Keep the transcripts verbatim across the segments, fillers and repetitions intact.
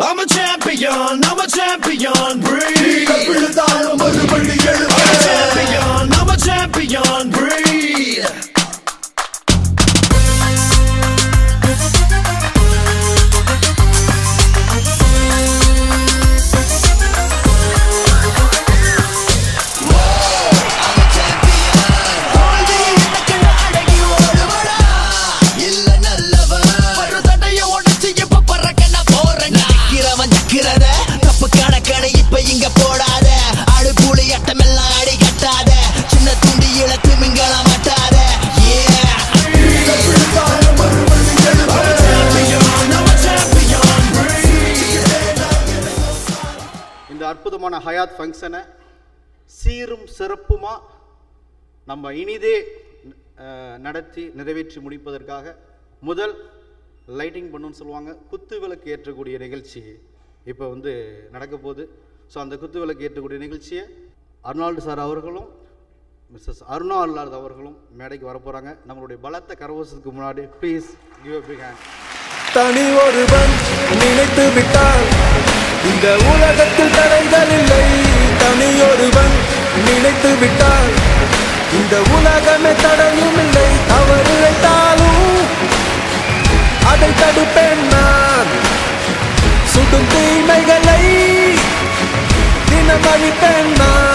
I'm a champion, I'm a champion, breathe. I'm a champion, I'm a champion, breathe. அற்புதமான Hyatt ஃபங்க்ஷனை சீரும் சிறப்புமா நம்ம இனிதே நடத்தி நிறைவேற்றி முடிப்பதற்காக முதல் லைட்டிங் பண்ணுன்னு சொல்லுவாங்க, குத்து விளக்கு ஏற்றக்கூடிய நிகழ்ச்சி இப்போ வந்து நடக்க போகுது. ஸோ அந்த குத்து விளக்கு ஏற்றக்கூடிய நிகழ்ச்சியை அர்னால்டு சார் அவர்களும் மிஸ்ஸஸ் அருணா அல்லாத அவர்களும் மேடைக்கு வர போகிறாங்க. நம்மளுடைய பலத்த கரவோசத்துக்கு முன்னாடி please give a big hand. தனி ஒருவன் நினைத்து விட்டால் இந்த உலகத்தில் தடைகள் இல்லை. தனி ஒருவன் நினைத்து விட்டால் இந்த உலகமே தடையும் இல்லை. தவறு வைத்தாலும் அதை தடுப்பேன் நான். சுடும் தீமைகளை தினம் அழிப்பேன் நான்.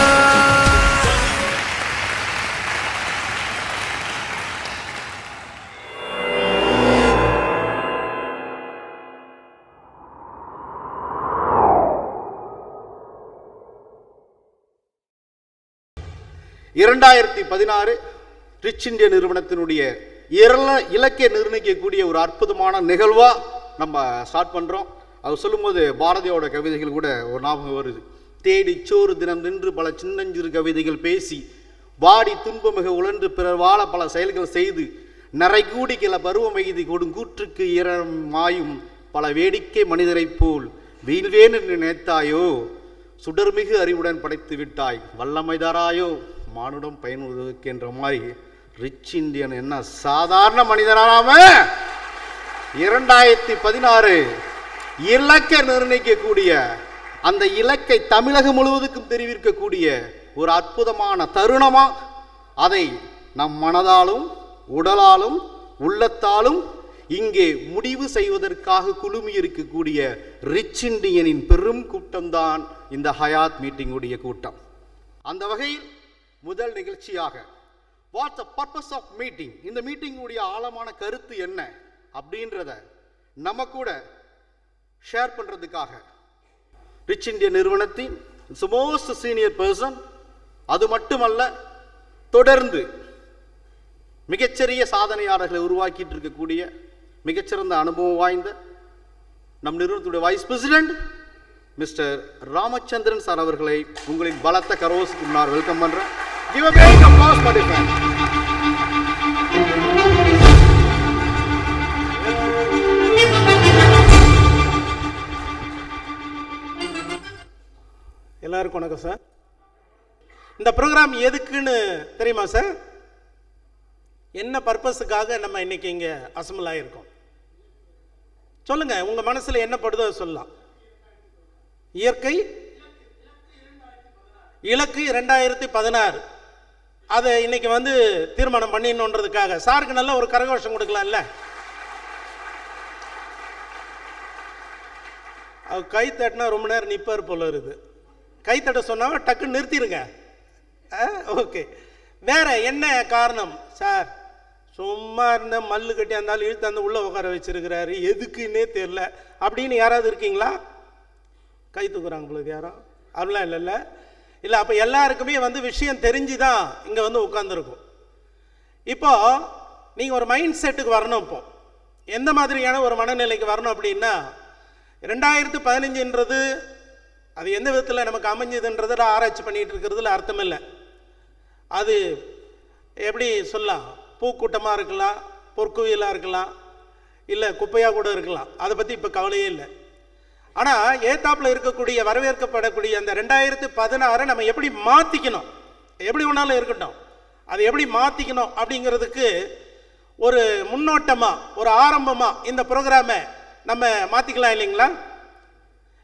இரண்டாயிரத்தி பதினாறு ரிச் இந்தியா நிறுவனத்தினுடைய இலக்கை நிர்ணயிக்கக்கூடிய ஒரு அற்புதமான நிகழ்வா நம்ம ஸ்டார்ட் பண்றோம். அது சொல்லும்போது பாரதியோட கவிதைகள் கூட ஒரு ஞாபகம் வருது. தேடி சோறு தினம் நின்று பல சின்னஞ்சிறு கவிதைகள் பேசி வாடி துன்பமிக உழன்று பிறர் வாழ பல செயல்கள் செய்து நரைகூடி கிள பருவம் எய்தி கொடும் கூற்றுக்கு ஈரம் மாயும் பல வேடிக்கை மனிதரை போல் வீழ்வேன் என்று நினைத்தாயோ, சுடர்மிகு அறிவுடன் படைத்து விட்டாய் வல்லமைதாராயோ, மானுடம் பயனுள்ளதுக்கு என்ற மாதிரி ரிச் இந்தியன் என்ன சாதாரண மனிதனாம இரண்டாயிரத்தி பதினாறு இலக்கை நிர்ணயிக்கக்கூடிய அந்த இலக்கை தமிழகம் முழுவதுக்கும் தெரிவிக்கக்கூடிய ஒரு அற்புதமான தருணமா அதை நம் மனதாலும் உடலாலும் உள்ளத்தாலும் இங்கே முடிவு செய்வதற்காக குழுமி இருக்கக்கூடிய ரிச் இந்தியனின் பெரும் கூட்டம்தான் இந்த ஹயாத் மீட்டிங் உடைய கூட்டம். அந்த வகையில் முதல் நிகழ்ச்சியாக what's the purpose of meeting, இந்த மீட்டிங் உடைய ஆழமான கருத்து என்ன அப்படின்றத நம்ம கூட ஷேர் பண்றதுக்காக ரிச் இந்தியா நிறுவனத்தின் மோஸ்ட் சீனியர் பர்சன், அது மட்டுமல்ல தொடர்ந்து மிகச்சிறிய சாதனையாளர்களை உருவாக்கிட்டு இருக்கக்கூடிய மிகச்சிறந்த அனுபவம் வாய்ந்த நம் நிறுவனத்துடைய vice president Mr Ramachandran sir அவர்களை உங்களின் பலத்த கரோசுக்கு முன்னால் வெல்கம் பண்றேன். Give a big applause for the fan. எல்லாருக்கும் வணக்கம் சார். இந்த ப்ரோக்ராம் எதுக்குன்னு தெரியுமா சார்? என்ன பர்பஸுக்காக நம்ம இன்னைக்கு இங்க அசம்பிள் ஆயிருக்கோம் சொல்லுங்க. உங்க மனசுல என்ன படுதோ சொல்லலாம். இயற்கை இலக்கு இரண்டாயிரத்தி பதினாறு அதை இன்னைக்கு வந்து தீர்மானம் பண்ணிடணுன்றதுக்காக சாருக்கு நல்ல ஒரு கரகோஷம் கொடுக்கலாம்ல. அவர் கை தட்டினா ரொம்ப நேரம் நிப்பார் போல இருக்குது. கை தட்ட சொன்னா டக்குன்னு நிறுத்திடுங்க. ஓகே, வேற என்ன காரணம் சார்? சும்மா இருந்த மல்லு கட்டி இருந்தாலும் இழுத்து அந்த உள்ள உட்கார வச்சிருக்கிறாரு, எதுக்குன்னே தெரியல அப்படின்னு யாராவது இருக்கீங்களா? கை தூக்குறாங்க பொழுது யாரும்? அப்படிலாம் இல்லைல்ல. இல்லை, அப்போ எல்லாருக்குமே வந்து விஷயம் தெரிஞ்சு தான் இங்கே வந்து உட்காந்துருக்கும். இப்போ நீங்கள் ஒரு மைண்ட் செட்டுக்கு வரணும். இப்போ எந்த மாதிரியான ஒரு மனநிலைக்கு வரணும் அப்படின்னா, ரெண்டாயிரத்து பதினஞ்சுன்றது அது எந்த விதத்தில் நமக்கு அமைஞ்சதுன்றதில் ஆராய்ச்சி பண்ணிகிட்டு இருக்கிறதுல அர்த்தம் இல்லை. அது எப்படி சொல்லலாம், பூக்கூட்டமாக இருக்கலாம், பொற்குவியலாக இருக்கலாம், இல்லை குப்பையாக கூட இருக்கலாம். அதை பற்றி இப்போ கவலையே இல்லை. ஆனால் ஏத்தாப்பில் இருக்கக்கூடிய வரவேற்கப்படக்கூடிய அந்த ரெண்டாயிரத்து பதினாறை நம்ம எப்படி மாற்றிக்கணும், எப்படி ஒன்றாலும் இருக்கட்டும், அதை எப்படி மாற்றிக்கணும் அப்படிங்கிறதுக்கு ஒரு முன்னோட்டமாக ஒரு ஆரம்பமாக இந்த ப்ரோக்ராமை நம்ம மாற்றிக்கலாம் இல்லைங்களா?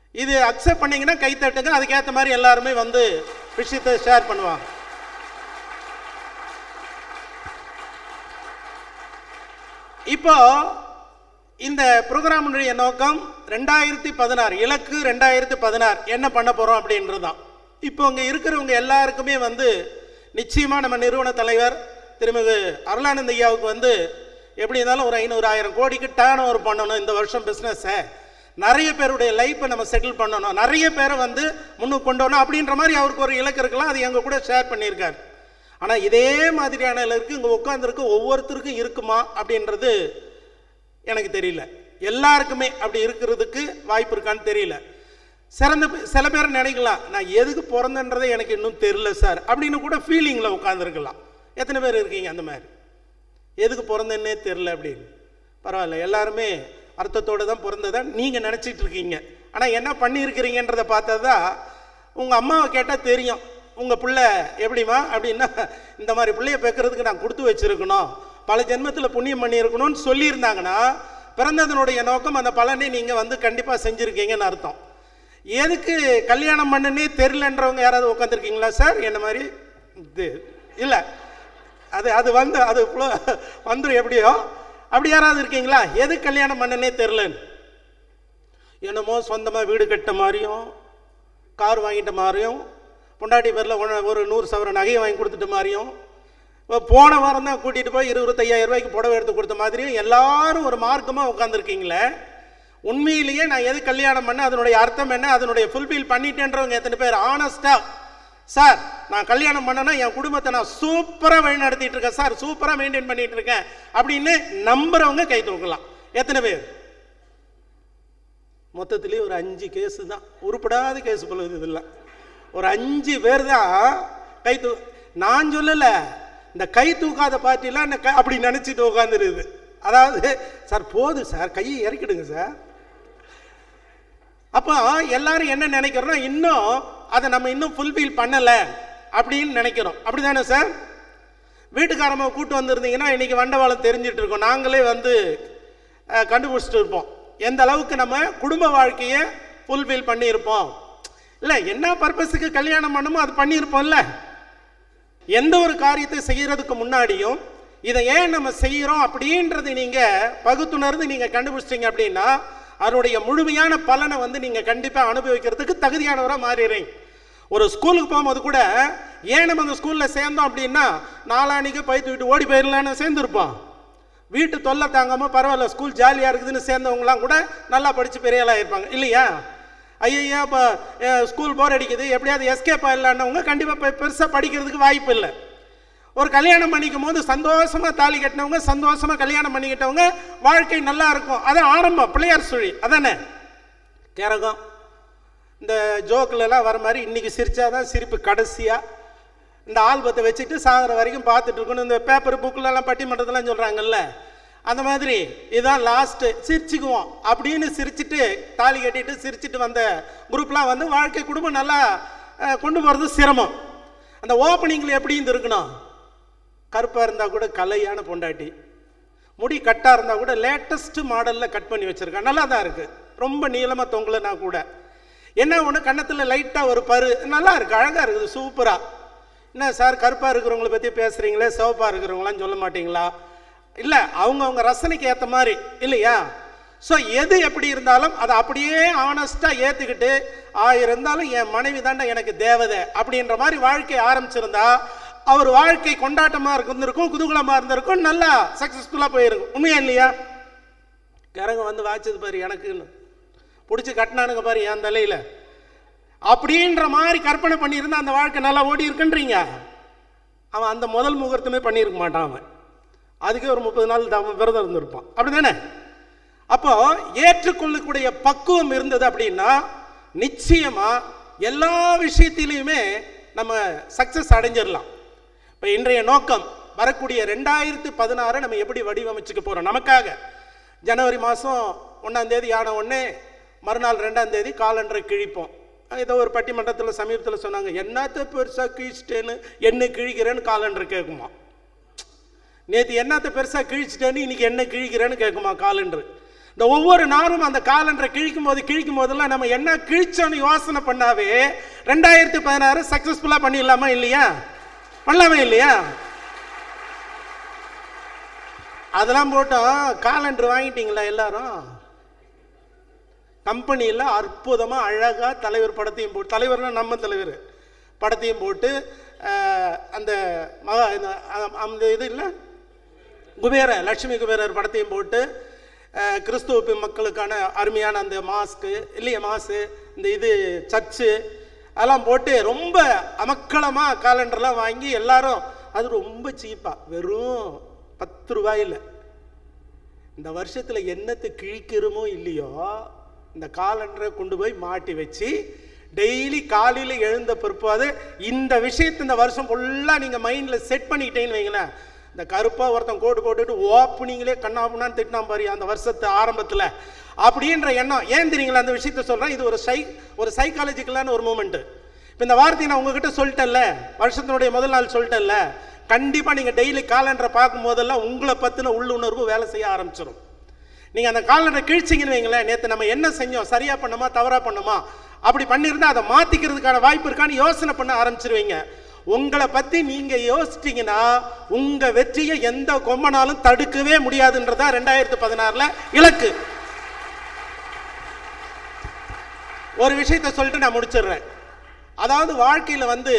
இது அக்செப்ட் பண்ணீங்கன்னா கை தட்டுங்க. அதுக்கேற்ற மாதிரி எல்லாருமே வந்து விஷயத்தை ஷேர் பண்ணுவாங்க. இப்போ இந்த ப்ரோக்ராமுடைய நோக்கம் ரெண்டாயிரத்தி பதினாறு இலக்கு ரெண்டாயிரத்தி பதினாறு என்ன பண்ண போறோம் அப்படின்றது தான். இப்போ இங்கே இருக்கிறவங்க எல்லாருக்குமே வந்து நிச்சயமாக நம்ம நிறுவன தலைவர் திருமிகு அருளானந்த ஐயாவுக்கு வந்து எப்படி இருந்தாலும் ஒரு ஐநூறு ஆயிரம் கோடிக்கு டேர்ன் ஓவர் பண்ணணும் இந்த வருஷம் பிஸ்னஸை, நிறைய பேருடைய லைஃப்பை நம்ம செட்டில் பண்ணணும், நிறைய பேரை வந்து முன்னுக்கு கொண்டு வரணும் அப்படின்ற மாதிரி அவருக்கு ஒரு இலக்கு இருக்கலாம். அது எங்கள் கூட ஷேர் பண்ணியிருக்காரு. ஆனால் இதே மாதிரியான இலக்கு இங்கே உட்காந்துருக்கு ஒவ்வொருத்தருக்கும் இருக்குமா அப்படின்றது எனக்கு தெரியல. எல்லாருக்குமே அப்படி இருக்கிறதுக்கு வாய்ப்பு இருக்கான்னு தெரியல. சிறந்த சில பேர் நினைக்கலாம் நான் எதுக்கு பிறந்தன்றதை எனக்கு இன்னும் தெரியல சார் அப்படின்னு கூட ஃபீலிங்கில் உட்காந்துருக்கலாம். எத்தனை பேர் இருக்கீங்க அந்த மாதிரி எதுக்கு பிறந்தன்னே தெரில அப்படின்னு? பரவாயில்ல, எல்லாருமே அர்த்தத்தோடு தான் பிறந்ததை நீங்கள் நினச்சிட்டு இருக்கீங்க. ஆனால் என்ன பண்ணியிருக்கிறீங்கன்றதை பார்த்தா தான் உங்கள் அம்மாவை கேட்டால் தெரியும் உங்கள் பிள்ளை எப்படிமா அப்படின்னா இந்த மாதிரி பிள்ளைய பெக்கிறதுக்கு நான் கொடுத்து வச்சுருக்கணும், பல ஜென்மத்தில் புண்ணியம் பண்ணியிருக்கணும்னு சொல்லியிருந்தாங்கன்னா பிறந்ததனுடைய நோக்கம் அந்த பலனை நீங்கள் வந்து கண்டிப்பாக செஞ்சுருக்கீங்கன்னு அர்த்தம். எதுக்கு கல்யாணம் பண்ணுன்னே தெரிலன்றவங்க யாராவது உட்காந்துருக்கீங்களா சார் என்ன மாதிரி? இது இல்லை, அது அது வந்து அது வந்துடும் எப்படியோ. அப்படி யாராவது இருக்கீங்களா? எது கல்யாணம் பண்ணனே தெரிலன்னு? என்னமோ சொந்தமாக வீடு கட்ட மாதிரியும் கார் வாங்கிட்ட மாதிரியும் பொண்டாட்டி பேரில் ஒரு நூறு சவர நகையை வாங்கி கொடுத்துட்ட மாதிரியும் போன வாரம் தான் கூட்டிகிட்டு போய் இருபத்தையாயிரம் ரூபாய்க்கு புடவை எடுத்து கொடுத்த மாதிரியும் எல்லாரும் ஒரு மார்க்கமாக உட்காந்துருக்கீங்களே. உண்மையிலேயே நான் எது கல்யாணம் பண்ண அதனுடைய அர்த்தம் என்ன, அதனுடைய ஃபுல்ஃபில் பண்ணிட்டேன்றவங்க எத்தனை பேர் ஆனஸ்டா சார் நான் கல்யாணம் பண்ணனா என் குடும்பத்தை நான் சூப்பராக வழி நடத்திட்டு இருக்கேன் சார், சூப்பராக மெயின்டைன் பண்ணிட்டு இருக்கேன் அப்படின்னு நம்புறவங்க கை தூக்கலாம்? எத்தனை பேர்? மொத்தத்திலேயே ஒரு அஞ்சு கேஸு தான், உருப்படாத கேஸ் போல இதெல்லாம். ஒரு அஞ்சு பேர் தான் கை தூ நான் சொல்லலை, இந்த கை தூக்காத பார்ட்டிலாம் அப்படி நினச்சிட்டு உட்காந்துருது. அதாவது சார் போதும் சார் கையை இறக்கிடுங்க சார். அப்போ எல்லாரும் என்ன நினைக்கிறோம்னா இன்னும் அதை நம்ம இன்னும் ஃபுல்ஃபில் பண்ணலை அப்படின்னு நினைக்கிறோம். அப்படி தானே சார்? வீட்டுக்காரம்மா கூட்டு வந்திருந்தீங்கன்னா இன்றைக்கி வண்டவாளம் தெரிஞ்சிட்டு இருக்கோம், நாங்களே வந்து கண்டுபிடிச்சிட்டு இருப்போம் எந்த அளவுக்கு நம்ம குடும்ப வாழ்க்கையை ஃபுல்ஃபில் பண்ணியிருப்போம். இல்லை என்ன பர்பஸுக்கு கல்யாணம் பண்ணுமோ அது பண்ணியிருப்போம்ல. எந்த ஒரு காரியத்தை செய்கிறதுக்கு முன்னாடியும் இதை ஏன் நம்ம செய்கிறோம் அப்படின்றது நீங்கள் பகுத்துணர்ந்து நீங்கள் கண்டுபிடிச்சிட்டிங்க அப்படின்னா அதனுடைய முழுமையான பலனை வந்து நீங்கள் கண்டிப்பாக அனுபவிக்கிறதுக்கு தகுதியானவராக மாறிடுறீங்க. ஒரு ஸ்கூலுக்கு போகும்போது கூட ஏன் நம்ம அந்த ஸ்கூலில் சேர்ந்தோம் அப்படின்னா நாளானிக்கு பயிற்று விட்டு ஓடி போயிடலான்னு சேர்ந்துருப்போம். வீட்டு தொல்லை தாங்காமல் பரவாயில்ல ஸ்கூல் ஜாலியாக இருக்குதுன்னு சேர்ந்தவங்களாம் கூட நல்லா படித்து பெரிய ஆளாக இருப்பாங்க இல்லையா? ஐயா இப்போ ஸ்கூல் போர் அடிக்குது எப்படியாவது எஸ்கேப் ஆகிடலான்னவங்க கண்டிப்பாக பெருசாக படிக்கிறதுக்கு வாய்ப்பு இல்லை. ஒரு கல்யாணம் பண்ணிக்கும் போது சந்தோஷமாக தாலி கட்டினவங்க சந்தோஷமாக கல்யாணம் பண்ணிக்கிட்டவங்க வாழ்க்கை நல்லா இருக்கும். அதான் ஆரம்பம், பிள்ளையார் சுழி அதானே கேரகம். இந்த ஜோக்கிலலாம் வர மாதிரி இன்றைக்கி சிரிச்சாதான் சிரிப்பு கடைசியாக இந்த ஆல்பத்தை வச்சுட்டு சாகிற வரைக்கும் பார்த்துட்டு இருக்கணும். இந்த பேப்பர் புக்கிலலாம் பட்டிமன்றத்தெல்லாம் சொல்கிறாங்கல்ல அந்த மாதிரி இதுதான் லாஸ்ட்டு சிரிச்சுக்குவோம் அப்படின்னு சிரிச்சுட்டு தாலி கட்டிட்டு சிரிச்சுட்டு வந்த குரூப்லாம் வந்து வாழ்க்கை குடும்பம் நல்லா கொண்டு போகிறது சிரமம். அந்த ஓப்பனிங்கில் எப்படி இருந்து இருக்கணும்? கருப்பாக இருந்தால் கூட கலையான பொண்டாட்டி, முடி கட்டாக இருந்தால் கூட லேட்டஸ்ட்டு மாடலில் கட் பண்ணி வச்சுருக்கேன், நல்லா தான் இருக்குது. ரொம்ப நீளமாக தொங்கலைன்னா கூட என்ன ஒன்று கன்னத்தில் லைட்டாக ஒரு பரு நல்லா இருக்குது, அழகாக இருக்குது, சூப்பராக. என்ன சார் கருப்பாக இருக்கிறவங்கள பற்றி பேசுகிறீங்களே, சிவப்பாக இருக்கிறவங்களாம் சொல்ல மாட்டிங்களா? இல்லை, அவங்கவுங்க ரசனைக்கு ஏற்ற மாதிரி இல்லையா? ஸோ எது எப்படி இருந்தாலும் அதை அப்படியே ஆனஸ்டாக ஏற்றுக்கிட்டு ஆயிரம் இருந்தாலும் என் மனைவி தாண்டா எனக்கு தேவதை அப்படின்ற மாதிரி வாழ்க்கையை ஆரம்பிச்சிருந்தா அவர் வாழ்க்கை கொண்டாட்டமாக இருந்திருக்கும், குதூகலமாக இருந்திருக்கும், நல்லா சக்ஸஸ்ஃபுல்லாக போயிருக்கும். உண்மையா இல்லையா? கரங்க வந்து வாய்ச்சது பாரு எனக்குன்னு பிடிச்சி கட்டினானுங்க பாரு என் தலையில் அப்படின்ற மாதிரி கற்பனை பண்ணியிருந்தா அந்த வாழ்க்கை நல்லா ஓடி இருக்குன்றீங்க. அவன் அந்த முதல் முகூர்த்தமே பண்ணியிருக்க மாட்டான், அவன் அதுக்கே ஒரு முப்பது நாள் விரதம் இருந்திருப்பான். அப்படி தானே? அப்போ ஏற்றுக்கொள்ளக்கூடிய பக்குவம் இருந்தது அப்படின்னா நிச்சயமா எல்லா விஷயத்திலையுமே நம்ம சக்சஸ் அடைஞ்சிடலாம். இப்போ இன்றைய நோக்கம் வரக்கூடிய ரெண்டாயிரத்தி பதினாறு நம்ம எப்படி வடிவமைச்சுக்க போகிறோம்? நமக்காக ஜனவரி மாதம் ஒன்றாம் தேதி ஆன உடனே மறுநாள் ரெண்டாம் தேதி காலண்டரை கிழிப்போம். ஏதோ ஒரு பட்டிமன்றத்தில் சமீபத்தில் சொன்னாங்க, என்னத்தை பெருசாக கிழிச்சிட்டேன்னு என்ன கிழிக்கிறேன்னு காலண்டர் கேட்குமா. நேற்று என்னத்தை பெருசாக கிழிச்சிட்டேன்னு இன்னைக்கு என்ன கிழிக்கிறேன்னு கேட்குமா காலண்டர். இந்த ஒவ்வொரு நாளும் அந்த காலண்டரை கிழிக்கும் போது கிழிக்கும் போதெல்லாம் நம்ம என்ன கிழிச்சோன்னு யோசனை பண்ணாவே ரெண்டாயிரத்தி பதினாறு சக்சஸ்ஃபுல்லா பண்ணிடலாமா இல்லையா? பண்ணலாமா இல்லையா? அதெல்லாம் போட்டோம். காலண்டர் வாங்கிட்டீங்களா எல்லாரும்? கம்பெனியில் அற்புதமாக அழகாக தலைவர் படத்தையும் போட்டு, தலைவர்னா நம்ம தலைவர் படத்தையும் போட்டு, அந்த மகா அந்த இது இல்லை குபேர லட்சுமி குபேரர் படத்தையும் போட்டு, கிறிஸ்துவ மக்களுக்கான அருமையான அந்த மாஸ்க்கு இல்லையா மாசு இந்த இது சர்ச்சு அதெல்லாம் போட்டு ரொம்ப அமக்களமாக காலண்டர்லாம் வாங்கி எல்லாரும், அது ரொம்ப சீப்பாக வெறும் பத்து ரூபாயில். இந்த வருஷத்தில் என்னத்தை கிழிக்கிறோமோ இல்லையோ இந்த காலண்டரை கொண்டு போய் மாட்டி வச்சு டெய்லி காலையில் எழுந்த பிற்பாடு இந்த விஷயத்தை இந்த வருஷம் ஃபுல்லாக நீங்கள் மைண்டில் செட் பண்ணிக்கிட்டேன்னு வைங்களேன். இந்த கருப்பாக ஒருத்தன் கோட்டு கோட்டுட்டு ஓப்பனிங்களே கண்ணாப்புனான்னு திட்டினா பாரு அந்த வருஷத்து ஆரம்பத்தில் அப்படின்ற எண்ணம். ஏன் தெரியுங்களா அந்த விஷயத்த சொல்கிறேன்? இது ஒரு சை ஒரு சைக்காலஜிக்கலான ஒரு மூமெண்ட்டு. இப்போ இந்த வார்த்தையை நான் உங்ககிட்ட சொல்லிட்டேன்ல, வருஷத்தினுடைய முதல் நாள் சொல்லிட்டேன்ல, கண்டிப்பாக நீங்கள் டெய்லி காலண்டரை பார்க்கும் போதெல்லாம் உங்களை பற்றின உள்ளுணர்வு வேலை செய்ய ஆரம்பிச்சிடும். நீங்கள் அந்த காலண்டரை கிழிச்சிங்கன்னு வைங்களேன், நேற்று நம்ம என்ன செஞ்சோம், சரியாக பண்ணோமா தவறாக பண்ணோமா, அப்படி பண்ணியிருந்தால் அதை மாற்றிக்கிறதுக்கான வாய்ப்பு இருக்கான்னு யோசனை பண்ண ஆரம்பிச்சிருவீங்க. உங்களை பற்றி நீங்கள் யோசிச்சிங்கன்னா உங்கள் வெற்றியை எந்த கொம்பனாலும் தடுக்கவே முடியாதுன்றதா ரெண்டாயிரத்தி பதினாறுல இலக்கு. ஒரு விஷயத்தை சொல்லிட்டு நான் முடிச்சிடுறேன். அதாவது வாழ்க்கையில் வந்து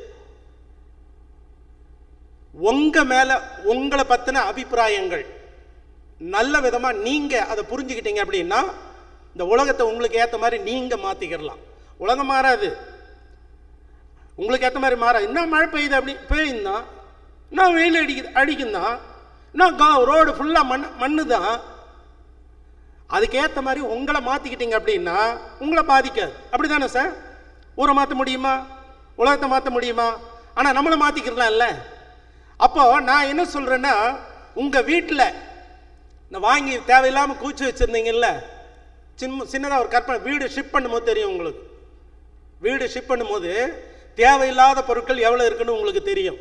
உங்க மேல உங்களை பத்தின அபிப்பிராயங்கள் நல்ல விதமா நீங்க அதை புரிஞ்சுக்கிட்டீங்க அப்படின்னா இந்த உலகத்தை உங்களுக்கு ஏற்ற மாதிரி நீங்க மாத்திக்கிடலாம். உலகம் மாறாது, உங்களுக்கு ஏற்ற மாதிரி மாறாது. என்ன மழை பெய்யுது அப்படி பெய்யுந்தா, என்ன வெயில் அடிக்குது அடிக்குந்தான், என்ன ரோடு ஃபுல்லாக மண் மண்ணு தான். அதுக்கேற்ற மாதிரி உங்களை மாற்றிக்கிட்டீங்க அப்படின்னா உங்களை பாதிக்காது. அப்படி தானே சார்? ஊரை மாற்ற முடியுமா? உலகத்தை மாற்ற முடியுமா? ஆனால் நம்மளை மாற்றிக்கிறலாம்ல. அப்போ நான் என்ன சொல்றேன்னா, உங்க வீட்டில் இந்த வாங்கி தேவையில்லாமல் கூச்சி வச்சிருந்தீங்கல்ல, சின்ன சின்னதாக ஒரு கற்பனை, வீடு ஷிப் பண்ணும்போது தெரியும் உங்களுக்கு. வீடு ஷிப் பண்ணும்போது தேவையில்லாத பொருட்கள் எவ்வளோ இருக்குன்னு உங்களுக்கு தெரியும்.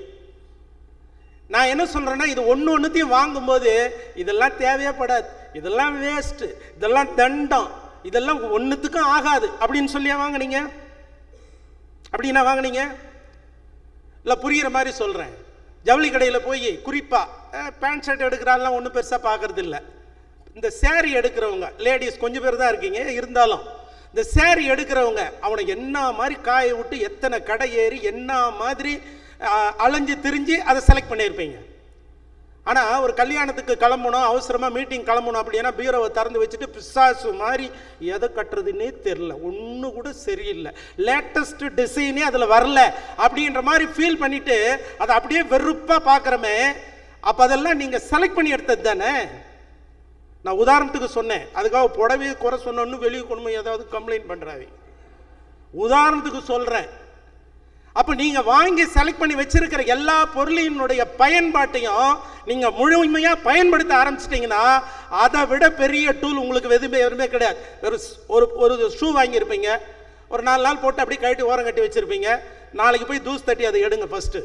நான் என்ன சொல்றேன்னா, இது ஒன்று ஒன்றுத்தையும் வாங்கும்போது இதெல்லாம் தேவையப்படாது, இதெல்லாம் வேஸ்ட்டு, இதெல்லாம் தண்டம், இதெல்லாம் ஒன்றுத்துக்கும் ஆகாது அப்படின்னு சொல்லியா வாங்கினீங்க? அப்படின்னா வாங்கினீங்க இல்லை? புரிகிற மாதிரி சொல்கிறேன். ஜவுளி கடையில் போய் குறிப்பாக பேண்ட் ஷர்ட் எடுக்கிறாலாம் ஒன்றும் பெருசாக பார்க்கறது இல்லை. இந்த சேரீ எடுக்கிறவங்க லேடிஸ் கொஞ்சம் பேர் தான் இருக்கீங்க, இருந்தாலும் இந்த சேரீ எடுக்கிறவங்க அவனை என்ன மாதிரி காய விட்டு எத்தனை கடை ஏறி என்ன மாதிரி அலைஞ்சு திரிஞ்சு அதை செலக்ட் பண்ணியிருப்பீங்க. ஆனால் ஒரு கல்யாணத்துக்கு கிளம்பணும், அவசரமாக மீட்டிங் கிளம்பணும் அப்படின்னா பீரோவை திறந்து வச்சுட்டு பிசாசு மாதிரி எதை கட்டுறதுன்னே தெரில, ஒன்று கூட சரியில்லை, லேட்டஸ்ட் டிசைனே அதில் வரல அப்படின்ற மாதிரி ஃபீல் பண்ணிட்டு அதை அப்படியே வெறுப்பாக பார்க்குறமே. அப்போ அதெல்லாம் நீங்கள் செலக்ட் பண்ணி எடுத்தது தானே. நான் உதாரணத்துக்கு சொன்னேன், அதுக்காக புடவையை குறை சொன்னோன்னு வெளியே கொண்டு ஏதாவது கம்ப்ளைண்ட் பண்ணுறாங்க. உதாரணத்துக்கு சொல்கிறேன். அப்போ நீங்கள் வாங்கி செலக்ட் பண்ணி வச்சிருக்கிற எல்லா பொருளினுடைய பயன்பாட்டையும் நீங்கள் முழுமையாக பயன்படுத்த ஆரம்பிச்சிட்டிங்கன்னா அதை விட பெரிய டூல் உங்களுக்கு எதுவுமே எதுவுமே கிடையாது. ஒரு ஒரு ஷூ வாங்கியிருப்பீங்க, ஒரு நாலு நாள் போட்டு அப்படியே கழட்டி ஓரம் கட்டி வச்சுருப்பீங்க, நாளைக்கு போய் தூஸ் தட்டி அதை எடுங்க ஃபஸ்ட்டு.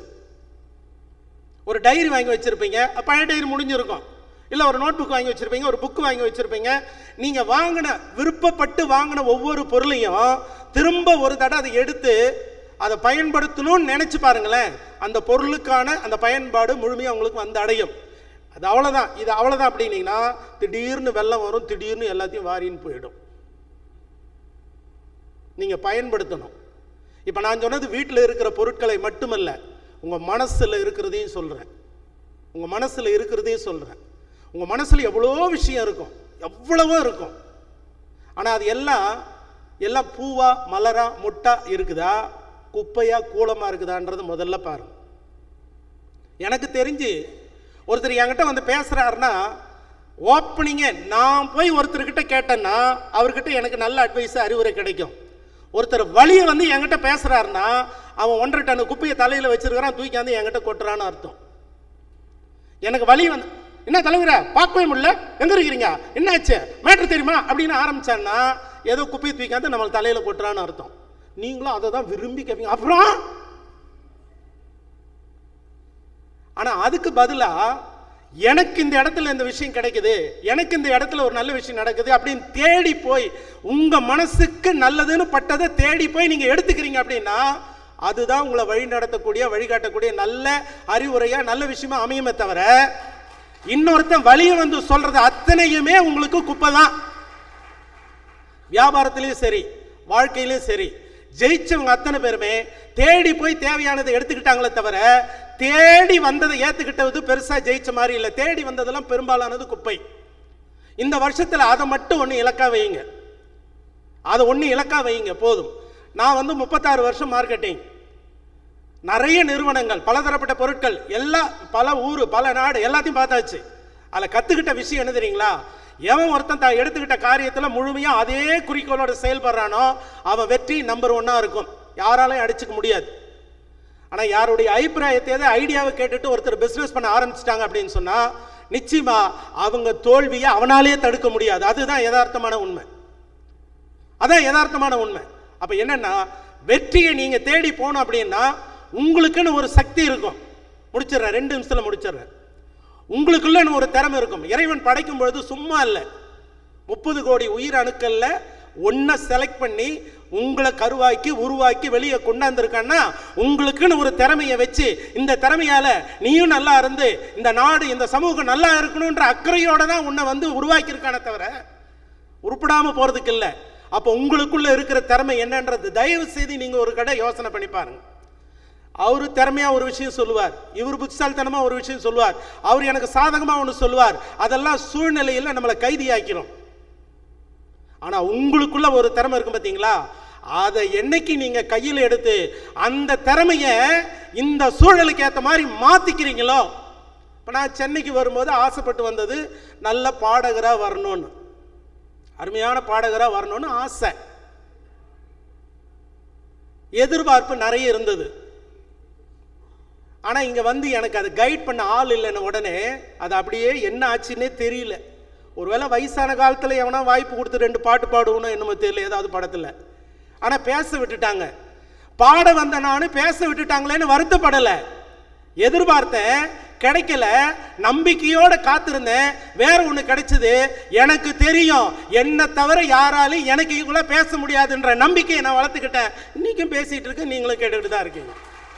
ஒரு டைரி வாங்கி வச்சுருப்பீங்க, பழைய டைரி முடிஞ்சிருக்கும். இல்லை ஒரு நோட் புக் வாங்கி வச்சுருப்பீங்க, ஒரு புக்கு வாங்கி வச்சுருப்பீங்க. நீங்கள் வாங்கின விருப்பப்பட்டு வாங்கின ஒவ்வொரு பொருளையும் திரும்ப ஒரு தடவை அதை எடுத்து அதை பயன்படுத்தணும்னு நினைச்சு பாருங்களேன், அந்த பொருளுக்கான அந்த பயன்பாடு முழுமையாக உங்களுக்கு வந்து அடையும். அது அவ்வளோதான். இது அவ்வளோதான் அப்படின்னீங்கன்னா திடீர்னு வெள்ளம் வரும், திடீர்னு எல்லாத்தையும் வாரின்னு போயிடும். நீங்கள் பயன்படுத்தணும். இப்போ நான் சொன்னது வீட்டில் இருக்கிற பொருட்களை மட்டுமல்ல, உங்கள் மனசில் இருக்கிறதையும் சொல்கிறேன். உங்கள் மனசில் இருக்கிறதையும் சொல்கிறேன். உங்கள் மனசில் எவ்வளோ விஷயம் இருக்கும், எவ்வளவோ இருக்கும். ஆனால் அது எல்லாம் எல்லாம் பூவா மலரா மொட்டா இருக்குதா, குப்பையா கூலமாக இருக்குதான்றது முதல்ல பாருங்க. எனக்கு தெரிஞ்சு ஒருத்தர் என்கிட்ட வந்து பேசுகிறாருன்னா ஓப்பனிங்க நான் போய் ஒருத்தர்கிட்ட கேட்டேன்னா அவர்கிட்ட எனக்கு நல்ல அட்வைஸ் அறிவுரை கிடைக்கும். ஒருத்தர் வழியை வந்து என்கிட்ட பேசுகிறாருன்னா அவன் ஒன்றரை டன் குப்பையை தலையில் வச்சிருக்கிறான், தூக்கி வந்து என்கிட்ட கொட்டுறான்னு அர்த்தம். எனக்கு வழி வந்து என்ன தலைவர பார்க்கவே முடியல, எங்கே இருக்கிறீங்க, என்னாச்சு, மேட்ரு தெரியுமா அப்படின்னு ஆரம்பிச்சான்னா ஏதோ குப்பையை தூக்காந்து நம்ம தலையில் கொட்டுறான்னு அர்த்தம். நீங்களும் அதை தான் விரும்பி கேட்பீங்க. அப்புறம் ஆனால் அதுக்கு பதிலாக எனக்கு இந்த இடத்துல இந்த விஷயம் கிடைக்குது, எனக்கு இந்த இடத்துல ஒரு நல்ல விஷயம் நடக்குது அப்படின்னு தேடி போய் உங்க மனசுக்கு நல்லதுன்னு பட்டதை தேடி போய் நீங்க எடுத்துக்கிறீங்க அப்படின்னா அதுதான் உங்களை வழி நடத்தக்கூடிய வழிகாட்டக்கூடிய நல்ல அறிவுரையா நல்ல விஷயமா அமையுமே தவிர இன்னொருத்தன் வழியை வந்து சொல்றது அத்தனையுமே உங்களுக்கு குப்பை தான். வியாபாரத்திலையும் சரி வாழ்க்கையிலும் சரி ஜெயிச்சவங்க அத்தனை பேருமே தேடி போய் தேவையானதை எடுத்துக்கிட்டாங்களே தவிர தேடி வந்ததை ஏத்துக்கிட்டது பெருசா ஜெயிச்ச மாதிரி இல்லை. தேடி வந்ததெல்லாம் பெரும்பாலானது குப்பை. இந்த வருஷத்துல அதை மட்டும் ஒன்று இலக்கா வையுங்க, அதை ஒன்று இலக்கா வையுங்க போதும். நான் வந்து முப்பத்தாறு வருஷம் மார்க்கெட்டிங், நிறைய நிறுவனங்கள், பலதரப்பட்ட பொருட்கள், எல்லா பல ஊர் பல நாடு எல்லாத்தையும் பார்த்தாச்சு. அதில் கற்றுக்கிட்ட விஷயம் என்ன தெரியுங்களா? எவன் ஒருத்தன் தான் எடுத்துக்கிட்ட காரியத்தில் முழுமையாக அதே குறிக்கோளோட செயல்படுறானோ அவன் வெற்றி நம்பர் ஒன்னாக இருக்கும், யாராலையும் அடிச்சுக்க முடியாது. ஆனால் யாருடைய அபிப்பிராயத்தை ஐடியாவை கேட்டுட்டு ஒருத்தர் பிஸ்னஸ் பண்ண ஆரம்பிச்சிட்டாங்க அப்படின்னு சொன்னால் நிச்சயமா அவங்க தோல்வியை அவனாலேயே தடுக்க முடியாது. அதுதான் யதார்த்தமான உண்மை, அதான் யதார்த்தமான உண்மை. அப்போ என்னன்னா வெற்றியை நீங்கள் தேடி போனோம் அப்படின்னா உங்களுக்குன்னு ஒரு சக்தி இருக்கும். முடிச்சிடுறேன், ரெண்டு நிமிஷத்தில் முடிச்சிடுறேன். உங்களுக்குள்ள ஒரு திறமை இருக்கும். இறைவன் படைக்கும் பொழுது சும்மா இல்லை, முப்பது கோடி உயிர் அணுக்கள்ல ஒன்றை செலக்ட் பண்ணி உங்களை கருவாக்கி உருவாக்கி வெளியே கொண்டாந்துருக்கான்னா உங்களுக்குன்னு ஒரு திறமையை வச்சு இந்த திறமையால நீயும் நல்லா இருந்து இந்த நாடு இந்த சமூகம் நல்லா இருக்கணும்ன்ற அக்கறையோட தான் உன்னை வந்து உருவாக்கியிருக்கானே தவிர உருப்படாம போறதுக்கு இல்லை. அப்போ உங்களுக்குள்ள இருக்கிற திறமை என்னன்றது தயவு செய்து நீங்க ஒரு கடை யோசனை பண்ணி பாருங்க. அவரு திறமையா ஒரு விஷயம் சொல்லுவார், இவர் புத்திசாலித்தனமா ஒரு விஷயம் சொல்லுவார், அவர் எனக்கு சாதகமா ஒன்று சொல்லுவார். அதெல்லாம் சூழ்நிலையில் நம்மளை கைதியாக்கிறோம். ஆனா உங்களுக்குள்ள ஒரு திறமை இருக்கும் பார்த்தீங்களா, அதை என்னைக்கு நீங்க கையில் எடுத்து அந்த திறமைய இந்த சூழலுக்கு ஏற்ற மாதிரி மாத்திக்கிறீங்களோ. இப்போ நான் சென்னைக்கு வரும்போது ஆசைப்பட்டு வந்தது நல்ல பாடகரா வரணும்னு, அருமையான பாடகரா வரணும்னு ஆசை, எதிர்பார்ப்பு நிறைய இருந்தது. ஆனால் இங்கே வந்து எனக்கு அது கைட் பண்ண ஆள் இல்லைன்னு உடனே அது அப்படியே என்ன ஆச்சுன்னே தெரியல. ஒருவேளை வயசான காலத்தில் எவனா வாய்ப்பு கொடுத்து ரெண்டு பாட்டு பாடுவோன்னு என்னமோ தெரியல ஏதாவது படத்தில். ஆனால் பேச விட்டுட்டாங்க, பாட வந்த நானும் பேச விட்டுட்டாங்களேன்னு வருத்தப்படலை. எதிர்பார்த்தேன், கிடைக்கல, நம்பிக்கையோட காத்திருந்தேன், வேற ஒன்று கிடைச்சது. எனக்கு தெரியும் என்ன தவிர யாராலும் எனக்கு இவங்கள பேச முடியாதுன்ற நம்பிக்கையை நான் வளர்த்துக்கிட்டேன். இன்னைக்கும் பேசிட்டு இருக்கேன், நீங்களும் கேட்டுக்கிட்டு தான் இருக்கீங்க.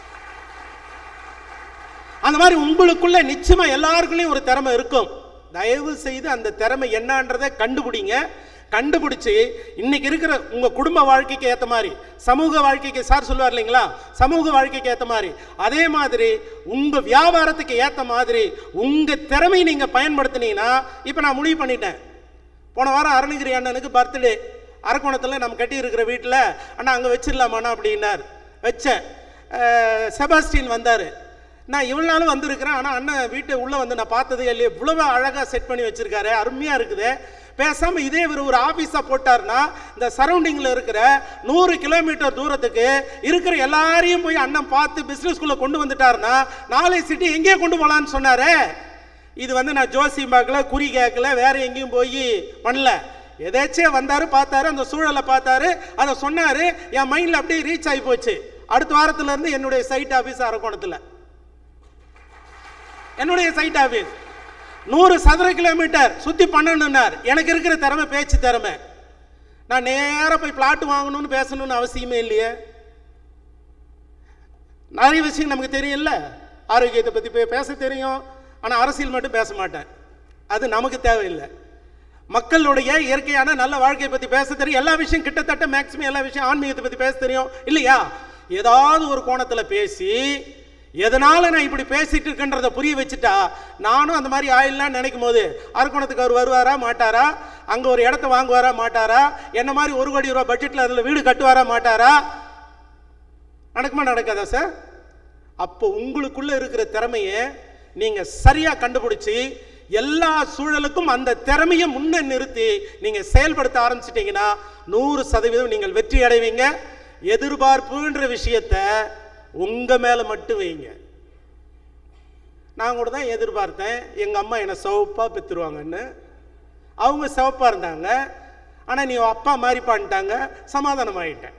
அந்த மாதிரி உங்களுக்குள்ள நிச்சயமா எல்லாருக்குள்ளேயும் ஒரு திறமை இருக்கும். தயவு செய்து அந்த திறமை என்னன்றதை கண்டுபிடிங்க. கண்டுபிடிச்சு இன்னைக்கு இருக்கிற உங்க குடும்ப வாழ்க்கைக்கு ஏற்ற மாதிரி, சமூக வாழ்க்கைக்கு சார் சொல்லுவார் இல்லைங்களா, சமூக வாழ்க்கைக்கு ஏற்ற மாதிரி, அதே மாதிரி உங்க வியாபாரத்துக்கு ஏற்ற மாதிரி உங்க திறமையை நீங்க பயன்படுத்தினீங்கன்னா, இப்போ நான் முடிவு பண்ணிட்டேன். போன வாரம் அருணகிரி அண்ணனுக்கு பர்த்டே, அரக்கோணத்தில் நம்ம கட்டி இருக்கிற வீட்டில் அண்ணா அங்கே வச்சிடலாமாண்ணா அப்படின்னார். வச்சேன். செபாஸ்டின் வந்தார். நான் இவ்வளோ நாளும் வந்திருக்கிறேன், ஆனால் அண்ணன் வீட்டை உள்ளே வந்து நான் பார்த்ததே இல்லையே, இவ்வளவு அழகாக செட் பண்ணி வச்சிருக்காரு, அருமையாக இருக்குது. பேசாமல் இதே ஒரு ஒரு ஆஃபீஸாக போட்டார்னா இந்த சரௌண்டிங்கில் இருக்கிற நூறு கிலோமீட்டர் தூரத்துக்கு இருக்கிற எல்லாரையும் போய் அண்ணன் பார்த்து பிஸ்னஸ்குள்ளே கொண்டு வந்துட்டாருன்னா நாளை சிட்டி எங்கேயே கொண்டு போகலான்னு சொன்னார். இது வந்து நான் ஜோசி பார்க்கல, குறி கேட்கல, வேற எங்கேயும் போய் பண்ணல. எதாச்சும் வந்தார், பார்த்தாரு, அந்த சூழலை பார்த்தாரு, அதை சொன்னார். என் மைண்டில் அப்படியே ரீச் ஆகி போச்சு. அடுத்த வாரத்துலேருந்து என்னுடைய சைட் ஆஃபீஸ் அரக்கோணத்தில், என்னுடைய சைட் ஆஃபீஸ் நூறு சதுர கிலோமீட்டர் சுற்றி பண்ணணுன்னார். எனக்கு இருக்கிற திறமை பேச்சு திறமை. நான் நேராக போய் பிளாட் வாங்கணும்னு பேசணும்னு அவசியமே இல்லையே. நிறைய விஷயம் நமக்கு தெரியல, ஆரோக்கியத்தை பற்றி போய் பேச தெரியும், ஆனால் அரசியல் மட்டும் பேச மாட்டேன். அது நமக்கு தேவையில்லை. மக்களுடைய இயற்கையான நல்ல வாழ்க்கையை பற்றி பேச தெரியும், எல்லா விஷயம் கிட்டத்தட்ட மேக்சிமம் எல்லா விஷயம் ஆன்மீகத்தை பற்றி பேச தெரியும் இல்லையா. ஏதாவது ஒரு கோணத்தில் பேசி எதனால நான் இப்படி பேசிட்டு இருக்கேன்றதை புரிய வச்சுட்டா நானும் அந்த மாதிரி ஆயிடலான்னு நினைக்கும் போது அரக்கோணத்துக்கு அவர் வருவாரா மாட்டாரா, அங்கே ஒரு இடத்த வாங்குவாரா மாட்டாரா, என்ன மாதிரி ஒரு கோடி ரூபா பட்ஜெட்டில் அதில் வீடு கட்டுவாரா மாட்டாரா, நடக்குமா நடக்காதா சார்? அப்போ உங்களுக்குள்ள இருக்கிற திறமையை நீங்க சரியா கண்டுபிடிச்சி எல்லா சூழலுக்கும் அந்த திறமையை முன்ன நிறுத்தி நீங்க செயல்படுத்த ஆரம்பிச்சிட்டீங்கன்னா நூறு சதவீதம் நீங்கள் வெற்றி அடைவீங்க. எதிர்பார்ப்புன்ற விஷயத்த உங்க மேல மட்டும் வைங்க. நான் கூட தான் எதிர்பார்த்தேன் எங்க அம்மா என்னை சிவப்பா பெற்றுருவாங்கன்னு. அவங்க சிவப்பா இருந்தாங்க, ஆனா நீ அப்பா மாதிரி பண்ணிட்டாங்க, சமாதானம் ஆகிட்டேன்.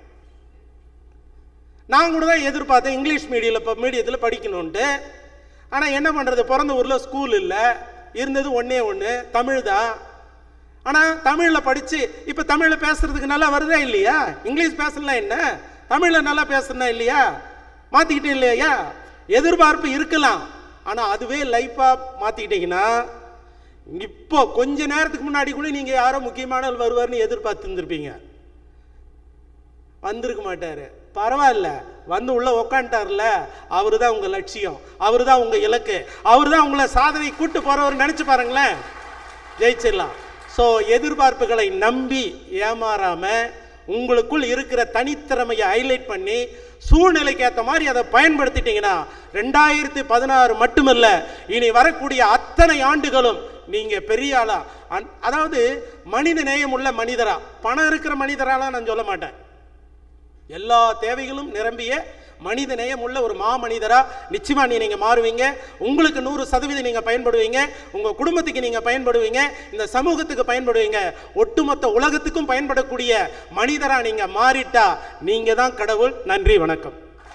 நான் கூட தான் எதிர்பார்த்தேன் இங்கிலீஷ் மீடியத்தில் மீடியத்தில் படிக்கணும்ன்ட்டு. ஆனால் என்ன பண்ணுறது, பிறந்த ஊரில் ஸ்கூல் இல்லை, இருந்தது ஒன்றே ஒன்று, தமிழ் தான். ஆனால் தமிழில் படித்து இப்போ தமிழில் பேசுறதுக்கு நல்லா வருதா இல்லையா? இங்கிலீஷ் பேசலாம் என்ன, தமிழில் நல்லா பேசுறா இல்லையா? மாற்றிக்கிட்டே இல்லையா? எதிர்பார்ப்பு இருக்கலாம், ஆனால் அதுவே லைஃபாக மாற்றிக்கிட்டீங்கன்னா இப்போ கொஞ்ச நேரத்துக்கு முன்னாடி கூட நீங்கள் யாரோ முக்கியமானவர் வருவார்னு எதிர்பார்த்து இருந்திருப்பீங்க. வந்திருக்க மாட்டார். பரவாயில்ல, வந்து உள்ள உக்காண்டார்ல, அவரு தான் உங்கள் லட்சியம், அவரு தான் உங்கள் இலக்கு, அவரு தான் உங்களை சாதனை கூட்டு போகிறவர் நினச்சி பாருங்களேன், ஜெயிச்சிடலாம். ஸோ எதிர்பார்ப்புகளை நம்பி ஏமாறாம உங்களுக்குள் இருக்கிற தனித்திறமையை ஹைலைட் பண்ணி சூழ்நிலைக்கு ஏற்ற மாதிரி அதை பயன்படுத்திட்டீங்கன்னா ரெண்டாயிரத்தி பதினாறு மட்டுமல்ல, இனி வரக்கூடிய அத்தனை ஆண்டுகளும் நீங்க பெரிய ஆளா, அதாவது மனித நேயம் உள்ள மனிதரா, பணம் இருக்கிற மனிதராலாம் நான் சொல்ல மாட்டேன், எல்லா தேவைகளும் நிரம்பிய மனித நேயம் உள்ள ஒரு மா மனிதரா நிச்சயமா நீங்க மாறுவீங்க. உங்களுக்கு நூறு சதவீதம் நீங்க பயன்படுவீங்க, உங்க குடும்பத்துக்கு நீங்க பயன்படுவீங்க, இந்த சமூகத்துக்கு பயன்படுவீங்க, ஒட்டுமொத்த உலகத்துக்கும் பயன்படக்கூடிய மனிதரா நீங்க மாறிட்டா நீங்க தான் கடவுள். நன்றி, வணக்கம்.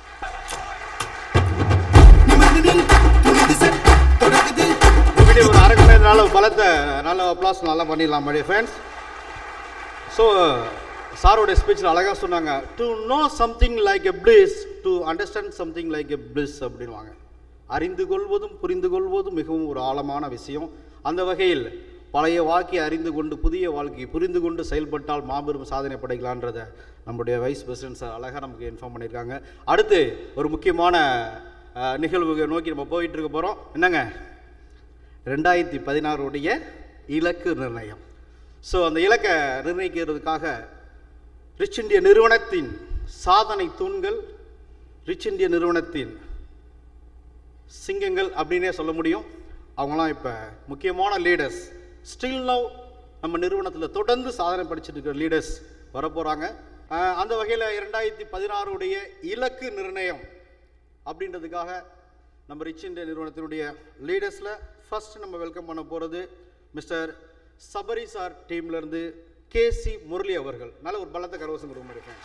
ஒரு அரை மணி நேரம் பலத்த நல்ல அப்ளாஸ் நல்லா பண்ணிடலாம் மை ஃப்ரெண்ட்ஸ். ஸோ சாரோடைய ஸ்பீச்சில் அழகாக சொன்னாங்க, to know something like a bliss, to understand something like a bliss அப்படின்வாங்க. அறிந்து கொள்வதும் புரிந்து கொள்வதும் மிகவும் ஒரு ஆழமான விஷயம். அந்த வகையில் பழைய வாழ்க்கையை அறிந்து கொண்டு புதிய வாழ்க்கையை புரிந்து கொண்டு செயல்பட்டால் மாபெரும் சாதனை படைக்கலான்றதை நம்முடைய வைஸ் பிரசிடென்ட் சார் அழகாக நமக்கு இன்ஃபார்ம் பண்ணியிருக்காங்க. அடுத்து ஒரு முக்கியமான நிகழ்வுகளை நோக்கி நம்ம போயிட்டு இருக்க போகிறோம். என்னங்க, ரெண்டாயிரத்தி பதினாறுடைய இலக்கு நிர்ணயம். ஸோ அந்த இலக்கை நிர்ணயிக்கிறதுக்காக ரிச் இந்திய நிறுவனத்தின் சாதனை தூண்கள், ரிச் இந்திய நிறுவனத்தின் சிங்கங்கள் அப்படின்னே சொல்ல முடியும். அவங்களாம் இப்போ முக்கியமான லீடர்ஸ், ஸ்டில் நவ் நம்ம நிறுவனத்தில் தொடர்ந்து சாதனை படிச்சுட்டு இருக்கிற லீடர்ஸ் வரப்போகிறாங்க. அந்த வகையில் இரண்டாயிரத்தி பதினாறுடைய இலக்கு நிர்ணயம் அப்படின்றதுக்காக நம்ம ரிச் இந்திய நிறுவனத்தினுடைய லீடர்ஸில் ஃபர்ஸ்ட் நம்ம வெல்கம் பண்ண போகிறது மிஸ்டர் சபரி சார் டீம்லேருந்து கே சி முரளி அவர்கள். நல்ல ஒரு பலத்த கரவசம் கொடுக்க முடியும்.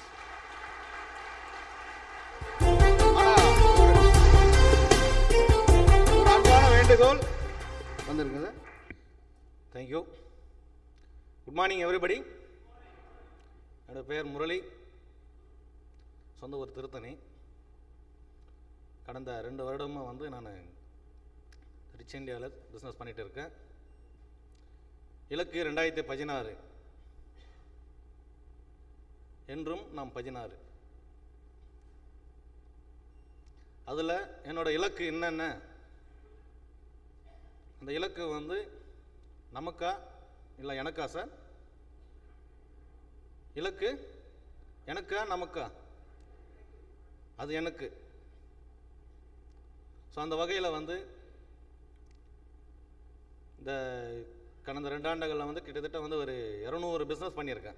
ஆனால் ஒரு அன்பான வேண்டுகோள் வந்துருங்க sir. Thank you. Good morning everybody. என்னோடய பேர் முரளி, சொந்த ஊர் திருத்தணி. கடந்த ரெண்டு வருடமாக வந்து நான் ரிச் இந்தியாவில் பிஸ்னஸ் பண்ணிகிட்டு இருக்கேன். இலக்கு ரெண்டாயிரத்தி பதினாறு, என்றும் நாம் பதினாறு. அதில் என்னோடய இலக்கு என்னென்ன, அந்த இலக்கு வந்து நமக்கா இல்லை எனக்கா சார்? இலக்கு எனக்கா நமக்கா? அது எனக்கு. ஸோ அந்த வகையில் வந்து இந்த கடந்த ரெண்டு ஆண்டுகளில் வந்து கிட்டத்தட்ட வந்து ஒரு இரநூறு பிஸ்னஸ் பண்ணியிருக்கேன்.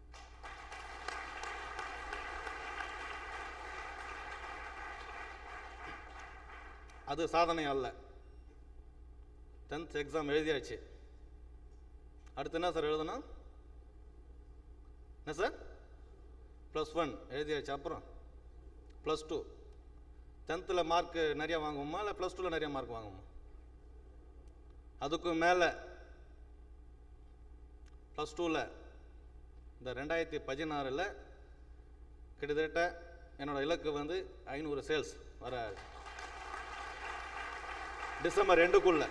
அது சாதனை அல்ல. டென்த் எக்ஸாம் எழுதியாச்சு. அடுத்து என்ன சார் எழுதணும்? என்ன சார்? ப்ளஸ் ஒன் எழுதியாச்சு. அப்புறம் ப்ளஸ் டூ. டென்த்தில் மார்க் நிறையா வாங்குவோமா இல்லை ப்ளஸ் டூவில் நிறையா மார்க் வாங்குவோமா? அதுக்கு மேலே ப்ளஸ் டூவில் இந்த ரெண்டாயிரத்தி பதினாறில் கிட்டத்தட்ட என்னோடய இலக்கு வந்து ஐநூறு சேல்ஸ் வர டிசம்பர் ரெண்டுக்குள்ள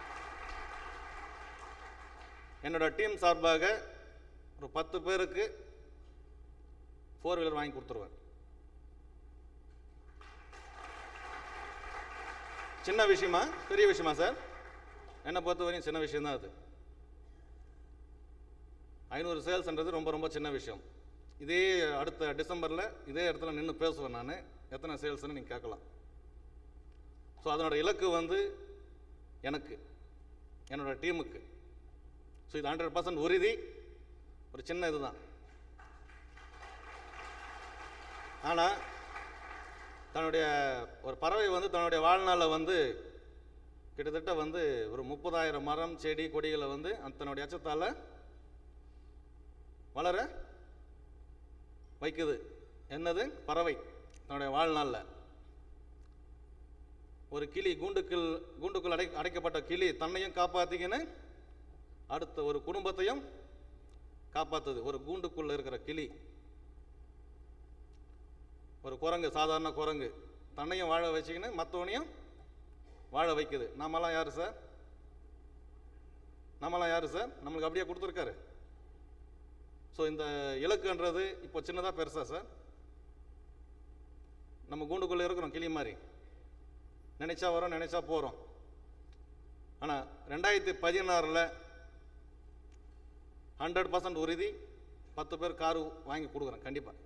என்னோட டீம் சார்பாக ஒரு பத்து பேருக்கு ஃபோர் வீலர் வாங்கி கொடுத்துருவேன். சின்ன விஷயமா பெரிய விஷயமா சார்? என்னை பொறுத்த வரையும் சின்ன விஷயம்தான் அது. ஐநூறு சேல்ஸ்ன்றது ரொம்ப ரொம்ப சின்ன விஷயம். இதே அடுத்த டிசம்பரில் இதே இடத்துல நின்று பேசுவேன் நான், எத்தனை சேல்ஸ்ன்னு நீங்கள் கேட்கலாம். ஸோ அதனோட இலக்கு வந்து எனக்கு, என்னோடய டீமுக்கு. ஸோ இது ஹண்ட்ரட் பர்சன்ட் உறுதி. ஒரு சின்ன இது தான். ஆனால் தன்னுடைய ஒரு பறவை வந்து தன்னுடைய வாழ்நாளில் வந்து கிட்டத்தட்ட வந்து ஒரு முப்பதாயிரம் மரம் செடி கொடிகளை வந்து தன்னுடைய அச்சத்தால் வளர வைக்குது. என்னது? பறவை தன்னுடைய வாழ்நாளில். ஒரு கிளி கூண்டுக்குள் கூண்டுக்குள் அடை அடைக்கப்பட்ட கிளி தன்னையும் காப்பாற்றிக்கின்னு அடுத்த ஒரு குடும்பத்தையும் காப்பாற்றுது. ஒரு கூண்டுக்குள்ளே இருக்கிற கிளி. ஒரு குரங்கு, சாதாரண குரங்கு தன்னையும் வாழ வச்சுக்கின்னு மற்றவனையும் வாழ வைக்குது. நம்மலாம் யார் சார்? நம்மலாம் யார் சார்? நம்மளுக்கு அப்படியே கொடுத்துருக்காரு. ஸோ இந்த இலக்குன்றது இப்போ சின்னதாக பெருசா சார்? நம்ம கூண்டுக்குள்ளே இருக்கிறோம் கிளி மாதிரி, நினைச்சா வரோம், நினைச்சா போகிறோம். ஆனால் ரெண்டாயிரத்தி பதினாறில் ஹண்ட்ரட் பர்சன்ட் உறுதி பத்து பேர் காரு வாங்கி கொடுக்குறேன் கண்டிப்பாக.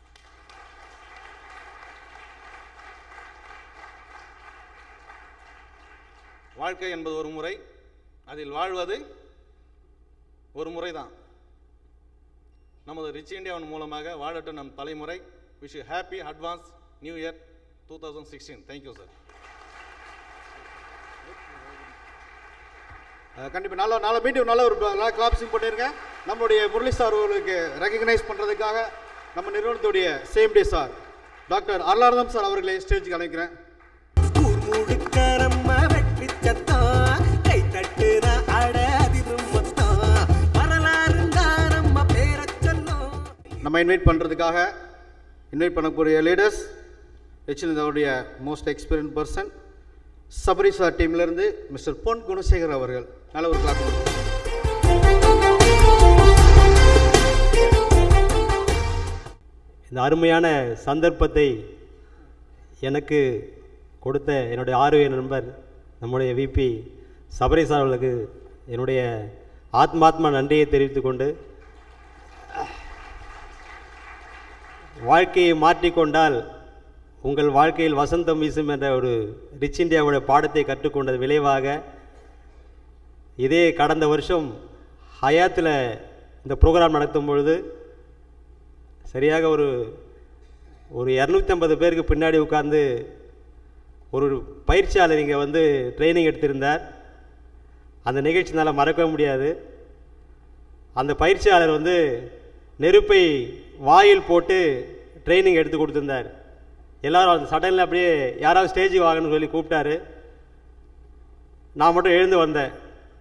வாழ்க்கை என்பது ஒரு முறை, அதில் வாழ்வது ஒரு முறை தான். நமது ரிச் இந்தியாவின் மூலமாக வாழட்டும் நம் தலைமுறை. Wish you happy advance new year two thousand sixteen. Thank you sir. கண்டிப்பாக நல்ல நல்ல மீண்டும் நல்ல ஒரு கிளாப்ஸிங் பண்ணியிருக்கேன். நம்மளுடைய முரளி சார் அவர்களுக்கு ரெகக்னைஸ் பண்ணுறதுக்காக நம்ம நிறுவனத்துடைய same day sir doctor Arulanandam sir அவர்களை ஸ்டேஜுக்கு அழைக்கிறேன். நம்ம இன்வைட் பண்ணுறதுக்காக இன்வைட் பண்ணக்கூடிய லீடர்ஸ் ஹெச்எல்டைய most experience person Sabari sir டீம்லேருந்து மிஸ்டர் பொன் குணசேகர் அவர்கள். நல்ல ஒரு கிளாஸ். இந்த அருமையான சந்தர்ப்பத்தை எனக்கு கொடுத்த என்னுடைய ஆர்வ நண்பர் நம்முடைய விபி சபரி சார் அவர்களுக்கு என்னுடைய ஆத்மாத்மா நன்றியை தெரிவித்துக் கொண்டு, வாழ்க்கையை மாற்றிக்கொண்டால் உங்கள் வாழ்க்கையில் வசந்தம் வீசும் என்ற ஒரு ரிச் இந்தியாவுடைய பாடத்தை கற்றுக்கொண்டது விளைவாக இதே கடந்த வருஷம் ஹயாத்தில் இந்த ப்ரோக்ராம் நடத்தும் பொழுது சரியாக ஒரு ஒரு இரநூத்தி ஐம்பது பேருக்கு பின்னாடி உட்கார்ந்து ஒரு பயிற்சியாளர் இங்கே வந்து ட்ரைனிங் எடுத்திருந்தார். அந்த நிகழ்ச்சினால் மறக்க முடியாது. அந்த பயிற்சியாளர் வந்து நெருப்பை வாயில் போட்டு ட்ரைனிங் எடுத்து கொடுத்துருந்தார். எல்லோரும் அந்த சடனில் அப்படியே யாராவது ஸ்டேஜுக்கு வாங்கன்னு சொல்லி கூப்பிட்டாரு. நான் மட்டும் எழுந்து வந்தேன்.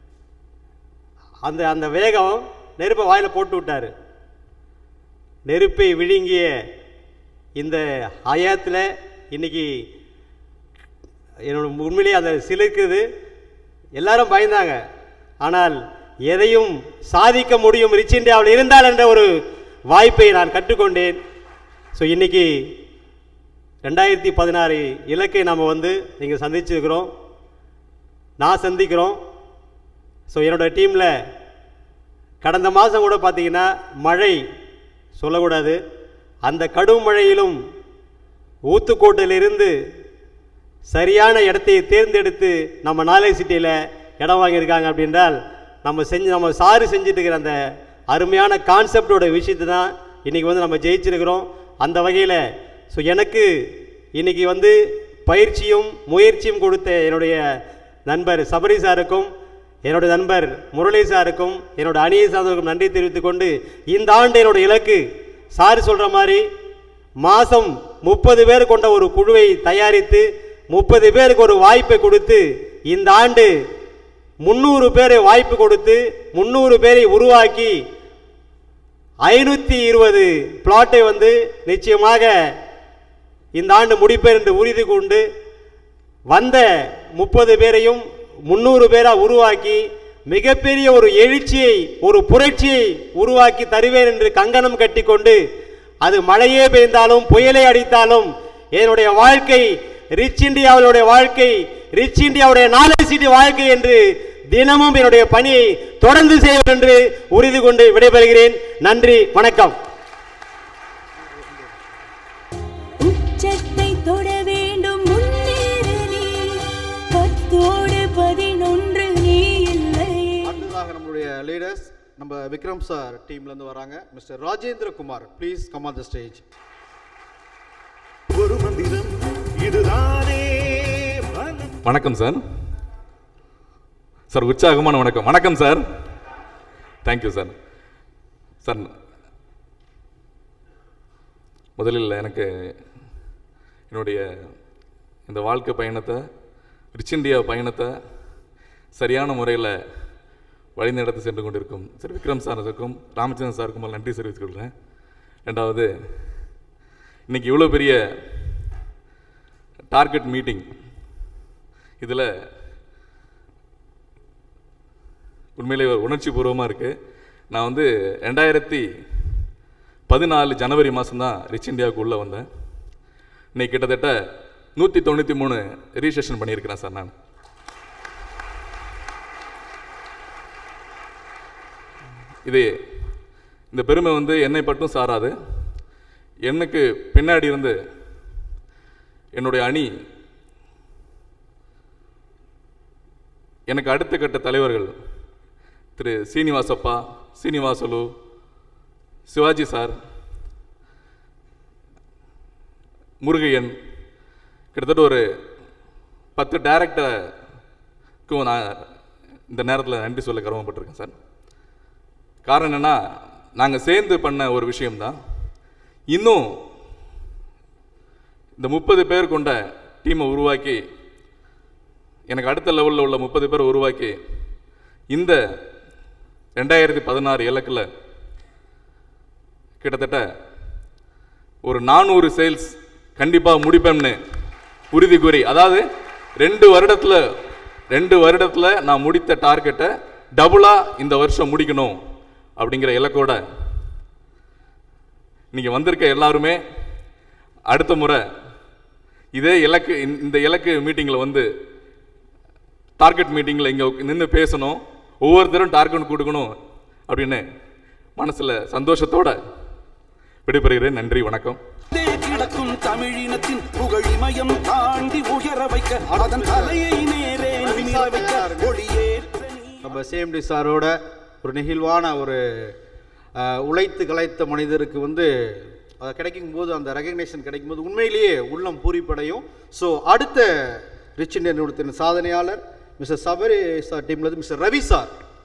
அந்த அந்த வேகம் நெருப்பை வாயில் போட்டு விட்டார். நெருப்பை விழுங்கிய இந்த ஹயாத்தில் இன்னைக்கு என்னோட உண்மையிலேயே அந்த சிலிர்க்குது. எல்லாரும் பயந்தாங்க. ஆனால் எதையும் சாதிக்க முடியும் ரிச் இந்தியாவில் இருந்தால் என்ற ஒரு வாய்ப்பை நான் கற்றுக்கொண்டேன். ஸோ இன்றைக்கி ரெண்டாயிரத்தி பதினாறு இலக்கை நாம் வந்து இங்கே சந்திச்சிருக்கிறோம், நான் சந்திக்கிறோம். ஸோ என்னோடய டீமில் கடந்த மாதம் கூட பார்த்திங்கன்னா மழை சொல்லக்கூடாது, அந்த கடும் மழையிலும் ஊத்துக்கோட்டையிலிருந்து சரியான இடத்தை தேர்ந்தெடுத்து நம்ம நாலேஜ் சிட்டியில் இடம் வாங்கியிருக்காங்க. அப்படின்றால் நம்ம செஞ்சு நம்ம சாரு செஞ்சுட்டு இருக்கிற அந்த அருமையான கான்செப்டோட விஷயத்தை தான் இன்றைக்கி வந்து நம்ம ஜெயிச்சிருக்கிறோம். அந்த வகையில் ஸோ எனக்கு இன்றைக்கி வந்து பயிற்சியும் முயற்சியும் கொடுத்த என்னுடைய நண்பர் சபரி சாருக்கும் என்னுடைய நண்பர் முரளி சாருக்கும் என்னோடய அணியை சார்ந்தவருக்கும் நன்றி தெரிவித்துக் கொண்டு, இந்த ஆண்டு என்னுடைய இலக்கு சாரு சொல்கிற மாதிரி மாதம் முப்பது பேர் கொண்ட ஒரு குழுவை தயாரித்து முப்பது பேருக்கு ஒரு வாய்ப்பை கொடுத்து, இந்த ஆண்டு முந்நூறு பேரை வாய்ப்பு கொடுத்து முந்நூறு பேரை உருவாக்கி ஐநூற்றி இருபது பிளாட்டை வந்து நிச்சயமாக இந்த ஆண்டு முடிப்பேன் என்று உறுதி கொண்டு வந்த முப்பது பேரையும் முந்நூறு பேராக உருவாக்கி மிகப்பெரிய ஒரு எழுச்சியை ஒரு புரட்சியை உருவாக்கி தருவேன் என்று கங்கணம் கட்டி கொண்டு, அது மழையே பெய்ந்தாலும் புயலை அடித்தாலும் என்னுடைய வாழ்க்கை ரிச் இந்தியாவுடைய வாழ்க்கை, ரிச் இந்தியாவுடைய நாலேஜ் சிட்டி வாழ்க்கை என்று தினமும் என்னுடைய பணியை தொடர்ந்து செய்வேன் என்று உறுதி கொண்டு விடைபெறுகிறேன். நன்றி, வணக்கம். உச்சத்தை தொட வேண்டும் முன்னேறி பத்தோடு பதினொன்று நீ இல்லை. அடுத்ததாக நம்மளுடைய லீடர்ஸ் நம்ம விக்ரம் சார் டீம்ல இருந்து வராங்க. Mr Rajendra Kumar, please come on the stage. ஒரு மந்திரம் இதுதானே. வணக்கம் சார். சார் உற்சாகமான வணக்கம். வணக்கம் சார். Thank you sir. சார் முதலில் எனக்கு என்னுடைய இந்த வாழ்க்கை பயணத்தை ரிச் இந்தியா பயணத்தை சரியான முறையில் வழிநடத்தி சென்று கொண்டிருக்கும் சார் விக்ரம் சாருக்கும் ராமச்சந்திரன் சாருக்கும் நன்றி தெரிவித்துக் கொள்கிறேன். ரெண்டாவது, இன்றைக்கி இவ்வளோ பெரிய டார்கெட் மீட்டிங், இதில் உண்மையிலே உணர்ச்சி பூர்வமாக இருக்குது. நான் வந்து ரெண்டாயிரத்தி பதினாலு ஜனவரி மாதம்தான் ரிச் இந்தியாவுக்கு உள்ளே வந்தேன். இன்னைக்கு கிட்டத்தட்ட நூற்றி தொண்ணூற்றி மூணு ரிஜிஸ்ட்ரேஷன் பண்ணியிருக்கிறேன் சார். நான் இது இந்த பெருமை வந்து என்னை மட்டும் சாராது, எனக்கு பின்னாடி இருந்து என்னுடைய அணி, எனக்கு அடுத்த கட்ட தலைவர்கள் திரு சீனிவாசப்பா, சீனிவாசலு, சிவாஜி சார், முருகையன், கிட்டத்தட்ட ஒரு பத்து டைரக்டருக்கும் நான் இந்த நேரத்தில் நன்றி சொல்ல கடமைப்பட்டிருக்கேன் சார். காரணம் என்னென்னா, நாங்கள் சேர்ந்து பண்ண ஒரு விஷயம்தான். இன்னும் இந்த முப்பது பேர் கொண்ட டீமை உருவாக்கி, எனக்கு அடுத்த லெவலில் உள்ள முப்பது பேரை உருவாக்கி இந்த ரெண்டாயிரத்தி பதினாறு இலக்கில் கிட்டத்தட்ட ஒரு நானூறு சேல்ஸ் கண்டிப்பாக முடிப்பேன்னு உறுதி கூறி, அதாவது ரெண்டு வருடத்தில் ரெண்டு வருடத்தில் நான் முடித்த டார்கெட்டை டபுளாக இந்த வருஷம் முடிக்கணும் அப்படிங்கிற இலக்கோட நீங்கள் வந்திருக்க எல்லாருமே அடுத்த முறை இதே இலக்கு இந்த இலக்கு மீட்டிங்கில் வந்து டார்கெட் மீட்டிங்கில் இங்கே நின்று பேசணும், ஒவ்வொருத்தரும் டார்கெட் கொடுக்கணும் அப்படின்னு மனசில் சந்தோஷத்தோட விடைபெறுகிறேன். நன்றி, வணக்கம். கிடக்கும் தமிழினத்தின் புகழிமயம் தாண்டி உயர வைக்க அதன் தலையை நேரே நிமிர வைக்க ஒளியேற்ற நம்ம சிஎம்டி சாரோட ஒரு நெகிழ்வான ஒரு உழைத்து கலைத்த மனிதருக்கு வந்து அது கிடைக்கும் போது, அந்த ரெகக்னேஷன் கிடைக்கும் போது உண்மையிலேயே உள்ளம் பூரிப்படையும். ஸோ அடுத்த ரிச் இந்தியா நிறுவனத்தின் சாதனையாளர் மிஸ்டர் சபரி சார் டீம்ல இருந்து மிஸ்டர் ரவி சார்.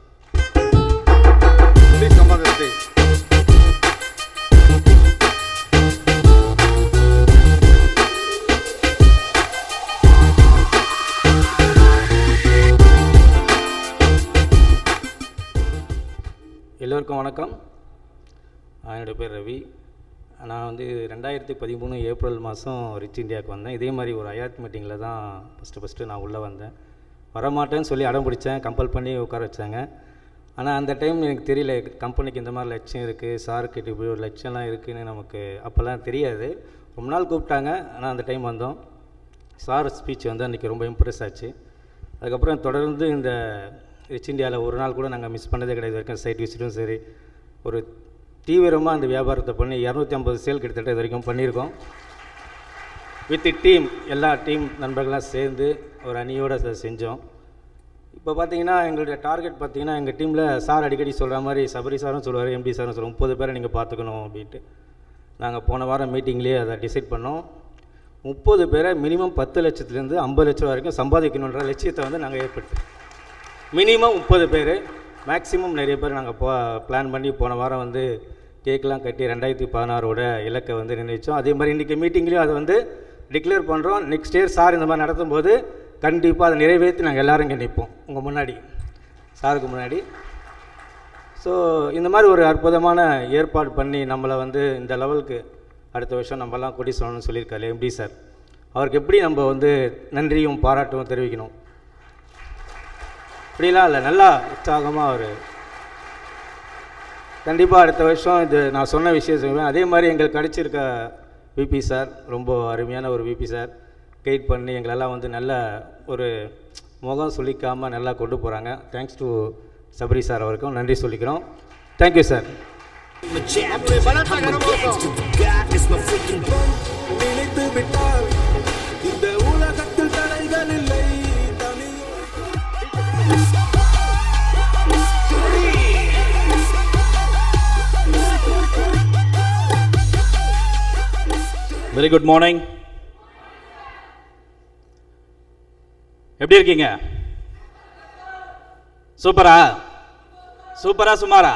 எல்லோருக்கும் வணக்கம். என்னோடய பேர் ரவி. நான் வந்து ரெண்டாயிரத்தி பதிமூணு ஏப்ரல் மாதம் ரிச் இந்தியாவுக்கு வந்தேன். இதே மாதிரி ஒரு ஐஆர்டி மீட்டிங்கில் தான் ஃபஸ்ட்டு ஃபஸ்ட்டு நான் உள்ளே வந்தேன். வரமாட்டேன்னு சொல்லி அடம் பிடிச்சேன், கம்பல் பண்ணி உட்கார வச்சாங்க. ஆனால் அந்த டைம் எனக்கு தெரியல, கம்பெனிக்கு இந்த மாதிரி லட்சியம் இருக்குது, சாருக்கு இப்படி ஒரு லட்சியம்லாம் இருக்குதுன்னு நமக்கு அப்போல்லாம் தெரியாது. ரொம்ப நாள் கூப்பிட்டாங்க, ஆனால் அந்த டைம் வந்தோம். சார் ஸ்பீச் வந்து அன்றைக்கி ரொம்ப இம்ப்ரெஸ் ஆச்சு. அதுக்கப்புறம் தொடர்ந்து இந்த ரிச் இந்தியாவில் ஒரு நாள் கூட நாங்கள் மிஸ் பண்ணதே கிடையாது. வரைக்கும் சைட் விசிட்டும் சரி, ஒரு தீவிரமாக அந்த வியாபாரத்தை பண்ணி இரநூத்தி ஐம்பது சேல் கிட்டத்தட்ட இது வரைக்கும் பண்ணியிருக்கோம். வித் டீம், எல்லா டீம் நண்பர்கள்லாம் சேர்ந்து ஒரு அணியோடு அதை செஞ்சோம். இப்போ பார்த்தீங்கன்னா எங்களுடைய டார்கெட் பார்த்தீங்கன்னா, எங்கள் டீமில் சார் அடிக்கடி சொல்கிற மாதிரி சபரி சாரும் சொல்லுவார், எம்டி சாரும் சொல்லுவோம், முப்பது பேரை நீங்கள் பார்த்துக்கணும் அப்படின்ட்டு. நாங்கள் போன வாரம் மீட்டிங்லேயே அதை டிசைட் பண்ணோம். முப்பது பேரை மினிமம் பத்து லட்சத்துலேருந்து ஐம்பது லட்சம் வரைக்கும் சம்பாதிக்கணுன்ற லட்சியத்தை வந்து நாங்கள் ஏற்படுத்தி, மினிமம் முப்பது பேர், மேக்ஸிமம் நிறைய பேர் நாங்கள் போ பிளான் பண்ணி போன வாரம் வந்து கேக்கெலாம் கட்டி ரெண்டாயிரத்தி பதினாறோட இலக்கை வந்து நிர்ணயித்தோம். அதே மாதிரி இன்றைக்கி மீட்டிங்லேயும் அதை வந்து டிக்ளேர் பண்ணுறோம். நெக்ஸ்ட் இயர் சார் இந்த மாதிரி நடத்தும் போது கண்டிப்பாக அதை நிறைவேற்றி நாங்கள் எல்லோரும் இங்கே நிற்போம் உங்கள் முன்னாடி, சாருக்கு முன்னாடி. ஸோ இந்த மாதிரி ஒரு அற்புதமான ஏற்பாடு பண்ணி நம்மளை வந்து இந்த லெவலுக்கு அடுத்த வருஷம் நம்மலாம் கொடி சொல்லணும்னு சொல்லியிருக்காரு எம்டி சார். அவருக்கு எப்படி நம்ம வந்து நன்றியும் பாராட்டும் தெரிவிக்கணும். இப்படிலாம் இல்லை, நல்லா உற்சாகமாக அவர் கண்டிப்பாக அடுத்த வருஷம் இது நான் சொன்ன விஷயம் சொல்லுவேன். அதே மாதிரி எங்களுக்கு கிடச்சிருக்க விபி சார் ரொம்ப அருமையான ஒரு விபி சார், கைட் பண்ணி எங்களெல்லாம் வந்து நல்ல ஒரு முகம் சொல்லிக்காமல் நல்லா கொண்டு போகிறாங்க. தேங்க்ஸ் டு சபரி சார், அவருக்கும் நன்றி சொல்லிக்கிறோம். Thank you sir. நினைத்து விட்டால் இந்த உலகத்தில் தடைகள் இல்லை. Very good morning. எப்படி இருக்கீங்க? சூப்பரா சூப்பரா சுமாரா?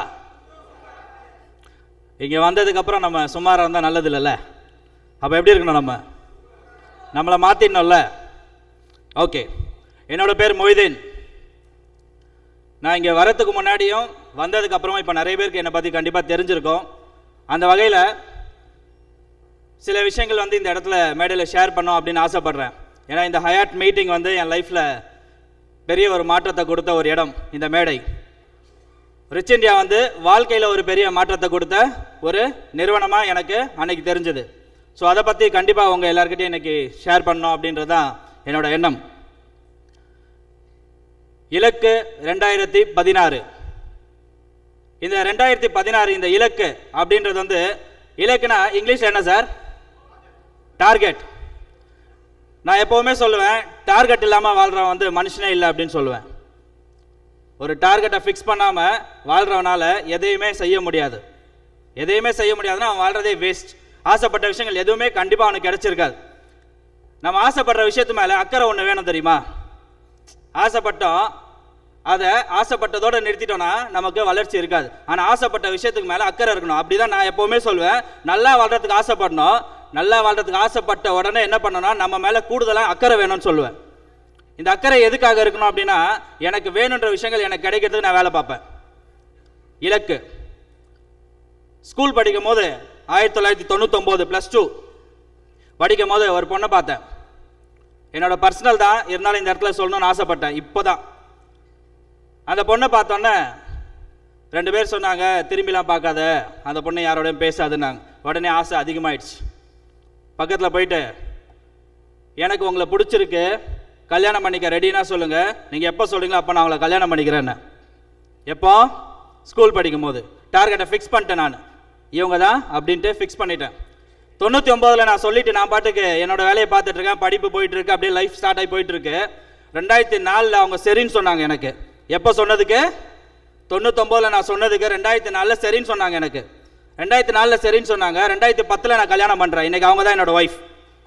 இங்கே வந்ததுக்கப்புறம் நம்ம சுமாராக இருந்தால் நல்லது இல்லைல்ல? அப்போ எப்படி இருக்கணும்? நம்ம நம்மளை மாற்றிடணும்ல? ஓகே, என்னோட பேர் மொய்தீன். நான் இங்கே வரத்துக்கு முன்னாடியும் வந்ததுக்கு அப்புறமா இப்போ நிறைய பேருக்கு என்னை பற்றி கண்டிப்பாக தெரிஞ்சிருக்கோம். அந்த வகையில் சில விஷயங்கள் வந்து இந்த இடத்துல மேடையில் ஷேர் பண்ணோம் அப்படின்னு ஆசைப்பட்றேன். ஏன்னா இந்த ஹயாட் மீட்டிங் வந்து என் லைஃப்பில் பெரிய ஒரு மாற்றத்தை கொடுத்த ஒரு இடம் இந்த மேடை. ரிச் இந்தியா வந்து வாழ்க்கையில் ஒரு பெரிய மாற்றத்தை கொடுத்த ஒரு நிறுவனமாக எனக்கு அன்னைக்கு தெரிஞ்சது. ஸோ அதை பற்றி கண்டிப்பாக உங்கள் எல்லாருக்கிட்டையும் இன்னைக்கு ஷேர் பண்ணோம் அப்படின்றது தான் என்னோட எண்ணம். இலக்கு ரெண்டாயிரத்தி பதினாறு. இந்த ரெண்டாயிரத்தி பதினாறு இந்த இலக்கு அப்படின்றது வந்து, இலக்குனா இங்கிலீஷில் என்ன சார்? டார்கெட். நான் எப்போவுமே சொல்லுவேன், டார்கெட் இல்லாமல் வாழ்கிறவன் வந்து மனுஷனே இல்லை அப்படின்னு சொல்லுவேன். ஒரு டார்கெட்டை ஃபிக்ஸ் பண்ணாமல் வாழ்கிறவனால எதையுமே செய்ய முடியாது. எதையுமே செய்ய முடியாதுன்னா அவன் வாழ்கிறதே வேஸ்ட். ஆசைப்பட்ட விஷயங்கள் எதுவுமே கண்டிப்பாக அவனுக்கு கிடைச்சிருக்காது. நம்ம ஆசைப்படுற விஷயத்து மேலே அக்கறை ஒன்று வேணும் தெரியுமா? ஆசைப்பட்டோம், அதை ஆசைப்பட்டதோடு நிறுத்திட்டோன்னா நமக்கு வளர்ச்சி இருக்காது. ஆனால் ஆசைப்பட்ட விஷயத்துக்கு மேலே அக்கறை இருக்கணும். அப்படி தான் நான் எப்போவுமே சொல்லுவேன், நல்லா வாழ்கிறதுக்கு ஆசைப்படணும். நல்லா வாழ்கிறதுக்கு ஆசைப்பட்ட உடனே என்ன பண்ணணும்னா நம்ம மேலே கூடுதலாக அக்கறை வேணும்னு சொல்லுவேன். இந்த அக்கறை எதுக்காக இருக்கணும் அப்படின்னா, எனக்கு வேணுன்ற விஷயங்கள் எனக்கு கிடைக்கிறதுக்கு நான் வேலை பார்ப்பேன். இலக்கு. ஸ்கூல் படிக்கும் போது ஆயிரத்தி தொள்ளாயிரத்தி தொண்ணூத்தொம்போது ப்ளஸ் டூ படிக்கும் போது ஒரு பொண்ணை பார்த்தேன். என்னோட பர்சனல் தான், இருந்தாலும் இந்த இடத்துல சொல்லணும்னு ஆசைப்பட்டேன். இப்போ தான் அந்த பொண்ணை பார்த்தோன்னே ரெண்டு பேர் சொன்னாங்க, திரும்பிலாம் பார்க்காத, அந்த பொண்ணை யாரோடையும் பேசாதுன்னாங்க. உடனே ஆசை அதிகமாகிடுச்சு. பக்கத்தில் போயிட்டு, எனக்கு உங்களை பிடிச்சிருக்கு, கல்யாணம் பண்ணிக்க ரெடினா சொல்லுங்கள், நீங்கள் எப்போ சொல்கிறீங்களோ அப்போ நான் உங்களை கல்யாணம் பண்ணிக்கிறேன்னு. எப்போ? ஸ்கூல் படிக்கும் போது. டார்கெட்டை ஃபிக்ஸ் பண்ணிட்டேன் நான், இவங்க தான் அப்படின்ட்டு ஃபிக்ஸ் பண்ணிட்டேன். தொண்ணூற்றி ஒம்போதில் நான் சொல்லிவிட்டு நான் பாட்டுக்கு என்னோட வேலையை பார்த்துட்ருக்கேன், படிப்பு போயிட்டுருக்கு, அப்படியே லைஃப் ஸ்டார்ட் ஆகி போயிட்டுருக்கு. ரெண்டாயிரத்தி நாலில் அவங்க சரின்னு சொன்னாங்க எனக்கு. எப்போ சொன்னதுக்கு? தொண்ணூத்தொம்போதில் நான் சொன்னதுக்கு ரெண்டாயிரத்தி நாலில் சரின்னு சொன்னாங்க எனக்கு. ரெண்டாயிரத்தி நாலில் சரின்னு சொன்னாங்க. ரெண்டாயிரத்தி பத்தில் நான் கல்யாணம் பண்ணுறேன். இன்றைக்கி அவங்க தான் என்னோட ஒய்ஃப்.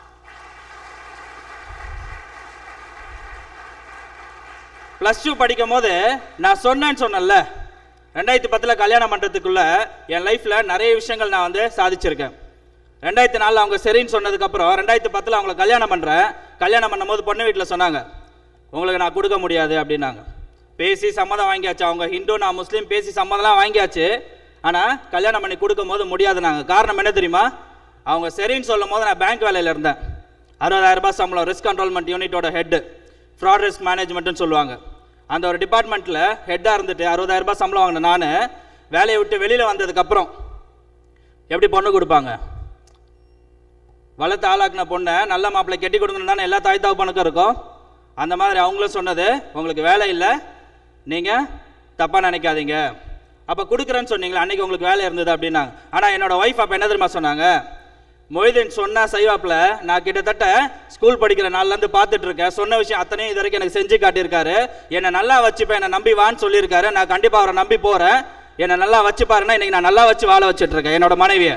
ப்ளஸ் டூ படிக்கும் போது நான் சொன்னேன்னு சொன்னேன்ல, ரெண்டாயிரத்தி பத்தில் கல்யாணம் பண்ணுறதுக்குள்ள என் லைஃப்பில் நிறைய விஷயங்கள் நான் வந்து சாதிச்சிருக்கேன். ரெண்டாயிரத்தி நாலில் அவங்க சரின்னு சொன்னதுக்கப்புறம் ரெண்டாயிரத்தி பத்தில் அவங்களை கல்யாணம் பண்ணுறேன். கல்யாணம் பண்ணும்போது பொண்ணு வீட்டில் சொன்னாங்க, உங்களுக்கு நான் கொடுக்க முடியாது அப்படின்னாங்க. பேசி சம்மதம் வாங்கியாச்சு. அவங்க ஹிந்து, நான் முஸ்லீம், பேசி சம்மதம்லாம் வாங்கியாச்சு. ஆனால் கல்யாணம் பண்ணி கொடுக்கும் போது முடியாதுனாங்க. காரணம் என்ன தெரியுமா? அவங்க சரின்னு சொல்லும் போது நான் பேங்க் வேலையில் இருந்தேன். அறுபதாயிரம் ரூபாய் சம்பளம், ரிஸ்க் கண்ட்ரோல்மெண்ட் யூனிட்டோட ஹெட், ஃப்ராட் ரிஸ்க் மேனேஜ்மெண்ட்னு சொல்லுவாங்க. அந்த ஒரு டிபார்ட்மெண்ட்டில் ஹெட்டாக இருந்துட்டு அறுபதாயிரம் ரூபாய் சம்பளம் வாங்கினேன். நான் வேலையை விட்டு வெளியில் வந்ததுக்கப்புறம் எப்படி பொண்ணு கொடுப்பாங்க? வளர்த்து ஆளாக்குன பொண்ணை நல்ல மாப்பிள்ளை கெட்டி கொடுக்கணும் தானே எல்லா தாய் தகப்பனுக்கும் இருக்கும். அந்த மாதிரி அவங்களும் சொன்னது, உங்களுக்கு வேலை இல்லை, நீங்கள் தப்பாக நினைக்காதீங்க. அப்போ கொடுக்குறேன்னு சொன்னீங்களா, அன்றைக்கி உங்களுக்கு வேலை இருந்தது அப்படின்னாங்க. ஆனால் என்னோடய ஒய்ஃப் அப்போ என்ன தெரியுமா சொன்னாங்க? மொய்தீன் சொன்னால் செய்வாப்பில், நான் கிட்டத்தட்ட ஸ்கூல் படிக்கிற நாள்லேருந்து பார்த்துட்டு இருக்கேன், சொன்ன விஷயம் அத்தனையும் இது வரைக்கும் எனக்கு செஞ்சு காட்டியிருக்காரு, என்னை நல்லா வச்சுப்பேன், என்னை நம்பி வான்னு சொல்லியிருக்காரு, நான் கண்டிப்பாக அவரை நம்பி போகிறேன், என்னை நல்லா வச்சு பாருன்னா இன்றைக்கி நான் நல்லா வச்சு வாழ வச்சுட்டு இருக்கேன் என்னோட மனைவியை.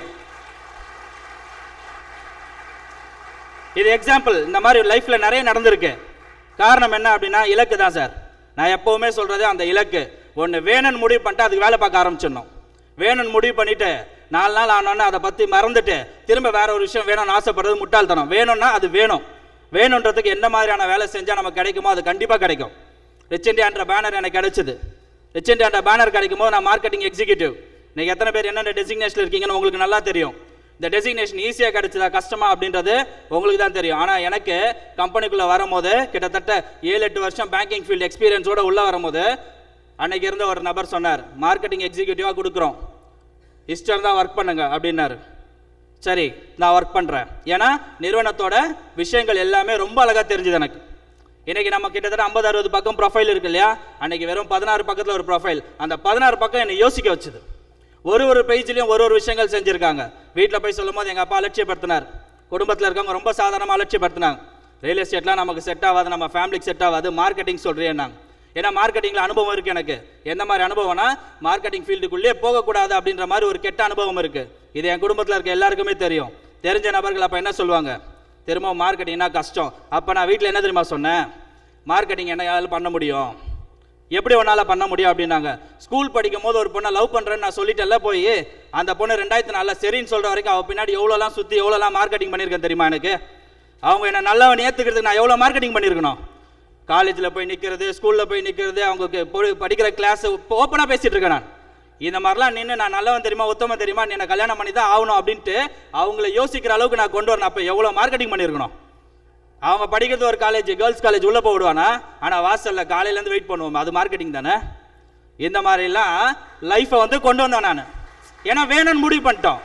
இது எக்ஸாம்பிள். இந்த மாதிரி லைஃப்பில் நிறைய நடந்திருக்கு. காரணம் என்ன அப்படின்னா, இலக்கு தான் சார். நான் எப்போவுமே சொல்கிறது, அந்த இலக்கு ஒன்று வேணும்னு முடிவு பண்ணிட்டு அதுக்கு வேலை பார்க்க ஆரம்பிச்சிடணும். வேணும்னு முடிவு பண்ணிவிட்டு நாலு நாள் ஆனோன்னு அதை பற்றி மறந்துட்டு திரும்ப வேற ஒரு விஷயம் வேணும்னு ஆசைப்படுறது முட்டாள்தனம். வேணும்னா அது வேணும். வேணுன்றதுக்கு என்ன மாதிரியான வேலை செஞ்சால் நமக்கு கிடைக்குமோ அது கண்டிப்பாக கிடைக்கும். ரிச் இண்டியான்ற பேனர் எனக்கு கிடைச்சிது. ரிச் இண்டியான்ற பேனர் கிடைக்கும் போது நான் மார்க்கெட்டிங் எக்ஸிக்யூட்டிவ். இன்றைக்கி எத்தனை பேர் என்னென்ன டெசிக்னேஷன் இருக்கீங்கன்னு உங்களுக்கு நல்லா தெரியும். இந்த டெசிக்னேஷன் ஈஸியாக கிடைச்சதா கஷ்டமா அப்படின்றது உங்களுக்கு தான் தெரியும். ஆனால் எனக்கு கம்பெனிக்குள்ளே வரும்போது கிட்டத்தட்ட ஏழு எட்டு வருஷம் பேங்கிங் ஃபீல்டு எக்ஸ்பீரியன்ஸோடு உள்ளே வரும்போது அன்னைக்கு இருந்த ஒரு நபர் சொன்னார், மார்க்கெட்டிங் எக்ஸிக்யூட்டிவாக கொடுக்குறோம், இஷ்டம் தான் ஒர்க் பண்ணுங்க அப்படின்னாரு. சரி, நான் ஒர்க் பண்ணுறேன். ஏன்னா நிறுவனத்தோட விஷயங்கள் எல்லாமே ரொம்ப அழகாக தெரிஞ்சுது எனக்கு. இன்றைக்கி நம்ம கிட்டத்தட்ட ஐம்பது அறுபது பக்கம் ப்ரொஃபைல் இருக்கு இல்லையா, அன்றைக்கி வெறும் பதினாறு பக்கத்தில் ஒரு ப்ரொஃபைல். அந்த பதினாறு பக்கம் என்னை யோசிக்க வச்சுது. ஒரு ஒரு பேஜ்லையும் ஒரு ஒரு விஷயங்கள் செஞ்சுருக்காங்க. வீட்டில் போய் சொல்லும் போது எங்கள் அப்பா அலட்சியப்படுத்தினார். குடும்பத்தில் இருக்கவங்க ரொம்ப சாதாரணமாக அலட்சியப்படுத்தினாங்க. ரியல் எஸ்டேட்லாம் நமக்கு செட் ஆகாது, நம்ம ஃபேமிலிக்கு செட் ஆகாது, மார்க்கெட்டிங் சொல்கிறேன்னாங்க. ஏன்னா மார்க்கெட்டிங்கில் அனுபவம் இருக்குது எனக்கு. எந்த மாதிரி அனுபவம்னா, மார்க்கெட்டிங் ஃபீல்டுக்குள்ளே போகக்கூடாது அப்படின்ற மாதிரி ஒரு கெட்ட அனுபவம் இருக்குது. இது என் குடும்பத்தில் இருக்க எல்லாருக்குமே தெரியும். தெரிஞ்ச நபர்கள் அப்போ என்ன சொல்லுவாங்க, திரும்ப மார்க்கெட்டிங்னா கஷ்டம். அப்போ நான் வீட்டில் என்ன தெரியுமா சொன்னேன், மார்க்கெட்டிங் என்ன பண்ண முடியும், எப்படி ஒன்றால் பண்ண முடியும் அப்படின்னாங்க. ஸ்கூல் படிக்கும் போது ஒரு பொண்ணை லவ் பண்ணுறேன்னு நான் சொல்லிட்டேன்ல, போய் அந்த பொண்ணு ரெண்டாயிரத்தி நாலில் சரின்னு சொல்கிற வரைக்கும் அவள் பின்னாடி எவ்வளோலாம் சுற்றி எவ்வளோலாம் மார்க்கெட்டிங் பண்ணியிருக்கேன் தெரியுமா எனக்கு. அவங்க என்னை நல்லவன் ஏற்றுக்கிறதுக்கு நான் எவ்வளோ மார்க்கெட்டிங் பண்ணியிருக்கணும். காலேஜில் போய் நிற்கிறது, ஸ்கூலில் போய் நிற்கிறது, அவங்க படிக்கிற கிளாஸ் ஓப்பனாக பேசிகிட்டு இருக்கேன் நான். இந்த மாதிரிலாம் நின்று நான் நல்லவன் தெரியுமா, உத்தமன் தெரியுமா, நீ என்ன கல்யாணம் பண்ணி தான் ஆகணும் அப்படின்ட்டு அவங்கள யோசிக்கிற அளவுக்கு நான் கொண்டு வரணும். அப்போ எவ்வளோ மார்க்கெட்டிங் பண்ணியிருக்கணும். அவங்க படிக்கிறது ஒரு காலேஜ், கேர்ள்ஸ் காலேஜ், உள்ளே போடுவானா, ஆனால் வாசலில் காலையிலேருந்து வெயிட் பண்ணுவோம், அது மார்க்கெட்டிங் தானே. இந்த மாதிரிலாம் லைஃப்பை வந்து கொண்டு வந்தேன் நான். ஏன்னா வேணும்னு முடிவு பண்ணிட்டோம்,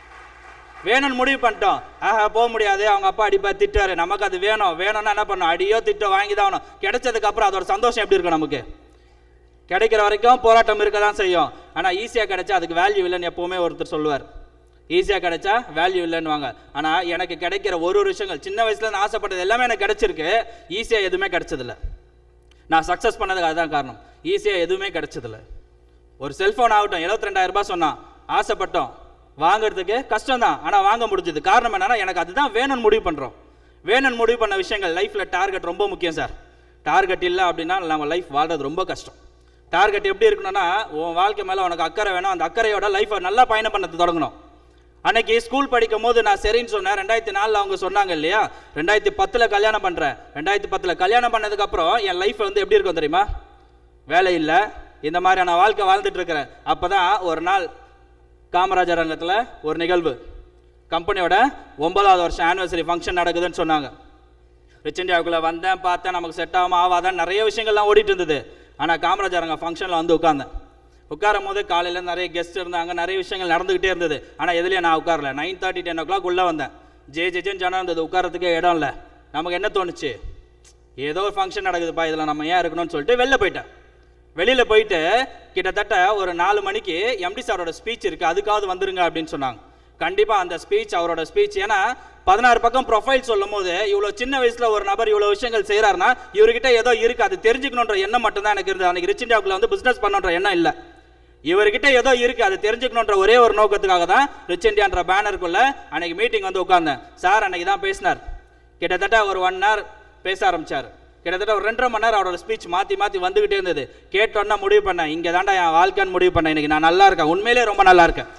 வேணும்னு முடிவு பண்ணிட்டோம். ஆஹா போக முடியாது, அவங்க அப்பா அடிப்பா திட்டாரு, நமக்கு அது வேணும். வேணும்னா என்ன பண்ணோம், அடியோ திட்டோ வாங்கி தான் ஆகணும். கிடைச்சதுக்கு அப்புறம் அதோட சந்தோஷம் எப்படி இருக்கும் நமக்கு? கிடைக்கிற வரைக்கும் போராட்டம் இருக்க தான் செய்யும். ஆனால் ஈஸியாக கிடைச்சா அதுக்கு வேல்யூ இல்லைன்னு எப்போவுமே ஒருத்தர் சொல்லுவார். ஈஸியாக கிடைச்சா வேல்யூ இல்லைன்னு வாங்க. ஆனால் எனக்கு கிடைக்கிற ஒரு ஒரு விஷயங்கள், சின்ன வயசுல நான் ஆசைப்பட்டது எல்லாமே எனக்கு கிடைச்சிருக்கு. ஈஸியாக எதுவுமே கிடைச்சதில்லை. நான் சக்ஸஸ் பண்ணதுக்கு அதுதான் காரணம். ஈஸியாக எதுவுமே கிடைச்சதில்லை. ஒரு செல்ஃபோன் ஆகட்டும், எழுபத்தி ரெண்டாயிரம் ரூபாய் சொன்னான், ஆசைப்பட்டோம், வாங்குறதுக்கு கஷ்டம் தான், ஆனால் வாங்க முடிஞ்சது. காரணம் என்னன்னா எனக்கு அதுதான் வேணும்னு முடிவு பண்ணுறோம். வேணும்னு முடிவு பண்ண விஷயங்கள். லைஃப்பில் டார்கெட் ரொம்ப முக்கியம் சார். டார்கெட் இல்லை அப்படின்னா நம்ம லைஃப் வாழ்றது ரொம்ப கஷ்டம். டார்கெட் எப்படி இருக்கணும்னா, உன் வாழ்க்கை மேலே உனக்கு அக்கறை வேணும். அந்த அக்கறையோட லைஃப்பை நல்லா பயணம் பண்ணது தொடங்கணும். அன்னைக்கு ஸ்கூல் படிக்கும் போது நான் சரின்னு சொன்னேன். ரெண்டாயிரத்தி நாலில் அவங்க சொன்னாங்க இல்லையா, ரெண்டாயிரத்தி பத்தில் கல்யாணம் பண்ணுறேன். ரெண்டாயிரத்தி பத்தில் கல்யாணம் பண்ணதுக்கப்புறம் என் லைஃப் வந்து எப்படி இருக்கும் தெரியுமா? வேலை இல்லை, இந்த மாதிரியான வாழ்க்கை வாழ்ந்துட்டு இருக்கிறேன். அப்போ தான் ஒரு நாள் காமராஜர் அரங்கத்தில் ஒரு நிகழ்வு, கம்பெனியோட ஒன்பதாவது வருஷம் ஆனிவர்சரி ஃபங்க்ஷன் நடக்குதுன்னு சொன்னாங்க. ரிச் இண்டியாவுக்குள்ளே வந்தேன், பார்த்தேன், நமக்கு செட் ஆகாமல் ஆகாதான் நிறைய விஷயங்கள்லாம் ஓடிட்டு இருந்தது. ஆனால் காமராஜர் அரங்க ஃபங்க்ஷனில் வந்து உட்கார்ந்தேன். உட்காரும் போது காலையில் நிறைய கெஸ்ட் இருந்தாங்க, நிறைய விஷயங்கள் நடந்துக்கிட்டே இருந்தது. ஆனால் எதுலேயும் நான் உட்காரல. Nine thirty ten o'clock உள்ளே வந்தேன். ஜே ஜே ஜேன்னு ஜனம் இருந்தது, உட்காரத்துக்கே இடம் இல்லை. நமக்கு என்ன தோணுச்சு, ஏதோ ஒரு ஃபங்க்ஷன் நடக்குதுப்பா, இதில் நம்ம ஏன் இருக்கணும்னு சொல்லிட்டு வெளில போயிட்டேன். வெளியில் போயிட்டு கிட்டத்தட்ட ஒரு நாலு மணிக்கு எம்டி சாரோட ஸ்பீச் இருக்குது, அதுக்காவது வந்துருங்க அப்படின்னு சொன்னாங்க. கண்டிப்பாக அந்த ஸ்பீச், அவரோட ஸ்பீச், ஏன்னா பதினாறு பக்கம் ப்ரொஃபைல் சொல்லும் போது இவ்வளோ சின்ன வயசில் ஒரு நபர் இவ்வளோ விஷயங்கள் செய்கிறாருன்னா இவர்கிட்ட ஏதோ இருக்குது, அது தெரிஞ்சுக்கணுன்ற எண்ணம் மட்டும்தான் எனக்கு இருந்தது. அன்றைக்கி ரிச் இண்டியாவுக்குள்ள வந்து பிஸ்னஸ் பண்ணுன்ற எண்ணம் இல்லை. இவர்கிட்ட ஏதோ இருக்குது, அது தெரிஞ்சுக்கணுன்ற ஒரே ஒரு நோக்கத்துக்காக தான் ரிச் இண்டியான்ற பேனருக்குள்ளே அன்றைக்கி மீட்டிங் வந்து உட்கார்ந்தேன். சார் அன்றைக்கி தான் பேசினார். கிட்டத்தட்ட ஒரு ஒன் ஹவர் பேச ஆரம்பித்தார். கிட்டத்தட்ட ஒரு ரெண்டரை மணி நேரம் அவரோட ஸ்பீச் மாற்றி மாற்றி வந்துக்கிட்டே இருந்தது. கேட்டோன்னா முடிவு பண்ணேன், இங்கே தாண்டா என் வாழ்க்கைன்னு முடிவு பண்ணேன். இன்றைக்கி நான் நல்லா இருக்கேன், உண்மையிலே ரொம்ப நல்லா இருக்கேன்.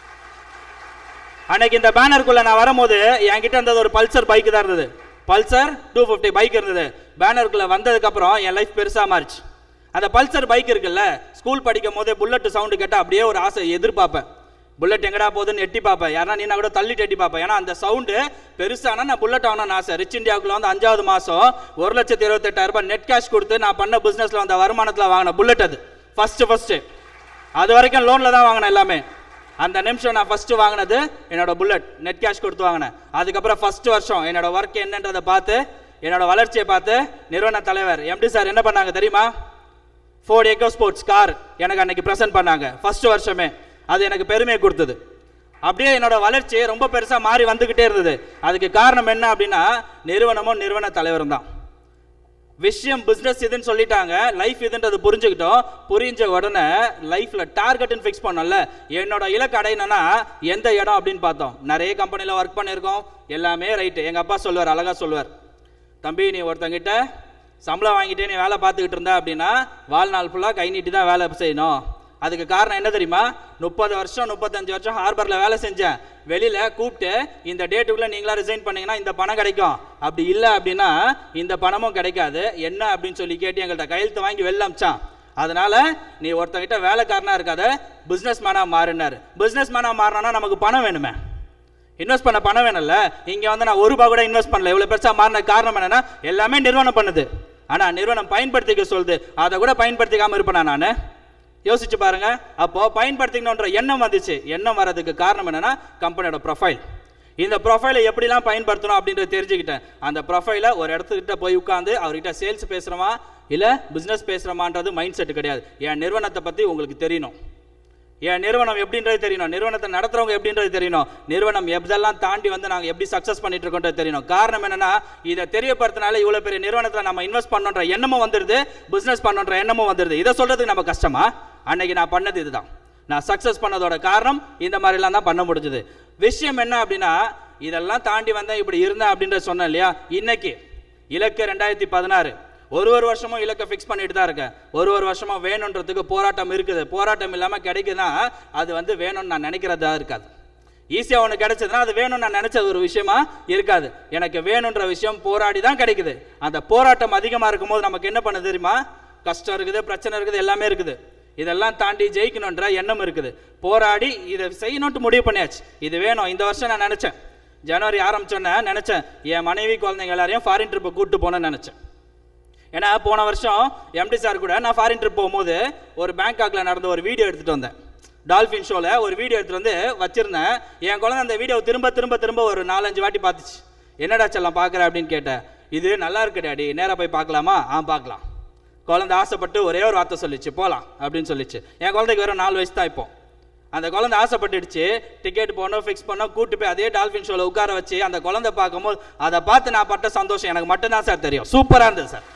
அன்னைக்கு இந்த பேனருக்குள்ள நான் வரும்போது என்கிட்ட இருந்தது ஒரு பல்சர் பைக் தான் இருந்தது. பல்சர் டூ ஃபிஃப்டி பைக் இருந்தது. பேனருக்குள்ள வந்ததுக்கப்புறம் என் லைஃப் பெருசாக மாறிச்சு. அந்த பல்சர் பைக் இருக்குல்ல, ஸ்கூல் படிக்கும் போதே புல்லட் சவுண்டு கேட்டால் அப்படியே ஒரு ஆசை எதிர்பார்ப்பேன். புல்லட் எங்கடா போகுதுன்னு எட்டி பார்ப்பேன், யாரா நீ கூட தள்ளிட்டு எட்டி பார்ப்பேன். ஏன்னா அந்த சவுண்டு பெருசானா நான் புல்லட் ஆகணும்னு ஆசை. ரிச் இண்டியாவுக்குள்ள வந்து அஞ்சாவது மாதம் ஒரு லட்சத்தி இருபத்தெட்டாயிரம் ரூபாய் நெட் கேஷ் கொடுத்து நான் பண்ண பிஸ்னஸில் வந்த வருமானத்தில் வாங்கின புல்லட் அது ஃபஸ்ட்டு ஃபஸ்ட்டு. அது வரைக்கும் லோனில் தான் வாங்கினேன் எல்லாமே. அந்த நிமிஷம் நான் ஃபஸ்ட்டு வாங்கினது என்னோட புல்லட், நெட் கேஷ் கொடுத்து வாங்கினேன். அதுக்கப்புறம் ஃபஸ்ட்டு வருஷம் என்னோட ஒர்க் என்னன்றதை பார்த்து, என்னோட வளர்ச்சியை பார்த்து நிறுவன தலைவர் எம்டி சார் என்ன பண்ணாங்க தெரியுமா? ஃபோர்ட் எக்கோ ஸ்போர்ட்ஸ் கார் எனக்கு அன்னைக்கு ப்ரெசென்ட் பண்ணாங்க ஃபஸ்ட்டு வருஷமே. அது எனக்கு பெருமையை கொடுத்தது. அப்படியே என்னோட வளர்ச்சி ரொம்ப பெருசாக மாறி வந்துக்கிட்டே இருந்தது. அதுக்கு காரணம் என்ன அப்படின்னா, நிறுவனமும் நிறுவன தலைவரும் தான். விஷயம் பிஸ்னஸ் இதுன்னு சொல்லிட்டாங்க, லைஃப் இதுன்றது புரிஞ்சுக்கிட்டோம். புரிஞ்ச உடனே லைஃப்பில் டார்கெட்டுன்னு ஃபிக்ஸ் பண்ணோம்ல, என்னோட இலக்கு அடையணும்னா எந்த இடம் அப்படின்னு பார்த்தோம். நிறைய கம்பெனியில் ஒர்க் பண்ணியிருக்கோம், எல்லாமே ரைட்டு. எங்கள் அப்பா சொல்லுவார், அழகாக சொல்லுவார், தம்பி நீ ஒருத்தங்கிட்ட சம்பளம் வாங்கிட்டே நீ வேலை பார்த்துக்கிட்டு இருந்தா அப்படின்னா வாழ்நாள் ஃபுல்லாக கை நீட்டி தான் வேலை செய்யணும். அதுக்கு காரணம் என்ன தெரியுமா? முப்பது வருஷம் முப்பத்தஞ்சு வருஷம் ஹார்பரில் வேலை செஞ்சேன். வெளியில் கூப்பிட்டு இந்த டேட்டுக்குள்ளே நீங்களா ரிசைன் பண்ணீங்கன்னா இந்த பணம் கிடைக்கும், அப்படி இல்லை அப்படின்னா இந்த பணமும் கிடைக்காது என்ன அப்படின்னு சொல்லி கேட்டு எங்கள்கிட்ட கையெழுத்து வாங்கி வெளில அமிச்சான். அதனால நீ ஒருத்தங்கிட்ட வேலைக்காரனாக இருக்காத, பிஸ்னஸ் மேனாக மாறினார். பிஸ்னஸ் மேனாக மாறினா நமக்கு பணம் வேணுமே, இன்வெஸ்ட் பண்ண பணம் வேணும்ல. இங்கே வந்து நான் ஒரு ரூபா கூட இன்வெஸ்ட் பண்ணல. இவ்வளோ பெருசாக மாறின காரணம் என்னன்னா, எல்லாமே நிறுவனம் பண்ணுது. ஆனால் நிறுவனம் பயன்படுத்திக்க சொல்லுது, அதை கூட பயன்படுத்திக்காமல் இருப்பேனா நான்? யோசிச்சு பாருங்க. அப்போ பயன்படுத்திக்கணுன்ற எண்ணம் வந்துச்சு. எண்ணம் வர்றதுக்கு காரணம் என்னன்னா கம்பெனியோட ப்ரொஃபைல். இந்த ப்ரொஃபைலை எப்படிலாம் பயன்படுத்தணும் அப்படின்றத தெரிஞ்சுக்கிட்டேன். அந்த ப்ரொஃபைலை ஒரு இடத்துக்கிட்ட போய் உட்காந்து அவர்கிட்ட சேல்ஸ் பேசுகிறோமா இல்லை பிஸ்னஸ் பேசுகிறோமான்றது மைண்ட் செட்டு கிடையாது. என் நிறுவனத்தை பற்றி உங்களுக்கு தெரியணும், என் நிறுவனம் எப்படின்றது தெரியணும், நிறுவனத்தை நடத்துறவங்க எப்படின்றது தெரியணும், நிறுவனம் எதெல்லாம் தாண்டி வந்து நாங்கள் எப்படி சக்ஸஸ் பண்ணிட்டு இருக்கோன்றது தெரியணும். காரணம் என்னன்னா, இதை தெரியப்படுத்தினால இவ்வளோ பெரிய நிறுவனத்தில் நம்ம இன்வெஸ்ட் பண்ணுன்ற எண்ணமும் வந்துடுது, பிஸ்னஸ் பண்ணுன்ற எண்ணமும் வந்துடுது. இதை சொல்றதுக்கு நம்ம கஷ்டமா? அன்னைக்கு நான் பண்ணது இதுதான். நான் சக்ஸஸ் பண்ணதோட காரணம் இந்த மாதிரிலாம் தான் பண்ண முடிஞ்சது. விஷயம் என்ன அப்படின்னா, இதெல்லாம் தாண்டி வந்தேன் இப்படி இருந்தேன் அப்படின்ற சொன்னேன் இல்லையா. இன்னைக்கு இலக்கு ரெண்டாயிரத்தி பதினாறு ஒரு ஒரு வருஷமும் இலக்கை ஃபிக்ஸ் பண்ணிட்டு தான் இருக்கேன். ஒரு ஒரு வருஷமும் வேணுன்றதுக்கு போராட்டம் இருக்குது. போராட்டம் இல்லாமல் கிடைக்குதுன்னா அது வந்து வேணும்னு நான் நினைக்கிறதா இருக்காது. ஈஸியாக ஒன்று கிடைச்சதுன்னா அது வேணும்னு நான் நினச்ச ஒரு விஷயமா இருக்காது. எனக்கு வேணுன்ற விஷயம் போராடி தான் கிடைக்குது. அந்த போராட்டம் அதிகமாக இருக்கும்போது நமக்கு என்ன பண்ண தெரியுமா? கஷ்டம் இருக்குது, பிரச்சனை இருக்குது, எல்லாமே இருக்குது. இதெல்லாம் தாண்டி ஜெயிக்கணுன்ற எண்ணம் இருக்குது. போராடி இதை செய்யணும்ட்டு முடிவு பண்ணியாச்சு. இது வேணும். இந்த வருஷம் நான் நினச்சேன், ஜனவரி ஆரம்பிச்சோன்னே நினச்சேன் என் மனைவி குழந்தைங்க எல்லாரையும் ஃபாரின் ட்ரிப்பை கூப்பிட்டு போனேன்னு நினச்சேன். ஏன்னா போன வருஷம் எம்டி சார் கூட நான் ஃபாரின் ட்ரிப் போகும்போது ஒரு பேங்காக்ல நடந்த ஒரு வீடியோ எடுத்துகிட்டு வந்தேன். டால்ஃபின் ஷோவில் ஒரு வீடியோ எடுத்துகிட்டு வந்து வச்சுருந்தேன். என் குழந்தை அந்த வீடியோ திரும்ப திரும்ப திரும்ப ஒரு நாலஞ்சு வாட்டி பார்த்துச்சு. என்னடா செல்லாம் பார்க்குற அப்படின்னு கேட்டேன். இது நல்லா இருக்கு டாடி, நேராக போய் பார்க்கலாமா? ஆ பார்க்கலாம். குழந்தை ஆசைப்பட்டு ஒரே ஒரு வார்த்தை சொல்லிச்சு, போகலாம் அப்படின்னு சொல்லிச்சு. என் குழந்தைக்கு வெறும் நாலு வயசு தான் இப்போ. அந்த குழந்தை ஆசைப்பட்டுடுச்சு. டிக்கெட் போனோம், ஃபிக்ஸ் பண்ணோம், கூட்டு போய் அதே டால்ஃபின் ஷோவில் உட்கார வச்சு அந்த குழந்தை பார்க்கும்போது அதை பார்த்து நான் பட்ட சந்தோஷம் எனக்கு மட்டும்தான் சார் தெரியும். சூப்பராக இருந்தது சார்.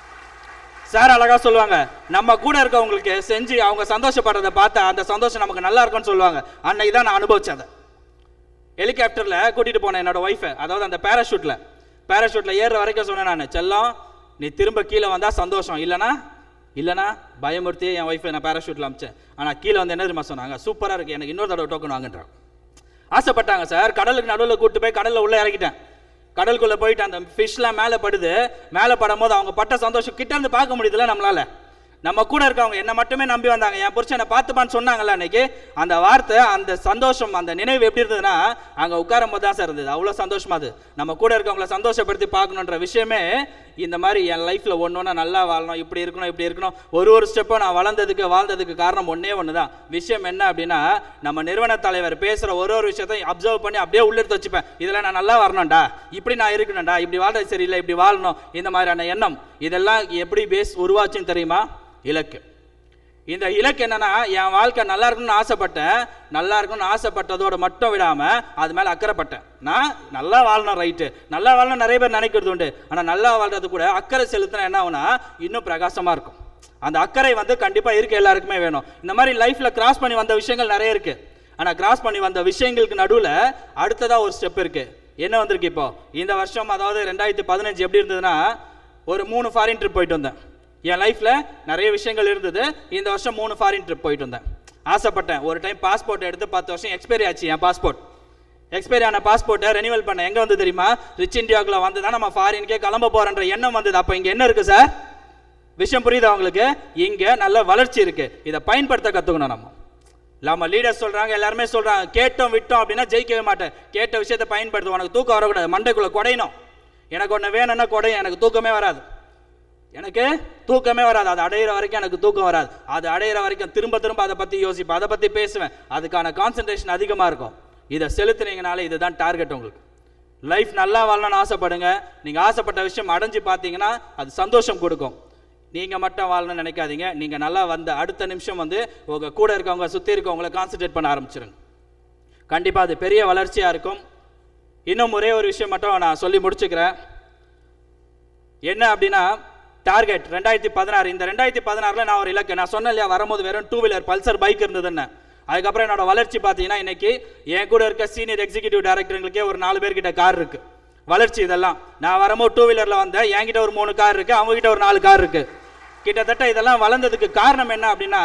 சார் அழகாக சொல்லுவாங்க, நம்ம கூட இருக்கவங்களுக்கு செஞ்சு அவங்க சந்தோஷப்படுறதை பார்த்தா அந்த சந்தோஷம் நமக்கு நல்லா இருக்கும்னு சொல்லுவாங்க. அன்னைக்கு தான் நான் அனுபவிச்சேன் அதை. ஹெலிகாப்டரில் கூட்டிகிட்டு போனேன் என்னோட ஒய்ஃபை, அதாவது அந்த பேராஷூட்டில் பேராஷூட்டில் ஏறுற வரைக்கும் சொன்னேன் நான், செல்லம் நீ திரும்ப கீழே வந்தால் சந்தோஷம், இல்லைனா இல்லைனா பயமுறுத்தி என் ஒய்ஃபை நான் பேராஷூட்டில் அமிச்சேன். ஆனால் கீழே வந்து என்ன தெரியுமா சொன்னாங்க? சூப்பராக இருக்குது, எனக்கு இன்னொரு தடவை டோக்கன் வாங்குன்றாங்க. ஆசைப்பட்டாங்க சார். கடலுக்கு நடுவில் கூப்பிட்டு போய் கடலில் உள்ளே இறக்கிட்டேன். கடலுக்குள்ளே போயிட்டு அந்த ஃபிஷ்லாம் மேலே படுது. மேலே படும்போது அவங்க பட்ட சந்தோஷம் கிட்ட இருந்து பார்க்க முடியுதுல நம்மளால. நம்ம கூட இருக்கவங்க என்ன மட்டுமே நம்பி வந்தாங்க. என் புருஷனை பார்த்துப்பான்னு சொன்னாங்கல்ல அன்னைக்கு, அந்த வார்த்தை, அந்த சந்தோஷம், அந்த நினைவு எப்படி இருந்ததுன்னா அங்கே உட்காரும் போது தான் சார் இருந்தது. அவ்வளோ சந்தோஷமா அது. நம்ம கூட இருக்கவங்கள சந்தோஷப்படுத்தி பார்க்கணுன்ற விஷயமே இந்த மாதிரி என் லைஃப்பில் ஒன்று ஒன்று நல்லா வாழணும், இப்படி இருக்கணும், இப்படி இருக்கணும். ஒரு ஒரு ஸ்டெப்பும் நான் வளர்ந்ததுக்கு வாழ்ந்ததுக்கு காரணம் ஒன்றே ஒன்று தான். விஷயம் என்ன அப்படின்னா, நம்ம நிறுவன தலைவர் பேசுகிற ஒரு ஒரு விஷயத்தையும் அப்சர்வ் பண்ணி அப்படியே உள்ளெடுத்து வச்சுப்பேன். இதில் நான் நல்லா வரணும்டா, இப்படி நான் இருக்கணும்டா, இப்படி வாழ்றது சரியில்லை, இப்படி வாழணும், இந்த மாதிரியான எண்ணம். இதெல்லாம் எப்படி பேஸ் உருவாச்சுன்னு தெரியுமா? இலக்கு. இந்த இலக்கு என்னன்னா, என் வாழ்க்கை நல்லா இருக்கணும்னு ஆசைப்பட்டேன். நல்லா இருக்கணும்னு ஆசைப்பட்டதோட மட்டும் விடாம அது மேல அக்கறைப்பட்டேன். நான் நல்லா வாழணும், ரைட்டு, நல்லா வாழணும் நிறைய பேர் நினைக்கிறது உண்டு. ஆனா நல்லா வாழ்றது கூட அக்கறை செலுத்தினா என்ன ஆகுனா இன்னும் பிரகாசமா இருக்கும். அந்த அக்கறை வந்து கண்டிப்பா இருக்கு, எல்லாருக்குமே வேணும். இந்த மாதிரி லைஃப்ல கிராஸ் பண்ணி வந்த விஷயங்கள் நிறைய இருக்கு. ஆனா கிராஸ் பண்ணி வந்த விஷயங்களுக்கு நடுவுல அடுத்ததா ஒரு ஸ்டெப் இருக்கு. என்ன வந்திருக்கு இப்போ இந்த வருஷம்? அதாவது ரெண்டாயிரத்தி பதினஞ்சு எப்படி இருந்ததுன்னா, ஒரு மூணு ஃபாரின் ட்ரிப் போயிட்டு வந்தேன். என் லைஃப்பில் நிறைய விஷயங்கள் இருந்தது. இந்த வருஷம் மூணு ஃபாரின் ட்ரிப் போயிட்டு வந்தேன். ஆசைப்பட்டேன். ஒரு டைம் பாஸ்போர்ட் எடுத்து பத்து வருஷம் எக்ஸ்பைரி ஆச்சு. என் பாஸ்போர்ட் எக்ஸ்பைரி ஆன பாஸ்போர்ட்டை ரெனிவல் பண்ண எங்கே வந்து தெரியுமா? ரிச் இந்தியாவுக்குள்ள வந்து தான் நம்ம ஃபாரினுக்கே கிளம்ப போகிறன்ற எண்ணம் வந்தது. அப்போ இங்கே என்ன இருக்குது சார்? விஷயம் புரியுதா உங்களுக்கு? இங்கே நல்ல வளர்ச்சி இருக்குது. இதை பயன்படுத்த கற்றுக்கணும். நம்ம நம்ம லீடர்ஸ் சொல்கிறாங்க, எல்லாருமே சொல்கிறாங்க, கேட்டோம் விட்டோம் அப்படின்னா ஜெயிக்கவே மாட்டேன். கேட்ட விஷயத்தை பயன்படுத்த. உனக்கு தூக்கம் வரக்கூடாது, மண்டைக்குள்ளே குடையணும். எனக்கு ஒன்று வேணும்னா குடையும், எனக்கு தூக்கமே வராது. எனக்கு தூக்கமே வராது. அது அடையிற வரைக்கும் எனக்கு தூக்கம் வராது. அது அடையிற வரைக்கும் திரும்ப திரும்ப அதை பற்றி யோசிப்பேன், அதை பற்றி பேசுவேன். அதுக்கான கான்சன்ட்ரேஷன் அதிகமாக இருக்கும். இதை செலுத்துனீங்கனாலே இதுதான் டார்கெட். உங்களுக்கு லைஃப் நல்லா வாழணும்னு ஆசைப்படுங்க. நீங்கள் ஆசைப்பட்ட விஷயம் அடைஞ்சு பார்த்தீங்கன்னா அது சந்தோஷம் கொடுக்கும். நீங்கள் மட்டும் வாழணும்னு நினைக்காதீங்க. நீங்கள் நல்லா வந்த அடுத்த நிமிஷம் வந்து உங்கள் கூட இருக்கவங்க, சுற்றி இருக்கவங்கள கான்சன்ட்ரேட் பண்ண ஆரம்பிச்சிருங்க. கண்டிப்பாக அது பெரிய வளர்ச்சியாக இருக்கும். இன்னும் ஒரே ஒரு விஷயம் மட்டும் நான் சொல்லி முடிச்சுக்கிறேன். என்ன அப்படின்னா, டார்கெட் ரெண்டாயிரத்தி பதினாறு. இந்த ரெண்டாயிரத்தி பதினாறுல நான் ஒரு இலக்கு நான் சொன்னேன் இல்லையா, வரும்போது வெறும் டூ வீலர் பல்சர் பைக் இருந்ததுன்னு. அதுக்கப்புறம் என்னோட வளர்ச்சி பார்த்தீங்கன்னா, இன்னைக்கு என் கூட இருக்க சீனியர் எக்ஸிக்யூட்டிவ் டைரக்டருங்களுக்கே ஒரு நாலு பேர்கிட்ட கார் இருக்கு. வளர்ச்சி இதெல்லாம். நான் வரும்போது டூ வீலர்ல வந்தேன், என்கிட்ட ஒரு மூணு கார் இருக்கு, அவங்க கிட்ட ஒரு நாலு கார் இருக்கு. கிட்டத்தட்ட இதெல்லாம் வளர்ந்ததுக்கு காரணம் என்ன அப்படின்னா,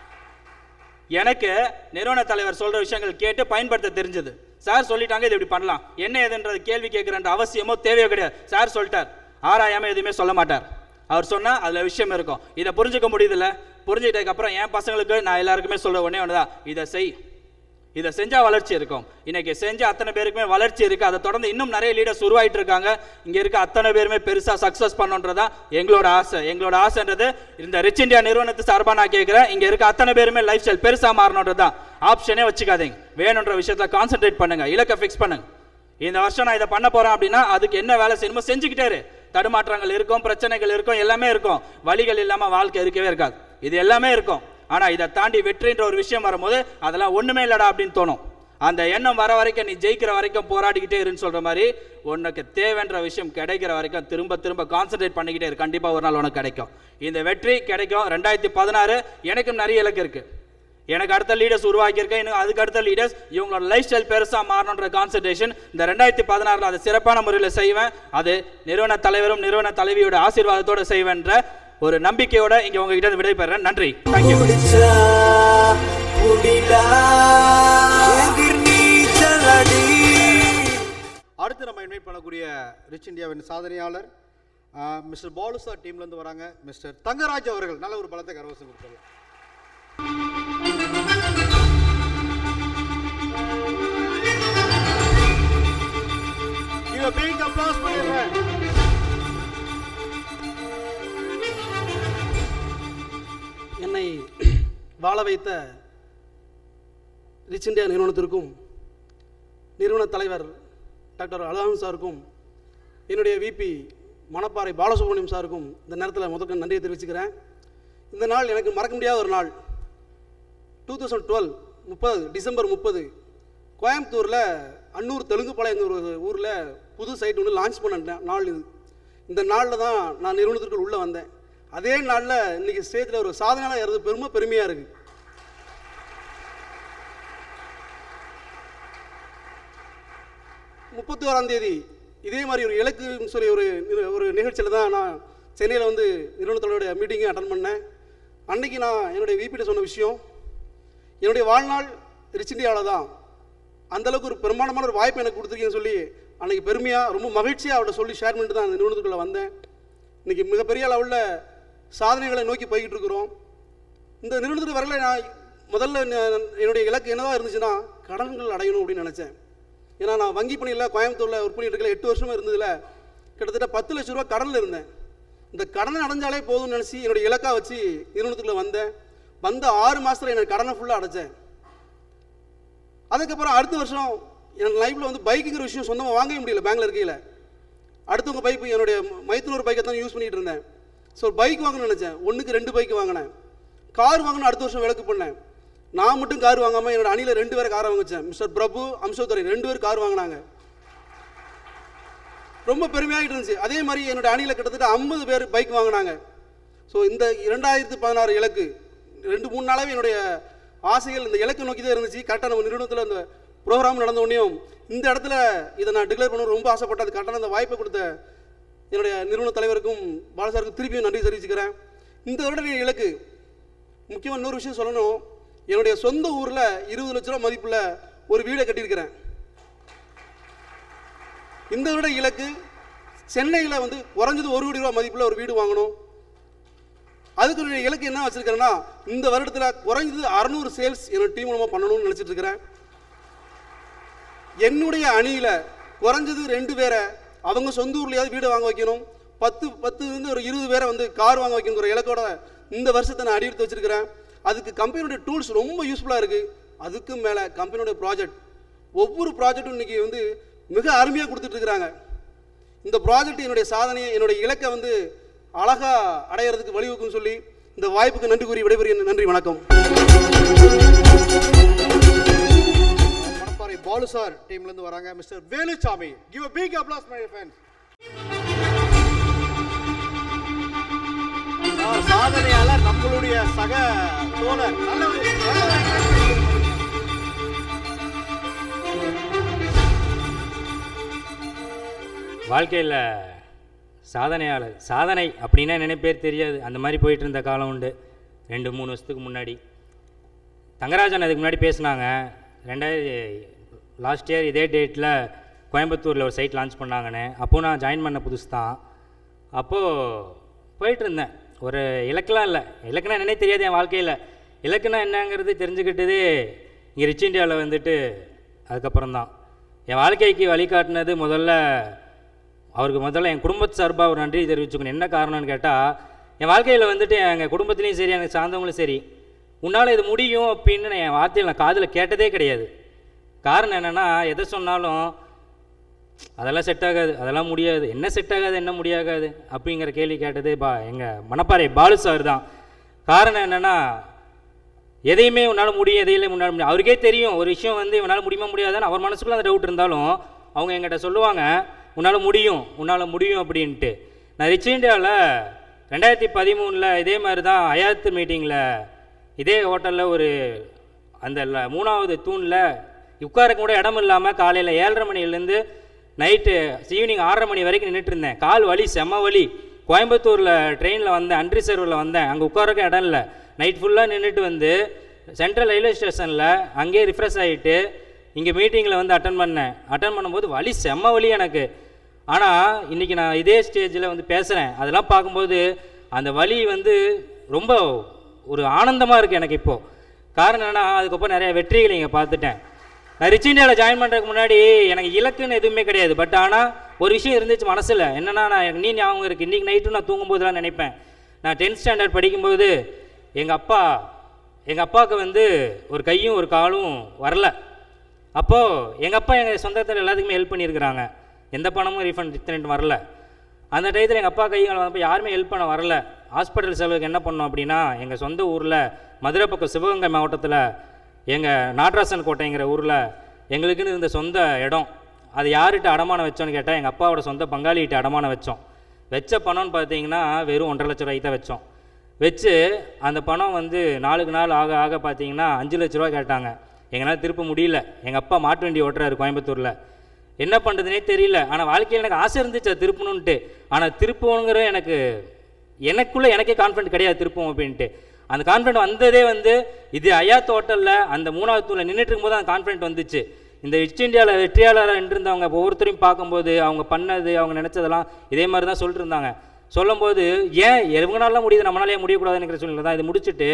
எனக்கு நிறுவன தலைவர் சொல்ற விஷயங்கள் கேட்டு பயன்படுத்த தெரிஞ்சது. சார் சொல்லிட்டாங்க இது இப்படி பண்ணலாம், என்ன எதுன்றது கேள்வி கேட்கிறன்ற அவசியமோ தேவையோ கிடையாது. சார் சொல்லிட்டார், ஆராயாம எதுவுமே சொல்ல மாட்டார். அவர் சொன்னா அதுல விஷயம் இருக்கும். இதை புரிஞ்சுக்க முடியுதுல்ல? புரிஞ்சுக்கிட்டதுக்கு அப்புறம் என் பசங்களுக்கு நான் எல்லாருக்குமே சொல்ற ஒண்ணே ஒண்ணுதான், இதை செய், இதை செஞ்சா வளர்ச்சி இருக்கும். இன்னைக்கு செஞ்ச அத்தனை பேருக்குமே வளர்ச்சி இருக்கு. அதை தொடர்ந்து இன்னும் நிறைய லீடர்ஸ் உருவாயிட்டு இருக்காங்க. இங்க இருக்க அத்தனை பேருமே பெருசா சக்சஸ் பண்ணணுன்றதா எங்களோட ஆசை. எங்களோட ஆசைன்றது இந்த ரிச் இந்தியா நிறுவனத்து சார்பா நான் கேட்கிறேன், இங்க இருக்க அத்தனை பேருமே லைஃப் ஸ்டைல் பெருசா மாறணுன்றதான். ஆப்ஷனே வச்சுக்காதீங்க. வேணுன்ற விஷயத்துல கான்சென்ட்ரேட் பண்ணுங்க, இலக்கை ஃபிக்ஸ் பண்ணுங்க. இந்த வருஷம் நான் இதை பண்ண போறேன் அப்படின்னா அதுக்கு என்ன வேலை செய்யணுமோ செஞ்சுக்கிட்டே இரு. தடுமாற்றங்கள் இருக்கும், பிரச்சனைகள் இருக்கும், எல்லாமே இருக்கும். வழிகள் இல்லாம வாழ்க்கை இருக்கவே இருக்காது. இது எல்லாமே இருக்கும். ஆனா இதை தாண்டி வெற்றின்ற ஒரு விஷயம் வரும்போது அதெல்லாம் ஒண்ணுமே இல்லடா அப்படின்னு தோணும். அந்த எண்ணம் வர வரைக்கும், நீ ஜெயிக்கிற வரைக்கும் போராடிக்கிட்டே இருன்னு சொல்ற மாதிரி, உனக்கு தேவைன்ற விஷயம் கிடைக்கிற வரைக்கும் திரும்ப திரும்ப கான்சென்ட்ரேட் பண்ணிக்கிட்டே இரு. கண்டிப்பா ஒரு நாள் உனக்கு கிடைக்கும். இந்த வெற்றி கிடைக்கும். ரெண்டாயிரத்தி பதினாறு எனக்கும் நிறைய இலக்கு இருக்கு. எனக்கு அடுத்த லீடர்ஸ் உருவாக்கியிருக்கேன். இன்னும் அதுக்கு அடுத்த லீடர்ஸ் இவங்களோட லைஃப் ஸ்டைல் பெருசா மாறணுன்ற கான்சன்ட்ரேஷன் இந்த ரெண்டாயிரத்தி பதினாறுல அதை சிறப்பான முறையில் செய்வேன். அது நிறுவன தலைவரும் நிறுவன தலைவியோட ஆசீர்வாதத்தோட செய்வேன்ற ஒரு நம்பிக்கையோட இங்க உங்ககிட்ட விடைபெறேன். நன்றி. தேங்க்யூ. அடுத்து நம்ம இன்வைட் பண்ணக்கூடிய ரிச் இந்தியாவின் சாதனையாளர் மிஸ்டர் பாலு சார் டீம்லேருந்து வராங்க. மிஸ்டர் தங்கராஜ் அவர்கள் நல்ல ஒரு பலத்தை கரவசம் கொடுத்தாங்க. Give a big applause for your friend. என்னை வாழ வைத்த ரிச் இந்தியா நிறுவனத்திற்கும் நிறுவன தலைவர் டாக்டர் அழகன் சாருக்கும் என்னுடைய விபி மணப்பாறை பாலசுப்ரமணியம் சாருக்கும் இந்த நேரத்தில் முதற்க நன்றியை தெரிவிச்சுக்கிறேன். இந்த நாள் எனக்கு மறக்க முடியாத ஒரு நாள். டூ தௌசண்ட் டுவெல் முப்பது டிசம்பர் முப்பது கோயம்புத்தூரில் அன்னூர் தெலுங்குபாளையம் ஒரு ஊரில் புது சைட் ஒன்று லான்ச் பண்ண நாள் இது. இந்த நாளில் தான் நான் நிறுவனத்திற்குள் உள்ளே வந்தேன். அதே நாளில் இன்றைக்கி ஸ்டேஜில் ஒரு சாதனையாளர் இருந்து பெருமை பெருமையாக இருக்குது. முப்பத்தி ஓராம் தேதி இதே மாதிரி ஒரு இலக்குன்னு சொல்லி ஒரு ஒரு நிகழ்ச்சியில் தான் நான் சென்னையில் வந்து நிறுவனத்தோடைய மீட்டிங்கை அட்டன் பண்ணேன். அன்றைக்கி நான் என்னுடைய விபிட்ட சொன்ன விஷயம், என்னுடைய வாழ்நாள் ரிச் இந்தியாவில் தான் அந்தளவுக்கு ஒரு பெரும்பாலான ஒரு வாய்ப்பு எனக்கு கொடுத்துருக்கீங்கன்னு சொல்லி அன்றைக்கி பெருமையாக ரொம்ப மகிழ்ச்சியாக அவர்கிட்ட சொல்லி ஷேர் பண்ணிட்டு தான் அந்த நிறுவனத்துக்குள்ளே வந்தேன். இன்றைக்கி மிகப்பெரிய அளவில் சாதனைகளை நோக்கி போய்கிட்டு இருக்கிறோம். இந்த நிறுவனத்துக்கு வரல நான் முதல்ல என்னுடைய இலக்கு என்னதான் இருந்துச்சுன்னா கடன்கள் அடையணும் அப்படின்னு நினச்சேன். ஏன்னா நான் வங்கி பணியில் கோயம்புத்தூரில் ஒர்க் பண்ணிட்டு இருக்கல எட்டு வருஷமாக இருந்ததில் கிட்டத்தட்ட பத்து லட்ச ரூபா கடனில் இருந்தேன். இந்த கடனை அடைஞ்சாலே போதும்னு நினச்சி என்னுடைய இலக்காக வச்சு நிறுவனத்துக்குள்ளே வந்தேன். வந்த ஆறு மாதத்தில் என்னோட கடனை ஃபுல்லாக அடைச்சேன். அதுக்கப்புறம் அடுத்த வருஷம் என் லைஃப்பில் வந்து பைக்குங்கிற விஷயம் சொந்தமாக வாங்கவே முடியல. பேங்கில் இருக்கையில் அடுத்தவங்க பைக் என்னுடைய மைத்தூர் பைக்கை தான் யூஸ் பண்ணிகிட்டு இருந்தேன். ஸோ பைக் வாங்கணும்னு நினச்சேன். ஒன்றுக்கு ரெண்டு பைக் வாங்கினேன். கார் வாங்கணும் அடுத்த வருஷம் விளக்கு பண்ணேன். நான் மட்டும் கார் வாங்காமல் என்னோட அணியில் ரெண்டு பேரை காரை வாங்கிச்சேன். மிஸ்டர் பிரபு அம்சோத்துறை ரெண்டு பேர் கார் வாங்கினாங்க. ரொம்ப பெருமையாகிட்டு இருந்துச்சு. அதே மாதிரி என்னோட அணியில் கிட்டத்தட்ட ஐம்பது பேர் பைக் வாங்கினாங்க. ஸோ இந்த இரண்டாயிரத்து பதினாறு இலக்கு ரெண்டு மூணு நாளாகவே என்னுடைய ஆசைகள் இந்த இலக்கை நோக்கி தான் இருந்துச்சு. கரெக்டாக நம்ம நிறுவனத்தில் அந்த ப்ரோக்ராம் நடந்த உடனேயும் இந்த இடத்துல இதை நான் டிக்ளேர் பண்ண ரொம்ப ஆசைப்பட்டது. கரெக்டான அந்த வாய்ப்பை கொடுத்த என்னுடைய நிறுவன தலைவருக்கும் பாலசாருக்கும் திருப்பியும் நன்றி தெரிவிச்சுக்கிறேன். இந்த வருட இலக்கு முக்கியமாக இன்னொரு விஷயம் சொல்லணும். என்னுடைய சொந்த ஊரில் இருபது லட்ச ரூபா மதிப்புள்ள ஒரு வீடை கட்டியிருக்கிறேன். இந்த வருட இலக்கு சென்னையில் வந்து குறைஞ்சது ஒரு கோடி ரூபா மதிப்புள்ள ஒரு வீடு வாங்கணும். அதுக்கு இலக்கு என்ன வச்சிருக்கிறேன்னா இந்த வருடத்தில் குறைஞ்சது அறுநூறு சேல்ஸ் என்னோட டீம் மூலமாக பண்ணணும்னு நினச்சிட்டு இருக்கிறேன். என்னுடைய அணியில் குறைஞ்சது ரெண்டு பேரை அவங்க சொந்த ஊர்லையாவது வீடு வாங்க வைக்கணும். பத்து பத்து இருந்து ஒரு இருபது பேரை வந்து கார் வாங்க வைக்கணுங்கிற இலக்கோட இந்த வருஷத்தை நான் அடி எடுத்து வச்சிருக்கிறேன். அதுக்கு கம்பெனியோட டூல்ஸ் ரொம்ப யூஸ்ஃபுல்லாக இருக்குது. அதுக்கு மேலே கம்பெனியோட ப்ராஜெக்ட் ஒவ்வொரு ப்ராஜெக்டும் இன்றைக்கி வந்து மிக அருமையாக கொடுத்துட்ருக்குறாங்க. இந்த ப்ராஜெக்ட் என்னுடைய சாதனையை என்னுடைய இலக்கை வந்து அழகாக அடையிறதுக்கு வழிவகுக்குன்னு சொல்லி இந்த வாய்ப்புக்கு நன்றி கூறி விடைபெறுகிறேன். நன்றி, வணக்கம். மணப்பாறை பாலு சார் டீம்லேருந்து வராங்க Mr Velusamy. Give a big applause my friends. சாதனையாளர் நம்மளுடைய சக தோழர் நல்ல வாழ்க்கையில் சாதனையாளர் சாதனை அப்படின்னா என்ன பேர் தெரியாது. அந்த மாதிரி போயிட்டு இருந்த காலம் உண்டு. ரெண்டு மூணு வருஷத்துக்கு முன்னாடி தங்கராஜன் அதுக்கு முன்னாடி பேசினாங்க. ரெண்டாயிரத்தி லாஸ்ட் இயர் இதே டேட்டில் கோயம்புத்தூரில் ஒரு சைட் லான்ச் பண்ணாங்கன்னு. அப்போது நான் ஜாயின் பண்ண புதுசு தான். அப்போது போயிட்டு இருந்தேன். ஒரு இலக்கெலாம் இல்லை. இலக்குனா என்னன்னே தெரியாது என் வாழ்க்கையில். இலக்குனா என்னங்கிறது தெரிஞ்சுக்கிட்டதே இங்கே ரிச் இந்தியாவில் வந்துட்டு அதுக்கப்புறம் தான். என் வாழ்க்கைக்கு வழிகாட்டினது முதல்ல அவருக்கு முதல்ல என் குடும்பத்து சார்பாக ஒரு நன்றி தெரிவிச்சுக்கணும். என்ன காரணம்னு கேட்டால் என் வாழ்க்கையில் வந்துட்டு எங்கள் குடும்பத்துலேயும் சரி எனக்கு சார்ந்தவங்களும் சரி உன்னால் இது முடியும் அப்படின்னு என் வார்த்தையில் நான் காதில் கேட்டதே கிடையாது. காரணம் என்னென்னா எதை சொன்னாலும் அதெல்லாம் செட் ஆகாது, அதெல்லாம் முடியாது, என்ன செட் ஆகாது என்ன முடியாகாது அப்படிங்கிற கேள்வி கேட்டதே பா எங்கள் மணப்பாறை பாலு சார் தான். காரணம் என்னென்னா எதையுமே உன்னால் முடியும் எதையிலே முன்னால் முடியும். அவருக்கே தெரியும் ஒரு விஷயம் வந்து இவனால் முடியுமா முடியாதான்னு. அவர் மனசுக்குள்ள அந்த டவுட் இருந்தாலும் அவங்க எங்கிட்ட சொல்லுவாங்க உன்னால் முடியும் உன்னால் முடியும் அப்படின்ட்டு. நான் ரிச் இந்தியாவில் ரெண்டாயிரத்தி பதிமூணில் இதே மாதிரி தான் அயாத்து மீட்டிங்கில் இதே ஹோட்டலில் ஒரு அந்த மூணாவது தூணில் உட்கார கூட இடம் இல்லாமல் காலையில் ஏழரை மணிலேருந்து நைட்டு ஈவினிங் ஆறரை மணி வரைக்கும் நின்றுட்டு இருந்தேன். கால் வலி செம்ம வலி. கோயம்புத்தூரில் ட்ரெயினில் வந்தேன், அன்ரிசர்வில் வந்தேன். அங்கே உட்காரக்க இடம் இல்லை. நைட் ஃபுல்லாக நின்றுட்டு வந்து சென்ட்ரல் ரயில்வே ஸ்டேஷனில் அங்கேயே ரிஃப்ரெஷ் ஆகிட்டு இங்கே மீட்டிங்கில் வந்து அட்டன் பண்ணேன். அட்டன் பண்ணும்போது வலி செம்ம வலி எனக்கு. ஆனால் இன்றைக்கி நான் இதே ஸ்டேஜில் வந்து பேசுகிறேன். அதெல்லாம் பார்க்கும்போது அந்த வலி வந்து ரொம்ப ஒரு ஆனந்தமாக இருக்குது எனக்கு இப்போது. காரணம் என்னென்னா அதுக்கப்புறம் நிறைய வெற்றிகளை இங்கே பார்த்துட்டேன். நான் ரிச் இண்டியாவில் ஜாயின் பண்ணுறதுக்கு முன்னாடி எனக்கு இலக்குன்னு எதுவுமே கிடையாது. பட் ஆனால் ஒரு விஷயம் இருந்துச்சு மனசில். என்னென்னா நான் எனக்கு நீ ஞாபகம் இருக்குது, இன்றைக்கி நைட்டும் நான் தூங்கும்போதெல்லாம் நினைப்பேன். நான் டென்த் ஸ்டாண்டர்ட் படிக்கும்போது எங்கள் அப்பா எங்கள் அப்பாவுக்கு வந்து ஒரு கையும் ஒரு காலும் வரல. அப்போது எங்கள் அப்பா எங்கள் சொந்தத்தில் எல்லாத்துக்குமே ஹெல்ப் பண்ணியிருக்கிறாங்க. எந்த பணமும் ரீஃபண்ட் இத்தனை வரல. அந்த டயத்தில் எங்கள் அப்பா கைகள் வந்தப்போ யாருமே ஹெல்ப் பண்ண வரல. ஹாஸ்பிட்டல் செலவுக்கு என்ன பண்ணோம் அப்படின்னா, எங்கள் சொந்த ஊரில் மதுரை பக்கம் சிவகங்கை மாவட்டத்தில் எங்கள் நாட்ராசன் கோட்டைங்கிற ஊரில் எங்களுக்குன்னு இருந்த சொந்த இடம். அது யார்கிட்ட அடமானம் வச்சோன்னு கேட்டால் எங்கள் அப்பாவோட சொந்த பங்காளிகிட்ட அடமானம் வச்சோம். வச்ச பணம்னு பார்த்தீங்கன்னா வெறும் ஒன்றரை லட்ச ரூபாய்க்கு தான் வச்சோம். வச்சு அந்த பணம் வந்து நாளுக்கு நாள் ஆக ஆக பார்த்தீங்கன்னா அஞ்சு லட்ச ரூபா கேட்டாங்க. எங்களால் திருப்ப முடியல. எங்கள் அப்பா மாட்டு வண்டி ஓட்டுறாரு கோயம்புத்தூரில். என்ன பண்ணுறதுனே தெரியல. ஆனால் வாழ்க்கையில் எனக்கு ஆசை இருந்துச்சு அது திருப்பணுன்ட்டு. ஆனால் திருப்பணுங்கிற எனக்கு எனக்குள்ளே எனக்கே கான்ஃபிடென்ட் கிடையாது திருப்பம் அப்படின்ட்டு. அந்த கான்ஃபிடென்ட் வந்ததே வந்து இது அயாத் ஹோட்டலில் அந்த மூணாவது தூணில் நின்றுட்டு இருக்கும்போது அந்த கான்ஃபிடென்ட் வந்துச்சு. இந்த ஈஸ்ட் இந்தியாவில் வெற்றியாளராக நின்றுருந்தவங்க ஒவ்வொருத்தரையும் பார்க்கும்போது அவங்க பண்ணது அவங்க நினச்சதெல்லாம் இதே மாதிரி தான் சொல்லிட்டு இருந்தாங்க. சொல்லும்போது ஏன் எவங்களாலாம் முடியுது நம்மளாலே முடியக்கூடாதுங்கிற சூழ்நிலை தான். இது முடிச்சுட்டு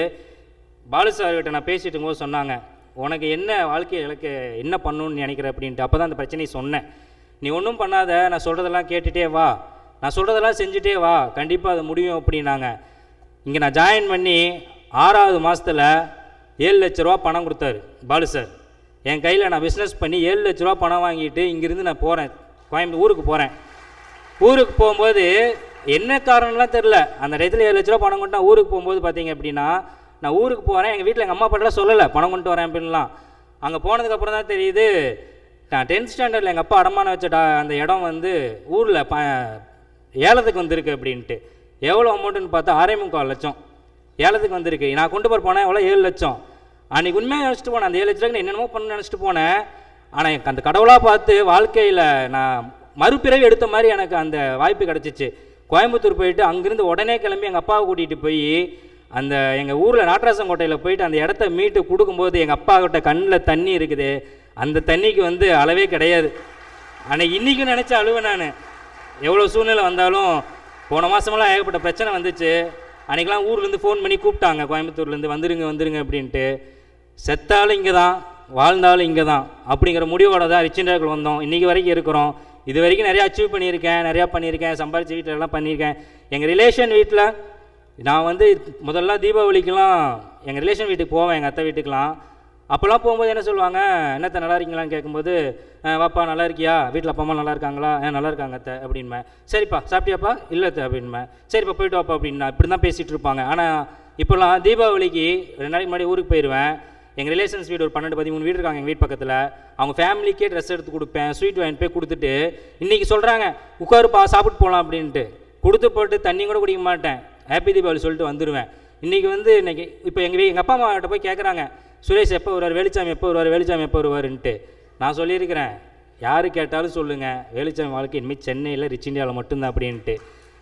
பாலு சார்கிட்ட நான் பேசிட்டு இருக்கும்போது சொன்னாங்க, உனக்கு என்ன வாழ்க்கையை எனக்கு என்ன பண்ணணும்னு நினைக்கிற அப்படின்ட்டு. அப்போ தான் அந்த பிரச்சனையை சொன்னேன். நீ ஒன்றும் பண்ணாத, நான் சொல்கிறதெல்லாம் கேட்டுகிட்டே வா, நான் சொல்கிறதெல்லாம் செஞ்சுட்டே வா, கண்டிப்பாக அது முடியும் அப்படின்னாங்க. இங்கே நான் ஜாயின் பண்ணி ஆறாவது மாதத்தில் ஏழு லட்ச ரூபா பணம் கொடுத்தாரு பாலு சார். என் கையில் நான் பிஸ்னஸ் பண்ணி ஏழு லட்ச ரூபா பணம் வாங்கிட்டு இங்கேருந்து நான் போகிறேன் கோயம்புத்தூர் ஊருக்கு போகிறேன். ஊருக்கு போகும்போது என்ன காரணம்லாம் தெரில. அந்த இடத்துல ஏழு லட்ச ரூபா பணம் கொண்டு நான் ஊருக்கு போகும்போது பார்த்தீங்க அப்படின்னா, நான் ஊருக்கு போகிறேன். எங்கள் வீட்டில் எங்கள் அம்மா அப்பாட்டெல்லாம் சொல்லலை பணம் கொண்டு வரேன் அப்படின்லாம். அங்கே போனதுக்கப்புறம் தான் தெரியுது, நான் டென்த் ஸ்டாண்டர்டில் எங்கள் அப்பா அடமானம் வச்ச டா அந்த இடம் வந்து ஊரில் ப ஏலத்துக்கு வந்திருக்கு அப்படின்ட்டு. எவ்வளோ அமௌண்ட்டுன்னு பார்த்தா ஆறே முக்கால் லட்சம் ஏலத்துக்கு வந்திருக்கு. நான் கொண்டு போகிற போனேன் எவ்வளோ ஏழு லட்சம். அன்றைக்கி உண்மையாக நினச்சிட்டு போனேன். அந்த ஏழு லட்ச ரூபாய்க்கு என்னென்னமோ பண்ணு நினச்சிட்டு போனேன். ஆனால் எனக்கு அந்த கடவுளாக பார்த்து வாழ்க்கையில் நான் மறுபிறவி எடுத்த மாதிரி எனக்கு அந்த வாய்ப்பு கிடச்சிச்சு. கோயம்புத்தூர் போயிட்டு அங்கேருந்து உடனே கிளம்பி எங்கள் அப்பாவை கூட்டிகிட்டு போய் அந்த எங்கள் ஊரில் நாட்ராசன் கோட்டையில் போயிட்டு அந்த இடத்த மீட்டு கொடுக்கும்போது எங்கள் அப்பாக்கிட்ட கண்ணில் தண்ணி இருக்குது. அந்த தண்ணிக்கு வந்து அளவே கிடையாது. ஆனால் இன்றைக்கும் நினச்ச அழுவேன் நான். எவ்வளோ சூழ்நிலை வந்தாலும் போன மாதமெல்லாம் ஏகப்பட்ட பிரச்சனை வந்துச்சு. அன்றைக்கெலாம் ஊர்லேருந்து ஃபோன் பண்ணி கூப்பிட்டாங்க கோயம்புத்தூர்லேருந்து, வந்துருங்க வந்துருங்க அப்படின்ட்டு. செத்தாலும் இங்கே தான், வாழ்ந்தாலும் இங்கே தான் அப்படிங்கிற முடிவோட தான் ரிச் இண்டியாவுக்கு வந்தோம். இன்றைக்கி வரைக்கும் இருக்கிறோம். இது வரைக்கும் நிறையா அச்சீவ் பண்ணியிருக்கேன், நிறையா பண்ணியிருக்கேன், சம்பாதிச்ச வீட்டில் எல்லாம் பண்ணியிருக்கேன். எங்கள் ரிலேஷன் வீட்டில் நான் வந்து முதல்ல தீபாவளிக்கெலாம் எங்கள் ரிலேஷன் வீட்டுக்கு போவேன், எங்கள் அத்தை வீட்டுக்கெலாம். அப்போல்லாம் போகும்போது என்ன சொல்லுவாங்க, என்னத்த நல்லா இருக்கீங்களான்னு கேட்கும்போது, வாப்பா நல்லா இருக்கியா, வீட்டில் அப்பா அம்மா நல்லா இருக்காங்களா, ஏன் நல்லா இருக்காங்க அத்தை அப்படின்பேன். சரிப்பா சாப்பிட்டியாப்பா, இல்லை அத்தை அப்படின்பேன். சரிப்பா போய்ட்டு வாப்பா அப்படின்னா இப்படி தான் பேசிகிட்டு இருப்பாங்க. ஆனால் இப்போல்லாம் தீபாவளிக்கு ரெண்டு நாளைக்கு முன்னாடி ஊருக்கு போயிடுவேன். எங்கள் ரிலேஷன்ஸ் வீடு ஒரு பன்னெண்டு பதிமூணு வீடு இருக்காங்க எங்கள் வீட்டு பக்கத்தில். அவங்க ஃபேமிலிக்கே ட்ரெஸ் எடுத்து கொடுப்பேன், ஸ்வீட் வாங்கிட்டு போய் கொடுத்துட்டு இன்றைக்கி சொல்கிறாங்க உட்காருப்பா சாப்பிட்டு போகலாம் அப்படின்ட்டு. கொடுத்து போட்டு தண்ணி கூட குடிக்க மாட்டேன், ஹாப்பி தீபாவளி சொல்லிட்டு வந்துடுவேன். இன்றைக்கி வந்து இன்றைக்கி இப்போ எங்கள் எங்கள் அப்பா அம்மாட்ட போய் கேட்குறாங்க, சுரேஷ் எப்போ வருவார், வெளிச்சாமி எப்போ வருவார், வெளிச்சாமி எப்போ வருவாருன்ட்டு. நான் சொல்லியிருக்கிறேன், யார் கேட்டாலும் சொல்லுங்கள், வெளிச்சாமி வாழ்க்கை இனிமேல் சென்னையில் ரிச் இண்டியாவில் மட்டும்தான் அப்படின்ட்டு.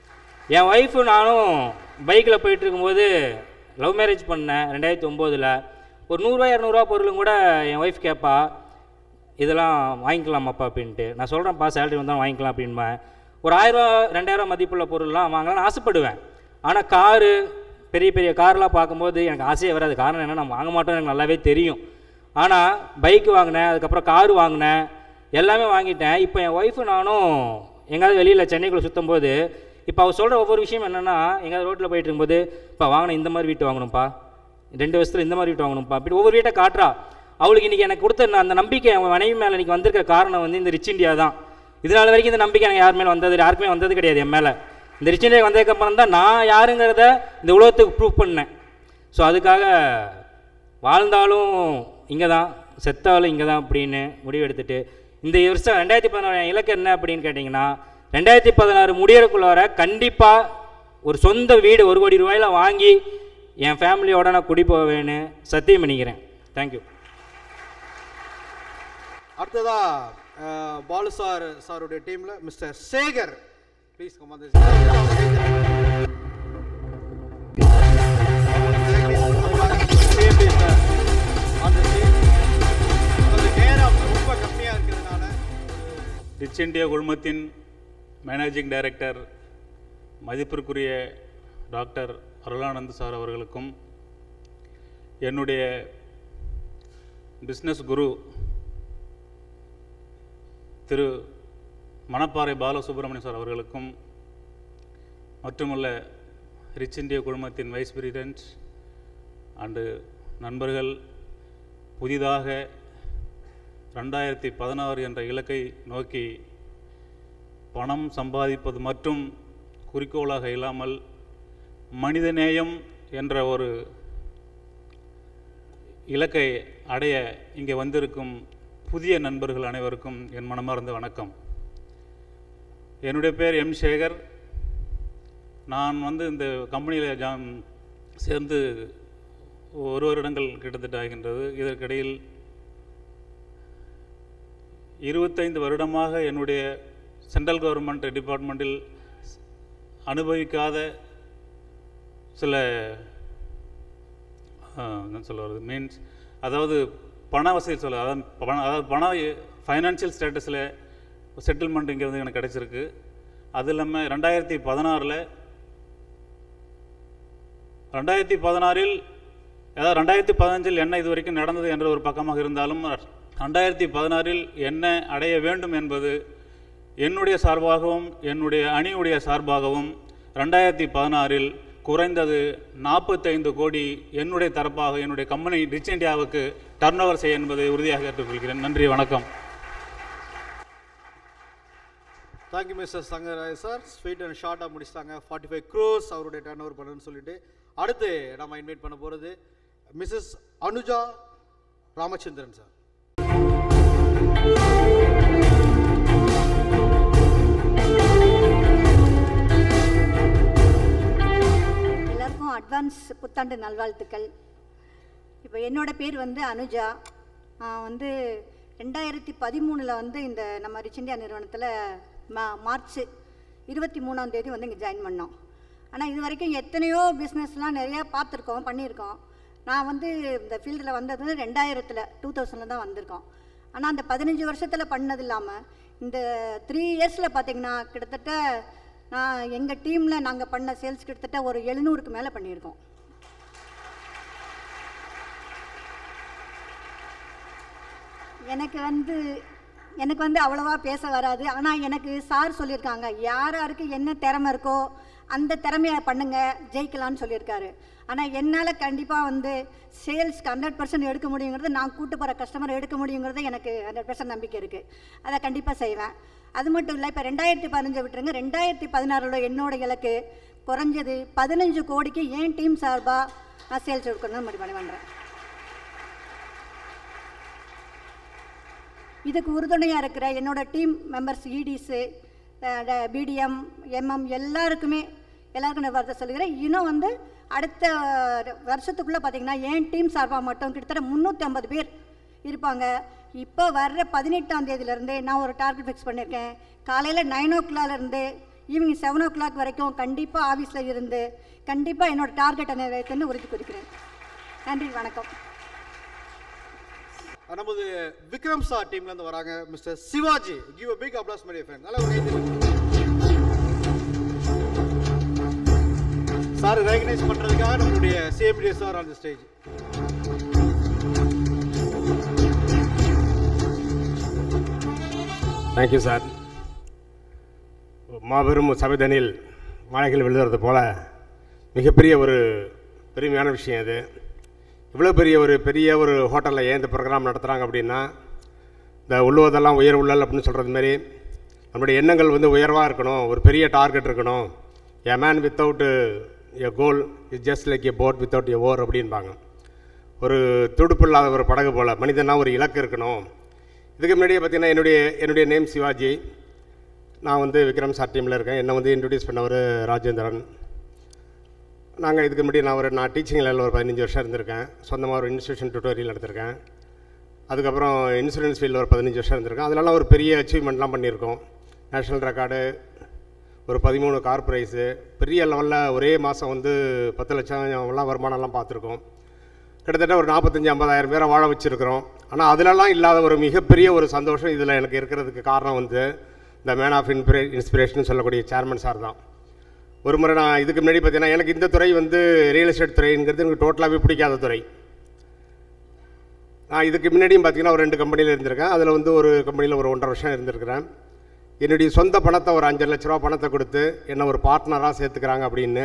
என் ஒய்ஃபு நானும் பைக்கில் போயிட்டு இருக்கும்போது லவ் மேரேஜ் பண்ணேன் ரெண்டாயிரத்தி ஒம்போதில். ஒரு நூறுரூவா இரநூறுவா பொருளும் கூட என் ஒய்ஃப் கேட்பா, இதெல்லாம் வாங்கிக்கலாமாப்பா அப்படின்ட்டு. நான் சொல்கிறேன்ப்பா சேலரி வந்தாலும் வாங்கிக்கலாம் அப்படின்பேன். ஒரு ஆயிரரூவா ரெண்டாயிரரூவா மதிப்புள்ள பொருள்லாம் வாங்கலாம்னு ஆசைப்படுவேன். ஆனால் காரு பெரிய பெரிய கார்லாம் பார்க்கும்போது எனக்கு ஆசையே வராது. காரணம் என்ன, நான் வாங்க மாட்டோம் எனக்கு நல்லாவே தெரியும். ஆனால் பைக்கு வாங்கினேன், அதுக்கப்புறம் காரு வாங்கினேன், எல்லாமே வாங்கிட்டேன். இப்போ என் ஒய்ஃபு நானும் எங்கேயாவது வெளியில் சென்னைக்குள்ளே சுற்றும் போது இப்போ அவள் சொல்கிற ஒவ்வொரு விஷயம் என்னென்னா, எங்கேயாவது ரோட்டில் போயிட்டு இருக்கும்போது, இப்போ வாங்கினேன் இந்த மாதிரி வீட்டு வாங்கணும்ப்பா, ரெண்டு வருஷத்தில் இந்த மாதிரி வீட்டு வாங்கணும்ப்பா அப்படி ஒவ்வொரு வீட்டை காட்டுறா. அவளுக்கு இன்றைக்கி எனக்கு கொடுத்த அந்த நம்பிக்கை அவன் மனைவி மேலே இன்றைக்கி வந்திருக்க காரணம் வந்து இந்த ரிச் இண்டியா தான். இதனால் வரைக்கும் இந்த நம்பிக்கை எனக்கு யார் மேலே வந்தது, யாருக்குமே வந்தது கிடையாது என் மேலே. இந்த ரிச் இண்டியா வந்ததுக்கப்புறம் தான் நான் யாருங்கிறத இந்த உலகத்துக்கு ப்ரூவ் பண்ணேன். ஸோ அதுக்காக வாழ்ந்தாலும் இங்கே தான், செத்தாலும் இங்கே தான் அப்படின்னு முடிவு எடுத்துகிட்டு இந்த வருஷம் ரெண்டாயிரத்தி பதினாறு என் இலக்கு என்ன அப்படின்னு கேட்டிங்கன்னா, ரெண்டாயிரத்தி பதினாறு முடியறக்குள்ளார கண்டிப்பாக ஒரு சொந்த வீடு ஒரு கோடி ரூபாயில் வாங்கி என் ஃபேமிலியோட நான் குடி போவேன்னு சத்தியம் பண்ணிக்கிறேன். தேங்க்யூ. அடுத்ததா பாலு சார் சாருடைய டீம்ல Mr Sekar, please come on the stage. Rich India குழுமத்தின் மேனேஜிங் டைரக்டர் மதிப்பிற்குரிய டாக்டர் அருளானந்த் சார் அவர்களுக்கும், என்னுடைய பிஸ்னஸ் குரு திரு மணப்பாறை பாலசுப்ரமணியம் சார் அவர்களுக்கும், மற்றுமுள்ள ரிச் இந்தியா குழுமத்தின் வைஸ் பிரசிடென்ட் அண்டு நண்பர்கள், புதிதாக ரெண்டாயிரத்தி பதினாறு என்ற இலக்கை நோக்கி பணம் சம்பாதிப்பது மற்றும் குறிக்கோளாக இல்லாமல் மனிதநேயம் என்ற ஒரு இலக்கை அடைய இங்கே வந்திருக்கும் புதிய நண்பர்கள் அனைவருக்கும் என் மனமார்ந்த வணக்கம். என்னுடைய பேர் எம் சேகர். நான் வந்து இந்த கம்பெனியில் ஜாம் சேர்ந்து ஒரு வருடங்கள் கிட்டத்தட்ட ஆகின்றது. இதற்கிடையில் இருபத்தைந்து வருடமாக என்னுடைய சென்ட்ரல் கவர்மெண்ட் டிபார்ட்மெண்ட்டில் அனுபவிக்காத சில என்ன சொல்வது மீன்ஸ் அதாவது பண வசதி சொல்ல அதாவது பண அதாவது பண ஃபைனான்சியல் ஸ்டேட்டஸில் செட்டில்மெண்ட் இங்கே வந்து எனக்கு கிடச்சிருக்கு. அது இல்லாமல் ரெண்டாயிரத்தி பதினாறில் ரெண்டாயிரத்தி பதினாறில் அதாவது ரெண்டாயிரத்தி பதினஞ்சில் என்ன இது வரைக்கும் நடந்தது என்ற ஒரு பக்கமாக இருந்தாலும் ரெண்டாயிரத்தி பதினாறில் என்ன அடைய வேண்டும் என்பது என்னுடைய சார்பாகவும் என்னுடைய அணியுடைய சார்பாகவும் ரெண்டாயிரத்தி பதினாறில் குறைந்தது நாற்பத்தைந்து கோடி என்னுடைய தரப்பாக என்னுடைய கம்பெனி ரிச் இந்தியாவுக்கு டர்ன் ஓவர் செய்ய என்பதை உறுதியாக ஏற்றுக்கொள்கிறேன். நன்றி, வணக்கம். Thank you Mr Sankarai sir. Sweet and ஷார்ட்டாக முடிச்சிட்டாங்க. ஃபார்ட்டி ஃபைவ் க்ரோஸ் அவருடைய டர்ன் ஓவர் பண்ணுன்னு சொல்லிட்டு அடுத்து நம்ம இன்வைட் பண்ண போகிறது மிஸ்ஸஸ் அனுஜா ராமச்சந்திரன் சார். எல்லாருக்கும் அட்வான்ஸ் புத்தாண்டு நல்வாழ்த்துக்கள். இப்போ என்னோட பேர் வந்து அனுஜா. நான் வந்து ரெண்டாயிரத்தி பதிமூணில் வந்து இந்த நம்ம ரிச் இந்தியா நிறுவனத்தில் மா மார்ச் இருபத்தி மூணாம் தேதி வந்து இங்கே ஜாயின் பண்ணோம். ஆனால் இது வரைக்கும் எத்தனையோ பிஸ்னஸ்லாம் நிறையா பார்த்துருக்கோம், பண்ணியிருக்கோம். நான் வந்து இந்த ஃபீல்டில் வந்தது ரெண்டாயிரத்தில் டூ தௌசண்டில் தான் வந்திருக்கோம். ஆனால் அந்த பதினஞ்சு வருஷத்தில் பண்ணது இல்லாமல் இந்த த்ரீ இயர்ஸில் பார்த்திங்கன்னா கிட்டத்தட்ட நான் எங்கள் டீமில் நாங்கள் பண்ண சேல்ஸ் கிட்டத்தட்ட ஒரு எழுநூறுக்கு மேலே பண்ணியிருக்கோம். எனக்கு வந்து எனக்கு வந்து அவ்வளோவா பேச வராது. ஆனால் எனக்கு சார் சொல்லியிருக்காங்க, யார் யாருக்கு என்ன திறமை இருக்கோ அந்த திறமையை பண்ணுங்கள், ஜெயிக்கலான்னு சொல்லியிருக்காரு. ஆனால் என்னால் கண்டிப்பாக வந்து சேல்ஸ்க்கு ஹண்ட்ரட் பர்சன்ட் எடுக்க முடியுங்கிறது, நான் கூட்டு போகிற கஸ்டமரை எடுக்க முடியுங்கிறது எனக்கு ஹண்ட்ரட் பர்சன்ட் நம்பிக்கை இருக்குது. அதை கண்டிப்பாக செய்வேன். அது மட்டும் இல்லை, இப்போ ரெண்டாயிரத்தி பதினஞ்சு விட்டுருங்க, ரெண்டாயிரத்தி பதினாறில் என்னோட இலக்கு குறைஞ்சது பதினஞ்சு கோடிக்கு என் டீம் சார்பாக நான் சேல்ஸ் எடுக்கணும்னு முடிவு பண்ணி பண்ணுறேன். இதுக்கு உறுதுணையாக இருக்கிற என்னோட டீம் மெம்பர்ஸ், இடிஸு, பிடிஎம், எம்எம் எல்லாருக்குமே எல்லாருக்கும் நான் வார்த்தை சொல்லுகிறேன். இன்னும் வந்து அடுத்த வருஷத்துக்குள்ளே பார்த்திங்கன்னா என் டீம் சார்பாக மட்டும் கிட்டத்தட்ட முந்நூற்றி ஐம்பது பேர் இருப்பாங்க. இப்போ வர்ற பதினெட்டாம் தேதியிலேருந்தே நான் ஒரு டார்கெட் ஃபிக்ஸ் பண்ணியிருக்கேன். காலையில் நைன் ஓ கிளாக்லேருந்து ஈவினிங் செவன் ஓ கிளாக் வரைக்கும் கண்டிப்பாக ஆஃபீஸில் இருந்து கண்டிப்பாக என்னோடய டார்கெட்டை நிறைவேற்றன்னு உறுதி குறிக்கிறேன். நன்றி, வணக்கம். நமது விக்ரம் சார் டீம்லேருந்து வராங்க Mr Sivaji. Give a big applause my dear friend. நல்ல ஒரு கைது சார் ரெகனைஸ் பண்ணுறதுக்காக நம்மளுடைய CMD sir on the stage. Thank you sir. மாபெரும் சபைதனில் மாலைகள் விழுதுறது போல் மிகப்பெரிய ஒரு பெருமையான விஷயம் இது. இவ்வளோ பெரிய ஒரு பெரிய ஒரு ஹோட்டலில் ஏன் இந்த ப்ரோக்ராம் நடத்துகிறாங்க அப்படின்னா, இந்த உள்ளுவதெல்லாம் உயர் உள்ளல் அப்படின்னு சொல்கிறது மாதிரி நம்மளுடைய எண்ணங்கள் வந்து உயர்வாக இருக்கணும், ஒரு பெரிய டார்கெட் இருக்கணும். A man without a goal is just like a boat without a oar அப்படின்பாங்க. ஒரு துடுப்பு இல்லாத ஒரு படகு போல் மனிதனா ஒரு இலக்கு இருக்கணும். இதுக்கு முன்னாடியே பார்த்திங்கன்னா என்னுடைய என்னுடைய நேம் சிவாஜி. நான் வந்து விக்ரம் சார் டீமில் இருக்கேன். என்னை வந்து இன்ட்ரடியூஸ் பண்ணவர் ராஜேந்திரன். நாங்கள் இதுக்கு முன்னாடி நான் ஒரு நான் டீச்சிங் லைனில் ஒரு பதினஞ்சு வருஷம் இருந்திருக்கேன். சொந்தமாக ஒரு இன்ஸ்டியூஷன் டுட்டோரியல் எடுத்திருக்கேன். அதுக்கப்புறம் இன்சூரன்ஸ் ஃபீல்டில் ஒரு பதினஞ்சு வருஷம் இருந்திருக்கேன். அதெல்லாம் ஒரு பெரிய அச்சீவ்மெண்ட்லாம் பண்ணியிருக்கோம். நேஷ்னல் ரெக்கார்டு, ஒரு பதிமூணு கார் ப்ரைஸு, பெரிய லெவலில் ஒரே மாதம் வந்து பத்து லட்சம்லாம் வருமானம்லாம் பார்த்துருக்கோம். கிட்டத்தட்ட ஒரு நாற்பத்தஞ்சு ஐம்பதாயிரம் பேரை வாழ வச்சுருக்கிறோம். ஆனால் அதிலெல்லாம் இல்லாத ஒரு மிகப்பெரிய ஒரு சந்தோஷம் இதில் எனக்கு இருக்கிறதுக்கு காரணம் வந்து the man of inspire inspiration சொல்லக்கூடிய சேர்மன் சார் தான். ஒரு முறை நான் இதுக்கு முன்னாடி பார்த்தீங்கன்னா எனக்கு இந்த துறை வந்து ரியல் எஸ்டேட் துறைங்கிறது எனக்கு டோட்டலாகவே பிடிக்காத துறை. நான் இதுக்கு முன்னாடியும் பார்த்தீங்கன்னா ஒரு ரெண்டு கம்பெனியில் இருந்திருக்கேன். அதில் வந்து ஒரு கம்பெனியில் ஒரு ஒன்றரை வருஷம் இருந்திருக்கிறேன். என்னுடைய சொந்த பணத்தை ஒரு அஞ்சு லட்ச ரூபா பணத்தை கொடுத்து என்னை ஒரு பார்ட்னராக சேர்த்துக்கிறாங்க அப்படின்னு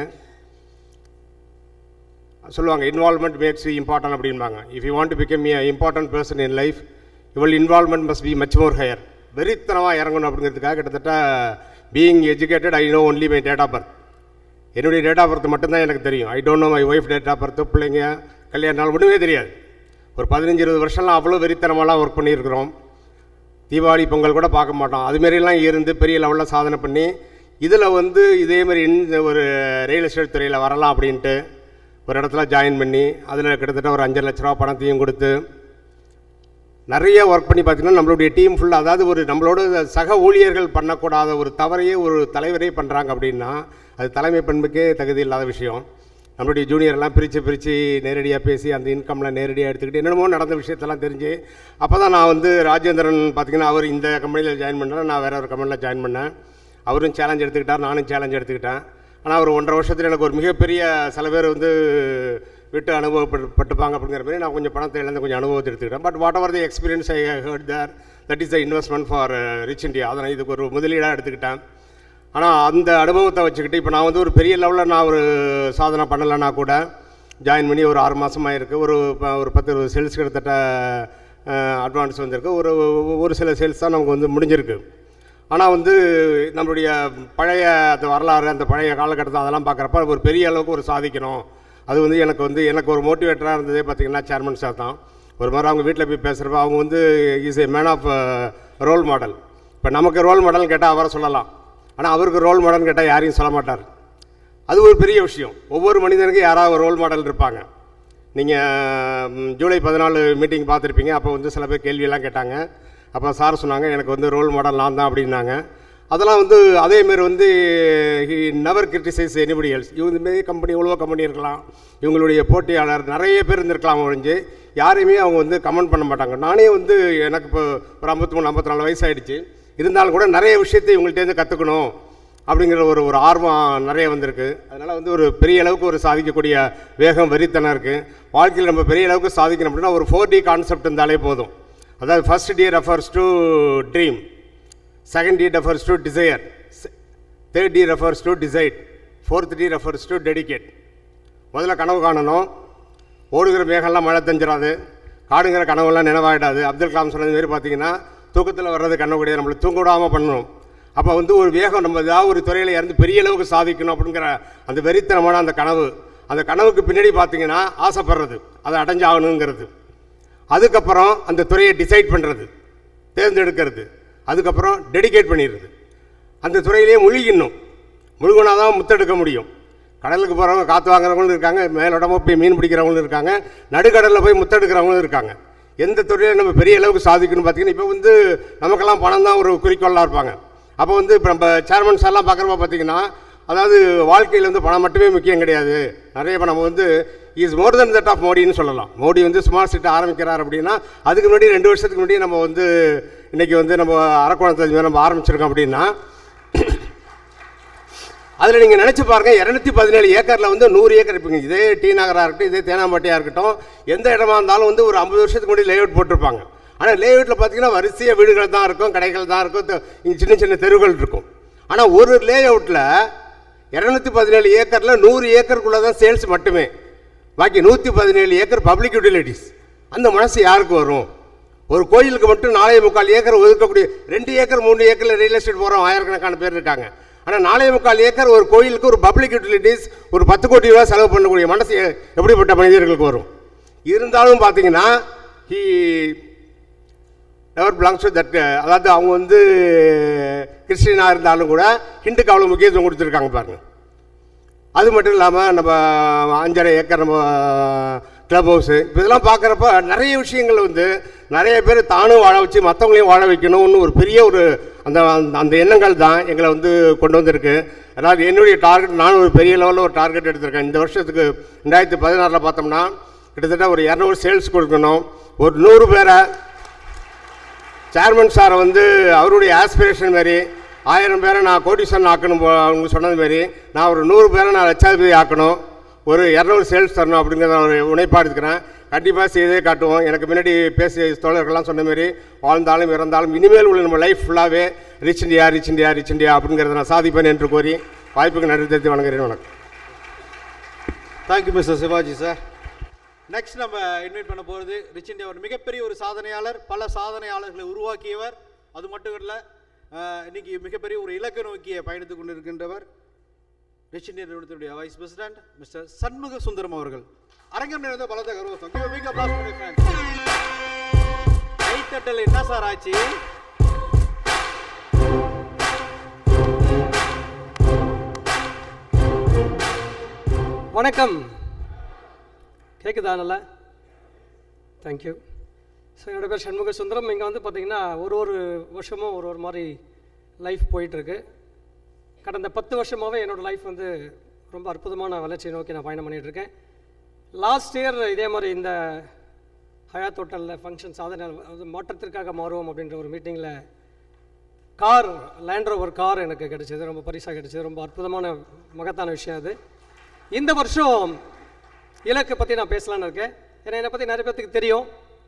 சொல்லுவாங்க. இன்வால்மெண்ட் மேக்ஸ் யூ இம்பார்ட்டன்ட் அப்படின்பாங்க. If you want to become a important person in life your involvement must be much more higher. வெறித்தனமாக இறங்கணும் அப்படிங்கிறதுக்காக கிட்டத்தட்ட being educated I know only my date of birth. என்னுடைய டேட் ஆஃப் பர்த் மட்டும்தான் எனக்கு தெரியும். I don't know my wife date of birth, பிள்ளைங்க கல்யாண நாள் ஒன்றுமே தெரியாது. ஒரு பதினஞ்சு இருபது வருஷம்லாம் அவ்வளோ வெறித்தனமாலாம் ஒர்க் பண்ணியிருக்கிறோம். தீபாவளி பொங்கல் கூட பார்க்க மாட்டோம். அதுமாரிலாம் இருந்து பெரிய லெவலில் சாதனை பண்ணி இதில் வந்து இதேமாரி இந்த ஒரு ரியல் எஸ்டேட் துறையில் வரலாம் அப்படின்ட்டு ஒரு இடத்துல ஜாயின் பண்ணி அதில் கிட்டத்தட்ட ஒரு அஞ்சு லட்ச ரூபா பணத்தையும் கொடுத்து நிறைய ஒர்க் பண்ணி பார்த்திங்கன்னா நம்மளுடைய டீம் ஃபுல்லாக, அதாவது ஒரு நம்மளோட சக ஊழியர்கள் பண்ணக்கூடாத ஒரு தவறையே ஒரு தலைவரே பண்ணுறாங்க அப்படின்னா அது தலைமை பண்புக்கே தகுதி இல்லாத விஷயம். நம்மளுடைய ஜூனியர்லாம் பிரித்து பிரித்து நேரடியாக பேசி அந்த இன்கம்லாம் நேரடியாக எடுத்துக்கிட்டு என்னென்னமோ நடந்த விஷயத்தெல்லாம் தெரிஞ்சு அப்போ தான் நான் வந்து ராஜேந்திரன் பார்த்திங்கன்னா அவர் இந்த கம்பெனியில் ஜாயின் பண்ணேன், நான் வேறு ஒரு கம்பெனியில் ஜாயின் பண்ணேன். அவரும் சேலஞ்ச் எடுத்துக்கிட்டார், நானும் சேலஞ்ச் எடுத்துக்கிட்டேன். ஆனால் ஒரு ஒன்றரை வருஷத்தில் எனக்கு ஒரு மிகப்பெரிய சில பேர் வந்து விட்டு அனுபவப்பட்டுப்பாங்க அப்படிங்கிற மாதிரி நான் கொஞ்சம் பணத்தை இழந்து கொஞ்சம் அனுபவத்தை எடுத்துக்கிட்டேன். But whatever the experience I heard there that is the investment for rich India. அதை நான் இதுக்கு ஒரு முதலீடாக எடுத்துக்கிட்டேன். ஆனால் அந்த அனுபவத்தை வச்சுக்கிட்டு இப்போ நான் வந்து ஒரு பெரிய லெவலில் நான் ஒரு சாதனை பண்ணலைன்னா கூட ஜாயின் பண்ணி ஒரு ஆறு மாதமாக இருக்குது. ஒரு ஒரு பத்து இருபது சேல்ஸ் கிட்டத்தட்ட அட்வான்ஸ் வந்திருக்கு. ஒரு ஒரு சில சேல்ஸ் தான் நமக்கு வந்து முடிஞ்சிருக்கு. ஆனால் வந்து நம்மளுடைய பழைய அந்த வரலாறு, அந்த பழைய காலகட்டத்தை அதெல்லாம் பார்க்குறப்ப ஒரு பெரிய அளவுக்கு ஒரு சாதிக்கணும். அது வந்து எனக்கு வந்து எனக்கு ஒரு மோட்டிவேட்டராக இருந்ததே பார்த்திங்கன்னா சேர்மன் சார் தான். ஒரு மாதிரி அவங்க வீட்டில் போய் பேசுகிறப்ப அவங்க வந்து is a man of role model. இப்போ நமக்கு ரோல் மாடல் கேட்டால் அவரை சொல்லலாம், ஆனால் அவருக்கு ரோல் மாடல்னு கேட்டால் யாரையும் சொல்ல மாட்டார். அது ஒரு பெரிய விஷயம். ஒவ்வொரு மனிதனுக்கும் யாராவது ஒரு ரோல் மாடல் இருப்பாங்க. நீங்கள் ஜூலை பதினாலு மீட்டிங் பார்த்துருப்பீங்க. அப்போ வந்து சில பேர் கேள்வியெல்லாம் கேட்டாங்க. அப்போ சார் சொன்னாங்க எனக்கு வந்து ரோல் மாடல் நான் தான் அப்படின்னாங்க. அதெல்லாம் வந்து அதேமாரி வந்து he never criticise anybody else. இவங்க மாரி கம்பெனி எவ்வளோ கம்பெனி இருக்கலாம், இவங்களுடைய போட்டியாளர் நிறைய பேர் இருந்திருக்கலாம் ஒழிஞ்சு யாரையுமே அவங்க வந்து கமெண்ட் பண்ண மாட்டாங்க. நானே வந்து எனக்கு இப்போ ஒரு ஐம்பத்தி மூணு ஐம்பத்தி நாலு வயசாகிடுச்சு, இருந்தாலும் கூட நிறைய விஷயத்தை இவங்கள்ட்டேருந்து கற்றுக்கணும் அப்படிங்கிற ஒரு ஒரு ஆர்வம் நிறைய வந்திருக்கு. அதனால் வந்து ஒரு பெரிய அளவுக்கு ஒரு சாதிக்கக்கூடிய வேகம் வெறித்தனம் இருக்குது. வாழ்க்கையில் நம்ம பெரிய அளவுக்கு சாதிக்கணும் அப்படின்னா ஒரு ஃபோர் டி கான்செப்ட் இருந்தாலே போதும். அதாவது first D refers to dream, second D refers to desire, third D refers to decide, fourth D refers to dedicate. முதல்ல கனவு காணணும். ஓடுகிற மேகம்லாம் மழை தஞ்சிடாது, காடுங்கிற கனவுலாம் நினைவாயிடாது. அப்துல் கலாம் சொன்னது மாரி பார்த்தீங்கன்னா தூக்கத்தில் வர்றது கனவு கிடையாது, நம்மளை தூங்க விடாமல் பண்ணணும். அப்போ வந்து ஒரு வேகம் நம்ம ஏதாவது ஒரு துறையில் இறந்து பெரிய அளவுக்கு சாதிக்கணும் அப்படிங்கிற அந்த வெறித்தனமான அந்த கனவு, அந்த கனவுக்கு பின்னாடி பார்த்தீங்கன்னா ஆசைப்படுறது, அதை அடைஞ்சாகணுங்கிறது. அதுக்கப்புறம் அந்த துறையை டிசைட் பண்ணுறது, தேர்ந்தெடுக்கிறது. அதுக்கப்புறம் டெடிகேட் பண்ணிடுறது. அந்த துறையிலே முழுகிடணும். முழுகினா தான் முத்தெடுக்க முடியும். கடலுக்கு போகிறவங்க காற்று வாங்குறவங்களும் இருக்காங்க, மேலோடமாக போய் மீன் பிடிக்கிறவங்களும் இருக்காங்க, நடுக்கடலில் போய் முத்தெடுக்கிறவங்களும் இருக்காங்க. எந்த துறையில் நம்ம பெரிய அளவுக்கு சாதிக்கணும்னு பார்த்தீங்கன்னா இப்போ வந்து நமக்கெல்லாம் பணம் தான் ஒரு குறிக்கோளாக இருப்பாங்க. அப்போ வந்து இப்போ நம்ம சேர்மன் சார்லாம் பார்க்குறப்ப பார்த்தீங்கன்னா அதாவது வாழ்க்கையில் வந்து பணம் மட்டுமே முக்கியம் கிடையாது. நிறைய இப்போ நம்ம வந்து is more than that of மோடின்னு சொல்லலாம். மோடி வந்து ஸ்மார்ட் சிட்டி ஆரம்பிக்கிறார் அப்படின்னா அதுக்கு முன்னாடி ரெண்டு வருஷத்துக்கு முன்னாடி நம்ம வந்து இன்றைக்கி வந்து நம்ம அரக்கோணத்தில் நம்ம ஆரம்பிச்சிருக்கோம் அப்படின்னா அதில் நீங்கள் நினச்சி பாருங்கள், இரநூத்தி பதினேழு ஏக்கரில் வந்து நூறு ஏக்கர் இருப்பீங்க. இதே டி நகராக இருக்கட்டும், இதே தேனாம்பட்டியாக இருக்கட்டும், எந்த இடமா இருந்தாலும் வந்து ஒரு ஐம்பது வருஷத்துக்கு முன்னாடி லேஅவுட் போட்டிருப்பாங்க. ஆனால் லேஅவுட்டில் பார்த்தீங்கன்னா வரிசையாக வீடுகள் தான் இருக்கும், கடைகள் தான் இருக்கும், சின்ன சின்ன தெருவுகள் இருக்கும். ஆனால் ஒரு லேஅவுட்டில் இரநூத்தி பதினேழு ஏக்கரில் நூறு ஏக்கருக்குள்ளே தான் சேல்ஸ் மட்டுமே, பாக்கி நூற்றி பதினேழு ஏக்கர் பப்ளிக் யூட்டிலிட்டிஸ். அந்த மனசு யாருக்கு வரும்? ஒரு கோயிலுக்கு மட்டும் நாலே முக்கால் ஏக்கர் ஒதுக்கக்கூடிய ரெண்டு ஏக்கர் மூணு ஏக்கரில் ரியல் எஸ்டேட் போகிறோம் ஆயிரக்கணக்கான பேர் இருக்காங்க. ஆனால் நாலே முக்கால் ஏக்கர் ஒரு கோயிலுக்கு ஒரு பப்ளிக் யூட்டிலிட்டிஸ் ஒரு பத்து கோடி ரூபா செலவு பண்ணக்கூடிய மனசு எப்படிப்பட்ட மனிதர்களுக்கு வரும்? இருந்தாலும் பார்த்தீங்கன்னா he never belongs to that. அதாவது அவங்க வந்து கிறிஸ்டினாக இருந்தாலும் கூட ஹிந்துக்கு அவ்வளோ முக்கியத்துவம் கொடுத்துருக்காங்க பாருங்க. அது மட்டும் இல்லாமல் நம்ம அஞ்சரை ஏக்கர் நம்ம கிளப் ஹவுஸு, இப்போ இதெல்லாம் பார்க்குறப்ப நிறைய விஷயங்கள் வந்து நிறைய பேர் தானும் வாழ வச்சு மற்றவங்களையும் வாழ வைக்கணும்னு ஒரு பெரிய ஒரு அந்த அந்த எண்ணங்கள் தான் எங்களை வந்து கொண்டு வந்திருக்கு. அதாவது என்னுடைய டார்கெட், நான் ஒரு பெரிய லெவலில் ஒரு டார்கெட் எடுத்திருக்கேன். இந்த வருஷத்துக்கு ரெண்டாயிரத்தி பதினாறில் பார்த்தோம்னா கிட்டத்தட்ட ஒரு இரநூறு சேல்ஸ் கொடுக்கணும். ஒரு நூறு பேரை சேர்மன் சாரை வந்து அவருடைய ஆஸ்பிரேஷன் மாதிரி ஆயிரம் பேரை நான் கோடீஸ்வரன் ஆக்கணும் போ அவங்க சொன்னது மாரி நான் ஒரு நூறு பேரை நான் லட்சாதிபதி ஆக்கணும், ஒரு இரநூறு சேல்ஸ் தரணும் அப்படிங்கிறத ஒரு உழைப்பாக இருக்கிறேன். கண்டிப்பாக செய்தே காட்டுவோம். எனக்கு முன்னாடி பேசிய தோழர்கள்லாம் சொன்ன மாதிரி வாழ்ந்தாலும் இறந்தாலும் இனிமேல் உள்ள நம்ம லைஃப் ஃபுல்லாகவே rich India rich India rich India அப்படிங்கிறத நான் சாதிப்பேன் என்று கோரி வாய்ப்புக்கு நன்றி தெரிவித்து வணங்குகிறேன். வணக்கம். Thank you Mr Sivaji sir. Next நம்ம இன்வைட் பண்ண போகிறது ரிச் இண்டியா ஒரு மிகப்பெரிய ஒரு சாதனையாளர், பல சாதனையாளர்களை உருவாக்கியவர். அது மட்டும் இல்லை, இன்னைக்கு மிகப்பெரிய ஒரு இலக்கு நோக்கிய பயணித்துக் கொண்டிருக்கின்றவர் ரிச் இண்டியா நிறுவனத்தினுடைய vice president Mr Shanmuga Sundaram அவர்கள். அரங்கம் நிறைந்த பலத்த கௌரவம். கைத்தட்டல் என்ன சார் ஆச்சு? வணக்கம். கேட்குதா நல்லா? தேங்க்யூ. ஸோ என்னோட பேர் சண்முக சுந்தரம். இங்கே வந்து பார்த்திங்கன்னா ஒரு ஒரு வருஷமும் ஒரு ஒரு மாதிரி லைஃப் போயிட்டுருக்கு. கடந்த பத்து வருஷமாகவே என்னோடய லைஃப் வந்து ரொம்ப அற்புதமான வளர்ச்சியை நோக்கி நான் பயணம் பண்ணிகிட்ருக்கேன். லாஸ்ட் இயர் இதே மாதிரி இந்த ஹயாத் ஹோட்டலில் ஃபங்க்ஷன் சாதனை மாற்றத்திற்காக மாறுவோம் அப்படின்ற ஒரு மீட்டிங்கில் கார் லேண்ட் ரோவர் கார் எனக்கு கிடைச்சிது, ரொம்ப பரிசாக கிடைச்சிது. ரொம்ப அற்புதமான மகத்தான விஷயம் அது. இந்த வருஷம் இலக்கை பற்றி நான் பேசலான்னு இருக்கேன். ஏன்னா என்னை பற்றி நிறைய பேர்த்துக்கு தெரியும்.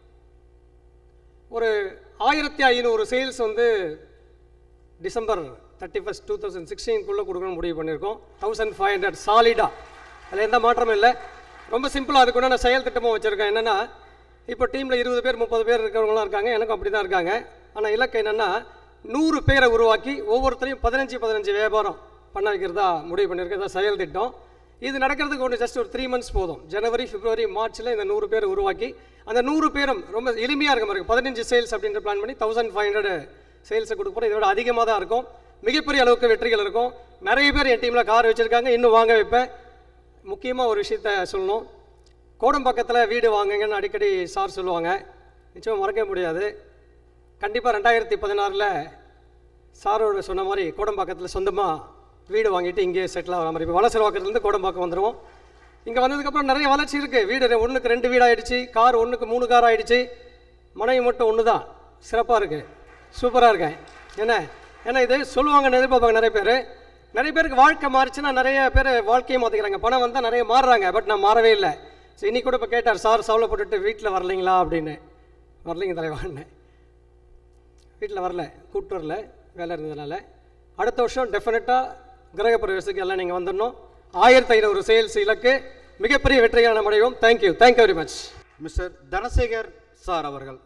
ஒரு ஆயிரத்தி ஐநூறு சேல்ஸ் வந்து December thirty first two thousand சிக்ஸ்டீன்குள்ளே கொடுக்கணும்னு முடிவு பண்ணியிருக்கோம். தௌசண்ட் ஃபைவ் ஹண்ட்ரட் சாலிடாக, அதில் எந்த மாற்றமும் இல்லை. ரொம்ப சிம்பிளாக அதுக்குள்ள நான் செயல் திட்டமும் வச்சுருக்கேன். என்னென்னா, இப்போ டீமில் இருபது பேர் முப்பது பேர் இருக்கிறவங்களாம் இருக்காங்க, எனக்கும் அப்படி தான் இருக்காங்க. ஆனால் இலக்கு என்னென்னா, நூறு பேரை உருவாக்கி ஒவ்வொருத்தரையும் பதினஞ்சு பதினஞ்சு வியாபாரம் பண்ண வைக்கிறதா முடிவு பண்ணியிருக்கேன். செயல் திட்டம் இது நடக்கிறதுக்கு ஒன்று ஜஸ்ட் ஒரு த்ரீ மந்த்ஸ் போதும். ஜனவரி பிப்ரவரி மார்ச்சில் இந்த நூறு பேர் உருவாக்கி அந்த நூறு பேரும் ரொம்ப எளிமையாக இருக்க மாதிரி இருக்கும். பதினஞ்சு சேல்ஸ் அப்படின்ற பிளான் பண்ணி தௌசண்ட் ஃபைவ் ஹண்ட்ரட் சேல்ஸை கொடுக்க போகிறோம். இதோட அதிகமாக தான் இருக்கும். மிகப்பெரிய அளவுக்கு வெற்றிகள் இருக்கும். நிறைய பேர் என் டீமில் கார் வச்சுருக்காங்க, இன்னும் வாங்க வைப்பேன். முக்கியமாக ஒரு விஷயத்த சொல்லணும். கோடம்பாக்கத்தில் வீடு வாங்குங்கன்னு அடிக்கடி சார் சொல்லுவாங்க. நிச்சயமாக மறக்க முடியாது. கண்டிப்பாக ரெண்டாயிரத்தி பதினாறில் சாரோட சொன்ன மாதிரி கோடம்பாக்கத்தில் சொந்தமாக வீடு வாங்கிட்டு இங்கேயே செட்டில் ஆகிற மாதிரி. இப்போ வளசரவாக்கத்துலேருந்து கோடம்பாக்கம் வந்துடுவோம். இங்கே வந்ததுக்கப்புறம் நிறைய வளர்ச்சி இருக்குது. வீடு ஒன்றுக்கு ரெண்டு வீடு ஆகிடுச்சு, கார் ஒன்றுக்கு மூணு கார் ஆகிடுச்சு. மனைவி மட்டும் ஒன்று தான். சிறப்பாக இருக்குது, சூப்பராக இருக்கேன். என்ன ஏன்னா இது சொல்லுவாங்கன்னு எதிர்பார்ப்பாங்க நிறைய பேர். நிறைய பேருக்கு வாழ்க்கை மாறிச்சுன்னா நிறைய பேர் வாழ்க்கையை மாற்றிக்கிறாங்க. பணம் வந்தால் நிறைய மாறுறாங்க. பட் நான் மாறவே இல்லை. ஸோ இன்னைக்கு கூட இப்போ கேட்டார், சார் சவுளை போட்டுட்டு வீட்டில் வரலைங்களா அப்படின்னு. வரலைங்க தலைவான்னு, வீட்டில் வரல, கூப்பிட்டு வரல, வேலை இருந்ததுனால. அடுத்த வருஷம் டெஃபினட்டாக கிரக பிரவேசத்துக்கு எல்லாம் நீங்கள் வந்துடணும். ஆயிரத்தி ஐநூறு சேல்ஸ் இலக்கு, மிகப்பெரிய வெற்றியான அடைவோம். Thank you thank you very much. Mr Dhanasekar sir அவர்கள்.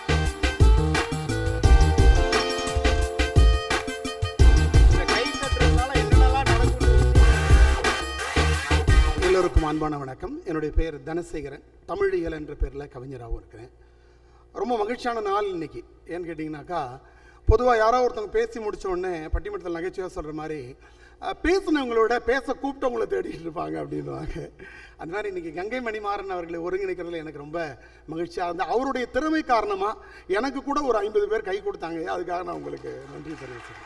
எல்லோருக்கும் அன்பான வணக்கம். என்னுடைய பேர் தனசேகரன். தமிழியல் என்ற பேரில் கவிஞராகவும் இருக்கிறேன். ரொம்ப மகிழ்ச்சியான நாள் இன்னைக்கு. ஏன்னு கேட்டிங்கனாக்கா, பொதுவாக யாரோ ஒருத்தவங்க பேசி முடித்த உடனே பட்டிமன்றத்தில் நகைச்சுவையாக சொல்கிற மாதிரி பேசினவங்களோட பேச கூப்பிட்டவங்களை தேடிட்டு இருப்பாங்க அப்படின்வாங்க. அந்த மாதிரி இன்றைக்கி கங்கை மணிமாறன் அவர்களை ஒருங்கிணைக்கிறதுல எனக்கு ரொம்ப மகிழ்ச்சியாக இருந்தது. அவருடைய திறமை காரணமாக எனக்கு கூட ஒரு ஐம்பது பேர் கை கொடுத்தாங்க. அதுக்காக நான் உங்களுக்கு நன்றி தெரிவிச்சேன்.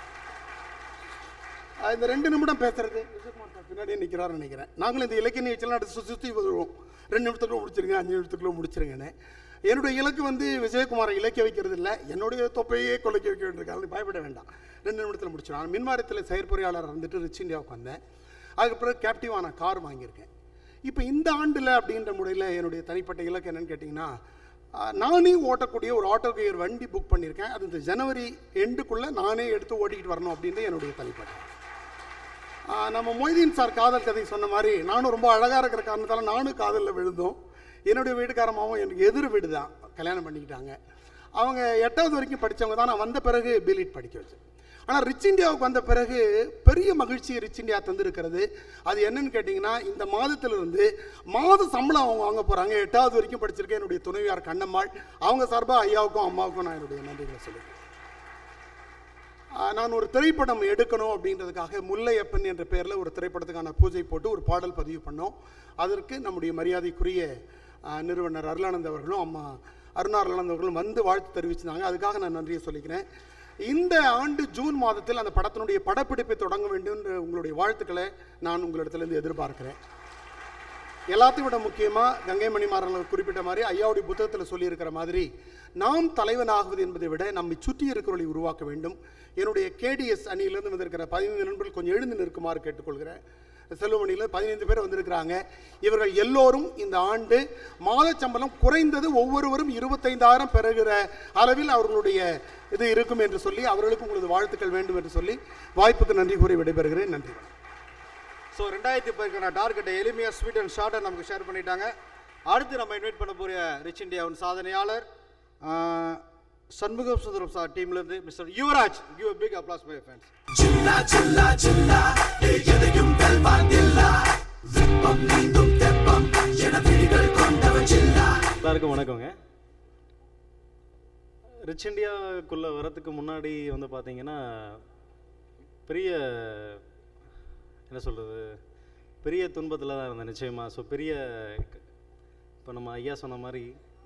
இந்த ரெண்டு நிமிடம் பேசுறது பின்னாடியே நிற்கிறாருன்னு நினைக்கிறேன். நாங்களும் இந்த இலக்கிய நிகழ்ச்சியெல்லாம் அடுத்து சுற்றி வருவோம். ரெண்டு நிமிஷத்துக்குள்ள முடிச்சிருங்க, அஞ்சு நிமிஷத்துக்குள்ள முடிச்சிருங்கன்னு. என்னுடைய இலக்கு வந்து விஜயகுமாரை இலக்கிய வைக்கிறது இல்லை, என்னுடைய தொப்பையே கொலைக்க வைக்க வேண்டியிருக்காங்க. பயப்பட வேண்டாம், ரெண்டு நிமிடத்தில் முடிச்சிடும். நான் மின்வாரியத்தில் செயற்பொறியாளர் இருந்துட்டு ரிச் இண்டியாவுக்கு வந்தேன். அதுக்கு பிறகு கேப்டிவான கார் வாங்கியிருக்கேன். இப்போ இந்த ஆண்டில் அப்படின்ற முறையில் என்னுடைய தனிப்பட்ட இலக்கு என்னென்னு கேட்டிங்கன்னா, நானே ஓட்டக்கூடிய ஒரு ஆட்டோ கியர் வண்டி புக் பண்ணியிருக்கேன். அது இந்த ஜனவரி எண்டுக்குள்ளே நானே எடுத்து ஓட்டிக்கிட்டு வரணும் அப்படின்ட்டு என்னுடைய தனிப்பட்ட. நம்ம மொய்தீன் சார் காதல் கதை சொன்ன மாதிரி நானும் ரொம்ப அழகாக இருக்கிற காரணத்தால் நானும் காதலில் விழுந்தோம். என்னுடைய வீட்டுக்காரமாகவும் எனக்கு எதிர் வீடு தான் கல்யாணம் பண்ணிக்கிட்டாங்க. அவங்க எட்டாவது வரைக்கும் படித்தவங்க தான். நான் வந்த பிறகு பிலிட் படிக்க வச்சேன். ஆனால் ரிச் இண்டியாவுக்கு வந்த பிறகு பெரிய மகிழ்ச்சி ரிச் இண்டியா தந்திருக்கிறது. அது என்னன்னு கேட்டிங்கன்னா, இந்த மாதத்திலிருந்து மாத சம்பளம் அவங்க வாங்க போகிறாங்க. எட்டாவது வரைக்கும் படிச்சிருக்கேன். என்னுடைய துணைவியார் கண்ணம்மாள், அவங்க சார்பாக ஐயாவுக்கும் அம்மாவுக்கும் நான் என்னுடைய நன்றிகளை சொல்லியிருக்கேன். நான் ஒரு திரைப்படம் எடுக்கணும் அப்படின்றதுக்காக முல்லையப்பன் என்ற பெயரில் ஒரு திரைப்படத்துக்கான பூஜை போட்டு ஒரு பாடல் பதிவு பண்ணோம். அதற்கு நம்முடைய மரியாதைக்குரிய நிறுவனர் அருளானந்த் அவர்களும் அம்மா அருணா அருளானந்த் அவர்களும் வந்து வாழ்த்து தெரிவிச்சிருந்தாங்க. அதுக்காக நான் நன்றியை சொல்லிக்கிறேன். இந்த ஆண்டு ஜூன் மாதத்தில் அந்த படத்தினுடைய படப்பிடிப்பை தொடங்க வேண்டும் என்ற உங்களுடைய வாழ்த்துக்களை நான் உங்களிடத்துலேருந்து எதிர்பார்க்கிறேன். எல்லாத்தையும் விட முக்கியமாக கங்கை மணிமாறன் குறிப்பிட்ட மாதிரி ஐயாவுடைய புத்தகத்தில் சொல்லியிருக்கிற மாதிரி நாம் தலைவனாகுவது என்பதை விட நம்மை சுற்றி இருக்கிறவர்களை உருவாக்க வேண்டும். என்னுடைய கேடிஎஸ் அணியிலிருந்து வந்திருக்கிற பதினைந்து நண்பர்கள் கொஞ்சம் எழுந்து நிற்குமாறு கேட்டுக்கொள்கிறேன். செல்வமணியில் பதினைந்து பேர் வந்திருக்கிறாங்க. இவர்கள் எல்லோரும் இந்த ஆண்டு மாத சம்பளம் குறைந்தது ஒவ்வொருவரும் இருபத்தைந்தாயிரம் பெறுகிற அளவில் அவர்களுடைய இது இருக்கும் என்று சொல்லி அவர்களுக்கும் உங்களது வாழ்த்துக்கள் வேண்டும் என்று சொல்லி வாய்ப்புக்கு நன்றி கூறி விடைபெறுகிறேன். நன்றி. ஸோ ரெண்டாயிரத்தி பதினெட்டு டார்கெட்டை எளிமையாக ஸ்வீட் அண்ட் ஷார்ட்டாக நமக்கு ஷேர் பண்ணிட்டாங்க. அடுத்து நம்ம இன்வைட் பண்ண போகிற ரிச் இந்தியாவின் சாதனையாளர் சண்முகம் சுந்தரம் சார் டீம்லேருந்து Mr Yuvaraj. Give a big applause my friends. ஜில்லா ஜில்லா ஜில்லா எதையும் வெல்வாதில்லா வெப்பம் நீந்தும் தெப்பம் என விழிகள் கொண்டவன் ஜில்லா. எல்லாருக்கும் வணக்கங்க. ரிச் இந்தியாவுக்குள்ளே வரத்துக்கு முன்னாடி வந்து பார்த்தீங்கன்னா பெரிய என்ன சொல்கிறது பெரிய துன்பத்தில் தான் இருந்தேன் நிச்சயமாக. ஸோ பெரிய இப்போ நம்ம ஐயா சொன்ன மாதிரி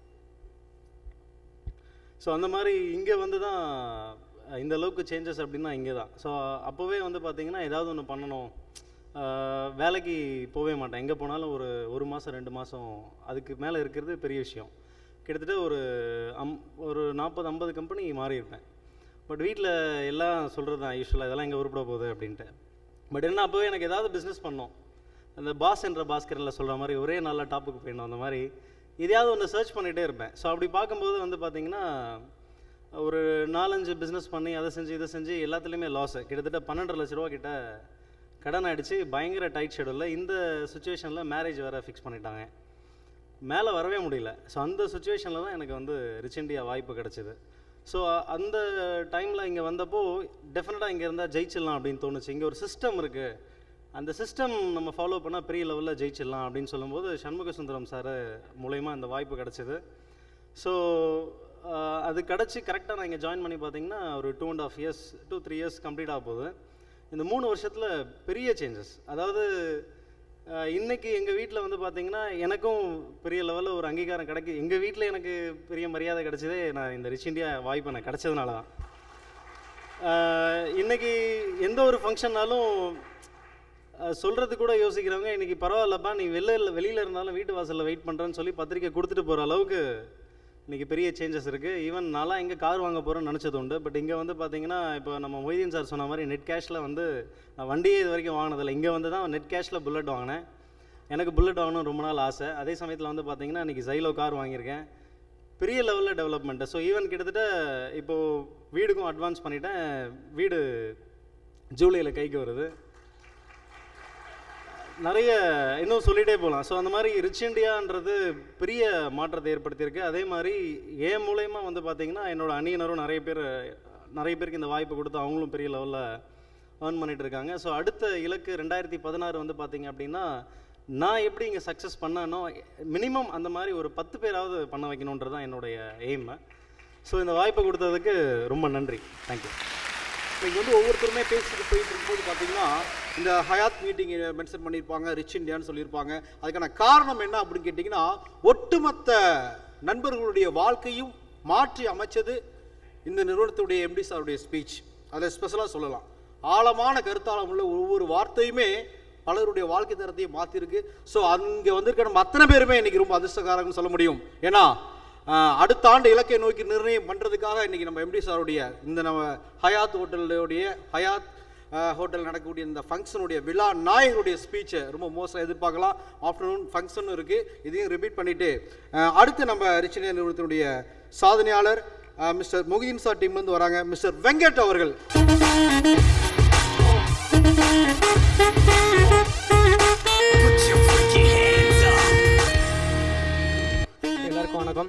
ஸோ அந்த மாதிரி இங்கே வந்து தான் இந்த அளவுக்கு சேஞ்சஸ் அப்படின்னா இங்கே தான். ஸோ அப்போவே வந்து பார்த்திங்கன்னா ஏதாவது ஒன்று பண்ணணும். வேலைக்கு போகவே மாட்டேன். எங்கே போனாலும் ஒரு ஒரு மாதம் ரெண்டு மாதம் அதுக்கு மேலே இருக்கிறது பெரிய விஷயம். கிட்டத்தட்ட ஒரு அம் ஒரு நாற்பது ஐம்பது கம்பெனி மாறி இருப்பேன். பட் வீட்டில் எல்லாம் சொல்கிறது தான் யூஸ்வலாக இதெல்லாம் எங்கே உருப்பட போகுது அப்படின்ட்டு. பட் என்ன அப்போவே எனக்கு ஏதாவது பிஸ்னஸ் பண்ணோம். அந்த பாஸ் என்ற பாஸ்கரில் சொல்கிற மாதிரி ஒரே நல்ல டாப்புக்கு போயிடணும். அந்த மாதிரி எதையாவது ஒன்று சர்ச் பண்ணிகிட்டே இருப்பேன். ஸோ அப்படி பார்க்கும்போது வந்து பார்த்திங்கன்னா ஒரு நாலஞ்சு பிஸ்னஸ் பண்ணி அதை செஞ்சு இதை செஞ்சு எல்லாத்துலேயுமே லாஸு. கிட்டத்தட்ட பன்னெண்டரை லட்ச ரூபா கிட்ட கடன் ஆகிடுச்சு. பயங்கர டைட் ஷெடியூலில். இந்த சுச்சுவேஷனில் மேரேஜ் வேறு ஃபிக்ஸ் பண்ணிட்டாங்க. மேலே வரவே முடியல. ஸோ அந்த சுச்சுவேஷனில் தான் எனக்கு வந்து ரிச் இந்தியா வாய்ப்பு கிடச்சிது. ஸோ அந்த டைமில் இங்கே வந்தப்போ டெஃபினட்டாக இங்கே இருந்தால் ஜெயிச்சிடலாம் அப்படின்னு தோணுச்சு. இங்கே ஒரு சிஸ்டம் இருக்குது. அந்த சிஸ்டம் நம்ம ஃபாலோ பண்ணால் பெரிய லெவலில் ஜெயிச்சிடலாம் அப்படின்னு சொல்லும்போது சண்முக சுந்தரம் சார் மூலயமா இந்த வாய்ப்பு கிடச்சிது. ஸோ அது கிடச்சி கரெக்டாக நான் இங்கே ஜாயின் பண்ணி பார்த்தீங்கன்னா ஒரு two and half years two three years complete ஆக போகுது. இந்த மூணு வருஷத்தில் பெரிய சேஞ்சஸ். அதாவது இன்றைக்கி எங்கள் வீட்டில் வந்து பார்த்திங்கன்னா எனக்கும் பெரிய லெவலில் ஒரு அங்கீகாரம் கிடைக்கி எங்கள் வீட்டில் எனக்கு பெரிய மரியாதை கிடச்சதே நான் இந்த ரிச் இந்தியா வாய்ப்பு எனக்கு கிடச்சதுனால தான். இன்றைக்கி எந்த ஒரு ஃபங்க்ஷன்னாலும் சொல்கிறது கூட யோசிக்கிறவங்க இன்றைக்கி பரவாயில்லப்பா நீ வெளில வெளியில் இருந்தாலும் வீட்டு வாசலில் வெயிட் பண்ணுறேன்னு சொல்லி பத்திரிக்கை கொடுத்துட்டு போகிற அளவுக்கு இன்றைக்கி பெரிய சேஞ்சஸ் இருக்குது. ஈவன் நான்லாம் எங்கே கார் வாங்க போகிறேன்னு நினச்சது உண்டு. பட் இங்கே வந்து பார்த்திங்கன்னா இப்போ நம்ம மொய்தீன் சார் சொன்ன மாதிரி நெட் கேஷில் வந்து நான் வண்டியே இது வரைக்கும் வாங்கினதில்லை. இங்கே வந்து தான் நெட் கேஷில் புல்லட் வாங்கினேன். எனக்கு புல்லட் வாங்கணும் ரொம்ப நாள் ஆசை. அதே சமயத்தில் வந்து பார்த்திங்கன்னா இன்றைக்கி ஜைலோ கார் வாங்கியிருக்கேன். பெரிய லெவலில் டெவலப்மெண்ட்டு. ஸோ ஈவன் கிட்டத்தட்ட இப்போது வீடுக்கும் அட்வான்ஸ் பண்ணிட்டேன். வீடு ஜூலையில் கைக்கு வருது. நிறைய இன்னும் சொல்லிகிட்டே போகலாம். ஸோ அந்த மாதிரி ரிச் இண்டியான்றது பெரிய மாற்றத்தை ஏற்படுத்தியிருக்கு. அதே மாதிரி என் மூலயமா வந்து பார்த்திங்கன்னா என்னோடய அணியினரும் நிறைய பேர் நிறைய பேருக்கு இந்த வாய்ப்பு கொடுத்து அவங்களும் பெரிய லெவலில் ஏர்ன் பண்ணிகிட்டு இருக்காங்க. ஸோ அடுத்த இலக்கு ரெண்டாயிரத்தி பதினாறு வந்து பார்த்திங்க அப்படின்னா நான் எப்படி இங்கே சக்ஸஸ் பண்ணனோ மினிமம் அந்த மாதிரி ஒரு பத்து பேராவது பண்ண வைக்கணுன்றது தான் என்னுடைய எய்மு. ஸோ இந்த வாய்ப்பை கொடுத்ததுக்கு ரொம்ப நன்றி. தேங்க்யூ. இங்கே வந்து ஒவ்வொருத்தருமே பேசிட்டு போயிட்டு இருக்கும்போது பார்த்தீங்கன்னா இந்த ஹயாத் மீட்டிங் மென்ஷன் பண்ணியிருப்பாங்க, ரிச் இண்டியான்னு சொல்லியிருப்பாங்க. அதுக்கான காரணம் என்ன அப்படின்னு கேட்டிங்கன்னா ஒட்டுமொத்த நண்பர்களுடைய வாழ்க்கையும் மாற்றி அமைச்சது இந்த நிறுவனத்துடைய எம்டி சாருடைய ஸ்பீச். அதை ஸ்பெஷலாக சொல்லலாம். ஆழமான கருத்தாளம் உள்ள ஒவ்வொரு வார்த்தையுமே பலருடைய வாழ்க்கை தரத்தையும் மாற்றிருக்கு. ஸோ அங்கே வந்திருக்கிற நம்ம அத்தனை பேருமே இன்றைக்கி ரொம்ப அதிர்ஷ்டக்காரங்கன்னு சொல்ல முடியும். ஏன்னா அடுத்த ஆண்டு இலக்கை நோக்கி நிர்ணயம் பண்ணுறதுக்காக இன்றைக்கி நம்ம எம்டி சாருடைய இந்த நம்ம ஹயாத் ஹோட்டலுடைய ஹயாத் ஹோட்டல் நடக்கக்கூடிய இந்த ஃபங்க்ஷனுடைய விழா நாயகருடைய ஸ்பீச்சை ரொம்ப மோஸ்ட்டாக எதிர்பார்க்கலாம். ஆஃப்டர்நூன் ஃபங்க்ஷனும் இருக்குது. இதையும் ரிப்பீட் பண்ணிவிட்டு அடுத்து நம்ம ரிச் இண்டியா நிறுவனத்தினுடைய சாதனையாளர் மிஸ்டர் மொஹிதீன் சார் டீம்லேருந்து வராங்க. மிஸ்டர் வெங்கட் அவர்கள். எல்லாருக்கும் வணக்கம்.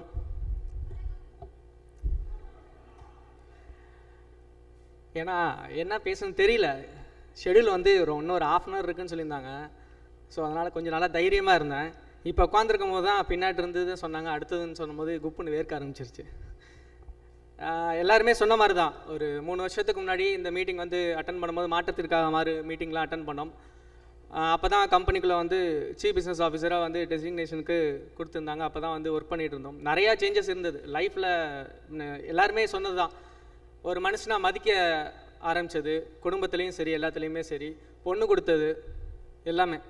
ஏன்னா என்ன பேசணும்னு தெரியல. ஷெடியூல் வந்து ஒரு இன்னொரு ஆஃப் அன் ஹவர் இருக்குன்னு சொல்லியிருந்தாங்க. ஸோ அதனால் கொஞ்சம் நல்லா தைரியமாக இருந்தேன். இப்போ உட்காந்துருக்கும் போது தான் பின்னாடி இருந்தது சொன்னாங்க. அடுத்ததுன்னு சொன்னும்போது குப்புன்னு வேர்க்க ஆரம்பிச்சிருச்சு. எல்லாருமே சொன்ன மாதிரி தான். ஒரு மூணு வருஷத்துக்கு முன்னாடி இந்த மீட்டிங் வந்து அட்டன் பண்ணும்போது மாற்றத்திற்காக மாதிரி மீட்டிங்லாம் அட்டன் பண்ணோம். அப்போ தான் கம்பெனிக்குள்ளே வந்து சீஃப் பிஸ்னஸ் ஆஃபீஸராக வந்து டெசிக்னேஷனுக்கு கொடுத்துருந்தாங்க. அப்போ தான் வந்து ஒர்க் பண்ணிகிட்டு இருந்தோம். நிறையா சேஞ்சஸ் இருந்தது லைஃப்பில். எல்லாருமே சொன்னது தான். ஒரு மனுஷனாக மதிக்க ஆரம்பித்தது குடும்பத்துலேயும் சரி எல்லாத்துலேயுமே சரி. பொண்ணு கொடுத்தது எல்லாமே.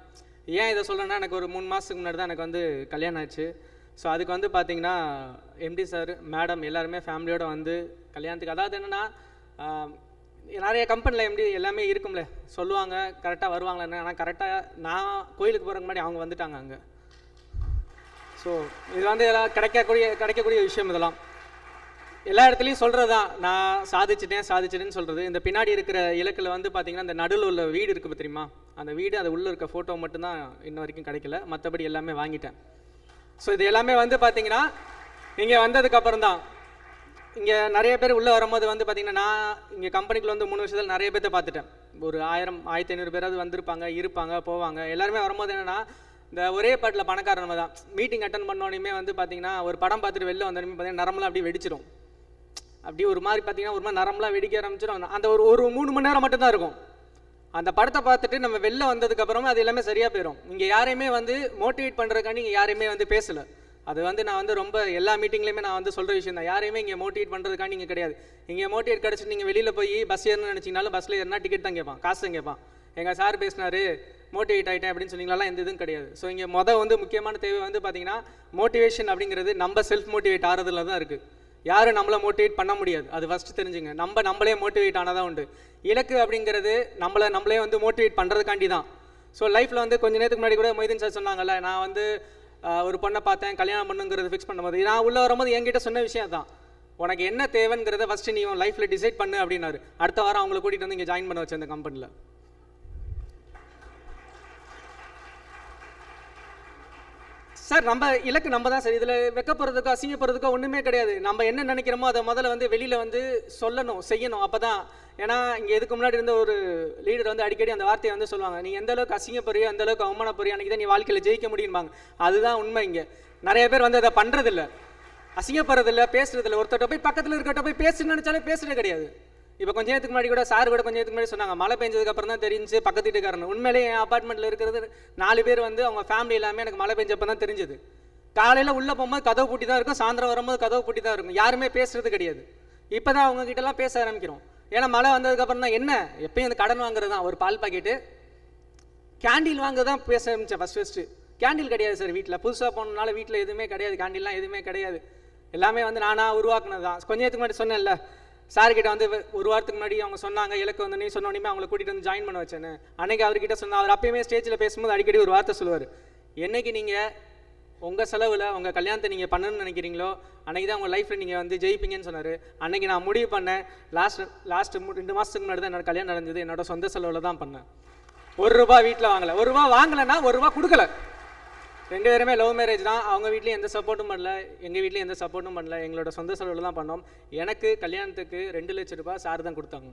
ஏன் இதை சொல்கிறேன்னா எனக்கு ஒரு மூணு மாதத்துக்கு முன்னாடி தான் எனக்கு வந்து கல்யாணம் ஆச்சு. ஸோ அதுக்கு வந்து பார்த்தீங்கன்னா எம்டி சார் மேடம் எல்லாருமே ஃபேமிலியோடு வந்து கல்யாணத்துக்கு, அதாவது என்னென்னா நிறைய கம்பெனியில் எம்டி எல்லாமே இருக்கும்ல சொல்லுவாங்க, கரெக்டாக வருவாங்களே என்ன, ஆனால் கரெக்டாக நான் கோயிலுக்கு போகிறதுக்கு முன்னாடி அவங்க வந்துட்டாங்க அங்கே. ஸோ இது வந்து எல்லாம் கிடைக்கக்கூடிய கிடைக்கக்கூடிய விஷயம். இதெல்லாம் எல்லா இடத்துலையும் சொல்கிறது தான், நான் சாதிச்சிட்டேன் சாதிச்சிட்டேன்னு சொல்கிறது. இந்த பின்னாடி இருக்கிற இலக்கில் வந்து பார்த்திங்கன்னா இந்த நடுவில் உள்ள வீடு இருக்குது தெரியுமா, அந்த வீடு அது உள்ளே இருக்க ஃபோட்டோ மட்டும்தான் இன்ன வரைக்கும் கிடைக்கல, மற்றபடி எல்லாமே வாங்கிட்டேன். ஸோ இது எல்லாமே வந்து பார்த்திங்கன்னா இங்கே வந்ததுக்கப்புறம் தான். இங்கே நிறைய பேர் உள்ளே வரும்போது வந்து பார்த்திங்கன்னா நான் இங்கே கம்பெனிக்குள்ள வந்து மூணு வருஷத்தில் நிறைய பேர்த்த பார்த்துட்டேன். ஒரு ஆயிரம் ஆயிரத்தி ஐநூறு பேராவது வந்திருப்பாங்க, இருப்பாங்க, போவாங்க. எல்லாருமே வரும்போது என்னென்னா இந்த ஒரே பாட்டில் பணக்காரன் தான். மீட்டிங் அட்டன் பண்ணோன்னே வந்து பார்த்திங்கன்னா ஒரு படம் பார்த்துட்டு வெளில வந்தோடனே பார்த்தீங்கன்னா நரம்பெலாம் அப்படியே வெடிச்சிடும். அப்படி ஒரு மாதிரி பார்த்தீங்கன்னா ஒரு மாதிரி நரம்பெலாம் வெடிக்க ஆரம்பிச்சிடும். அந்த ஒரு ஒரு மூணு மணி நேரம் மட்டும்தான் இருக்கும். அந்த படத்தை பார்த்துட்டு நம்ம வெளில வந்ததுக்கப்புறமா அது எல்லாமே சரியாக போயிடும். இங்கே யாரையுமே வந்து மோட்டிவேட் பண்ணுறதுக்காண்டி இங்கே யாரையுமே வந்து பேசலை. அது வந்து நான் வந்து ரொம்ப எல்லா மீட்டிங்லேயுமே நான் வந்து சொல்கிற விஷயம் தான். யாரையுமே இங்கே மோட்டிவேட் பண்ணுறதுக்காண்டி இங்கே கிடையாது. இங்கே மோட்டிவேட் கிடச்சி நீங்கள் வெளியில் போய் பஸ் ஏறணும்னு நினச்சிங்கனாலும் பஸ்ஸில் ஏறினா டிக்கெட் தான் கேட்பான், காசு தான் கேட்பான். எங்கள் சார் பேசினாரு மோட்டிவேட் ஆகிட்டேன் அப்படின்னு சொன்னீங்களாம், எந்த இதுவும் கிடையாது. ஸோ இங்கே மொதல் வந்து முக்கியமான தேவை வந்து பார்த்தீங்கன்னா மோட்டிவேஷன் அப்படிங்கிறது நம்ம செல்ஃப் மோட்டிவேட் ஆகிறதுல தான் இருக்குது. யாரும் நம்மளை மோட்டிவேட் பண்ண முடியாது, அது ஃபஸ்ட்டு தெரிஞ்சுங்க. நம்ம நம்மளே மோட்டிவேட் ஆனால் தான் உண்டு. இலக்கு அப்படிங்கிறது நம்மளை நம்மளே வந்து மோட்டிவேட் பண்ணுறதுக்காண்டி தான். ஸோ லைஃப்பில் வந்து கொஞ்சம் நேரத்துக்கு முன்னாடி கூட மொய்தீன் சார் சொன்னாங்கல்ல, நான் வந்து ஒரு பொண்ணை பார்த்தேன் கல்யாணம் பண்ணுங்கிறது ஃபிக்ஸ் பண்ணும்போது நான் உள்ளே வரும்போது என்கிட்ட சொன்ன விஷயம் தான், உனக்கு என்ன தேவைங்கிறத ஃபஸ்ட்டு நீ உன் லைஃப்பில் டிசைட் பண்ணு அப்படின்னாரு. அடுத்த வாரம் அவங்களை கூட்டிகிட்டு வந்து இங்கே ஜாயின் பண்ண வச்சேன் அந்த கம்பெனியில். சார் நம்ம இலக்கு நம்ம தான் சார். இதில் வெக்கப்படுறதுக்கோ அசிங்கப்படுறதுக்கோ ஒன்றுமே கிடையாது. நம்ம என்ன நினைக்கிறோமோ அதை முதல்ல வந்து வெளியில் வந்து சொல்லணும், செய்யணும். அப்போ தான், ஏன்னா இங்கே இதுக்கு முன்னாடி இருந்த ஒரு லீடர் வந்து அடிக்கடி அந்த வார்த்தையை வந்து சொல்லுவாங்க, நீ எந்த அளவுக்கு அசிங்கப்படுறியோ அந்த அளவுக்கு அவமானப்படுறியோ அன்றைக்கி தான் நீ வாழ்க்கையில் ஜெயிக்க முடியுமாங்க. அதுதான் உண்மை. இங்கே நிறைய பேர் வந்து அதை பண்ணுறதில்ல, அசிங்கப்படுறதில்ல, பேசுறதில்ல. ஒருத்தர்கிட்ட போய் பக்கத்தில் இருக்கிறட்ட போய் பேசுன்னு நினச்சாலே பேசுறது கிடையாது. இப்போ கொஞ்சம் நேரத்துக்கு முன்னாடி கூட சார் கூட கொஞ்சம் நேரத்துக்கு முன்னாடி சொன்னாங்க, மழை பெஞ்சதுக்கு அப்புறம் தான் தெரிஞ்சு பக்கத்து வீட்டுக்காரன். உண்மையிலேயே என் அப்பார்ட்மெண்ட்டில் இருக்கிறது நாலு பேர் வந்து அவங்க ஃபேமிலி எல்லாமே எனக்கு மழை பெஞ்சப்போ தான் தெரிஞ்சது. காலையில் உள்ளே போகும்போது கதவு பூட்டி தான் இருக்கும், சாயந்தரம் வரும்போது கதவு பூட்டி தான் இருக்கும். யாருமே பேசுறது கிடையாது. இப்போ தான் அவங்க கிட்டலாம் பேச ஆரம்பிக்கிறோம். ஏன்னா மழை வந்ததுக்கப்புறம் தான் என்ன எப்பயும் அந்த கடன் வாங்குறது தான், ஒரு பால் பாக்கெட்டு கேண்டில் வாங்க தான் பேச ஆரம்பித்தேன் ஃபஸ்ட் ஃபஸ்ட்டு. கேண்டில் கிடையாது சார் வீட்டில், புதுசாக போனதுனால வீட்டில் எதுவுமே கிடையாது, கேண்டில்லாம் எதுவுமே கிடையாது. எல்லாமே வந்து நானாக உருவாக்குனது தான். கொஞ்ச நேரத்துக்கு முன்னாடி சொன்னேன்ல, சார்கிட்ட வந்து ஒரு வாரத்துக்கு முன்னாடி அவங்க சொன்னாங்க இலக்கு வந்து நீ சொன்னோன்னே அவங்களை கூட்டிகிட்டு வந்து ஜாயின் பண்ண வச்சேன்னு. அன்றைக்கி அவர்கிட்ட சொன்ன, அவர் அப்பயுமே ஸ்டேஜில் பேசும்போது அடிக்கடி ஒரு வார்த்தை சொல்லுவார், என்னைக்கு நீங்கள் உங்கள் செலவில் உங்கள் கல்யாணத்தை நீங்கள் பண்ணணும்னு நினைக்கிறீங்களோ அன்றைக்கி தான் உங்கள் லைஃப்பில் நீங்கள் வந்து ஜெயிப்பீங்கன்னு சொன்னார். அன்றைக்கி நான் முடிவு பண்ணேன். லாஸ்ட் லாஸ்ட் ரெண்டு மாதத்துக்கு முன்னாடி தான் என்னோட கல்யாணம் நடந்தது. என்னோட சொந்த செலவில் தான் பண்ணேன். ஒரு ரூபா வீட்டில் வாங்கலை. ஒரு ரூபா வாங்கலைன்னா ஒரு ரூபா கொடுக்கல. ரெண்டு பேருமே லவ் மேரேஜ் தான். அவங்க வீட்லேயும் எந்த சப்போர்ட்டும் பண்ணல, எங்கள் வீட்லேயும் எந்த சப்போர்ட்டும் பண்ணல. எங்களோட சொந்த செலவில் தான் பண்ணோம். எனக்கு கல்யாணத்துக்கு ரெண்டு லட்சம் ரூபாய் சார் தான் கொடுத்தாங்க.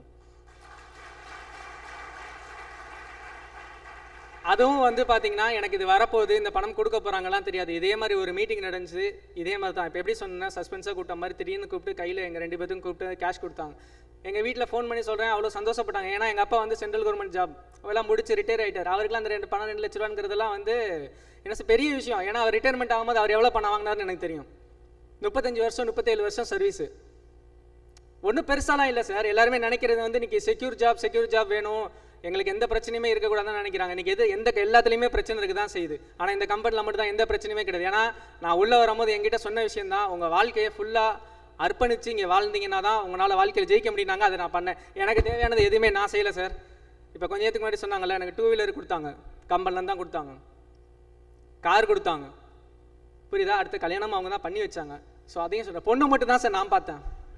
அதுவும் வந்து பார்த்தீங்கன்னா எனக்கு இது வரப்போகுது, இந்த பணம் கொடுக்க போகிறாங்கலாம் தெரியாது. இதே மாதிரி ஒரு மீட்டிங் நடந்துச்சு, இதே மாதிரி தான். இப்போ எப்படி சொன்னேன்னா சஸ்பென்ஸாக கூப்பிட்ட மாதிரி திடீர்னு கூப்பிட்டு கையில் எங்கள் ரெண்டு பேருக்கும் கூப்பிட்டு கேஷ் கொடுத்தாங்க. எங்கள் வீட்டில் ஃபோன் பண்ணி சொல்கிறேன், அவ்வளோ சந்தோஷப்பட்டாங்க. ஏன்னா எங்கள் அப்பா வந்து சென்ட்ரல் கவர்மெண்ட் ஜாப் அவெல்லாம் முடிச்சு ரிட்டையர் ஆகிட்டார். அவருக்குலாம் அந்த ரெண்டு பணம் ரெண்டு லட்ச ரூபாங்கிறதெல்லாம் வந்து என்ன பெரிய விஷயம். ஏன்னா அவர் ரிட்டையர்மெண்ட் ஆகும்போது அவர் எவ்வளோ பணம் வாங்கினார்னு எனக்கு தெரியும். முப்பத்தஞ்சு வருஷம் முப்பத்தேழு வருஷம் சர்வீஸு ஒன்றும் பெருசாலாம் இல்லை சார். எல்லாருமே நினைக்கிறது வந்து இன்றைக்கி செக்யூர் ஜாப் செக்யூர் ஜாப் வேணும், எங்களுக்கு எந்த பிரச்சனையுமே இருக்கக்கூடாதுன்னு நினைக்கிறாங்க. இன்றைக்கி எது எந்த எல்லாத்துலேயுமே பிரச்சனை இருக்குது தான் செய்யுது. ஆனால் இந்த கம்பெனியில் மட்டும் தான் எந்த பிரச்சனையுமே கிடையாது. ஏன்னா நான் உள்ளே வரும்போது என்கிட்ட சொன்ன விஷயம் தான், உங்கள் வாழ்க்கையை ஃபுல்லாக அர்ப்பணித்து இங்கே வாழ்ந்தீங்கன்னா தான் உங்களால் வாழ்க்கையில் ஜெயிக்க முடியுனாங்க. அதை நான் பண்ணேன். எனக்கு தேவையானது எதுவுமே நான் செய்யலை சார். இப்போ கொஞ்சம் நேரத்துக்கு முன்னாடி சொன்னாங்கல்ல, எனக்கு டூ வீலர் கொடுத்தாங்க, கம்பெனிலேருந்து தான் கொடுத்தாங்க. கார் கொடுத்தாங்க, புரியுதா? அடுத்த கல்யாணம் அவங்க தான் பண்ணி வச்சாங்க. ஸோ அதையும் சொல்கிறேன், பொண்ணு மட்டும் தான் சார் நான் பார்த்தேன்.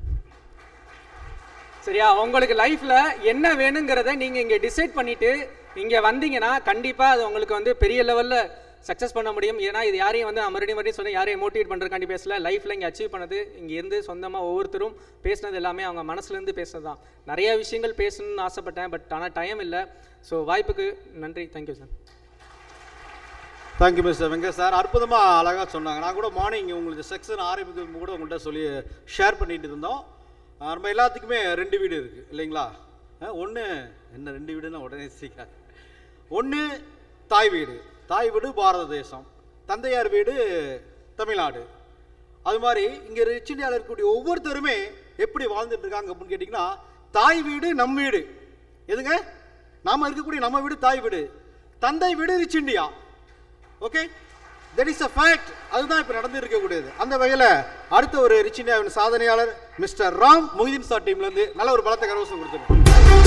சரியா? உங்களுக்கு லைஃப்பில் என்ன வேணுங்கிறத நீங்கள் இங்கே டிசைட் பண்ணிவிட்டு இங்கே வந்தீங்கன்னா கண்டிப்பாக அது உங்களுக்கு வந்து பெரிய லெவலில் சக்ஸஸ் பண்ண முடியும். ஏன்னா இது யாரையும் வந்து நான் மறுபடியும் மறுபடியும் சொன்னேன், யாரையும் மோட்டிவேட் பண்ணுறதுக்காண்டி பேசல. லைஃப்பில் இங்கே அச்சீவ் பண்ணது இங்கே இருந்து சொந்தமாக ஒவ்வொருத்தரும் பேசினது எல்லாமே அவங்க மனசுலேருந்து பேசுனது தான். நிறைய விஷயங்கள் பேசணும்னு ஆசைப்பட்டேன், பட் ஆனால் டைம் இல்லை. ஸோ வாய்ப்புக்கு நன்றி. Thank you sir. Thank you Mr Venkat sir. அற்புதமாக அழகாக சொன்னாங்க. நான் கூட மார்னிங் உங்களுக்கு செக்ஷன் ஆரம்பிக்கும் கூட உங்கள்கிட்ட சொல்லி ஷேர் பண்ணிட்டு இருந்தோம். நம்ம எல்லாத்துக்குமே ரெண்டு வீடு இருக்குது இல்லைங்களா? ஒன்று என்ன ரெண்டு வீடுன்னா உடனே சீக்கிரம். ஒன்று தாய் வீடு, தாய் வீடு பாரத தேசம், தந்தையார் வீடு தமிழ்நாடு. அது மாதிரி இங்கே ரிச் இந்தியாவில் இருக்கக்கூடிய ஒவ்வொருத்தருமே எப்படி வாழ்ந்துட்டு இருக்காங்க அப்படின்னு கேட்டிங்கன்னா, தாய் வீடு நம் வீடு. எதுங்க? நாம் இருக்கக்கூடிய நம்ம வீடு தாய் வீடு, தந்தை வீடு rich India. Okay, that is a fact. அதுதான் இப்போ நடந்து இருக்கக்கூடியது. அந்த வகையில் அடுத்த ஒரு ரிச் இந்தியாவின் சாதனையாளர் மிஸ்டர் ராம் மொய்தீன் சார் டீம்லேருந்து நல்ல ஒரு பலத்தை கரவசம் கொடுத்துருக்கோம்.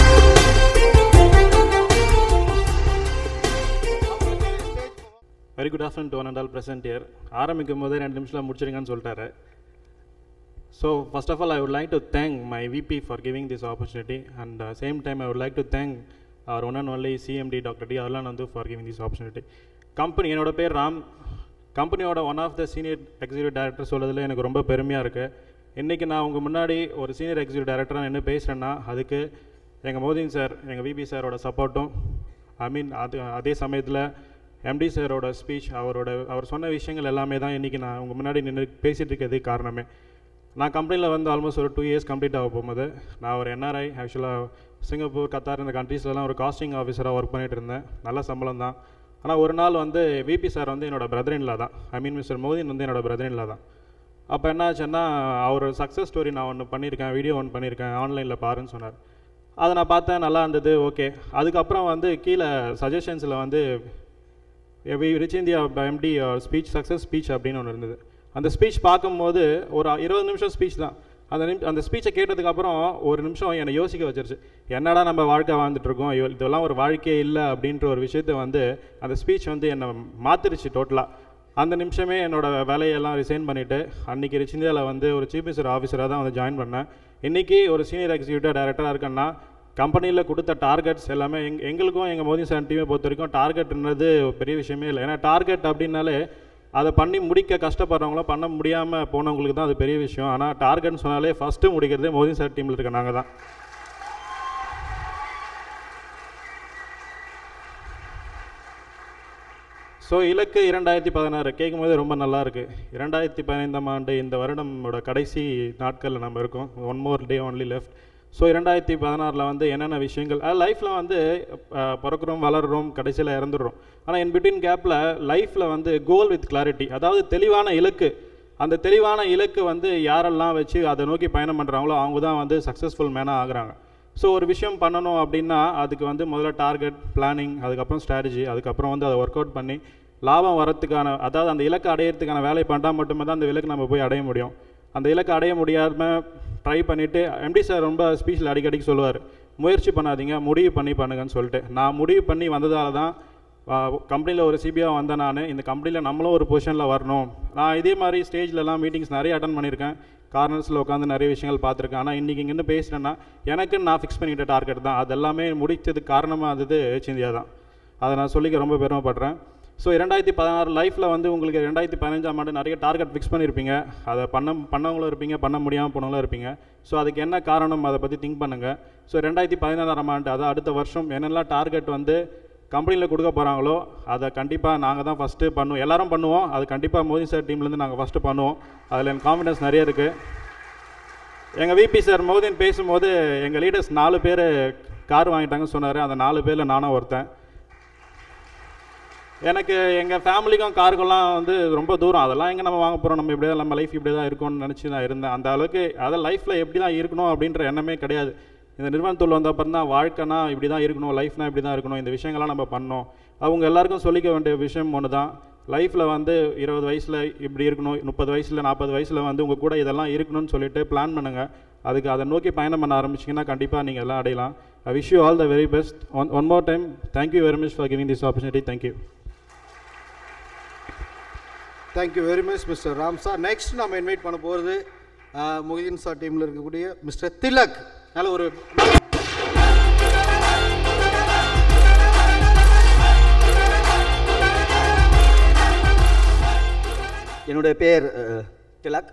Very good afternoon to one and all present here. ஆரம்பிக்கும் போதே ரெண்டு நிமிஷத்தில் முடிச்சிருங்கன்னு சொல்லிட்டாரு. So first of all I would like to thank my VP for giving this opportunity and same time I would like to thank our one and only CMD doctor D Arulanandu for giving this opportunity. Company, என்னோட பேர் ராம். கம்பெனியோட one of the senior executive director சொல்கிறதுல எனக்கு ரொம்ப பெருமையாக இருக்குது. இன்றைக்கி நான் உங்கள் முன்னாடி ஒரு சீனியர் எக்ஸிக்யூட்டிவ் டைரக்டராக என்ன பேசுகிறேன்னா அதுக்கு எங்கள் மோதின் சார், எங்கள் விபி சாரோட சப்போர்ட்டும், ஐ மீன் அது அதே சமயத்தில் எம்டி சாரோட ஸ்பீச், அவரோட அவர் சொன்ன விஷயங்கள் எல்லாமே தான் இன்றைக்கி நான் உங்கள் முன்னாடி நின்று பேசிகிட்டு இருக்கிறதுக்கு காரணமே. நான் கம்பெனியில் வந்து ஆல்மோஸ்ட் ஒரு டூ இயர்ஸ் கம்ப்ளீட் ஆக போகும்போது நான் ஒரு என்ஆர்ஐ, ஆக்சுவலாக சிங்கப்பூர், கத்தார் இந்த கண்ட்ரீஸ்லாம் ஒரு காஸ்டிங் ஆஃபீஸராக ஒர்க் பண்ணிகிட்டு இருந்தேன். நல்ல சம்பளம் தான். ஆனால் ஒரு நாள் வந்து விபி சார் வந்து என்னோடய பிரதரின்லா தான், ஐ மீன் மிஸ்டர் மோதின் வந்து என்னோடய பிரதரின்லா தான். அப்போ என்ன ஆச்சுன்னா, அவர் சக்ஸஸ் ஸ்டோரி நான் ஒன்று பண்ணியிருக்கேன், வீடியோ ஒன்று பண்ணியிருக்கேன், ஆன்லைனில் பாருன்னு சொன்னார். அதை நான் பார்த்தேன், நல்லா இருந்தது, ஓகே. அதுக்கப்புறம் வந்து கீழே சஜஷன்ஸில் வந்து rich India MD speech, success speech அப்படின்னு ஒன்று இருந்தது. அந்த ஸ்பீச் பார்க்கும்போது ஒரு இருபது நிமிஷம் ஸ்பீச் தான். அந்த நிமி அந்த ஸ்பீச்சை கேட்டதுக்கப்புறம் ஒரு நிமிஷம் என்னை யோசிக்க வச்சிருச்சு. என்னடா நம்ம வாழ்க்கை வாழ்ந்துட்டுருக்கோம், இதெல்லாம் ஒரு வாழ்க்கையே இல்லை அப்படின்ற ஒரு விஷயத்தை வந்து அந்த ஸ்பீச் வந்து என்னை மாற்றிருச்சு டோட்டலாக. அந்த நிமிஷமே என்னோடய வேலையெல்லாம் ரிசைன் பண்ணிவிட்டு அன்றைக்கி ரிச் இந்தியாவில் வந்து ஒரு சீஃப் மினிஸ்டர் ஆஃபீஸராக தான் வந்து ஜாயின் பண்ணேன். இன்றைக்கி ஒரு சீனியர் எக்ஸிக்யூட்டிவ் டைரக்டராக இருக்கேன்னா கம்பெனியில் கொடுத்த டார்கெட்ஸ் எல்லாமே எங் எங்களுக்கும் எங்கள் மோதி சார் டீமை பொறுத்த வரைக்கும் டார்கெட்ன்றது பெரிய விஷயமே இல்லை. ஏன்னா டார்கெட் அப்படின்னாலே அதை பண்ணி முடிக்க கஷ்டப்படுறவங்களும் பண்ண முடியாமல் போனவங்களுக்கு தான் அது பெரிய விஷயம். ஆனால் டார்கெட்னு சொன்னாலே ஃபஸ்ட்டு முடிக்கிறதே மோதி சார் டீமில் இருக்க நாங்கள் தான். ஸோ இலக்கு இரண்டாயிரத்தி பதினாறு கேட்கும் போது ரொம்ப நல்லா இருக்குது. இரண்டாயிரத்தி பதினைந்தாம் ஆண்டு இந்த வருடமோட கடைசி நாட்களில் நம்ம இருக்கோம். One more day only left. So இரண்டாயிரத்தி பதினாறில் வந்து என்னென்ன விஷயங்கள் லைஃப்பில் வந்து பிறக்கிறோம், வளர்கிறோம், கடைசியில் இறந்துடுறோம். ஆனால் இன் பிட்வீன் கேப்பில் லைஃப்பில் வந்து கோல் வித் கிளாரிட்டி, அதாவது தெளிவான இலக்கு. அந்த தெளிவான இலக்கு வந்து யாரெல்லாம் வச்சு அதை நோக்கி பயணம் பண்ணுறாங்களோ அவங்க தான் வந்து சக்ஸஸ்ஃபுல் மேனாக ஆகுறாங்க. ஸோ ஒரு விஷயம் பண்ணணும் அப்படின்னா அதுக்கு வந்து முதல்ல டார்கெட், பிளானிங், அதுக்கப்புறம் ஸ்ட்ராட்டஜி, அதுக்கப்புறம் வந்து அதை ஒர்க் அவுட் பண்ணி லாபம் வரத்துக்கான, அதாவது அந்த இலக்கை அடையிறதுக்கான வேலை பண்ணால் மட்டுமே தான் அந்த இலக்கு நம்ம போய் அடைய முடியும். அந்த இலக்கை அடைய முடியாமல் ட்ரை பண்ணிவிட்டு எம்டி சார் ரொம்ப ஸ்பீச்சில் அடிக்கடிக்கு சொல்லுவார், முயற்சி பண்ணாதீங்க, முடிவு பண்ணி பண்ணுங்கன்னு சொல்லிட்டு. நான் முடிவு பண்ணி வந்ததால் தான் கம்பெனியில் ஒரு சிபியாக வந்தேன். நான் இந்த கம்பெனியில் நம்மளும் ஒரு பொசிஷனில் வரணும். நான் இதே மாதிரி ஸ்டேஜ்லலாம் மீட்டிங்ஸ் நிறைய அட்டன் பண்ணியிருக்கேன், கார்னர்ஸில் உட்காந்து நிறைய விஷயங்கள் பார்த்துருக்கேன். ஆனால் இன்றைக்கி இங்கேருந்து பேசுகிறேன்னா எனக்கு நான் ஃபிக்ஸ் பண்ணிக்கிட்ட டார்கெட் தான். அது எல்லாமே முடித்ததுக்கு காரணமாக இருந்தது ரிச் இந்தியா தான். அதை நான் சொல்லிக்க ரொம்ப பெருமைப்படுறேன். ஸோ இரண்டாயிரத்தி பதினாறு லைஃப்பில் வந்து உங்களுக்கு ரெண்டாயிரத்தி பதினஞ்சாம் ஆண்டு நிறைய டார்கெட் ஃபிக்ஸ் பண்ணியிருப்பீங்க. அதை பண்ண பண்ணவங்களும் இருப்பீங்க, பண்ண முடியாமல் போனவங்களும் இருப்பீங்க. ஸோ அதுக்கு என்ன காரணம் அதை பற்றி திங்க் பண்ணுங்கள். ஸோ ரெண்டாயிரத்தி பதினாறாம் ஆண்டு, அதாவது அடுத்த வருஷம் என்னெல்லாம் டார்கெட் வந்து கம்பெனியில் கொடுக்க போகிறாங்களோ அதை கண்டிப்பாக நாங்கள் தான் ஃபஸ்ட்டு பண்ணுவோம். எல்லோரும் பண்ணுவோம். அது கண்டிப்பாக மோதி சார் டீம்லேருந்து நாங்கள் ஃபஸ்ட்டு பண்ணுவோம். அதில் எனக்கு கான்ஃபிடன்ஸ் நிறைய இருக்குது. எங்கள் விபி சார் மோதின்னு பேசும்போது எங்கள் லீடர்ஸ் நாலு பேர் கார் வாங்கிட்டாங்கன்னு சொன்னார். அந்த நாலு பேரில் நானும் ஒருத்தன். எனக்கு எங்கள் ஃபேமிலிக்கும் காருக்கெல்லாம் வந்து ரொம்ப தூரம். அதெல்லாம் எங்கே நம்ம வாங்க போகிறோம், நம்ம இப்படியே நம்ம லைஃப் இப்படி தான் இருக்கும்னு நினச்சி தான் இருந்தேன். அந்த அளவுக்கு அதை லைஃப்பில் எப்படி தான் இருக்கணும் அப்படின்ற எண்ணமே கிடையாது. இந்த நிறுவனத்தில் வந்த அப்புறம் தான் வாழ்க்கைனா இப்படி தான் இருக்கணும், லைஃப்னா இப்படி தான் இருக்கணும், இந்த விஷயங்கள்லாம் நம்ம பண்ணோம். அவங்க எல்லாருக்கும் சொல்லிக்க வேண்டிய விஷயம் ஒன்று தான், லைஃப்பில் வந்து இருபது வயசில் இப்படி இருக்கணும், முப்பது வயசில் நாற்பது வயசில் வந்து உங்கள் கூட இதெல்லாம் இருக்கணும்னு சொல்லிட்டு பிளான் பண்ணுங்கள். அதுக்கு அதை நோக்கி பயணம் பண்ண ஆரம்பிச்சிங்கன்னா கண்டிப்பாக நீங்கள் எல்லாம் அடையலாம். I wish you all the very best. One one more time thank you very much for giving this opportunity. Thank you. Thank you very much Mr Ram sir. Next நம்ம இன்வைட் பண்ண போகிறது மொய்தீன் சார் டீமில் இருக்கக்கூடிய மிஸ்டர் திலக். நல்ல ஒரு என்னுடைய பேர் திலக்.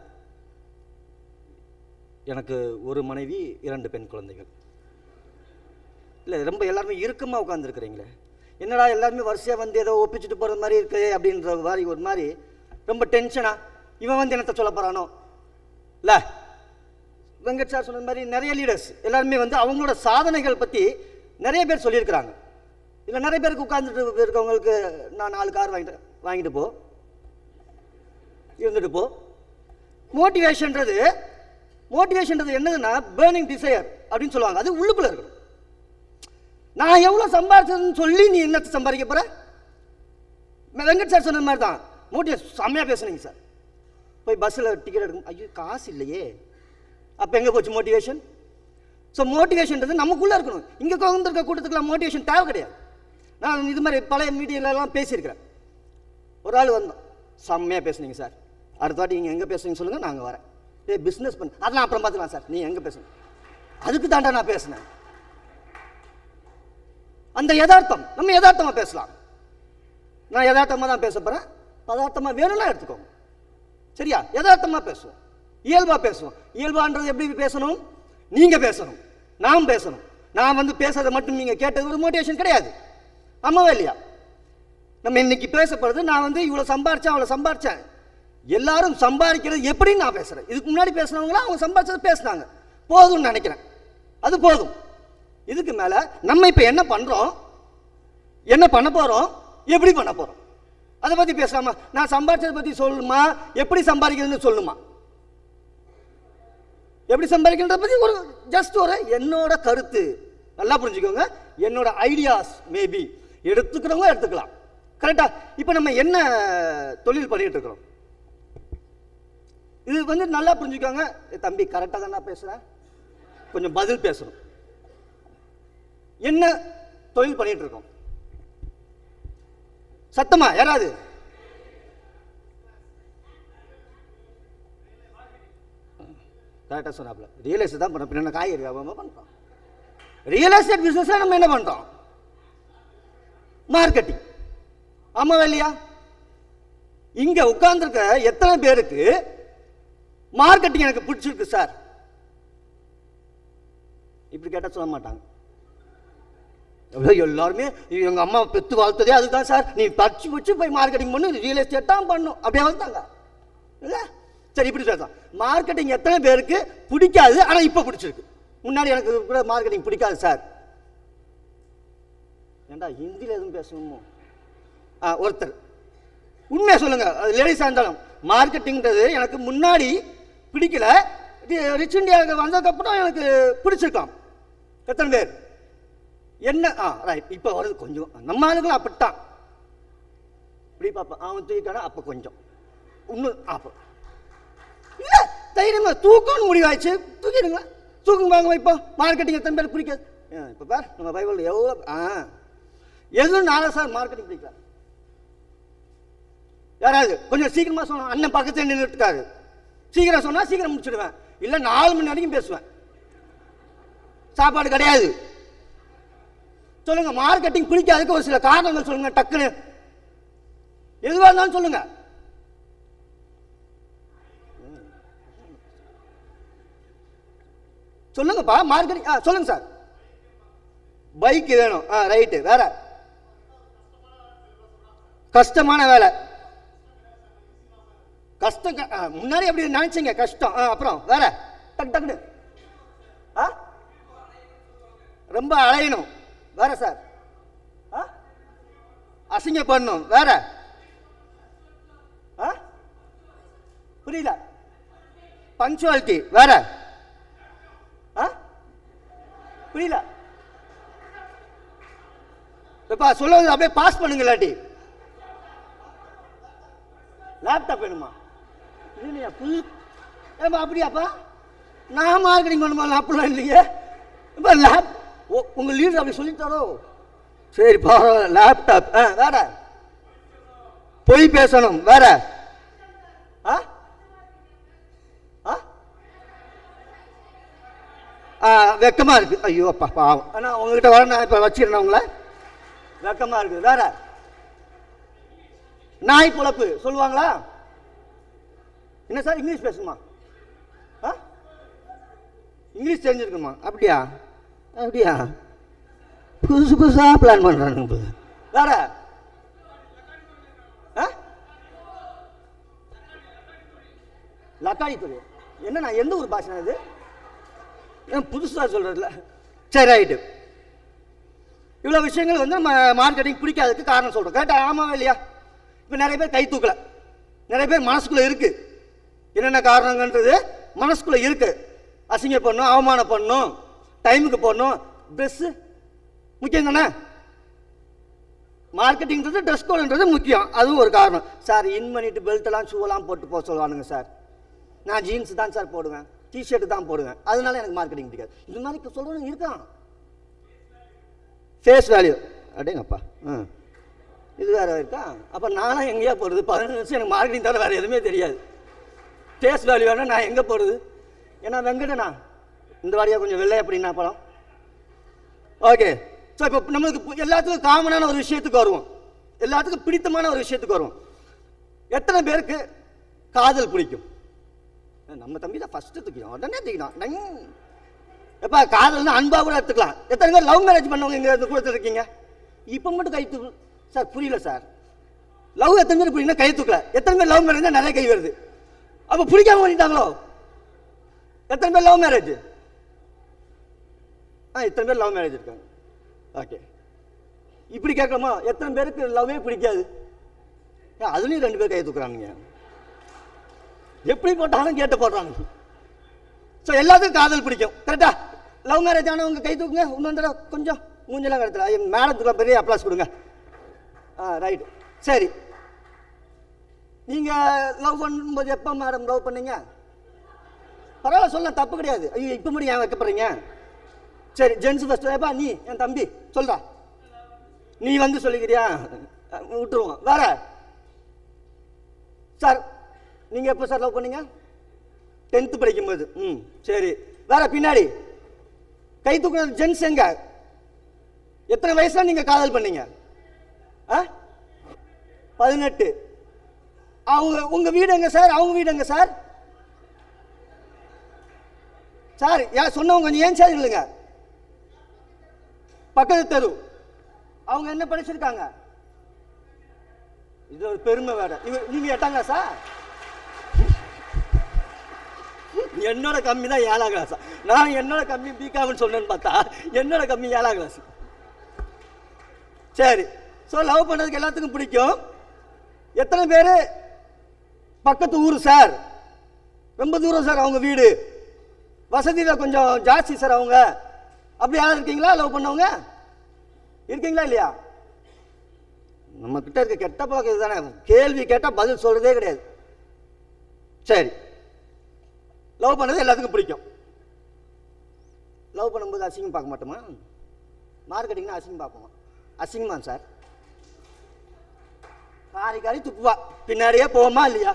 எனக்கு ஒரு மனைவி, இரண்டு பெண் குழந்தைகள். இல்லை, ரொம்ப எல்லாருமே இறுக்கமாக உட்காந்துருக்குறீங்களே, என்னடா எல்லாருமே வரிசையாக வந்து ஏதோ ஒப்பிச்சுட்டு போகிற மாதிரி இருக்கு அப்படின்ற மாதிரி ஒரு மாதிரி ரொம்ப டென்ஷனா. இவன் வந்து என்னத்தை சொல்ல போகிறானோ இல்லை. வெங்கட் சார் சொன்ன மாதிரி நிறைய லீடர்ஸ் எல்லாருமே வந்து அவங்களோட சாதனைகள் பற்றி நிறைய பேர் சொல்லியிருக்கிறாங்க. இல்லை, நிறைய பேருக்கு உட்காந்துட்டு இருக்கவங்களுக்கு நான் நாலு கார் வாங்கிட்டு வாங்கிட்டு போ, இருந்துட்டு போ. மோட்டிவேஷன்றது மோட்டிவேஷன்றது என்னதுன்னா பேர்னிங் டிசையர் அப்படின்னு சொல்லுவாங்க. அது உள்ளுக்குள்ளே இருக்கணும். நான் எவ்வளோ சம்பாதிச்சதுன்னு சொல்லி நீ என்னத்தை சம்பாதிக்க போகிற? வெங்கட் சார் சொன்ன மாதிரி தான் மோட்டிவேஷன் செம்மையாக பேசுனீங்க சார். போய் பஸ்ஸில் டிக்கெட் எடுக்கும், ஐயோ காசு இல்லையே, அப்போ எங்கே போச்சு மோட்டிவேஷன்? ஸோ மோட்டிவேஷன்றது நமக்குள்ளே இருக்கணும். இங்கே உட்காந்துருக்க கூட்டத்துக்குலாம் மோட்டிவேஷன் தேவை கிடையாது. நான் இது மாதிரி பழைய மீடியாலலாம் பேசியிருக்கிறேன். ஒரு ஆள் வந்தோம், செம்மையாக பேசுனீங்க சார், அடுத்த வாட்டி நீங்கள் எங்கே பேசுறீங்கன்னு சொல்லுங்கள், நாங்கள் வரேன். ஏ பிஸ்னஸ் பண்ணு, அதெல்லாம் அப்புறம் பார்த்துக்கலாம் சார், நீ எங்கே பேசுங்க, அதுக்கு தாண்டா நான் பேசினேன். அந்த யதார்த்தம், நம்ம யதார்த்தமாக பேசலாம். நான் யதார்த்தமாக தான் பேச போகிறேன், பதார்த்தமாக வேணும்னா எடுத்துக்கோங்க. சரியா? யதார்த்தமாக பேசுவோம், இயல்பாக பேசுவோம். இயல்பான்றது எப்படி பேசணும்? நீங்கள் பேசணும், நாம் பேசணும். நான் வந்து பேசுறதை மட்டும் நீங்கள் கேட்டது ஒரு மோட்டிவேஷன் கிடையாது. ஆமாவா இல்லையா? நம்ம இன்னைக்கு பேசப்படுறது நான் வந்து இவ்வளோ சம்பாரிச்சேன் அவ்வளோ சம்பாரிச்சேன், எல்லாரும் சம்பாதிக்கிறது எப்படின்னு நான் பேசுகிறேன். இதுக்கு முன்னாடி பேசுனவங்களா அவங்க சம்பாதிச்சதை பேசுனாங்க, போதும்னு நினைக்கிறேன். அது போதும். இதுக்கு மேலே நம்ம இப்போ என்ன பண்ணுறோம், என்ன பண்ண போகிறோம், எப்படி பண்ண போகிறோம், அதை பற்றி பேசலாமா? நான் சம்பாதிச்சதை பற்றி சொல்லணுமா, எப்படி சம்பாதிக்கிறதுன்னு சொல்லணுமா? எப்படி சம்பாதிக்கிறத பற்றி ஒரு ஜஸ்ட் ஒரு என்னோட கருத்து, நல்லா புரிஞ்சுக்கோங்க, என்னோட ஐடியாஸ் மேபி எடுத்துக்கிறவங்க எடுத்துக்கலாம். கரெக்டா? இப்போ நம்ம என்ன தொழில் பண்ணிட்டு இருக்கிறோம், இது வந்து நல்லா புரிஞ்சுக்கோங்க. தம்பி கரெக்டாக தான் நான் பேசுகிறேன், கொஞ்சம் பதில் பேசணும். என்ன தொழில் பண்ணிட்டு இருக்கோம்? சத்தமா யாராவது? கரெக்டாக சொன்னாப்ல, ரியல் எஸ்டேட் தான் பண்ண, பின்ன காய்கறி வியாபாரம் பண்ணுறோம். ரியல் எஸ்டேட் பிஸ்னஸில் நம்ம என்ன பண்ணுறோம்? மார்க்கெட்டிங். ஆமாவா இல்லையா? இங்கே உட்கார்ந்துருக்க எத்தனை பேருக்கு மார்க்கெட்டிங் எனக்கு பிடிச்சிருக்கு சார்? இப்படி கேட்டால் சொல்ல மாட்டாங்க. எல்லாருமே எங்கள் அம்மா பெத்து வாழ்த்ததே அதுதான் சார், நீ பச்சு வச்சு போய் மார்க்கெட்டிங் பண்ணு, ரியல் எஸ்டேட் தான் பண்ணும், அப்படியே வளர்த்தாங்க இல்லை? சரி, இப்படி பேசலாம். மார்க்கெட்டிங் எத்தனை பேருக்கு பிடிக்காது, ஆனால் இப்போ பிடிச்சிருக்கு? முன்னாடி எனக்கு கூட மார்க்கெட்டிங் பிடிக்காது சார். ஏண்டா ஹிந்தியில் எதுவும் பேசணுமோ? ஆ ஒருத்தர் உண்மையாக சொல்லுங்க, லேடிஸாக இருந்தாலும், மார்க்கெட்டிங்கிறது எனக்கு முன்னாடி பிடிக்கல, ரிச் இந்தியாவுக்கு வந்ததுக்கப்புறம் எனக்கு பிடிச்சிருக்கான். எத்தனை பேர்? என்ன? ஆ ரைட், இப்போ வருது கொஞ்சம். நம்ம ஆளுங்களும் அப்படித்தான், இப்படி பார்ப்பேன், அவன் தூக்கிக்கான அப்போ கொஞ்சம் இன்னும் அப்போ இல்லை தைரியமா தூக்கம்னு முடிவாயிடுச்சு, தூக்கிடுங்களா, தூக்குங்க வாங்க. இப்போ மார்க்கெட்டிங் எத்தனை பேர் பிடிக்காது? இப்போ பார் நம்ம பைபிள் எவ்வளோ ஆ எதுவும் நாளா சார் மார்க்கெட்டிங் பிடிக்கல. யாராவது கொஞ்சம் சீக்கிரமா சொன்ன, அண்ணன் பக்கத்தில் நின்றுட்டுருக்காரு, சீக்கிரம் சொன்னா சீக்கிரம் முடிச்சிடுவேன், இல்லை நாலு மணி வரைக்கும் பேசுவேன், சாப்பாடு கிடையாது. சொல்லுங்க, மார்க்கெட்டிங் பிடிக்காதுக்கு ஒரு சில காரணங்கள் சொல்லுங்க, டக்குன்னு எதுவாக இருந்தாலும் சொல்லுங்க. சொல்லுங்கப்பா. மார்க்கெட்டிங் ஆ சொல்லுங்க சார். பைக் வேணும், ஆ ரைட்டு. வேற? கஷ்டமான வேலை. கஷ்டம் முன்னாடி அப்படி நினைச்சீங்க, கஷ்டம். ஆ அப்புறம் வேற? டக்கு டக்குன்னு ஆ ரொம்ப அலையணும். வேற சார்? ஆ அசிங்க பண்ணணும். வேற? ஆ புரியல. பங்க்சுவாலிட்டி. வேற? ஆ புரியல. இப்ப சொல்லுவது அப்படியே பாஸ் பண்ணுங்க, இல்லாட்டி லேப்டாப் வேணுமா? இல்லையா புது? ஏப்பா அப்படியாப்பா? நான் மார்க்கெட்டிங் பண்ணுமா? அப்படிலாம் இல்லையே. இப்போ லேப் உங்க லீடர் அப்படி சொல்லித்தாரோ? சரி பரவாயில்ல. லேப்டாப். ஆ வேற? பொய் பேசணும். வேற? ஆ ஆ வெக்கமா இருக்கு. ஐயோ அப்பா பாவம். ஆனால் உங்ககிட்ட வர நான் இப்போ வச்சுக்கிறேன் உங்களை. வெக்கமா இருக்கு. வேற? நாய் பொழப்பு சொல்லுவாங்களா? என்ன சார் இங்கிலீஷ் பேசணுமா? ஆ இங்கிலீஷ் தெரிஞ்சிருக்குமா? அப்படியா? அப்படியா? புதுசு புதுசாக பிளான் பண்ணுறானுங்க. வேற? ஆ லக்காடி தொழில் என்ன? நான் எந்த ஒரு பாஷை இது ஏன் புதுசாக சொல்கிறதில்ல? சரி ரைட்டு. இவ்வளோ விஷயங்கள் வந்து நம்ம மார்க்கெட்டிங் பிடிக்காததுக்கு காரணம் சொல்கிறோம். கரெக்டாக? ஆமாவா இல்லையா? இப்போ நிறைய பேர் கை தூக்கலை, நிறைய பேர் மனசுக்குள்ளே இருக்குது. என்னென்ன காரணங்கன்றது மனசுக்குள்ளே இருக்குது. அசிங்க பண்ணணும், அவமானம் பண்ணணும், டைமுக்கு போடணும், ட்ரெஸ்ஸு முக்கியம் தானே? மார்க்கெட்டிங்கிறது ட்ரெஸ் கோடுன்றது முக்கியம், அதுவும் ஒரு காரணம். சார் இன் பண்ணிட்டு பெல்ட்டெல்லாம் ஷூவெல்லாம் போட்டு போக சொல்லுவானுங்க சார். நான் ஜீன்ஸ் தான் சார் போடுவேன், டிஷர்ட்டு தான் போடுவேன், அதனால எனக்கு மார்க்கெட்டிங் பிடிக்காது. இது மாதிரி சொல்கிறவங்க இருக்கான். ஃபேஸ் வேல்யூ அடேங்கப்பா, ஆ இது வேறு இருக்கா? அப்போ நானும் எங்கேயா போடுறது? பதினஞ்சு நிமிஷம் எனக்கு மார்க்கெட்டிங் தவிர வேறு எதுவுமே தெரியாது. ஃபேஸ் வேல்யூ வேணால் நான் எங்கே போடுறது? ஏன்னா வெங்கடனா இந்த வாரியாக கொஞ்சம் வெள்ளை அப்படின்னா படம். ஓகே, ஸோ இப்போ நம்மளுக்கு எல்லாத்துக்கும் காமனான ஒரு விஷயத்துக்கு வருவோம், எல்லாத்துக்கும் பிடித்தமான ஒரு விஷயத்துக்கு வருவோம். எத்தனை பேருக்கு காதல் பிடிக்கும்? நம்ம தம்பி தான் ஃபஸ்ட்டு தூக்கிடும், உடனே தூக்கிடும். எப்பா காதல்னா அன்பாக கூட எடுத்துக்கலாம். எத்தனை பேர் லவ் மேரேஜ் பண்ணவங்க இங்கே இருந்து கூட இருக்கீங்க? இப்போ மட்டும் கை தூக்கு சார், புரியல சார். லவ் எத்தனை பேர் பிடிக்குன்னா கை தூக்கல. எத்தனை பேர் லவ் மேரேஜ் நிறைய கை வருது? அப்போ பிடிக்காம பண்ணிட்டாங்களோ? எத்தனை பேர் லவ் மேரேஜ்? ஆ எத்தனை பேர் லவ் மேரேஜ் இருக்காங்க? ஓகே, இப்படி கேட்கலாமா? எத்தனை பேருக்கு லவ்வே பிடிக்காது? அதுலேயும் ரெண்டு பேர் கை தூக்குறானுங்க. எப்படி போட்டாலும் கேட்டு போடுறாங்க. ஸோ எல்லாத்துக்கும் காதல் பிடிக்கும், கரெக்டா? லவ் மேரேஜ் ஆனவங்க கை தூக்குங்க. இன்னொரு தடவை கொஞ்சம் மூஞ்செல்லாம் கிடத்துல மேடத்துக்குலாம் பெரிய அப்ளாஸ் கொடுங்க. ஆ ரைட், சரி. நீங்கள் லவ் பண்ணும்போது எப்போ மேடம் லவ் பண்ணீங்க? பரவாயில்ல, சொல்ல தப்பு கிடையாது. ஐயோ இப்போ மட்டும் ஏன் வைக்கப்படுறீங்க? சரி, ஜென்ஸ் ஃபஸ்ட்டு. ஏப்பா நீ என் தம்பி சொல்கிறா, நீ வந்து சொல்லிக்கிறியா? விட்டுருவோம். வேற சார், நீங்கள் எப்போ சார் லவ் பண்ணீங்க? டென்த்து படிக்கும்போது. ம் சரி, வேற பின்னாடி கை தூக்குறது ஜென்ஸ் எங்க? எத்தனை வயசுல நீங்கள் காதல் பண்ணீங்க? ஆ பதினெட்டு. அவங்க உங்கள் வீடு எங்க சார்? அவங்க வீடு எங்க சார்? சார் ஏன் சொன்னவங்க கொஞ்சம் ஏன் சார் இல்லைங்க? பக்கத்து தெரு. அவங்க என்ன படிச்சிருக்காங்க? இது ஒரு பெருமை வேற. இவ நீங்க எட்டாங்க சார்? என்னோட கம்மி தான் ஏழாம் கிளாஸ். நான் என்னோட கம்மி பிகாம்னு சொன்னேன்னு பார்த்தா என்னோட கம்மி ஏழாம் கிளாஸ். சரி, ஸோ லவ் பண்ணுறதுக்கு எல்லாத்துக்கும் பிடிக்கும். எத்தனை பேர் பக்கத்து ஊர் சார்? ரொம்ப தூரம் சார் அவங்க வீடு, வசதியில் கொஞ்சம் ஜாஸ்தி சார் அவங்க. அப்படி யாரும் இருக்கீங்களா லவ் பண்ணவங்க? இருக்கீங்களா இல்லையா? நம்ம கிட்ட இருக்க கெட்ட பழக்கம் இதுதானே, கேள்வி கேட்டால் பதில் சொல்றதே கிடையாது. சரி, லவ் பண்ணது எல்லாத்துக்கும் பிடிக்கும். லவ் பண்ணும்போது அசிங்கம் பார்க்க மாட்டோமா? மார்க்கெட்டிங்னா அசிங்கம் பார்ப்போமா? அசிங்கமா சார்? காரி காரி துப்புவா, பின்னாடியே போவோமா இல்லையா?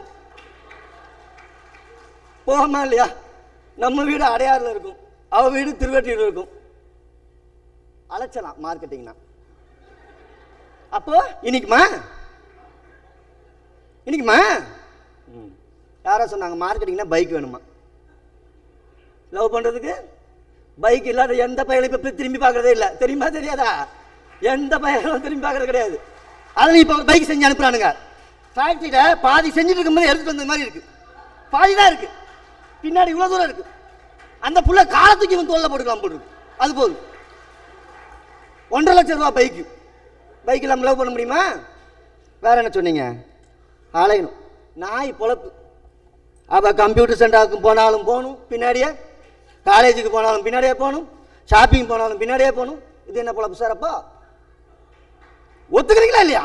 போவோமா இல்லையா? நம்ம வீடு அடையாறுல இருக்கும், அவ வீடு திருவெற்றியில் இருக்கும். அழைச்சலாம் மார்க்கெட்டிங்னா. அப்போ இன்னைக்குமா இன்னைக்குமா ம் யாரோ சொன்னாங்க மார்க்கெட்டிங்னா பைக் வேணுமா? லவ் பண்ணுறதுக்கு பைக் இல்லாத எந்த பையனை இப்போ திரும்பி பார்க்குறதே இல்லை, தெரியுமா தெரியாதா? எந்த பையனும் திரும்பி பார்க்குறது கிடையாது. அதில் இப்போ பைக் செஞ்சு அனுப்புகிறானுங்க. ஃபேக்ட்ரியில் பாதி செஞ்சுட்டு இருக்கும்போது எடுத்துகிட்டு வந்த மாதிரி இருக்குது, பாதி தான் இருக்குது, பின்னாடி இவ்வளோ தூரம் இருக்குது. அந்த புள்ள காலத்துக்கு இவன் தோல்ல போட்டுக்கலாம் போட்டு அது போதும். ஒன்றரை லட்சம் ரூபா பைக்கு. பைக் இல்லாமல் லவ் பண்ண முடியுமா? வேற என்ன சொன்னீங்க? அலையணும், நாய் பொழப்பு. அவள் கம்ப்யூட்டர் சென்டருக்கு போனாலும் போகணும் பின்னாடியே, காலேஜுக்கு போனாலும் பின்னாடியே போகணும், ஷாப்பிங் போனாலும் பின்னாடியே போகணும். இது என்ன பொழப்பு சார்? அப்போ ஒத்துக்கிறீங்களா இல்லையா?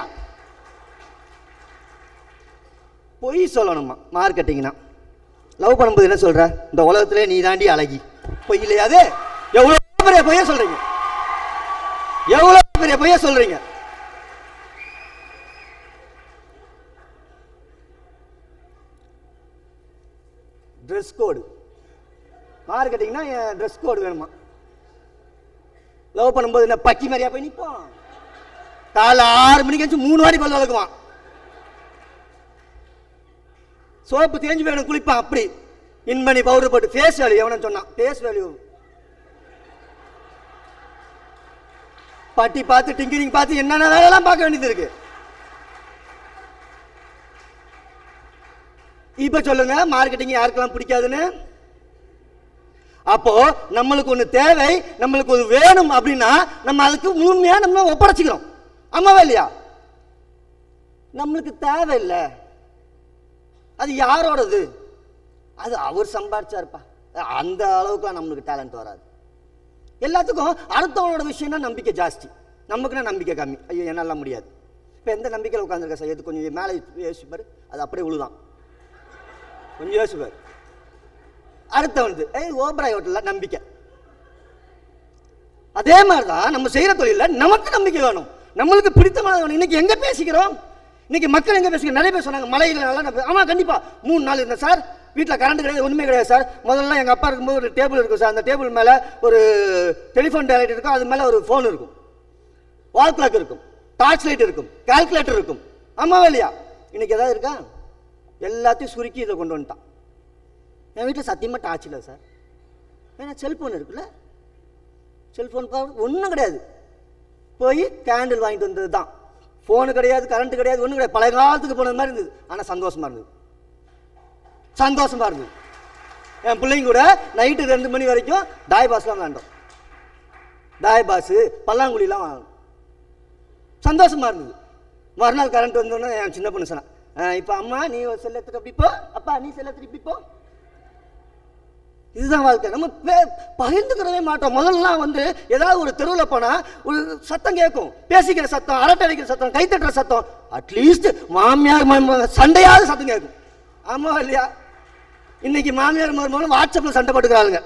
பொய் சொல்லணுமா மார்க்கெட்டிங்னா? லவ் பண்ணும்போது என்ன சொல்ற? இந்த உலகத்திலே நீ தாண்டி அழகி. பொய் இல்லையா அது? எவ்வளோ பெரிய பொய்ய சொல்றீங்க, எவ்வளோ பெரிய பொய்ய சொல்றீங்க. ட்ரெஸ் கோடு மார்க்கெட்டிங்னா ட்ரெஸ் கோடு வேணுமா? லவ் பண்ணும்போது என்ன பக்கி மாதிரியா போய் நிற்போம்? காலைல ஆறு மணிக்கு வச்சு மூணு வாரி பல் வளர்க்குவான், சோப்பு தேஞ்சு வேணும் குளிப்பான், அப்படி இன்பனி பவுடர் போட்டு. ஃபேஸ் வேல்யூ எவன சொன்னான்? ஃபேஸ் வேல்யூ பட்டி பார்த்து டிங்கரிங் பார்த்து என்னென்ன வேலையெல்லாம் பார்க்க வேண்டியது இருக்கு. இப்ப சொல்லுங்க மார்க்கெட்டிங் யாருக்கெல்லாம் பிடிக்காதுன்னு? அப்போ நம்மளுக்கு ஒண்ணு தேவை, நம்மளுக்கு ஒரு வேணும் அப்படின்னா நம்ம அதுக்கு முழுமையா நம்ம ஒப்படைச்சுக்கிறோம். ஆமாவா இல்லையா? நம்மளுக்கு தேவை இல்லை, அது யாரோடது? அது அவர் சம்பாதிச்சாருப்பா. அந்த அளவுக்குலாம் நம்மளுக்கு டேலண்ட் வராது. எல்லாத்துக்கும் அடுத்தவனோட விஷயம்னா நம்பிக்கை ஜாஸ்தி, நமக்குன்னா நம்பிக்கை கம்மி. ஐயோ என்னால முடியாது. இப்போ எந்த நம்பிக்கையில் உட்காந்துருக்க சார்? எது கொஞ்சம் மேலே யோசிப்பார், அது அப்படியே உழுதான். கொஞ்சம் யோசிப்பார். அடுத்த வந்து ஏய் ஓபராய் ஹோட்டலில் நம்பிக்கை. அதே மாதிரி தான் நம்ம செய்கிற தொழிலில் நமக்கு நம்பிக்கை வேணும், நம்மளுக்கு பிடித்தமான வேணும். இன்னைக்கு எங்கே பேசிக்கிறோம்? இன்னைக்கு மக்கள் எங்கே பேசிக்கிறோம்? நிறைய பேர் சொன்னாங்க மழையில் நல்லா. ஆமாம், கண்டிப்பாக மூணு நாள் இருந்தேன் சார், வீட்டில் கரண்ட் கிடையாது, ஒன்றுமே கிடையாது சார். முதல்ல எங்கள் அப்பா இருக்கும்போது ஒரு டேபிள் இருக்கும் சார், அந்த டேபிள் மேலே ஒரு டெலிஃபோன் டைரக்ட் இருக்கும், அது மேலே ஒரு ஃபோன் இருக்கும், வால் கிளாக் இருக்கும், டார்ச் லைட் இருக்கும், கால்குலேட்டர் இருக்கும். ஆமாவா இல்லையா? இன்னைக்கு ஏதாவது இருக்கா? எல்லாத்தையும் சுருக்கி இதை கொண்டு வந்துட்டான். என் வீட்டில் சத்தியமாக டார்ச் இல்லை சார், ஏன்னா செல்ஃபோன் இருக்குல்ல, செல்ஃபோன் ஒன்றும் கிடையாது. போய் கேண்டில் வாங்கிட்டு வந்தது தான். ஃபோனு கிடையாது, கரண்ட்டு கிடையாது, ஒன்றும் கிடையாது. பழைய காலத்துக்கு போனது மாதிரி இருந்தது. ஆனால் சந்தோஷமாக இருந்தது, சந்தோஷமாக இருந்தது. என் பிள்ளைங்க கூட நைட்டு ரெண்டு மணி வரைக்கும் தாய் பாஸ்லாம் விளாண்டோம். தாய் பாஸு பல்லாங்குழிலாம் வாங்கணும், சந்தோஷமாக இருந்தது. மறுநாள் கரண்ட் வந்தோன்னே என் சின்ன பொண்ணு சொன்னேன், இப்போ அம்மா நீ செல்லத்துக்கு அப்படி போ, அப்பா நீ செல்லத்துக்கு இப்படி போ. இதுதான் வாழ்க்கை. நம்ம பகிர்ந்துக்கிறவே மாட்டோம். முதல்லாம் வந்து ஏதாவது ஒரு தெருவில் போனால் ஒரு சத்தம் கேட்கும், பேசிக்கிற சத்தம், அரட்டை அடிக்கிற சத்தம், கைத்தட்டுற சத்தம், அட்லீஸ்ட் மாமியார் சண்டையாவது சத்தம் கேட்கும். ஆமாம் இல்லையா? இன்னைக்கு மாமியார் மருமகளும் வாட்ஸ்அப்பில் சண்டை போட்டுக்கிறாளுங்க.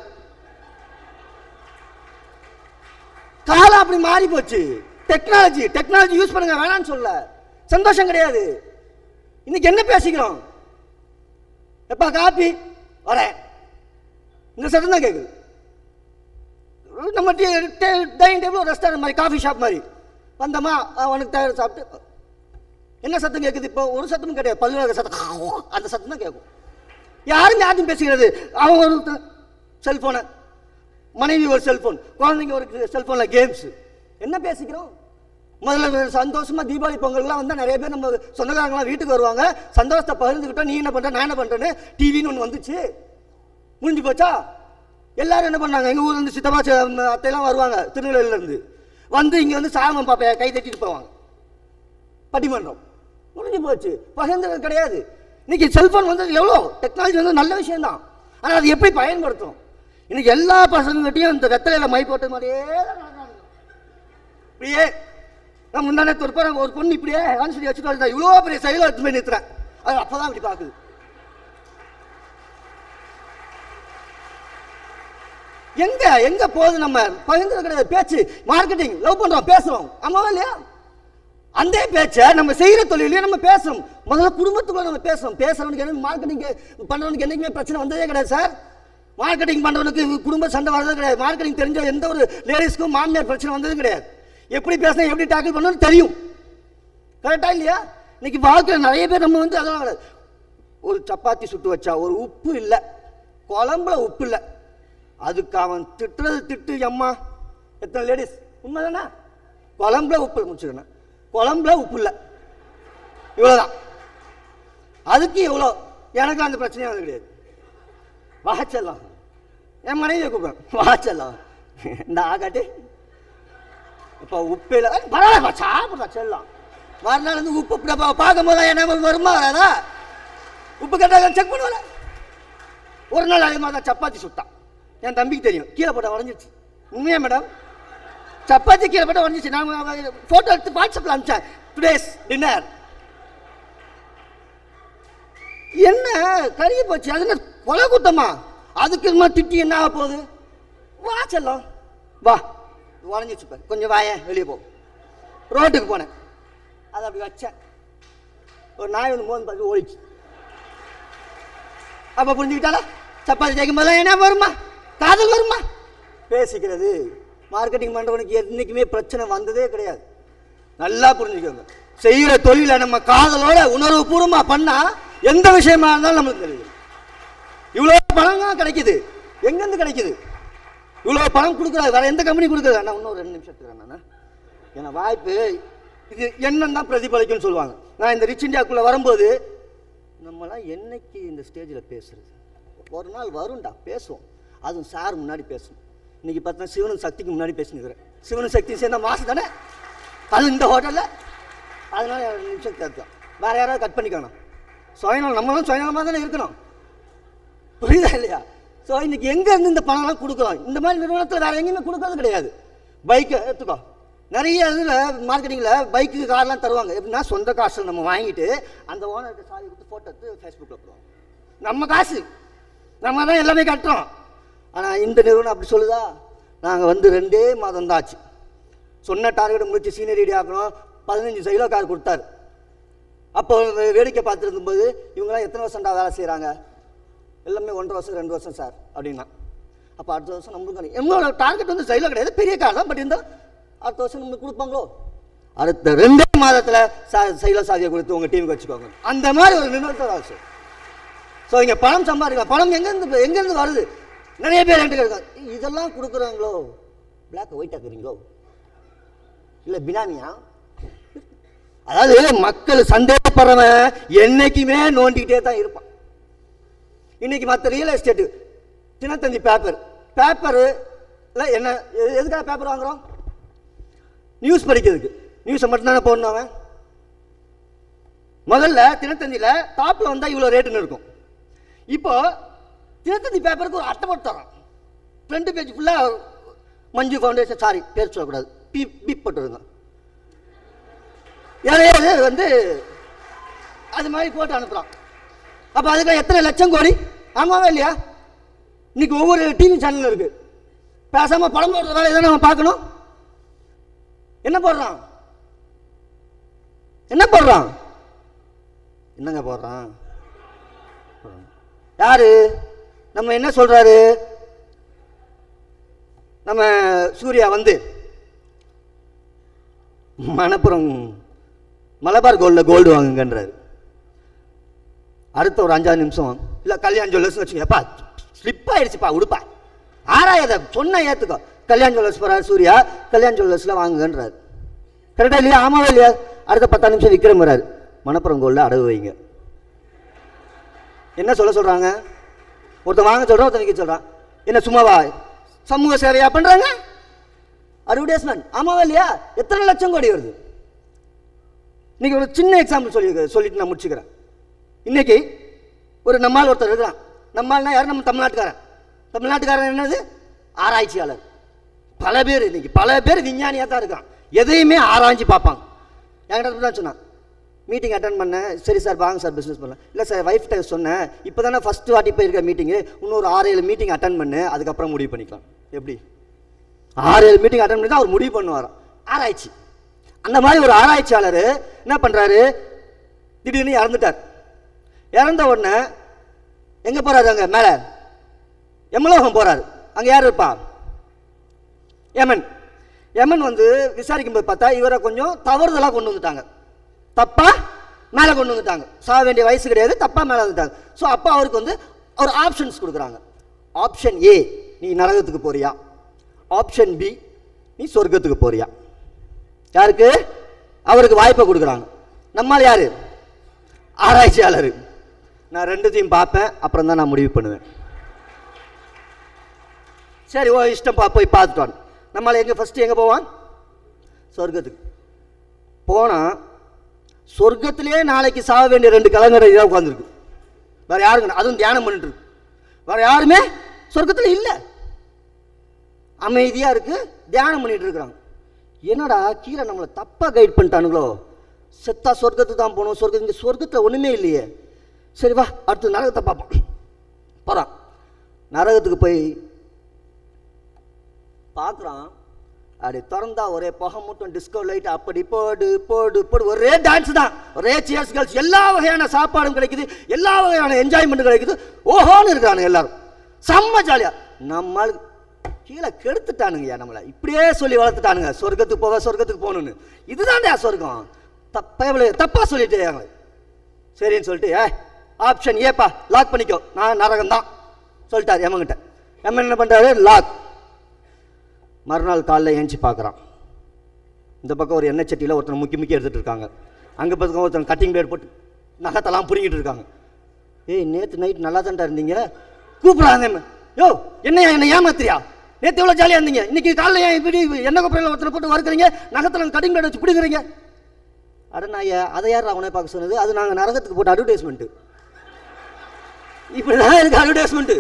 காலம் அப்படி மாறி போச்சு. டெக்னாலஜி டெக்னாலஜி யூஸ் பண்ணுங்க, வேணான்னு சொல்ல, சந்தோஷம் கிடையாது. இன்னைக்கு என்ன பேசிக்கிறோம்? எப்பா காப்பி வரேன், இந்த சத்தம் தான் கேட்குது. நம்ம டைனிங் டேபிள் ஒரு ரெஸ்டாரண்ட் மாதிரி, காஃபி ஷாப் மாதிரி வந்தோமா, அவனுக்கு தயார் சாப்பிட்டு என்ன சத்தம் கேட்குது? இப்போ ஒரு சத்தமும் கிடையாது, பல்வேறு சத்தம், அந்த சத்தம் தான் கேட்கும். யாரும் யாரும் பேசிக்கிறது? அவன் ஒரு செல்ஃபோனை, மனைவி ஒரு செல்ஃபோன், குழந்தைங்க ஒரு செல்ஃபோனில் கேம்ஸு. என்ன பேசிக்கிறோம்? முதல்ல சந்தோஷமாக தீபாவளி பொங்கல்லாம் வந்தால் நிறைய பேர் நம்ம சொந்தக்காரங்களாம் வீட்டுக்கு வருவாங்க, சந்தோஷத்தை பகிர்ந்துக்கிட்டோம். நீ என்ன பண்ணுற, நான் என்ன பண்ணுறேன்னு டிவின்னு ஒன்று வந்துச்சு, முடிஞ்சு போச்சா? எல்லாரும் என்ன பண்ணாங்க, எங்கள் ஊர்லேருந்து சித்தப்பா அத்தையெல்லாம் வருவாங்க திருநெல்வேலியிலேருந்து, வந்து இங்கே வந்து சாமம் பாப்பா கை தட்டிட்டு போவாங்க, பட்டிமன்றம் முடிஞ்சு போச்சு. பகிர்ந்தது கிடையாது. இன்னைக்கு செல்ஃபோன் வந்து எவ்வளோ டெக்னாலஜி வந்து நல்ல விஷயம்தான், ஆனால் அது எப்படி பயன்படுத்தும்? இன்னைக்கு எல்லா பசங்கள்கிட்டையும் இந்த வெத்தலையில் மை போட்ட மாதிரியே தான் நடக்கிறாங்க. இப்படியே நான் முன்னாடி ஒரு ஒரு பொண்ணு இப்படியே ஆன்சரி வச்சுட்டு வந்தா, இவ்வளோ பெரிய சைடில் எடுத்து போய் நிறுத்துறேன், அது அப்போ தான் இப்படி பார்க்குது. எங்க எங்க போகுது? நம்ம பகிர்ந்தது கிடையாது. பேச்சு மார்க்கெட்டிங், லவ் பண்றோம், பேசுறோம், ஆமாவா இல்லையா? அந்த பேச்சை நம்ம செய்யற தொழிலையும் நம்ம பேசுறோம். முதல்ல குடும்பத்துக்குள்ள நம்ம பேசுறோம். பேசுறவனுக்கு என்ன, மார்க்கெட்டிங் பண்றவனுக்கு என்னைக்குமே பிரச்சனை வந்ததே கிடையாது சார். மார்க்கெட்டிங் பண்றவனுக்கு குடும்ப சண்டை வர்றது கிடையாது. மார்க்கெட்டிங் தெரிஞ்ச எந்த ஒரு லேடிஸ்க்கும் மாமியார் பிரச்சனை வந்தது கிடையாது. எப்படி பேசினா எப்படி டேக்கிள் பண்ணணும்னு தெரியும். கரெக்டா இல்லையா? இன்னைக்கு வாழ்க்கையில் நிறைய பேர் நம்ம வந்து அதெல்லாம் கிடையாது. ஒரு சப்பாத்தி சுட்டு வச்சா ஒரு உப்பு இல்லை, குழம்புல உப்பு இல்லை, அதுக்கு அவன் திட்டுறது திட்டு. அம்மா எத்தனை லேடிஸ் உண்மைதானே? குழம்புல உப்பு முடிச்சுக்கணும், குழம்புல உப்பு இல்லை, இவ்வளோதான். அதுக்கு எவ்வளோ? எனக்கு அந்த பிரச்சனையும் அது கிடையாது. வாச்சல்லாம் என் மனைவியை கூப்பிடுவேன், வாச்சல்லாம் இந்த ஆகாட்டி இப்போ உப்பு இல்லை, பரவாயில்ல சாப்பிட்றா செல்லாம். மறுநாள் வந்து உப்பு பார்க்கும் போது என்ன வருமா வராதா? உப்பு கேட்டால் செக் பண்ணுவாங்க. ஒரு நாள் அதே மாதிரி தான் சப்பாத்தி சுட்டான். என் தம்பிக்கு தெரியும், கீழே போட்டால் உடஞ்சிருச்சு. உண்மையா மேடம்? சப்பாத்தி கீழே போட்டால் உடஞ்சிச்சு. நான் ஃபோட்டோ எடுத்து வாட்ஸ்அப்பில் அனுப்பிச்சேன், டுடேஸ் டின்னர். என்ன கருகி போச்சு, அது என்ன கொலை குத்தமா? அதுக்கு மாதிரி திட்டி என்ன ஆக போகுது? வா செல்லம் வா, உடஞ்சிச்சு பாரு, கொஞ்சம் வாய வெளியே போ. ரோட்டுக்கு போனேன், அதை அப்படி வச்சேன், ஒரு நாய் வந்து மோந்து பார்த்து ஓடிச்சு. அப்போ புரிஞ்சுக்கிட்டாலா? சப்பாத்தி ஜெயிக்கும் போதெல்லாம் என்ன வருமா? காதல் வருமா? பேசிக்கிறது. மார்க்கெட்டிங் பண்ணுறவனுக்கு என்றைக்குமே பிரச்சனை வந்ததே கிடையாது. நல்லா புரிஞ்சுக்கோங்க. செய்கிற தொழிலை நம்ம காதலோட உணர்வு பூர்வமாக பண்ணால் எந்த விஷயமா இருந்தாலும் நம்மளுக்கு தெரியுது. இவ்வளோ பணம் தான் கிடைக்குது, எங்கேருந்து கிடைக்குது? இவ்வளோ பணம் கொடுக்குறாரு, வேறு எந்த கம்பெனி கொடுக்குறது? நான் இன்னும் ரெண்டு நிமிஷம் எடுத்துக்கிறேன். நான் ஏன்னா வாய்ப்பு இது என்னன்னு தான் பிரதிபலிக்கும்னு சொல்லுவாங்க. நான் இந்த ரிச் இந்தியாவுக்குள்ளே வரும்போது நம்மளாம் என்னைக்கு இந்த ஸ்டேஜில் பேசுறது? ஒரு நாள் வரும்டா பேசுவோம், அதுவும் சார் முன்னாடி பேசணும். இன்றைக்கி பார்த்தா சிவனும் சக்திக்கு முன்னாடி பேசினுக்கிறேன். சிவனும் சக்தியும் சேர்ந்த மாதம் தானே அது இந்த ஹோட்டலில். அதனால ரெண்டு நிமிஷம் கேட்கலாம், வேறு யாராவது கட் பண்ணிக்கணும். சுயநலம், நம்மளும் சுயநலமாக தானே இருக்கணும், புரியுதா இல்லையா? ஸோ இன்றைக்கி எங்கேருந்து இந்த பணம்லாம் கொடுக்குறோம்? இந்த மாதிரி நிறுவனத்தில் வேறு எங்கேயுமே கொடுக்கறது கிடையாது. பைக்கை எடுத்துக்கோ, நிறைய இதில் மார்க்கெட்டிங்கில் பைக்கு கார்லாம் தருவாங்க. எப்படின்னா சொந்த காசு நம்ம வாங்கிட்டு அந்த ஓனருக்கு சாவி கொடுத்து ஃபோட்டோ எடுத்து ஃபேஸ்புக்கில் போடுவோம். நம்ம காசு நம்ம தான் எல்லாமே கட்டுறோம். ஆனால் இந்த நிறுவனம் அப்படி சொல்லுதா? நாங்கள் வந்து ரெண்டே மாதம் தான் ஆச்சு. சொன்ன டார்கெட்டை முடிச்சு சீனியர் ரெடி ஆக்கணும். பதினஞ்சு சைலோ கார் கொடுத்தாரு. அப்போ வேடிக்கை பார்த்துருக்கும்போது இவங்களாம் எத்தனை வருஷம்டா வேலை செய்கிறாங்க? எல்லாமே ஒன்றரை வருஷம் ரெண்டு வருஷம் சார் அப்படின்னா. அப்போ அடுத்த வருஷம் நம்மளுக்கு எங்களோட டார்கெட் வந்து சைலோ கிடையாது, பெரிய கார் தான். பட் இருந்தால் அடுத்த வருஷம் நம்மளுக்கு கொடுப்பாங்களோ? அடுத்த ரெண்டே மாதத்தில் சா சைலோ சாதியை கொடுத்து உங்கள் டீமுக்கு வச்சுக்கோங்க. அந்த மாதிரி ஒரு நிறுவனத்தை ஆச்சு. ஸோ இங்கே பணம் சம்பாதிக்கலாம். பணம் எங்கேருந்து எங்கேருந்து வருது? நிறைய பேர் என்கிட்ட இருக்காங்க, இதெல்லாம் கொடுக்குறாங்களோ பிளாக் ஒயிட் ஆக்குறீங்களோ இல்லை பினாமியா? அதாவது மக்கள் சந்தேகப்படுறவன் என்னைக்குமே நோண்டிக்கிட்டே தான் இருப்பான். இன்னைக்கு மற்ற real estate Dinathanthi paper paper என்ன எதுக்காக பேப்பர் வாங்குறோம்? நியூஸ் படிக்கிறதுக்கு. நியூஸை மட்டும் தானே போடணும். அவன் முதல்ல தினத்தந்தியில் டாப்பில் வந்தால் இவ்வளோ ரேட்டுன்னு இருக்கும். இப்போ தினத்தந்தி பேப்பருக்கு ஒரு அட்டை போட்டு தரோம். ஃப்ரண்ட் பேஜ் ஃபுல்லாக மஞ்சு ஃபவுண்டேஷன், சாரி பேர் சொல்லக்கூடாது, பீ பீப் போட்டுருங்க. யாரையாவது வந்து அது மாதிரி போட்டு அனுப்புகிறான். அப்போ அதுக்கு எத்தனை லட்சம் கோடி? ஆமாவா இல்லையா? இன்னைக்கு ஒவ்வொரு டிவி சேனலும் இருக்கு. பேசாமல் படம் போடுற வேலையை தான் நம்ம பார்க்கணும். என்ன போடுறான்? என்ன போடுறான்? என்னங்க போடுறான்? யாரு? நம்ம என்ன சொல்றாரு? நம்ம சூர்யா வந்து மணப்புறம் மலபார் கோல்டில் கோல்டு வாங்குங்கன்றாரு. அடுத்த ஒரு அஞ்சாறு நிமிஷம் இல்லை கல்யாண் ஜுவல்லர்ஸ் வச்சுக்கப்பா ஸ்லிப் ஆயிடுச்சுப்பா உடுப்பா ஆறாயிரத சொன்ன ஏற்றுக்கோ. கல்யாண் ஜுவல்லர்ஸ் போகிறார் சூர்யா, கல்யாண் ஜுவல்லர்ஸில் வாங்குங்கன்றாரு. கரெக்டாக இல்லையா? ஆமாவா இல்லையா? அடுத்த பத்தாறு நிமிஷம் விக்ரம் வராரு, மணப்புறம் கோல்டில் அடகு வைங்க. என்ன சொல்ல சொல்கிறாங்க? ஒருத்தன் வாங்க சொல்கிறான், ஒருத்தன் விற்க சொல்கிறான். என்ன சும்மாவா? சமூக சேவையா பண்ணுறாங்க? அட்வர்டைஸ்மெண்ட். ஆமாவா இல்லையா? எத்தனை லட்சம் கோடி வருது? இன்னைக்கு ஒரு சின்ன எக்ஸாம்பிள் சொல்லி சொல்லிட்டு நான் முடிச்சுக்கிறேன். இன்னைக்கு ஒரு நம்மால் ஒருத்தர் இருக்கிறான். நம்மால்னா யாரும் நம்ம தமிழ்நாட்டுக்காரன். தமிழ்நாட்டுக்காரன் என்னது? ஆராய்ச்சியாளர். பல பேர் இன்னைக்கு பல பேர் விஞ்ஞானியாக தான் இருக்கான். எதையுமே ஆராய்ச்சி பார்ப்பாங்க. என்கிட்ட தான் சொன்னான், மீட்டிங் அட்டன் பண்ணேன். சரி சார் வாங்க சார் பிஸ்னஸ் பண்ணலாம். இல்லை சார் ஒய்ஃப்ட்ட சொன்னேன், இப்போ தானே ஃபஸ்ட்டு வாட்டி போயிருக்க மீட்டிங்கு, இன்னொரு ஆறு ஏழு மீட்டிங் அட்டன் பண்ணு, அதுக்கப்புறம் முடிவு பண்ணிக்கலாம். எப்படி? ஆறு ஏழு மீட்டிங் அட்டன் பண்ணி தான் அவர் முடிவு பண்ணுவாராம். ஆராய்ச்சி. அந்த மாதிரி ஒரு ஆராய்ச்சியாளர் என்ன பண்ணுறாரு? திடீர்னு இறந்துட்டார். இறந்த உடனே எங்கே போகிறாரு? அங்கே மேலே எமலோகம் போகிறாரு. அங்கே யார் இருப்பா? யமன். யமன் வந்து விசாரிக்கும் போது பார்த்தா இவரை கொஞ்சம் தவறுதலாக கொண்டு வந்துட்டாங்க. தப்பா மேலே கொண்டு வந்துட்டாங்க. சாக வேண்டிய வயசு கிடையாது, தப்பா மேலே வந்துட்டாங்க. ஸோ அப்போ அவருக்கு வந்து ஒரு ஆப்ஷன்ஸ் கொடுக்குறாங்க. ஆப்ஷன் ஏ, நீ நரகத்துக்கு போறியா? ஆப்ஷன் பி, நீ சொர்க்கத்துக்கு போறியா? யாருக்கு? அவருக்கு வாய்ப்பை கொடுக்குறாங்க. நம்மால் யாரு? ஆராய்ச்சியாளர். நான் ரெண்டுத்தையும் பார்ப்பேன், அப்புறம் தான் நான் முடிவு பண்ணுவேன். சரி ஓ இஷ்டம் பா, போய் பார்த்துட்டான். நம்மளால் எங்கே ஃபஸ்ட்டு எங்கே போவான்? சொர்க்கத்துக்கு. போனால் சொர்க்கத்திலே நாளைக்கு சாக வேண்டிய ரெண்டு கலைஞரை இதாக உட்காந்துருக்கு. வேறு யாருங்க? அதுவும் தியானம் பண்ணிட்டு இருக்கு. வேறு யாருமே சொர்க்கத்தில் இல்லை. அமைதியாக இருக்கு, தியானம் பண்ணிட்டு இருக்கிறாங்க. என்னடா கீழே நம்மளை தப்பாக கைட் பண்ணிட்டானுங்களோ? செத்தா சொர்க்கத்துக்கு தான் போகணும், சொர்க்கம் இங்கே சொர்க்கத்தில் ஒன்றுமே இல்லையே. சரி வா அடுத்து நரகத்தை பார்ப்போம். போகிறான். நரகத்துக்கு போய் பார்க்குறான். அப்படி திறந்தா ஒரே புகை மட்டும், டிஸ்கோ லைட், அப்படி போடு போடு போடு, ஒரே டான்ஸ் தான், ஒரே சேர்ஸ் கேர்ள்ஸ், எல்லா வகையான சாப்பாடும் கிடைக்குது, எல்லா வகையான என்ஜாய்மெண்ட்டும் கிடைக்குது. ஓஹோன்னு இருக்கிறானுங்க எல்லாரும், செம்ம ஜாலியா. நம்மால் கீழே கெடுத்துட்டானுங்கய்யா, நம்மளை இப்படியே சொல்லி வளர்த்துட்டானுங்க, சொர்க்கத்துக்கு போக சொர்க்கத்துக்கு போகணுன்னு. இதுதான்டா சொர்க்கம். தப்பா தப்பா சொல்லிட்டு சரின்னு சொல்லிட்டு ஏ ஆப்ஷன் ஏப்பா லாக் பண்ணிக்கோ, நான் நரகம் தான் சொல்லிட்டார் எமங்கிட்ட. எம்மன் என்ன பண்ணுறாரு? லாக். மறுநாள் காலைல ஏஞ்சி பார்க்குறான். இந்த பக்கம் ஒரு எண்ணெய் சட்டியில் ஒருத்தனை முக்கி முக்கி எடுத்துகிட்டு இருக்காங்க. அங்கே பக்கம் ஒருத்தன் கட்டிங் பிளேட் போட்டு நகத்தெல்லாம் புரிங்கிட்டு இருக்காங்க. ஏய் நேற்று நைட் நல்லா தான்டா இருந்தீங்க, கூப்பிடாங்க. யோ என்னையா என்னை ஏமாத்திரியா? நேற்று எவ்வளோ ஜாலியாக இருந்தீங்க, இன்னைக்கு காலைல ஏன் இப்படி எண்ணெய் கொப்பரையில் ஒருத்தனை போட்டு வறுக்கிறீங்க, நகத்தில் கட்டிங் பிளேட் வச்சு பிடிக்கிறீங்க? அட நான் அதை யார் அவனே பார்க்க சொன்னது? அது நாங்கள் நரகத்துக்கு போட்ட அட்வர்டைஸ்மெண்ட்டு. இப்படிதான் இருக்கு அட்வர்டைஸ்மெண்ட்டு.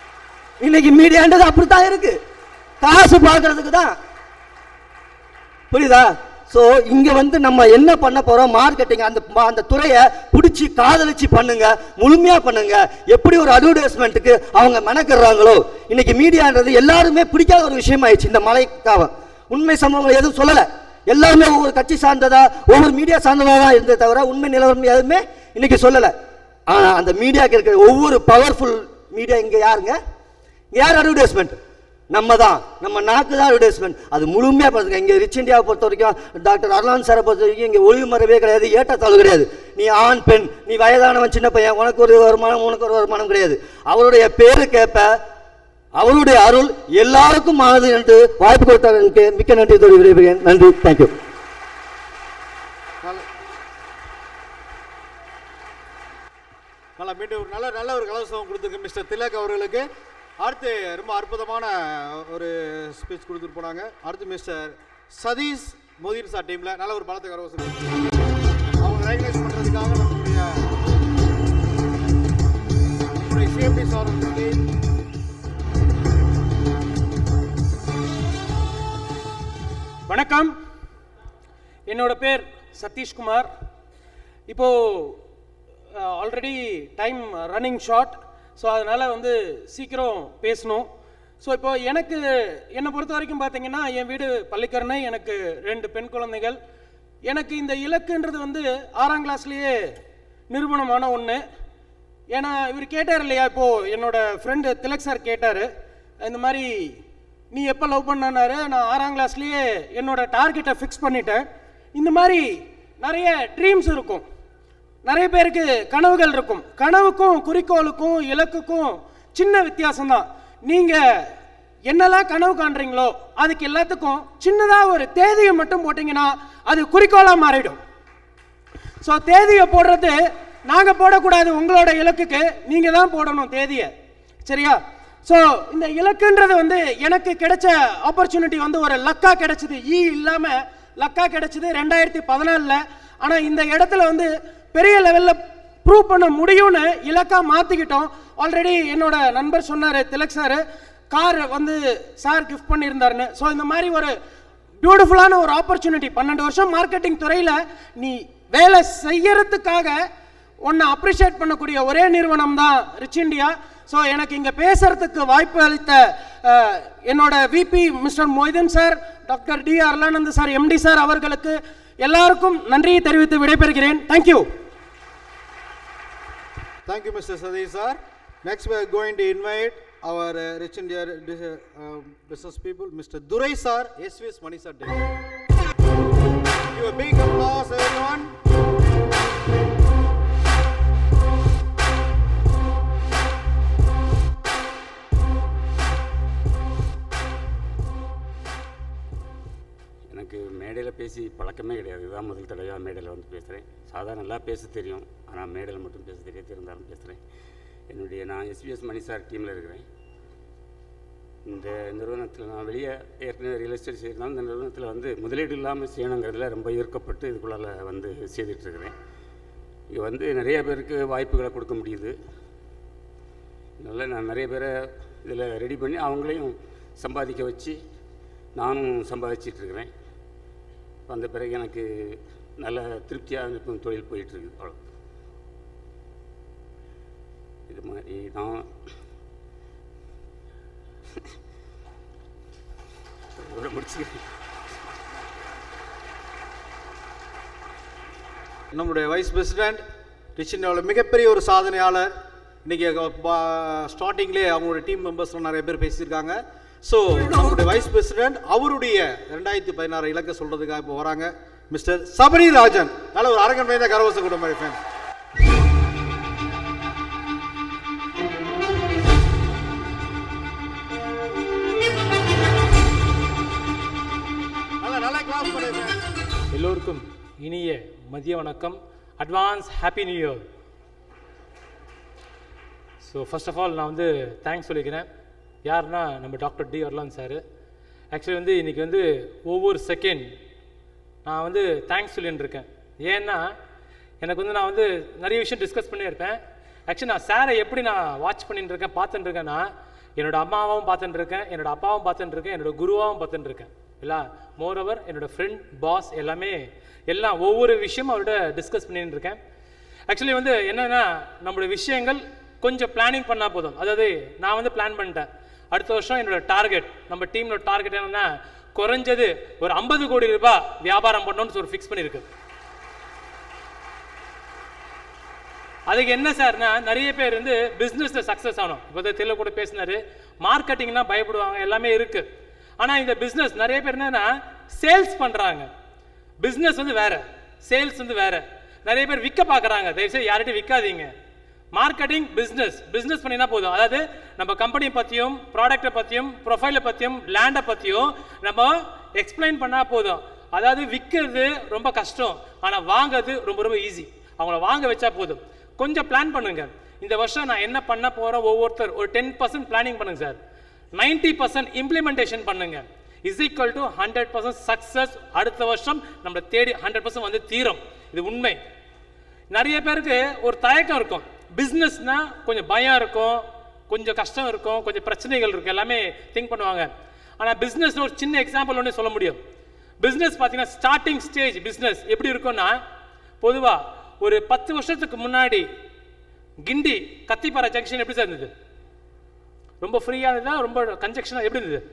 இன்னைக்கு மீடியான்றது அப்படித்தான் இருக்கு, காசு பார்க்கறதுக்கு தான். புரியுதா? ஸோ இங்கே வந்து நம்ம என்ன பண்ண போகிறோம், மார்க்கெட்டிங் அந்த அந்த துறையை பிடிச்சி காதலிச்சு பண்ணுங்க, முழுமையாக பண்ணுங்க. எப்படி ஒரு அட்வர்டைஸ்மெண்ட்டுக்கு அவங்க மெனக்கிடுறாங்களோ, இன்னைக்கு மீடியான்றது எல்லாருமே பிடிக்காத ஒரு விஷயம் ஆயிடுச்சு. இந்த மழைக்காக உண்மை சம்பவங்கள் எதுவும் சொல்லலை, எல்லாருமே ஒவ்வொரு கட்சி சார்ந்ததா ஒவ்வொரு மீடியா சார்ந்ததா தான் இருந்தே தவிர உண்மை நிலவரம் எதுவுமே இன்னைக்கு சொல்லலை. ஆனால் அந்த மீடியாவுக்கு இருக்கிற ஒவ்வொரு பவர்ஃபுல் மீடியா இங்கே யாருங்க, யார் அட்வர்டைஸ்மெண்ட்? நம்ம தான், நம்ம நாக்கு தான் அட்வர்டைஸ்மெண்ட். அது முழுமையாக பண்ணுங்க. இங்கே ரிச் இந்தியாவை பொறுத்த வரைக்கும் டாக்டர் அர்லான் சாரை பொறுத்த வரைக்கும் இங்கே ஒளிவு மறைவே கிடையாது, ஏற்றத்தாழ்வு கிடையாது. நீ ஆண் பெண், நீ வயதானவன் சின்ன பையன், உனக்கு ஒரு வருமானம் உனக்கு ஒரு வருமானம் கிடையாது. அவருடைய பேரு கேட்ப, அவருடைய அருள் எல்லாருக்கும் ஆனது என்று வாய்ப்பு கொடுத்தவர்களுக்கு மிக்க நன்றி தோழி விரைவுகிறேன். நன்றி, தேங்க்யூ. நல்லா மீண்டும் ஒரு நல்ல நல்ல ஒரு கலோசம் கொடுத்துருக்கு மிஸ்டர் திலக் அவர்களுக்கு. அடுத்து ரொம்ப அற்புதமான ஒரு ஸ்பீச் கொடுத்துட்டு போனாங்க. அடுத்து மிஸ்டர் சதீஷ் மோதின் சார் டீமில் நல்ல ஒரு பலத்தை கலோசம் அவங்க ரெகனைஸ் பண்ணுறதுக்காக நம்முடைய நம்முடைய சேஃப்டி சார் வந்து வணக்கம். என்னோட பேர் சதீஷ்குமார். இப்போது already time running short, so அதனால் வந்து சீக்கிரம் பேசணும். ஸோ இப்போ எனக்கு என்னை பொறுத்த வரைக்கும் பார்த்தீங்கன்னா என் வீடு பள்ளிக்கரணை, எனக்கு ரெண்டு பெண் குழந்தைகள். எனக்கு இந்த இலக்குன்றது வந்து ஆறாம் கிளாஸ்லேயே நிரூபணமான ஒன்று. ஏன்னா இவர் கேட்டார் இல்லையா, இப்போது என்னோட ஃப்ரெண்டு திலக் சார் கேட்டார், இந்த மாதிரி நீ எப்போ லவ் பண்ணனாரு, நான் ஆறாம் கிளாஸ்லேயே என்னோட டார்கெட்டை ஃபிக்ஸ் பண்ணிட்டேன். இந்த மாதிரி நிறைய ட்ரீம்ஸ் இருக்கும், நிறைய பேருக்கு கனவுகள் இருக்கும். கனவுக்கும் குறிக்கோளுக்கும் இலக்குக்கும் சின்ன வித்தியாசம்தான். நீங்கள் என்னெல்லாம் கனவு காண்றீங்களோ அதுக்கு எல்லாத்துக்கும் சின்னதாக ஒரு தேதியை மட்டும் போட்டிங்கன்னா அது குறிக்கோளாக மாறிடும். ஸோ தேதியை போடுறது நாங்கள் போடக்கூடாது, உங்களோட இலக்குக்கு நீங்கள் தான் போடணும் தேதியை, சரியா? ஸோ இந்த இலக்குன்றது வந்து எனக்கு கிடைச்ச ஆப்பர்ச்சுனிட்டி வந்து ஒரு லக்கா கிடைச்சிது, ஈ இல்லாமல் லக்கா கிடைச்சிது ரெண்டாயிரத்தி பதினாலில். ஆனால் இந்த இடத்துல வந்து பெரிய லெவலில் ப்ரூவ் பண்ண முடியும்னு இலக்கா மாற்றிக்கிட்டோம். ஆல்ரெடி என்னோட நண்பர் சொன்னார் திலக் சார், கார் வந்து சார் கிஃப்ட் பண்ணியிருந்தாருன்னு. ஸோ இந்த மாதிரி ஒரு பியூட்டிஃபுல்லான ஒரு ஆப்பர்ச்சுனிட்டி, பன்னெண்டு வருஷம் மார்க்கெட்டிங் துறையில் நீ வேலை செய்யறதுக்காக உன்னை அப்ரிஷியேட் பண்ணக்கூடிய ஒரே நிறுவனம் தான் ரிச் இண்டியா. ஸோ எனக்கு இங்கே பேசுறதுக்கு வாய்ப்பு அளித்த என்னோட VP Mr Moideen sir, doctor D Arlanand sir, MD sir அவர்களுக்கு எல்லாருக்கும் நன்றியை தெரிவித்து விடைபெறுகிறேன். Thank you. Thank you, Mister Sadish sir. Next we are going to invite our uh, Rich India uh, business people, Mister Durai sir, S V S Money sir. Give a big applause everyone. எனக்கு மேடையில் பேசி பழக்கமே கிடையாது, இதுதான் முதல் தடவையாக மேடையில் வந்து பேசுகிறேன். சாதாரண நல்லா பேச தெரியும், ஆனால் மேடையில் மட்டும் பேச தெரியாது, இருந்தாலும் பேசுகிறேன். என்னுடைய நான் எஸ்பிஎஸ் மணி சார் டீமில் இருக்கிறேன். இந்த நிறுவனத்தில் நான் வெளியே ஏற்கனவே ரியல் எஸ்டேட் செய்யறதுனால இந்த நிறுவனத்தில் வந்து முதலீடு இல்லாமல் செய்யணுங்கிறதுல ரொம்ப ஈர்க்கப்பட்டு இதுக்குள்ளால் வந்து செய்துட்ருக்கிறேன். இங்கே வந்து நிறைய பேருக்கு வாய்ப்புகளை கொடுக்க முடியுது. அதனால் நான் நிறைய பேரை இதில் ரெடி பண்ணி அவங்களையும் சம்பாதிக்க வச்சு நானும் சம்பாதிச்சிட்ருக்கிறேன். அந்த பிறகு எனக்கு நல்ல திருப்தியாக இப்போ தொழில் போயிட்டுருக்குது. அவ்வளோ இது மாதிரி நான் முடிச்சுக்கிறேன். நம்முடைய வைஸ் பிரசிடென்ட் ரிச் இண்டியாவில் மிகப்பெரிய ஒரு சாதனையாளர். இன்றைக்கி ஸ்டார்டிங்லேயே அவங்களோட டீம் மெம்பர்ஸ்லாம் நிறைய பேர் பேசியிருக்காங்க. ஸோ நம்முடைய வைஸ் பிரசிடென்ட் அவருடைய ரெண்டாயிரத்தி பதினாறு இலக்கை சொல்கிறதுக்காக இப்போ வராங்க மிஸ்டர் சபரி ராஜன். நல்ல ஒரு அரங்கன் மேத கரவச கூட மாதிரி ஃபேன். எல்லோருக்கும் இனிய மதிய வணக்கம். Advance happy new year. So first of all நான் வந்து தேங்க்ஸ் சொல்லிக்கிறேன். யாருன்னா நம்ம doctor D Arlan sir. Actually வந்து இன்றைக்கி வந்து ஒவ்வொரு செகண்ட் நான் வந்து தேங்க்ஸ் சொல்லின்னு இருக்கேன். ஏன்னா எனக்கு வந்து நான் வந்து நிறைய விஷயம் டிஸ்கஸ் பண்ணியிருப்பேன். ஆக்சுவலி நான் சாரை எப்படி நான் வாட்ச் பண்ணிட்டு இருக்கேன் பார்த்துட்டு இருக்கேன்னா, என்னோட அம்மாவும் பார்த்துட்டு இருக்கேன், என்னோட அப்பாவும் பார்த்துட்டு இருக்கேன், என்னோட குருவாகவும் பார்த்துட்டு இருக்கேன். இல்லை மோரோவர் என்னோட ஃப்ரெண்ட் பாஸ் எல்லாமே எல்லாம் ஒவ்வொரு விஷயம் அவரோட டிஸ்கஸ் பண்ணிட்டு இருக்கேன். ஆக்சுவலி வந்து என்னென்னா நம்மளோட விஷயங்கள் கொஞ்சம் பிளானிங் பண்ணால் போதும். அதாவது நான் வந்து பிளான் பண்ணிட்டேன் அடுத்த வருஷம் என்னோட டார்கெட், நம்ம டீமோட டார்கெட் என்னென்னா குறைஞ்சது ஒரு ஐம்பது கோடி ரூபாய் வியாபாரம் பண்ணணும்னு ஒரு ஃபிக்ஸ் பண்ணியிருக்கு. அதுக்கு என்ன சார்னா நிறைய பேர் வந்து பிஸ்னஸில் சக்ஸஸ் ஆகணும். இப்போ தெரியல கூட பேசினாரு, மார்க்கெட்டிங்னா பயப்படுவாங்க, எல்லாமே இருக்குது. ஆனால் இந்த பிஸ்னஸ் நிறைய பேர் என்னன்னா சேல்ஸ் பண்ணுறாங்க. பிஸ்னஸ் வந்து வேற, சேல்ஸ் வந்து வேற. நிறைய பேர் விற்க பார்க்குறாங்க. தயவுசெய்து யார்கிட்டையும் விற்காதீங்க. மார்க்கெட்டிங் பிஸ்னஸ் பிஸ்னஸ் பண்ணினா போதும். அதாவது நம்ம கம்பெனியை பற்றியும் ப்ராடக்டை பற்றியும் ப்ரொஃபைலை பற்றியும் லேண்டை பற்றியும் நம்ம எக்ஸ்பிளைன் பண்ணால் போதும். அதாவது விற்கிறது ரொம்ப கஷ்டம், ஆனால் வாங்கிறது ரொம்ப ரொம்ப ஈஸி. அவங்கள வாங்க வச்சா போதும். கொஞ்சம் பிளான் பண்ணுங்க. இந்த வருஷம் நான் என்ன பண்ண போகிறேன் ஒவ்வொருத்தர் ஒரு டென் பர்சன்ட் பிளானிங் பண்ணுங்க சார். நைன்டி பர்சன்ட் இம்ப்ளிமெண்டேஷன் பண்ணுங்க. Is equal to hundred percent success. அடுத்த வருஷம் நம்ம தேடி ஹண்ட்ரட் பர்சன்ட் வந்து தீரும். இது உண்மை. நிறைய பேருக்கு ஒரு தயக்கம் இருக்கும். பிஸ்னஸ்னா கொஞ்சம் பயம் இருக்கும், கொஞ்சம் கஷ்டம் இருக்கும், கொஞ்சம் பிரச்சனைகள் இருக்கும், எல்லாமே திங்க் பண்ணுவாங்க. ஆனால் பிஸ்னஸ் ஒரு சின்ன எக்ஸாம்பிள் ஒன்று சொல்ல முடியும். பிஸ்னஸ் பார்த்தீங்கன்னா ஸ்டார்டிங் ஸ்டேஜ் பிஸ்னஸ் எப்படி இருக்கும்னா, பொதுவாக ஒரு பத்து வருஷத்துக்கு முன்னாடி கிண்டி கத்திப்பாறை ஜங்ஷன் எப்படி சார் இருந்தது? ரொம்ப ஃப்ரீயாக இருந்ததா, ரொம்ப கன்ஜெக்ஷனாக எப்படி இருந்தது?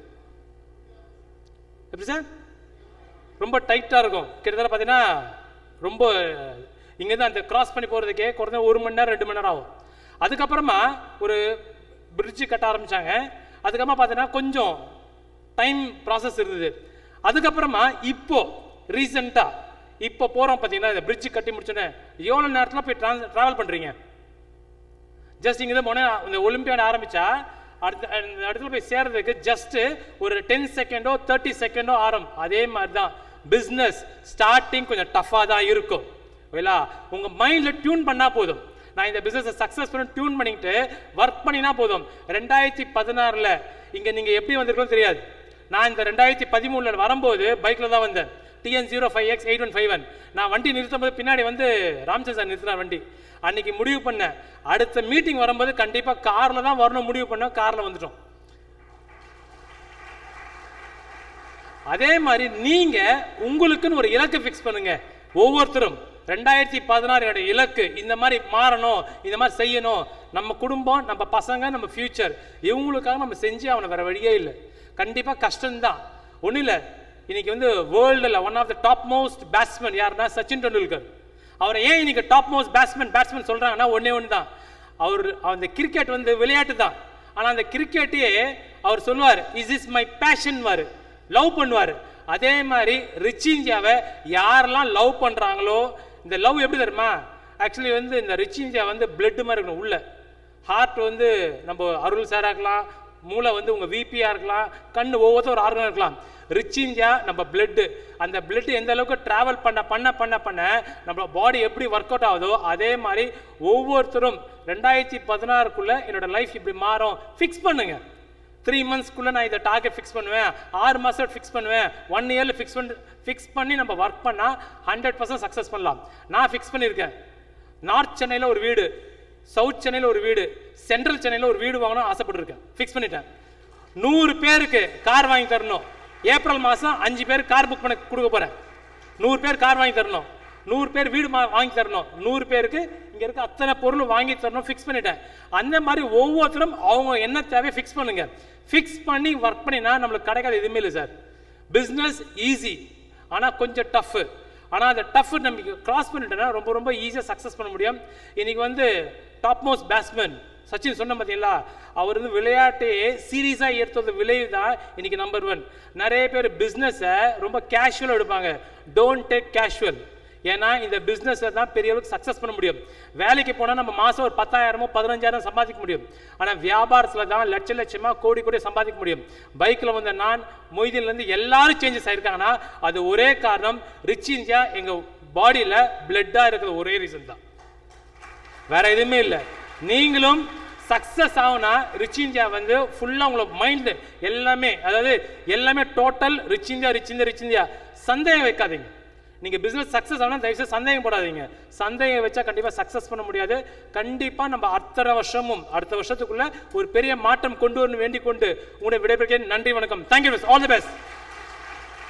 எப்படி சார்? ரொம்ப டைட்டாக இருக்கும். கிட்டத்தட்ட பார்த்தீங்கன்னா ரொம்ப இங்கேருந்து அந்த கிராஸ் பண்ணி போகிறதுக்கே குறைஞ்ச ஒரு மணி நேரம் ரெண்டு மணி நேரம் ஆகும். அதுக்கப்புறமா ஒரு பிரிட்ஜு கட்ட ஆரம்பித்தாங்க. அதுக்கப்புறமா பார்த்தீங்கன்னா கொஞ்சம் டைம் ப்ராசஸ் இருந்தது. அதுக்கப்புறமா இப்போ ரீசெண்டாக இப்போ போகிறோம் பார்த்தீங்கன்னா, இந்த பிரிட்ஜு கட்டி முடிச்சோன்னே எவ்வளோ நேரத்தில் போய் ட்ரான்ஸ் ட்ராவல் பண்ணுறீங்க? ஜஸ்ட் இங்கே தான் போனேன். இந்த ஒலிம்பியாட் ஆரம்பித்தா அடுத்த அந்த இடத்துல போய் சேர்றதுக்கு ஜஸ்ட்டு ஒரு டென் செகண்டோ தேர்ட்டி செகண்டோ ஆரம். அதே மாதிரி தான் பிஸ்னஸ் ஸ்டார்டிங் கொஞ்சம் டஃப்பாக தான் இருக்கும். ஓகேலா? உங்கள் மைண்டில் டியூன் பண்ணால் போதும். நான் இந்த பிஸ்னஸை சக்ஸஸ் பண்ணி டியூன் பண்ணிக்கிட்டு ஒர்க் பண்ணினா போதும். ரெண்டாயிரத்தி பதினாறில் இங்கே நீங்கள் எப்படி வந்திருக்கோன்னு தெரியாது. நான் இந்த ரெண்டாயிரத்தி பதிமூணில் வரும்போது பைக்கில் தான் வந்தேன். TN zero five X eight one five one. நான் வண்டி நிறுத்தும் போது பின்னாடி வந்து ராம்சந்த் சார் நிறுத்தினார் வண்டி. அன்னைக்கு முடிவு பண்ணேன், அடுத்த மீட்டிங் வரும்போது கண்டிப்பாக காரில் தான் வரணும் முடிவு பண்ணோம். காரில் வந்துட்டோம். அதே மாதிரி நீங்கள் உங்களுக்குன்னு ஒரு இலக்கு ஃபிக்ஸ் பண்ணுங்க. ஒவ்வொருத்தரும் ரெண்டாயிரத்தி பதினாறு இலக்கு இந்த மாதிரி மாறணும், இந்த மாதிரி செய்யணும். நம்ம குடும்பம், நம்ம பசங்க, நம்ம ஃபியூச்சர், இவங்களுக்காக நம்ம செஞ்சு அவனை வேற வழியே இல்லை. கண்டிப்பாக கஷ்டம்தான். ஒன்றும் இல்லை. இன்னைக்கு வந்து வேர்ல்டில் one of the top most batsman யாருன்னா சச்சின் டெண்டுல்கர். அவரை ஏன் இன்னைக்கு டாப் மோஸ்ட் பேட்ஸ்மேன் பேட்ஸ்மேன் சொல்கிறாங்கன்னா ஒன்றே ஒன்று தான். அவர் அந்த கிரிக்கெட் வந்து விளையாட்டு தான். ஆனால் அந்த கிரிக்கெட்டையே அவர் சொல்லுவார், இஸ் இஸ் மை பேஷன் வார், லவ் பண்ணுவார். அதே மாதிரி ரிச் இந்தியாவை யாரெல்லாம் லவ் பண்ணுறாங்களோ, இந்த லவ் எப்படி தெரியுமா? ஆக்சுவலி வந்து இந்த ரிச் இந்தியா வந்து பிளட் மாதிரி இருக்கணும். உள்ள ஹார்ட் வந்து நம்ம அருள் சாராக இருக்கலாம், மூளை வந்து உங்கள் விபியாக இருக்கலாம், கண் ஒவ்வொருத்தரும் ஒரு ஆர்கனாக இருக்கலாம். ரிச் இந்தியா நம்ம பிளட்டு. அந்த பிளட்டு எந்த அளவுக்கு ட்ராவல் பண்ண பண்ண பண்ண பண்ண நம்ம பாடி எப்படி ஒர்க் அவுட் ஆகுதோ, அதே மாதிரி ஒவ்வொருத்தரும் ரெண்டாயிரத்தி பதினாறுக்குள்ளே என்னோட லைஃப் இப்படி மாறும் ஃபிக்ஸ் பண்ணுங்க. த்ரீ மந்த்ஸ்க்குள்ளே நான் இதை டார்கெட் ஃபிக்ஸ் பண்ணுவேன், ஆறு மாதம் ஃபிக்ஸ் பண்ணுவேன், ஒன் இயரில் ஃபிக்ஸ் பண்ணி ஃபிக்ஸ் பண்ணி நம்ம ஒர்க் பண்ணால் ஹண்ட்ரட் பர்சன்ட் சக்ஸஸ் பண்ணலாம். நான் ஃபிக்ஸ் பண்ணியிருக்கேன். நார்த் சென்னையில் ஒரு வீடு, சவுத் சென்னையில் ஒரு வீடு, சென்ட்ரல் சென்னையில் ஒரு வீடு வாங்கணும் ஆசைப்பட்டுருக்கேன். ஃபிக்ஸ் பண்ணிட்டேன். நூறு பேருக்கு கார் வாங்கி தரணும். ஏப்ரல் மாதம் அஞ்சு பேர் கார் புக் பண்ண கொடுக்க போகிறேன். நூறு பேர் கார் வாங்கி தரணும், நூறு பேர் வீடு வாங்கி தரணும், நூறு பேருக்கு இங்கே இருக்க அத்தனை பொருள் வாங்கி தரணும். ஃபிக்ஸ் பண்ணிட்டேன். அந்த மாதிரி ஒவ்வொருத்தரும் அவங்க என்ன தேவை ஃபிக்ஸ் பண்ணுங்க. ஃபிக்ஸ் பண்ணி ஒர்க் பண்ணினா நம்மளுக்கு கிடைக்காது எதுவுமே இல்லை சார். பிஸ்னஸ் ஈஸி, ஆனால் கொஞ்சம் டஃப்பு. ஆனால் அந்த டஃப் நம்ம கிராஸ் பண்ணிட்டோன்னா ரொம்ப ரொம்ப ஈஸியாக சக்ஸஸ் பண்ண முடியும். இன்னைக்கு வந்து டாப் மோஸ்ட் பேட்ஸ்மேன் சச்சின் சொன்ன பார்த்தீங்களா, அவர் வந்து விளையாட்டையே சீரியஸாக ஏற்றது விளைவு தான் இன்னைக்கு நம்பர் ஒன். நிறைய பேர் பிஸ்னஸை ரொம்ப கேஷுவலாக எடுப்பாங்க. Don't take casual. ஏன்னா இந்த பிஸ்னஸில் தான் பெரிய அளவுக்கு சக்ஸஸ் பண்ண முடியும். வேலைக்கு போனால் நம்ம மாதம் ஒரு பத்தாயிரமோ பதினஞ்சாயிரம் சம்பாதிக்க முடியும். ஆனால் வியாபாரத்தில் தான் லட்ச லட்சமாக கோடி கோடி சம்பாதிக்க முடியும். பைக்கில் வந்த நான் மொய்தீன்லேருந்து எல்லாரும் சேஞ்சஸ் ஆகிருக்காங்கன்னா அது ஒரே காரணம், ரிச் இந்தியா எங்கள் பாடியில் பிளட்டாக இருக்கிற ஒரே ரீசன் தான், வேற எதுவுமே இல்லை. நீங்களும் சக்ஸஸ் ஆகுனா ரிச் இந்தியா வந்து ஃபுல்லாக உங்களோட மைண்டு எல்லாமே, அதாவது எல்லாமே total rich India rich India rich India. சந்தேகம் வைக்காதீங்க. நீங்கள் பிஸ்னஸ் சக்ஸஸ் ஆனால் தயவுசெய்து சந்தேகம் போடாதீங்க. சந்தேகம் வச்சா கண்டிப்பாக சக்ஸஸ் பண்ண முடியாது. கண்டிப்பாக நம்ம அத்தனை வருஷமும் அடுத்த வருஷத்துக்குள்ள ஒரு பெரிய மாற்றம் கொண்டு வரணும் வேண்டிக் கொண்டு உங்களுடைய விடைபெறுகிறேன். நன்றி, வணக்கம். Thank you. All the best.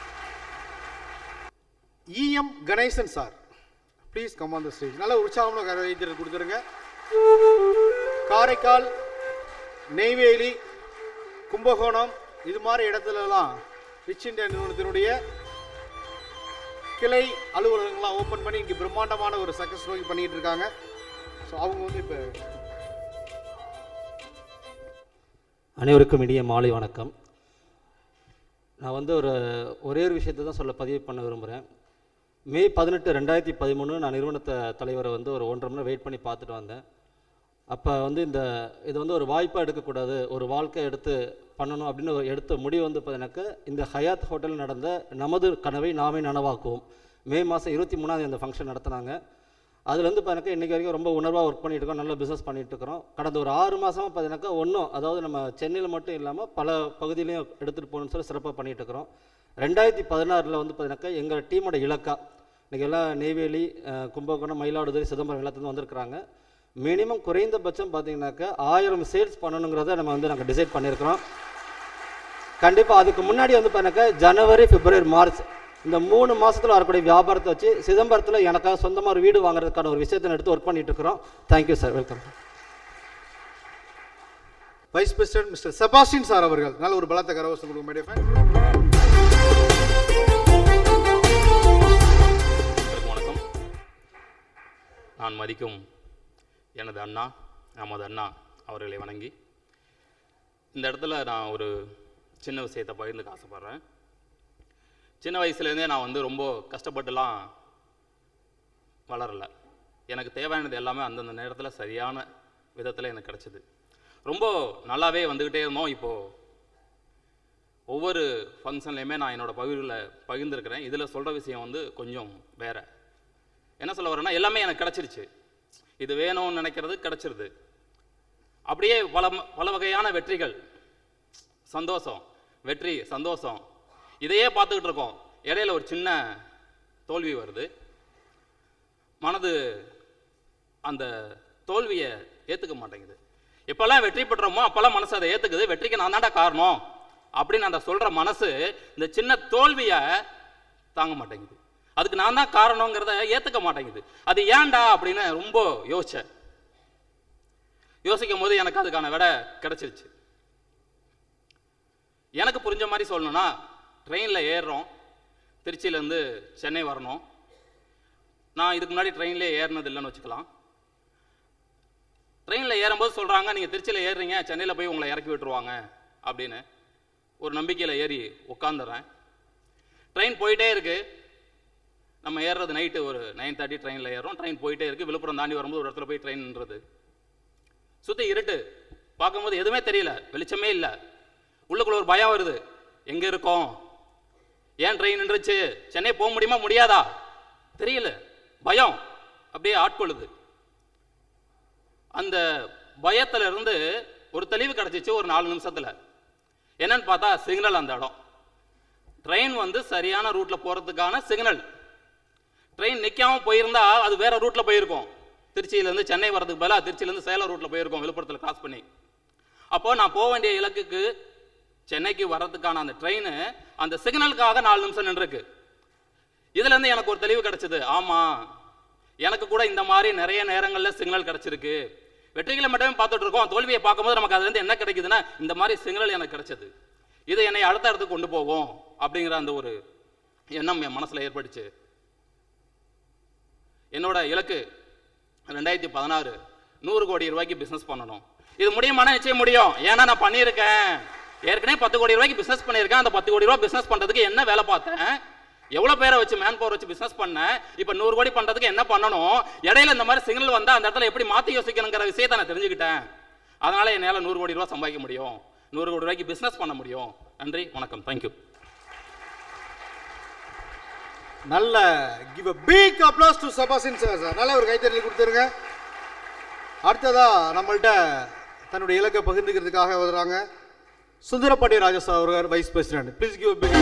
EM Ganesan sir, please come on the stage. நல்ல உற்சாகமான கரவைத்தியர் கொடுத்துருங்க. காரைக்கால், நெய்வேலி, கும்பகோணம் இது மாதிரி இடத்துலலாம் ரிச் இந்தியா நிறுவனத்தினுடைய கிளை அலுவலகங்கள்லாம் ஓப்பன் பண்ணி இங்கே பிரம்மாண்டமான ஒரு சக்ஸஸ் நோக்கி பண்ணிட்டு இருக்காங்க. ஸோ அவங்க வந்து இப்போ அனைவருக்கும் இனிய மாலை வணக்கம். நான் வந்து ஒரு ஒரே ஒரு விஷயத்தை தான் சொல்ல பதிவு பண்ண விரும்புகிறேன். மே பதினெட்டு ரெண்டாயிரத்தி பதிமூணு நான் நிறுவனத்தை தலைவரை வந்து ஒரு ஒன்றரை மணி வெயிட் பண்ணி பார்த்துட்டு வந்தேன். அப்போ வந்து இந்த இது வந்து ஒரு வாய்ப்பாக எடுக்கக்கூடாது, ஒரு வாழ்க்கை எடுத்து பண்ணணும் அப்படின்னு ஒரு எடுத்த முடிவு வந்து பார்த்தீங்கன்னாக்க இந்த ஹயாத் ஹோட்டல் நடந்த நமது கனவை நாமே நனவாக்குவோம் மே மாதம் இருபத்தி மூணாவது அந்த ஃபங்க்ஷன் நடத்தினாங்க. அதில் வந்து பார்த்தீங்கன்னா இன்றைக்கி வரைக்கும் ரொம்ப உணர்வாக ஒர்க் பண்ணிட்டு இருக்கோம், நல்ல பிஸ்னஸ் பண்ணிகிட்டு இருக்கிறோம். கடந்த ஒரு ஆறு மாதமாக பார்த்தீங்கன்னாக்கா ஒன்றும் அதாவது நம்ம சென்னையில் மட்டும் இல்லாமல் பல பகுதியிலையும் எடுத்துகிட்டு போகணும்னு சொல்லி சிறப்பாக பண்ணிகிட்டு இருக்கிறோம். ரெண்டாயிரத்தி பதினாறில் வந்து பார்த்தீங்கன்னாக்கா எங்கள் டீமோட இலக்கா இன்றைக்கி எல்லாம் நெய்வேலி, கும்பகோணம், மயிலாடுதுறை, சிதம்பரம் எல்லாத்துலேருந்து வந்திருக்கிறாங்க. மினிமம் குறைந்தபட்சம் பார்த்தீங்கன்னாக்கா ஆயிரம் சேல்ஸ் பண்ணணுங்கிறத நம்ம வந்து நாங்கள் டிசைட் பண்ணியிருக்கிறோம். கண்டிப்பாக அதுக்கு முன்னாடி வந்து பார்த்தீங்கன்னாக்கா ஜனவரி, பிப்ரவரி, மார்ச் இந்த மூணு மாதத்தில் வரக்கூடிய வியாபாரத்தை வச்சு சிதம்பரத்தில் எனக்காக சொந்தமாக ஒரு வீடு வாங்குறதுக்கான ஒரு விஷயத்தை எடுத்து ஒர்க் பண்ணிட்டு இருக்கிறோம். Thank you sir, welcome. Vice president Mr Sebastian sir அவர்கள் நல்ல ஒரு பலத்த கரவசம் கொடுக்க மேடை. வணக்கம். நான் மதிக்கும் எனது அண்ணா, நமது அண்ணா அவர்களை வணங்கி இந்த இடத்துல நான் ஒரு சின்ன விஷயத்தை பகிர்ந்துக்க ஆசைப்பட்றேன். சின்ன வயசுலேருந்தே நான் வந்து ரொம்ப கஷ்டப்பட்டுலாம் வளரலை. எனக்கு தேவையானது எல்லாமே அந்தந்த நேரத்தில் சரியான விதத்தில் எனக்கு கிடச்சிது. ரொம்ப நல்லாவே வந்துக்கிட்டே இருந்தோம். இப்போது ஒவ்வொரு ஃபங்க்ஷன்லேயுமே நான் என்னோடய பகிர்வில் பகிர்ந்துருக்கிறேன். இதில் சொல்கிற விஷயம் வந்து கொஞ்சம் வேறு. என்ன சொல்ல வரேன்னா, எல்லாமே எனக்கு கிடச்சிருச்சு. இது வேணும்னு நினைக்கிறது கிடச்சிருது. அப்படியே பல பல வகையான வெற்றிகள், சந்தோஷம், வெற்றி, சந்தோஷம், இதையே பார்த்துக்கிட்டு இருக்கோம். இடையில ஒரு சின்ன தோல்வி வருது. மனது அந்த தோல்வியை ஏற்றுக்க மாட்டேங்குது. எப்போல்லாம் வெற்றி பெற்றோமோ அப்போல்லாம் மனசு அதை ஏற்றுக்குது. வெற்றிக்கு நான் தாண்டா காரணம் அப்படின்னு அந்த சொல்கிற மனசு இந்த சின்ன தோல்வியை தாங்க மாட்டேங்குது. அதுக்கு நான் தான் காரணங்கிறத ஏற்றுக்க மாட்டேங்குது. அது ஏன்டா அப்படின்னு ரொம்ப யோசிச்சேன். யோசிக்கும் போது எனக்கு அதுக்கான விடை கிடைச்சிருச்சு. எனக்கு புரிஞ்ச மாதிரி சொல்லணும்னா, ட்ரெயினில் ஏறுறோம், திருச்சியிலேருந்து சென்னை வரணும். நான் இதுக்கு முன்னாடி ட்ரெயின்லேயே ஏறினது இல்லைன்னு வச்சுக்கலாம். ட்ரெயினில் ஏறும்போது சொல்கிறாங்க, நீங்கள் திருச்சியில் ஏறுறீங்க, சென்னையில் போய் உங்களை இறக்கி விட்டுருவாங்க அப்படின்னு. ஒரு நம்பிக்கையில் ஏறி உட்காந்துறேன். ட்ரெயின் போயிட்டே இருக்குது. நம்ம ஏறுறது நைட்டு ஒரு நைன் தேர்ட்டி ட்ரெயினில் ஏறுறோம். ட்ரெயின் போயிட்டே இருக்குது. விழுப்புரம் தாண்டி வரும்போது ஒரு இடத்துல போய் ட்ரெயின்ன்றது சுற்றி இருட்டு. பார்க்கும்போது எதுவுமே தெரியல, வெளிச்சமே இல்லை. உள்ளுக்குள்ள ஒரு பயம் வருது, எங்கே இருக்கோம், ஏன் ட்ரெயின் நின்றுச்சு, சென்னை போக முடியுமா முடியாதா தெரியல, பயம் அப்படியே ஆட்கொள்ளுது. அந்த பயத்துல இருந்து ஒரு தெளிவு கிடைச்சிச்சு ஒரு நாலு நிமிஷத்துல. என்னன்னு பார்த்தா சிக்னல். அந்த இடம் ட்ரெயின் வந்து சரியான ரூட்ல போறதுக்கான சிக்னல். ட்ரெயின் நிற்காம போயிருந்தா அது வேற ரூட்ல போயிருக்கும். திருச்சியிலேருந்து சென்னை வரதுக்கு பதிலாக திருச்சியிலேருந்து சேலம் ரூட்ல போயிருக்கோம், விழுப்புரத்தில் கிராஸ் பண்ணி. அப்போ நான் போக வேண்டிய இலக்குக்கு சென்னைக்கு வர்றதுக்கான அந்த ட்ரெயின் அந்த சிக்னலுக்காக நாலு நிமிஷம் நின்றுருக்கு. இதுல இருந்து எனக்கு ஒரு தெளிவு கிடைச்சது. ஆமா, எனக்கு கூட இந்த மாதிரி நிறைய நேரங்களில் சிக்னல் கிடைச்சிருக்கு. வெற்றிகளை மட்டுமே பார்த்துட்டு இருக்கோம், தோல்வியை பார்க்கும்போது நமக்கு அதுல இருந்து என்ன கிடைக்குதுன்னா, இந்த மாதிரி சிக்னல் எனக்கு கிடைச்சது, இது என்னை அடுத்த இடத்துக்கு கொண்டு போகும் அப்படிங்கிற அந்த ஒரு எண்ணம் என் மனசுல ஏற்பட்டுச்சு. என்னோட இலக்கு ரெண்டாயிரத்தி பதினாறு நூறு கோடி ரூபாய்க்கு பிசினஸ் பண்ணணும். இது முடியுமான நிச்சயம் முடியும். ஏன்னா நான் பண்ணியிருக்கேன். ஏற்கனவே பத்து கோடி ரூபாய்க்கு பிசினஸ் பண்ணியிருக்கேன். அந்த பத்து கோடி ரூபாய் பிசினஸ் பண்றதுக்கு என்ன வேலை பார்த்தேன், எவ்வளவு பேரை வச்சு மேன் பவர் வச்சு பிசினஸ் பண்ணேன். இப்ப நூறு கோடி பண்றதுக்கு என்ன பண்ணணும், இடையில இந்த மாதிரி சிக்னல் வந்தா அந்த இடத்துல எப்படி மாத்தி யோசிக்கணுங்கிற விஷயத்தை நான் தெரிஞ்சுக்கிட்டேன். அதனால என்னால நூறு கோடி ரூபாய் சம்பாதிக்க முடியும், நூறு கோடி ரூபாய்க்கு பிசினஸ் பண்ண முடியும். நன்றி, வணக்கம், தேங்க்யூ. நல்ல give a big applause to Sebastian sir. நல்ல ஒரு கைத்தறி கொடுத்துருங்க. அடுத்ததா நம்மள்ட்ட தன்னுடைய இலக்கை பகிர்ந்துக்கிறதுக்காக வருவாங்க சுந்தரபாண்டிய ராஜசா அவர்கள், vice president. Please give a big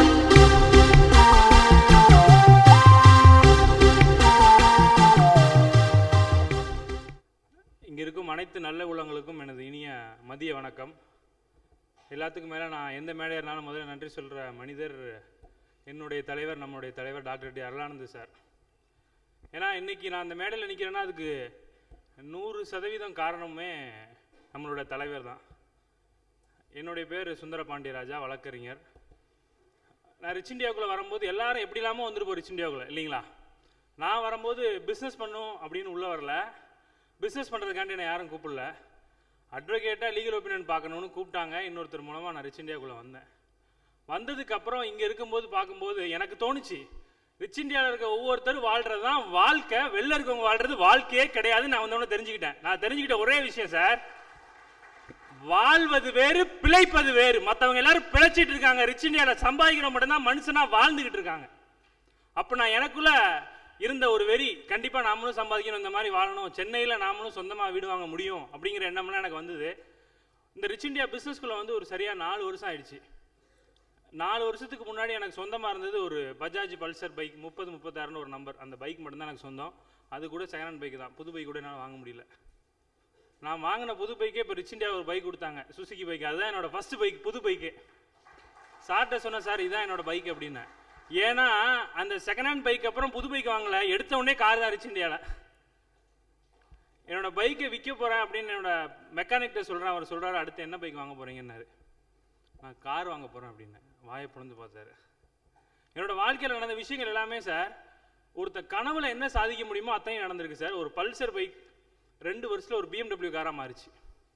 இங்கே இருக்கும் அனைத்து நல்ல உள்ளங்களுக்கும் எனது இனிய மதிய வணக்கம். எல்லாத்துக்கும் மேலே நான் எந்த மேடையாக இருந்தாலும் முதல்ல நன்றி சொல்கிற மனிதர் என்னுடைய தலைவர் நம்முடைய தலைவர் டாக்டர் டி அருளானந்த் சார். ஏன்னா இன்றைக்கி நான் அந்த மேடையில் நிற்கிறேன்னா அதுக்கு நூறு சதவீதம் காரணமே நம்மளோட தலைவர் தான். என்னுடைய பேர் சுந்தர பாண்டியராஜா, வழக்கறிஞர். நான் ரிச் இண்டியாவுக்குள்ளே வரும்போது எல்லாரும் எப்படி இல்லாமல் வந்துருப்போம் ரிச் இண்டியாவுக்குள்ளே, இல்லைங்களா? நான் வரும்போது பிஸ்னஸ் பண்ணும் அப்படின்னு உள்ளே வரல, பிஸ்னஸ் பண்ணுறதுக்காண்டி என்னை யாரும் கூப்பிடல, அட்வொகேட்டாக லீகல் ஒப்பீனியன் பார்க்கணுன்னு கூப்பிட்டாங்க. இன்னொருத்தர் மூலமாக நான் ரிச் இண்டியாவுக்குள்ளே வந்தேன். வந்ததுக்கப்புறம் இங்கே இருக்கும்போது பார்க்கும்போது எனக்கு தோணுச்சு, ரிச் இண்டியாவில் இருக்க ஒவ்வொருத்தரும் வாழ்கிறது தான் வாழ்க்கை, வெளில இருக்கவங்க வாழ்கிறது வாழ்க்கையே கிடையாது. நான் வந்தவொன்னே தெரிஞ்சுக்கிட்டேன். நான் தெரிஞ்சுக்கிட்ட ஒரே விஷயம் சார், வாழ்வது வேறு, பிழைப்பது வேறு. மற்றவங்க எல்லாரும் பிழைச்சிட்டு இருக்காங்க, ரிச் இண்டியாவில் சம்பாதிக்கிற மட்டும்தான் மனுஷனா வாழ்ந்துகிட்டு இருக்காங்க. அப்போ நான் எனக்குள்ள இருந்த ஒரு வெறி, கண்டிப்பாக நாமளும் சம்பாதிக்கணும், இந்த மாதிரி வாழணும், சென்னையில் நாமளும் சொந்தமாக வீடு வாங்க முடியும் அப்படிங்கிற எண்ணம்லாம் எனக்கு வந்தது. இந்த ரிச் இண்டியா பிஸ்னஸ்குள்ளே வந்து ஒரு சரியாக நாலு வருஷம் ஆயிடுச்சு. நாலு வருஷத்துக்கு முன்னாடி எனக்கு சொந்தமாக இருந்தது ஒரு பஜாஜ் பல்சர் பைக், முப்பது முப்பத்தாறுன்னு ஒரு நம்பர். அந்த பைக் மட்டும்தான் எனக்கு சொந்தம். அது கூட செகண்ட் ஹேண்ட் பைக் தான், புது பைக் கூட என்னால் வாங்க முடியல. நான் வாங்கின புது பைக்கே இப்போ ரிச் இண்டியா ஒரு பைக் கொடுத்தாங்க, சுசுகி பைக். அதுதான் என்னோடய ஃபஸ்ட்டு பைக், புது பைக்கு. சார்கிட்ட சொன்னேன், சார் இதுதான் என்னோட பைக் அப்படின்னு. ஏன்னா அந்த செகண்ட் ஹேண்ட் பைக் அப்புறம் புது பைக் வாங்கலை, எடுத்த உடனே கார் தான் ரிச் இண்டியாவில். என்னோட பைக்கை விற்க போகிறேன் அப்படின்னு என்னோட மெக்கானிக்கிட்ட சொல்கிறேன். அவர் சொல்கிறாரு, அடுத்து என்ன பைக் வாங்க போகிறீங்கன்னாரு. நான் கார் வாங்க போகிறேன் அப்படின்னு வாயை பொழுந்து பார்த்தாரு. என்னோட வாழ்க்கையில் நடந்த விஷயங்கள் எல்லாமே சார், ஒருத்த கனவுல என்ன சாதிக்க முடியுமோ அத்தனையும் நடந்திருக்கு சார். ஒரு பல்சர் பைக் ரெண்டு வருஷத்தில் ஒரு பிஎம்டபிள்யூ காராக மாறிச்சு.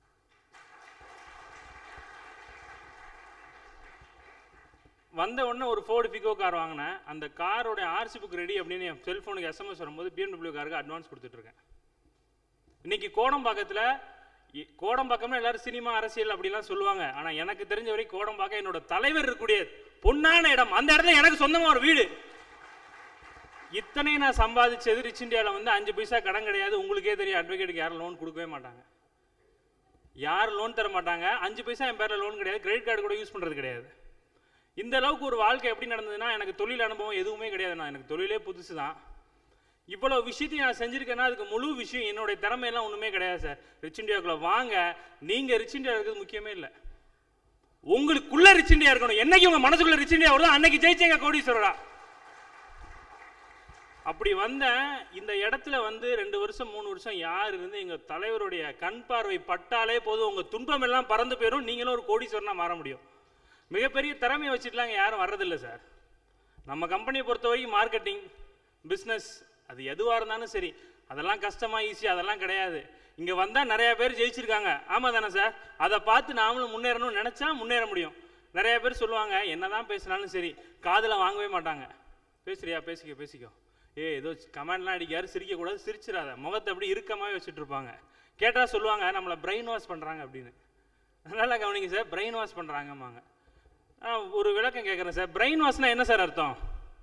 வந்த உடனே ஒரு ஃபோர்டு பிகோ கார் வாங்கினேன். அந்த காரோட ஆர்சி புக் ரெடி அப்படின்னு என் செல்ஃபோனுக்கு எஸ்எம்எஸ் வரும்போது பிஎம்டபிள்யூ காருக்கு அட்வான்ஸ் கொடுத்துட்ருக்கேன். இன்னைக்கு கோடம்பாக்கத்தில், கோடம்பாக்கம்னா எல்லாரும் சினிமா அரசியல் அப்படிலாம் சொல்லுவாங்க, ஆனால் எனக்கு தெரிஞ்ச வரைக்கும் கோடம்பாக்கம் என்னோட தலைவர் இருக்கக்கூடிய பொன்னான இடம். அந்த இடத்துல எனக்கு சொந்தமாக ஒரு வீடு. இத்தனை நான் சம்பாதிச்சது ரிச் இண்டியாவில் வந்து அஞ்சு பைசா கடன் கிடையாது. உங்களுக்கே தெரியும், அட்வொகேட்டுக்கு யாரும் லோன் கொடுக்கவே மாட்டாங்க, யாரும் லோன் தர மாட்டாங்க. அஞ்சு பைசா என் பேரில் லோன் கிடையாது, கிரெடிட் கார்டு கூட யூஸ் பண்ணுறது கிடையாது. இந்த அளவுக்கு ஒரு வாழ்க்கை எப்படி நடந்ததுன்னா, எனக்கு தொழில் அனுபவம் எதுவுமே கிடையாது. நான் எனக்கு தொழிலே புதுசு தான். இவ்வளோ விஷயத்தையும் நான் செஞ்சுருக்கேன்னா அதுக்கு முழு விஷயம் என்னுடைய திறமையெல்லாம் ஒன்றுமே கிடையாது சார். ரிச் இண்டியாவுக்குள்ள வாங்க, நீங்கள் ரிச் இண்டியா இருக்கிறது முக்கியமே இல்லை, உங்களுக்குள்ள ரிச் இண்டியா இருக்கணும். என்னைக்கு உங்கள் மனசுக்குள்ள ரிச் இண்டியா வருதோ அன்னைக்கு ஜெயிச்சேங்க கோடீஸ்வரரா. அப்படி வந்தேன். இந்த இடத்துல வந்து ரெண்டு வருஷம் மூணு வருஷம் யார் இருந்து எங்கள் தலைவருடைய கண் பார்வை பட்டாலே போதும், உங்கள் துன்பம் எல்லாம் பறந்து போயிடும், நீங்களும் ஒரு கோடீஸ்வரனா மாற முடியும். மிகப்பெரிய திறமையை வச்சுட்டுலாம் இங்கே யாரும் வர்றதில்லை சார். நம்ம கம்பெனியை பொறுத்த வரைக்கும் மார்க்கெட்டிங், பிஸ்னஸ், அது எதுவாக இருந்தாலும் சரி, அதெல்லாம் கஷ்டமாக ஈஸியாக அதெல்லாம் கிடையாது. இங்கே வந்தால் நிறையா பேர் ஜெயிச்சிருக்காங்க. ஆமாம் தானே சார்? அதை பார்த்து நாமளும் முன்னேறணும்னு நினச்சா முன்னேற முடியும். நிறையா பேர் சொல்லுவாங்க, என்ன தான் பேசினாலும் சரி காதில் வாங்கவே மாட்டாங்க. பேசுறியா, பேசிக்கோ பேசிக்கோ, ஏ ஏதோ கமெண்ட்லாம் அடிக்காரு, சிரிக்கக்கூடாது, சிரிச்சிடாத, முகத்தை அப்படி இறுக்கமாகவே வச்சுட்டு இருப்பாங்க. கேட்டால் சொல்லுவாங்க நம்மளை பிரெயின் வாஷ் பண்ணுறாங்க அப்படின்னு. நல்லா கவனிங்க சார், பிரெயின் வாஷ் பண்ணுறாங்கம்மாங்க. ஒரு விளக்கம் கேட்குறேன் சார், பிரெயின் வாஷ்னா என்ன சார் அர்த்தம்?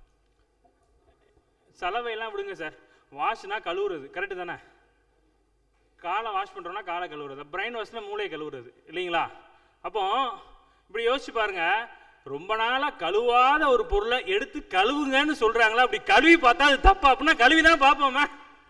சலவையெல்லாம் விடுங்க சார், வாஷ்னா கழுவுறது, கரெக்டு தானே? காலை வாஷ் பண்ணுறோன்னா காலை கழுவுறது, பிரெயின் வாஷ்னா மூளையை கழுவுறது, இல்லைங்களா? அப்போ இப்படி யோசிச்சு பாருங்க, ரொம்ப நாளாக கழுவாத ஒரு பொருளை எடுத்து கழுவுங்கன்னு சொல்கிறாங்களா? அப்படி கழுவி பார்த்தா அது தப்பா அப்படின்னா கழுவி தான் பார்ப்போமே.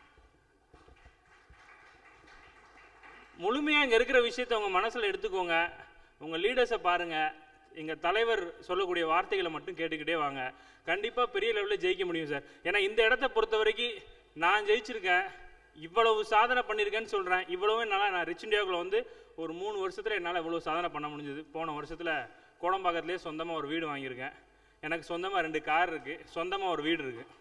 முழுமையாக இங்கே இருக்கிற விஷயத்தை உங்கள் மனசில் எடுத்துக்கோங்க. உங்கள் லீடர்ஸை பாருங்கள், எங்கள் தலைவர் சொல்லக்கூடிய வார்த்தைகளை மட்டும் கேட்டுக்கிட்டே வாங்க. கண்டிப்பாக பெரிய லெவலில் ஜெயிக்க முடியும் சார். ஏன்னா இந்த இடத்த பொறுத்த வரைக்கும் நான் ஜெயிச்சிருக்கேன், இவ்வளவு சாதனை பண்ணியிருக்கேன்னு சொல்கிறேன். இவ்வளவு என்னால், நான் ரிச் இண்டியாவுக்குள்ள வந்து ஒரு மூணு வருஷத்தில் என்னால் இவ்வளோ சாதனை பண்ண முடிஞ்சது. போன வருஷத்தில் கோடம்பாக்கத்துலேயே சொந்தமாக ஒரு வீடு வாங்கியிருக்கேன். எனக்கு சொந்தமாக ரெண்டு கார் இருக்குது, சொந்தமாக ஒரு வீடு இருக்குது.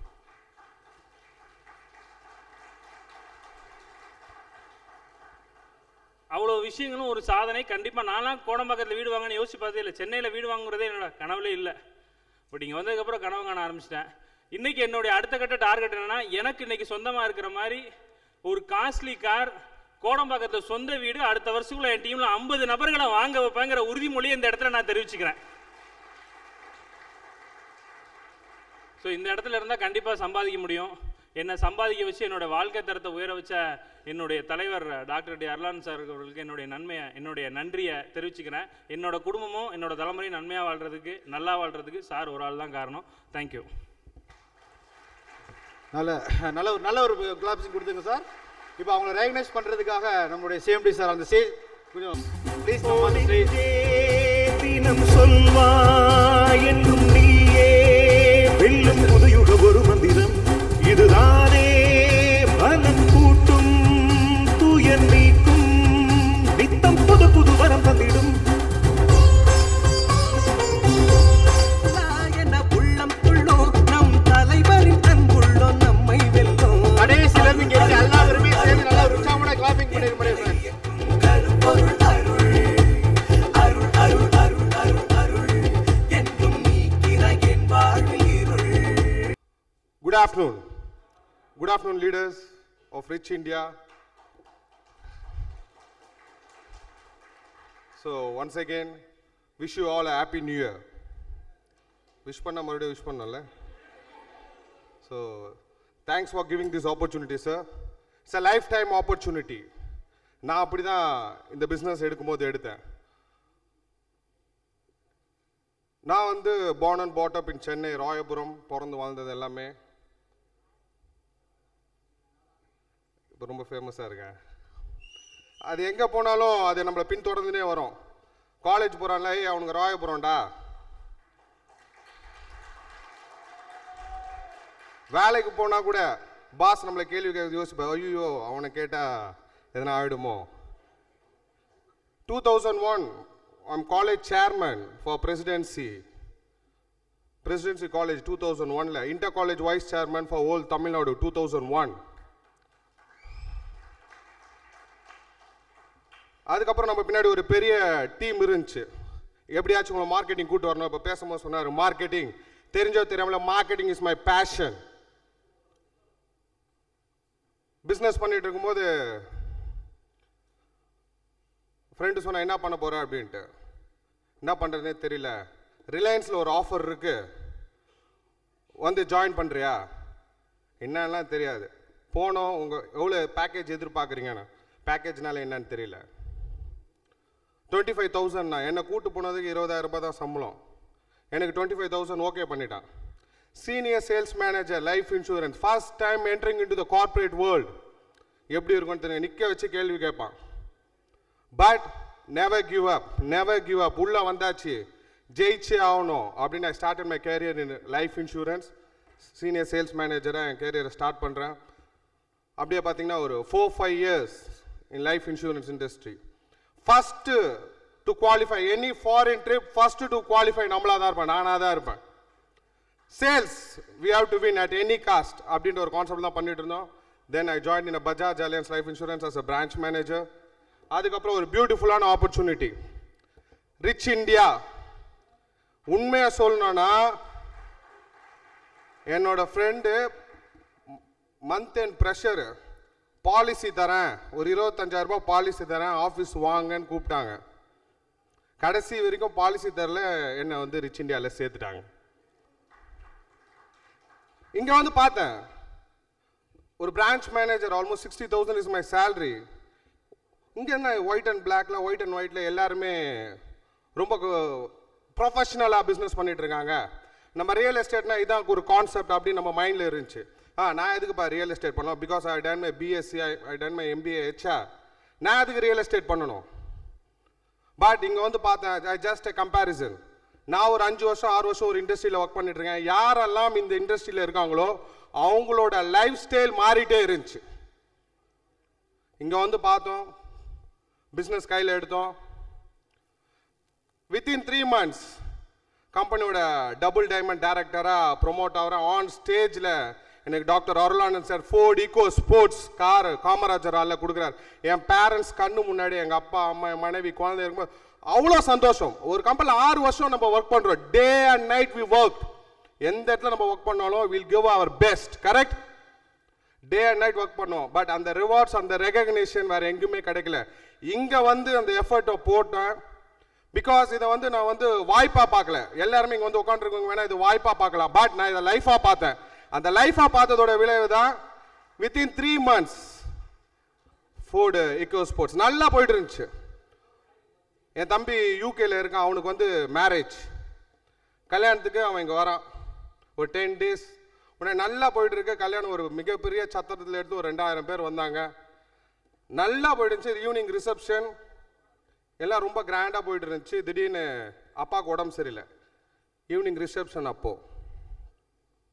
அவ்வளோ விஷயங்களும் ஒரு சாதனை. கண்டிப்பாக நான்லாம் கோடம்பாக்கத்தில் வீடு வாங்கன்னு யோசிச்சு பார்த்தே இல்லை, சென்னையில் வீடு வாங்குறதே என்னோட கனவுலே இல்லை. பட் இங்கே வந்ததுக்கப்புறம் கனவு காண ஆரம்பிச்சிட்டேன். இன்றைக்கி என்னுடைய அடுத்த கட்ட டார்கெட் என்னென்னா, எனக்கு இன்றைக்கி சொந்தமாக இருக்கிற மாதிரி ஒரு காஸ்ட்லி கார், கோடம்பாக்கத்தில் சொந்த வீடு, அடுத்த வருஷத்துக்குள்ள என் டீமில் ஐம்பது நபர்களை வாங்க வைப்பேங்கிற உறுதிமொழியை இந்த இடத்துல நான் தெரிவிச்சுக்கிறேன். ஸோ இந்த இடத்துல இருந்தால் கண்டிப்பாக சம்பாதிக்க முடியும். என்னை சம்பாதிக்க வச்சு என்னோட வாழ்க்கை தரத்தை உயர வச்ச என்னுடைய தலைவர் டாக்டர் டி அருளானந்த் சார் அவர்களுக்கு என்னுடைய நன்மையை, என்னுடைய நன்றியை தெரிவிச்சுக்கிறேன். என்னோட குடும்பமும் என்னோட தலைமுறையும் நன்மையாக வாழ்கிறதுக்கு, நல்லா வாழ்கிறதுக்கு சார் ஒரு ஆள் தான் காரணம். தேங்க்யூ. நல்ல நல்ல ஒரு நல்ல ஒரு கிளாப்ஸிங் கொடுத்துங்க சார். இப்போ அவங்களை ரெகனைஸ் பண்ணுறதுக்காக நம்மளுடைய சிஎம்டி சார் அந்த ஸ்டேஜ் கொஞ்சம் ப்ளீஸ் தினம் சொல்வாய் என்றும் நீயே வெல்லும் புதுயுக ஒரு மந்திரம் இதுதானே பலம் கூட்டும் துயர் நீக்கும் நித்தம் புது புது வரம் தந்திடும் உள்ளம் துள்ளோம் நம் தலைவரின் அன்புள்ளோ நம்மை வெல்லும் கடைசியில இருந்து இங்க இருக்க எல்லாருமே சேர்ந்து நல்லா ஒரு உற்சாகமான கிளாப்பிங் பண்ணிருக்கோம் கருப்பொருள் அருள் அருள் அருள் அருள் அருள் அருள் என்றும் நீக்கிற என் வாழ்வில் இருள். Good afternoon. Good afternoon, leaders of Rich India. So once again, wish you all a happy new year. Wish panna marude wish pannala. So thanks for giving this opportunity, sir. It's a lifetime opportunity. நான் அப்படி தான் இந்த business எடுக்கும்போது எடுத்தேன். நான் வந்து born and brought up in Chennai, Royapuram பிறந்து வாழ்ந்தது எல்லாமே. இப்போ ரொம்ப ஃபேமஸாக இருக்கேன். அது எங்கே போனாலும் அது நம்மளை பின்தொடர்ந்துனே வரும். காலேஜ் போகிறான்ல, ஏய் அவனுக்கு ராயபுரம்டா. வேலைக்கு போனால் கூட பாஸ் நம்மளை கேள்வி கேட்க யோசிப்பேன், ஐயோ அவனை கேட்டால் எதனா ஆகிடுமோ. Two thousand one I'm college chairman for presidency presidency college two thousand ஒன்ல inter college vice chairman for whole Tamil Nadu two thousand one. அதுக்கப்புறம் நம்ம பின்னாடி ஒரு பெரிய டீம் இருந்துச்சு. எப்படியாச்சும் உங்களை மார்க்கெட்டிங் கூட்டு வரணும். இப்போ பேசும்போது சொன்னார் மார்க்கெட்டிங் தெரிஞ்சோ தெரியாமல marketing is my passion. Business பண்ணிட்டு இருக்கும்போது ஃப்ரெண்டு சொன்னா என்ன பண்ண போற அப்படின்ட்டு. என்ன பண்ணுறதுனே தெரியல. ரிலையன்ஸில் ஒரு ஆஃபர் இருக்கு, வந்து ஜாயின் பண்ணுறியா? என்னன்னா தெரியாது. போனோம். உங்கள் எவ்வளோ பேக்கேஜ் எதிர்பார்க்குறீங்கன்னு. பேக்கேஜ்னால என்னன்னு தெரியல. டுவெண்ட்டி ஃபைவ் தௌசண்ட் நான் என்னை கூட்டு போனதுக்கு இருபதாயிரம் ரூபாய் தான் சம்பளம். எனக்கு டுவெண்ட்டி ஃபைவ் தௌசண்ட் ஓகே பண்ணிட்டான். Senior sales manager life insurance first time entering into the corporate world. எப்படி இருக்கும்னு தெரியும். நிற்க வச்சு கேள்வி கேட்பான். But never give up never give up உள்ளே வந்தாச்சு, ஜெயிச்சே ஆகணும் அப்படின்னு. I started my career in life insurance. Senior sales மேனேஜராக என் கேரியரை ஸ்டார்ட் பண்ணுறேன். அப்படியே பார்த்தீங்கன்னா ஒரு four five years in life insurance industry. First to qualify any foreign trip first to qualify நம்மளாக தான் இருப்பேன், நானாக தான் இருப்பேன். Sales we have to win at any cost அப்படின்ற ஒரு கான்செப்ட் தான் பண்ணிட்டு இருந்தோம். Then I join in Bajaj Allianz life insurance as a branch manager. அதுக்கப்புறம் ஒரு பியூட்டிஃபுல்லான ஆப்பர்ச்சுனிட்டி ரிச் இந்தியா. உண்மையாக சொல்லணும்னா என்னோட friend month and pressure policy தரேன், ஒரு இருபத்தஞ்சாயிரம் ரூபாய் பாலிசி தரேன், ஆஃபீஸ் வாங்கன்னு கூப்பிட்டாங்க. கடைசி வரைக்கும் பாலிசி தரல, என்னை வந்து ரிச் இந்தியாவில் சேர்த்துட்டாங்க. இங்கே வந்து பார்த்தேன் ஒரு branch manager almost sixty thousand is my salary. இங்கே என்ன ஒயிட் அண்ட் பிளாக்ல ஒயிட் அண்ட் ஒயிட்ல எல்லாருமே ரொம்ப ப்ரொஃபஷனலாக பிஸ்னஸ் பண்ணிட்டு இருக்காங்க. நம்ம ரியல் எஸ்டேட்னா இதான் ஒரு கான்செப்ட் அப்படின்னு நம்ம மைண்டில் இருந்துச்சு. ஆ நான் எதுக்குப்பா ரியல் எஸ்டேட் பண்ணலாம், because I done my BSc I done my MBA HR. நான் எதுக்கு ரியல் எஸ்டேட் பண்ணணும்? பட் இங்கே வந்து பார்த்தேன் ஐ ஜஸ்ட் எ கம்பேரிசன். நான் ஒரு அஞ்சு வருஷம் ஆறு வருஷம் ஒரு இண்டஸ்ட்ரியில் ஒர்க் பண்ணிட்டு இருக்கேன். யாரெல்லாம் இந்த இண்டஸ்ட்ரியில் இருக்காங்களோ அவங்களோட லைஃப் ஸ்டைல் மாறிட்டே இருந்துச்சு. இங்கே வந்து பார்த்தோம், பிஸ்னஸ் கையில் எடுத்தோம். வித்தின் த்ரீ மந்த்ஸ் கம்பெனியோட டபுள் டைமண்ட் டைரக்டராக ப்ரொமோட் ஆகிறேன். ஆன் ஸ்டேஜில் எனக்கு doctor Arulanand sir Ford eco sports car Kamarajar ஆளில் கொடுக்குறாரு. என் பேரண்ட்ஸ் கண்ணு முன்னாடி எங்கள் அப்பா அம்மா என் மனைவி குழந்தை இருக்கும்போது அவ்வளோ சந்தோஷம். ஒரு கம்பெனியில் ஆறு வருஷம் நம்ம ஒர்க் பண்ணுறோம். Day and night we work. எந்த இடத்துல நம்ம ஒர்க் பண்ணாலும் will give our best. Correct? Day and night work பண்ணோம். பட் அந்த ரிவார்ட்ஸ் அந்த ரெகக்னேஷன் வேறு எங்கேயுமே கிடைக்கல. இங்கே வந்து அந்த எஃபர்ட்டை போட்டேன். பிகாஸ் இதை வந்து நான் வந்து வாய்ப்பாக பார்க்கல. எல்லாருமே இங்கே வந்து உட்காந்துருக்கவங்க வேணா இது வாய்ப்பாக பார்க்கலாம். பட் நான் இதை லைஃபாக பார்த்தேன். அந்த லைஃபாக பார்த்ததோட விளைவு தான் within three months Ford eco sports நல்லா போயிட்டு இருந்துச்சு. என் தம்பி யூகேல இருக்கான். அவனுக்கு வந்து மேரேஜ் கல்யாணத்துக்கு அவன் இங்கே வரான். ஒரு டென் டேஸ் உடனே நல்லா போயிட்டு இருக்கு கல்யாணம். ஒரு மிகப்பெரிய சத்திரத்தில் எடுத்து ஒரு ரெண்டாயிரம் பேர் வந்தாங்க. நல்லா போயிட்டு இருந்துச்சு. ஈவினிங் ரிசப்ஷன் எல்லாம் ரொம்ப கிராண்டாக போயிட்டு இருந்துச்சு. திடீர்னு அப்பாவுக்கு உடம்பு சரியில்லை. ஈவினிங் ரிசப்ஷன் அப்போ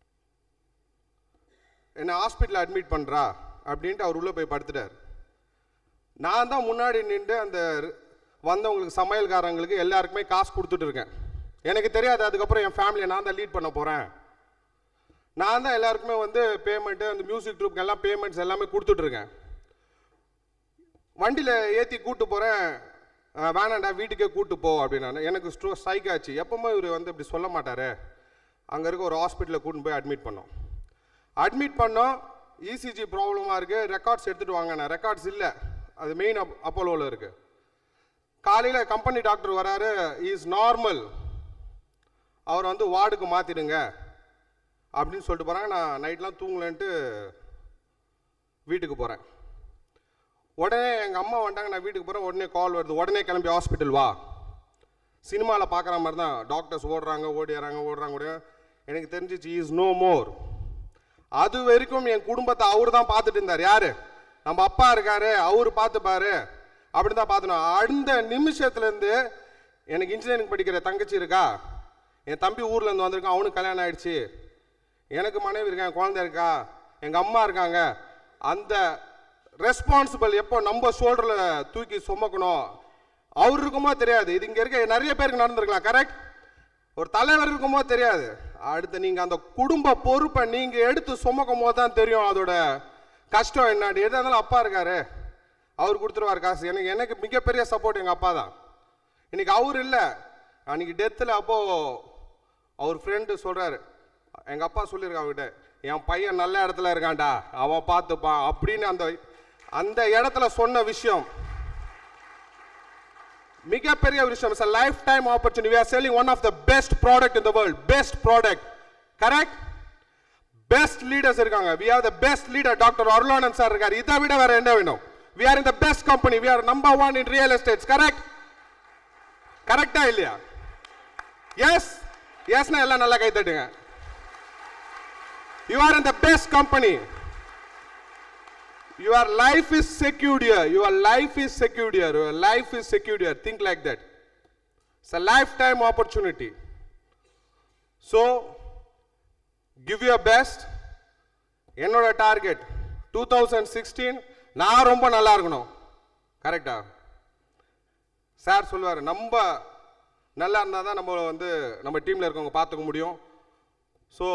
என்னை ஹாஸ்பிட்டலில் அட்மிட் பண்ணுறா அப்படின்ட்டு அவர் உள்ளே போய் படுத்துட்டார். நான் தான் முன்னாடி நின்று அந்த வந்தவங்களுக்கு சமையல்காரங்களுக்கு எல்லாருக்குமே காசு கொடுத்துட்டு இருக்கேன். எனக்கு தெரியாது அதுக்கப்புறம் என் ஃபேமிலியை நான் தான் லீட் பண்ண போகிறேன். நான் தான் எல்லாருக்குமே வந்து பேமெண்ட்டு அந்த மியூசிக் ட்ரூப்க்கு எல்லாம் பேமெண்ட்ஸ் எல்லாமே கொடுத்துட்ருக்கேன். வண்டியில் ஏற்றி கூப்பிட்டு போகிறேன், வேணாண்டா வீட்டுக்கே கூப்பிட்டு போ அப்படின்னு. எனக்கு ஸ்ட்ரோ ஸ்ட்ரைக் ஆச்சு. எப்பவுமே இவர் வந்து இப்படி சொல்ல மாட்டார். அங்கே இருக்க ஒரு ஹாஸ்பிட்டலில் கூட்டின்னு போய் அட்மிட் பண்ணோம். அட்மிட் பண்ணோம், இசிஜி ப்ராப்ளமாக இருக்குது, ரெக்கார்ட்ஸ் எடுத்துகிட்டு வாங்க. நான் ரெக்கார்ட்ஸ் இல்லை, அது மெயின் அப் அப்போலோவில் இருக்குது. காலையில் கம்பெனி டாக்டர் வராரு, இஸ் நார்மல், அவர் வந்து வார்டுக்கு மாற்றிடுங்க அப்படின்னு சொல்லிட்டு போகிறாங்க. நான் நைட்லாம் தூங்கலன்ட்டு வீட்டுக்கு போகிறேன். உடனே எங்கள் அம்மா வந்துட்டாங்க, நான் வீட்டுக்கு போகிறேன். உடனே கால் வருது, உடனே கிளம்பி ஹாஸ்பிட்டல் வா. சினிமாவில் பார்க்குற மாதிரி தான் டாக்டர்ஸ் ஓடுறாங்க ஓடிறாங்க ஓடுறாங்க ஓடுறாங்க. எனக்கு தெரிஞ்சிச்சு இஸ் நோ மோர். அது வரைக்கும் என் குடும்பத்தை அவர் தான் பார்த்துட்டு இருந்தார். யார்? நம்ம அப்பா இருக்காரு, அவர் பார்த்துப்பாரு அப்படின்னு தான் பார்த்துனோம். அந்த நிமிஷத்துலேருந்து எனக்கு இன்ஜினியரிங் படிக்கிற தங்கச்சி இருக்கா, என் தம்பி ஊர்லேருந்து வந்திருக்கான், அவனுக்கு கல்யாணம் ஆகிடுச்சு, எனக்கு மனைவி இருக்கேன், குழந்தை இருக்கா, எங்கள் அம்மா இருக்காங்க. அந்த ரெஸ்பான்சிபிள் எப்போ நம்ம ஷோல்டரில் தூக்கி சுமக்கணும் அவர் இருக்குமோ தெரியாது. இது இங்கே இருக்க நிறைய பேருக்கு நடந்திருக்கலாம், கரெக்ட்? ஒரு தலைவர் இருக்குமோ தெரியாது. அடுத்து நீங்கள் அந்த குடும்ப பொறுப்பை நீங்கள் எடுத்து சுமக்கும் போது தான் தெரியும் அதோட கஷ்டம் என்ன. எதாக இருந்தாலும் அப்பா இருக்காரு, அவர் கொடுத்துருவார் காசு. எனக்கு எனக்கு மிகப்பெரிய சப்போர்ட் எங்கள் அப்பா தான். இன்னைக்கு அவர் இல்லை, அன்றைக்கி டெத்தில் அப்போது அவர் ஃப்ரெண்டு சொல்கிறாரு, எங்கள் அப்பா சொல்லியிருக்கா அவர்கிட்ட, என் பையன் நல்ல இடத்துல இருக்கான்டா, அவன் பார்த்துப்பான் அப்படின்னு. அந்த அந்த இடத்துல சொன்ன விஷயம் மிகப்பெரிய விஷயம். It's a lifetime opportunity. We are selling one of the best product in the world. Best product. Correct? Best leaders இருக்காங்க. We have the best leader, Doctor Arulanan sir இருக்காரு. இதை விட வேற என்ன வேணும்? We are in the best company. We are number one in real estate. Correct? கரெக்டா இல்லையா? Yes? Yesனா எல்லாம் நல்லா கை தட்டுங்க. You are in the best company. Your life is secured here. Your life is secured here. Your life is secured here. Think like that. It's a lifetime opportunity. So, give your best. என்னோட target two thousand sixteen நான் ரொம்ப நல்லா இருக்கணும். கரெக்டா? Sir சொல்லுவார், நம்ம நல்லா இருந்தால் தான் நம்ம வந்து நம்ம டீமில் இருக்கவங்க பார்த்துக்க முடியும். ஸோ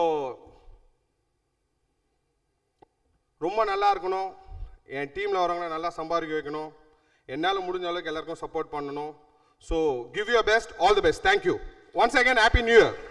ரொம்ப நல்லா இருக்கணும். என் டீமில் வரவங்களை நல்லா சம்பாதிக்க வைக்கணும். என்னால் முடிஞ்ச அளவுக்கு எல்லாருக்கும் சப்போர்ட் பண்ணணும். So give you best, all the best. Thank you once again. Happy new year.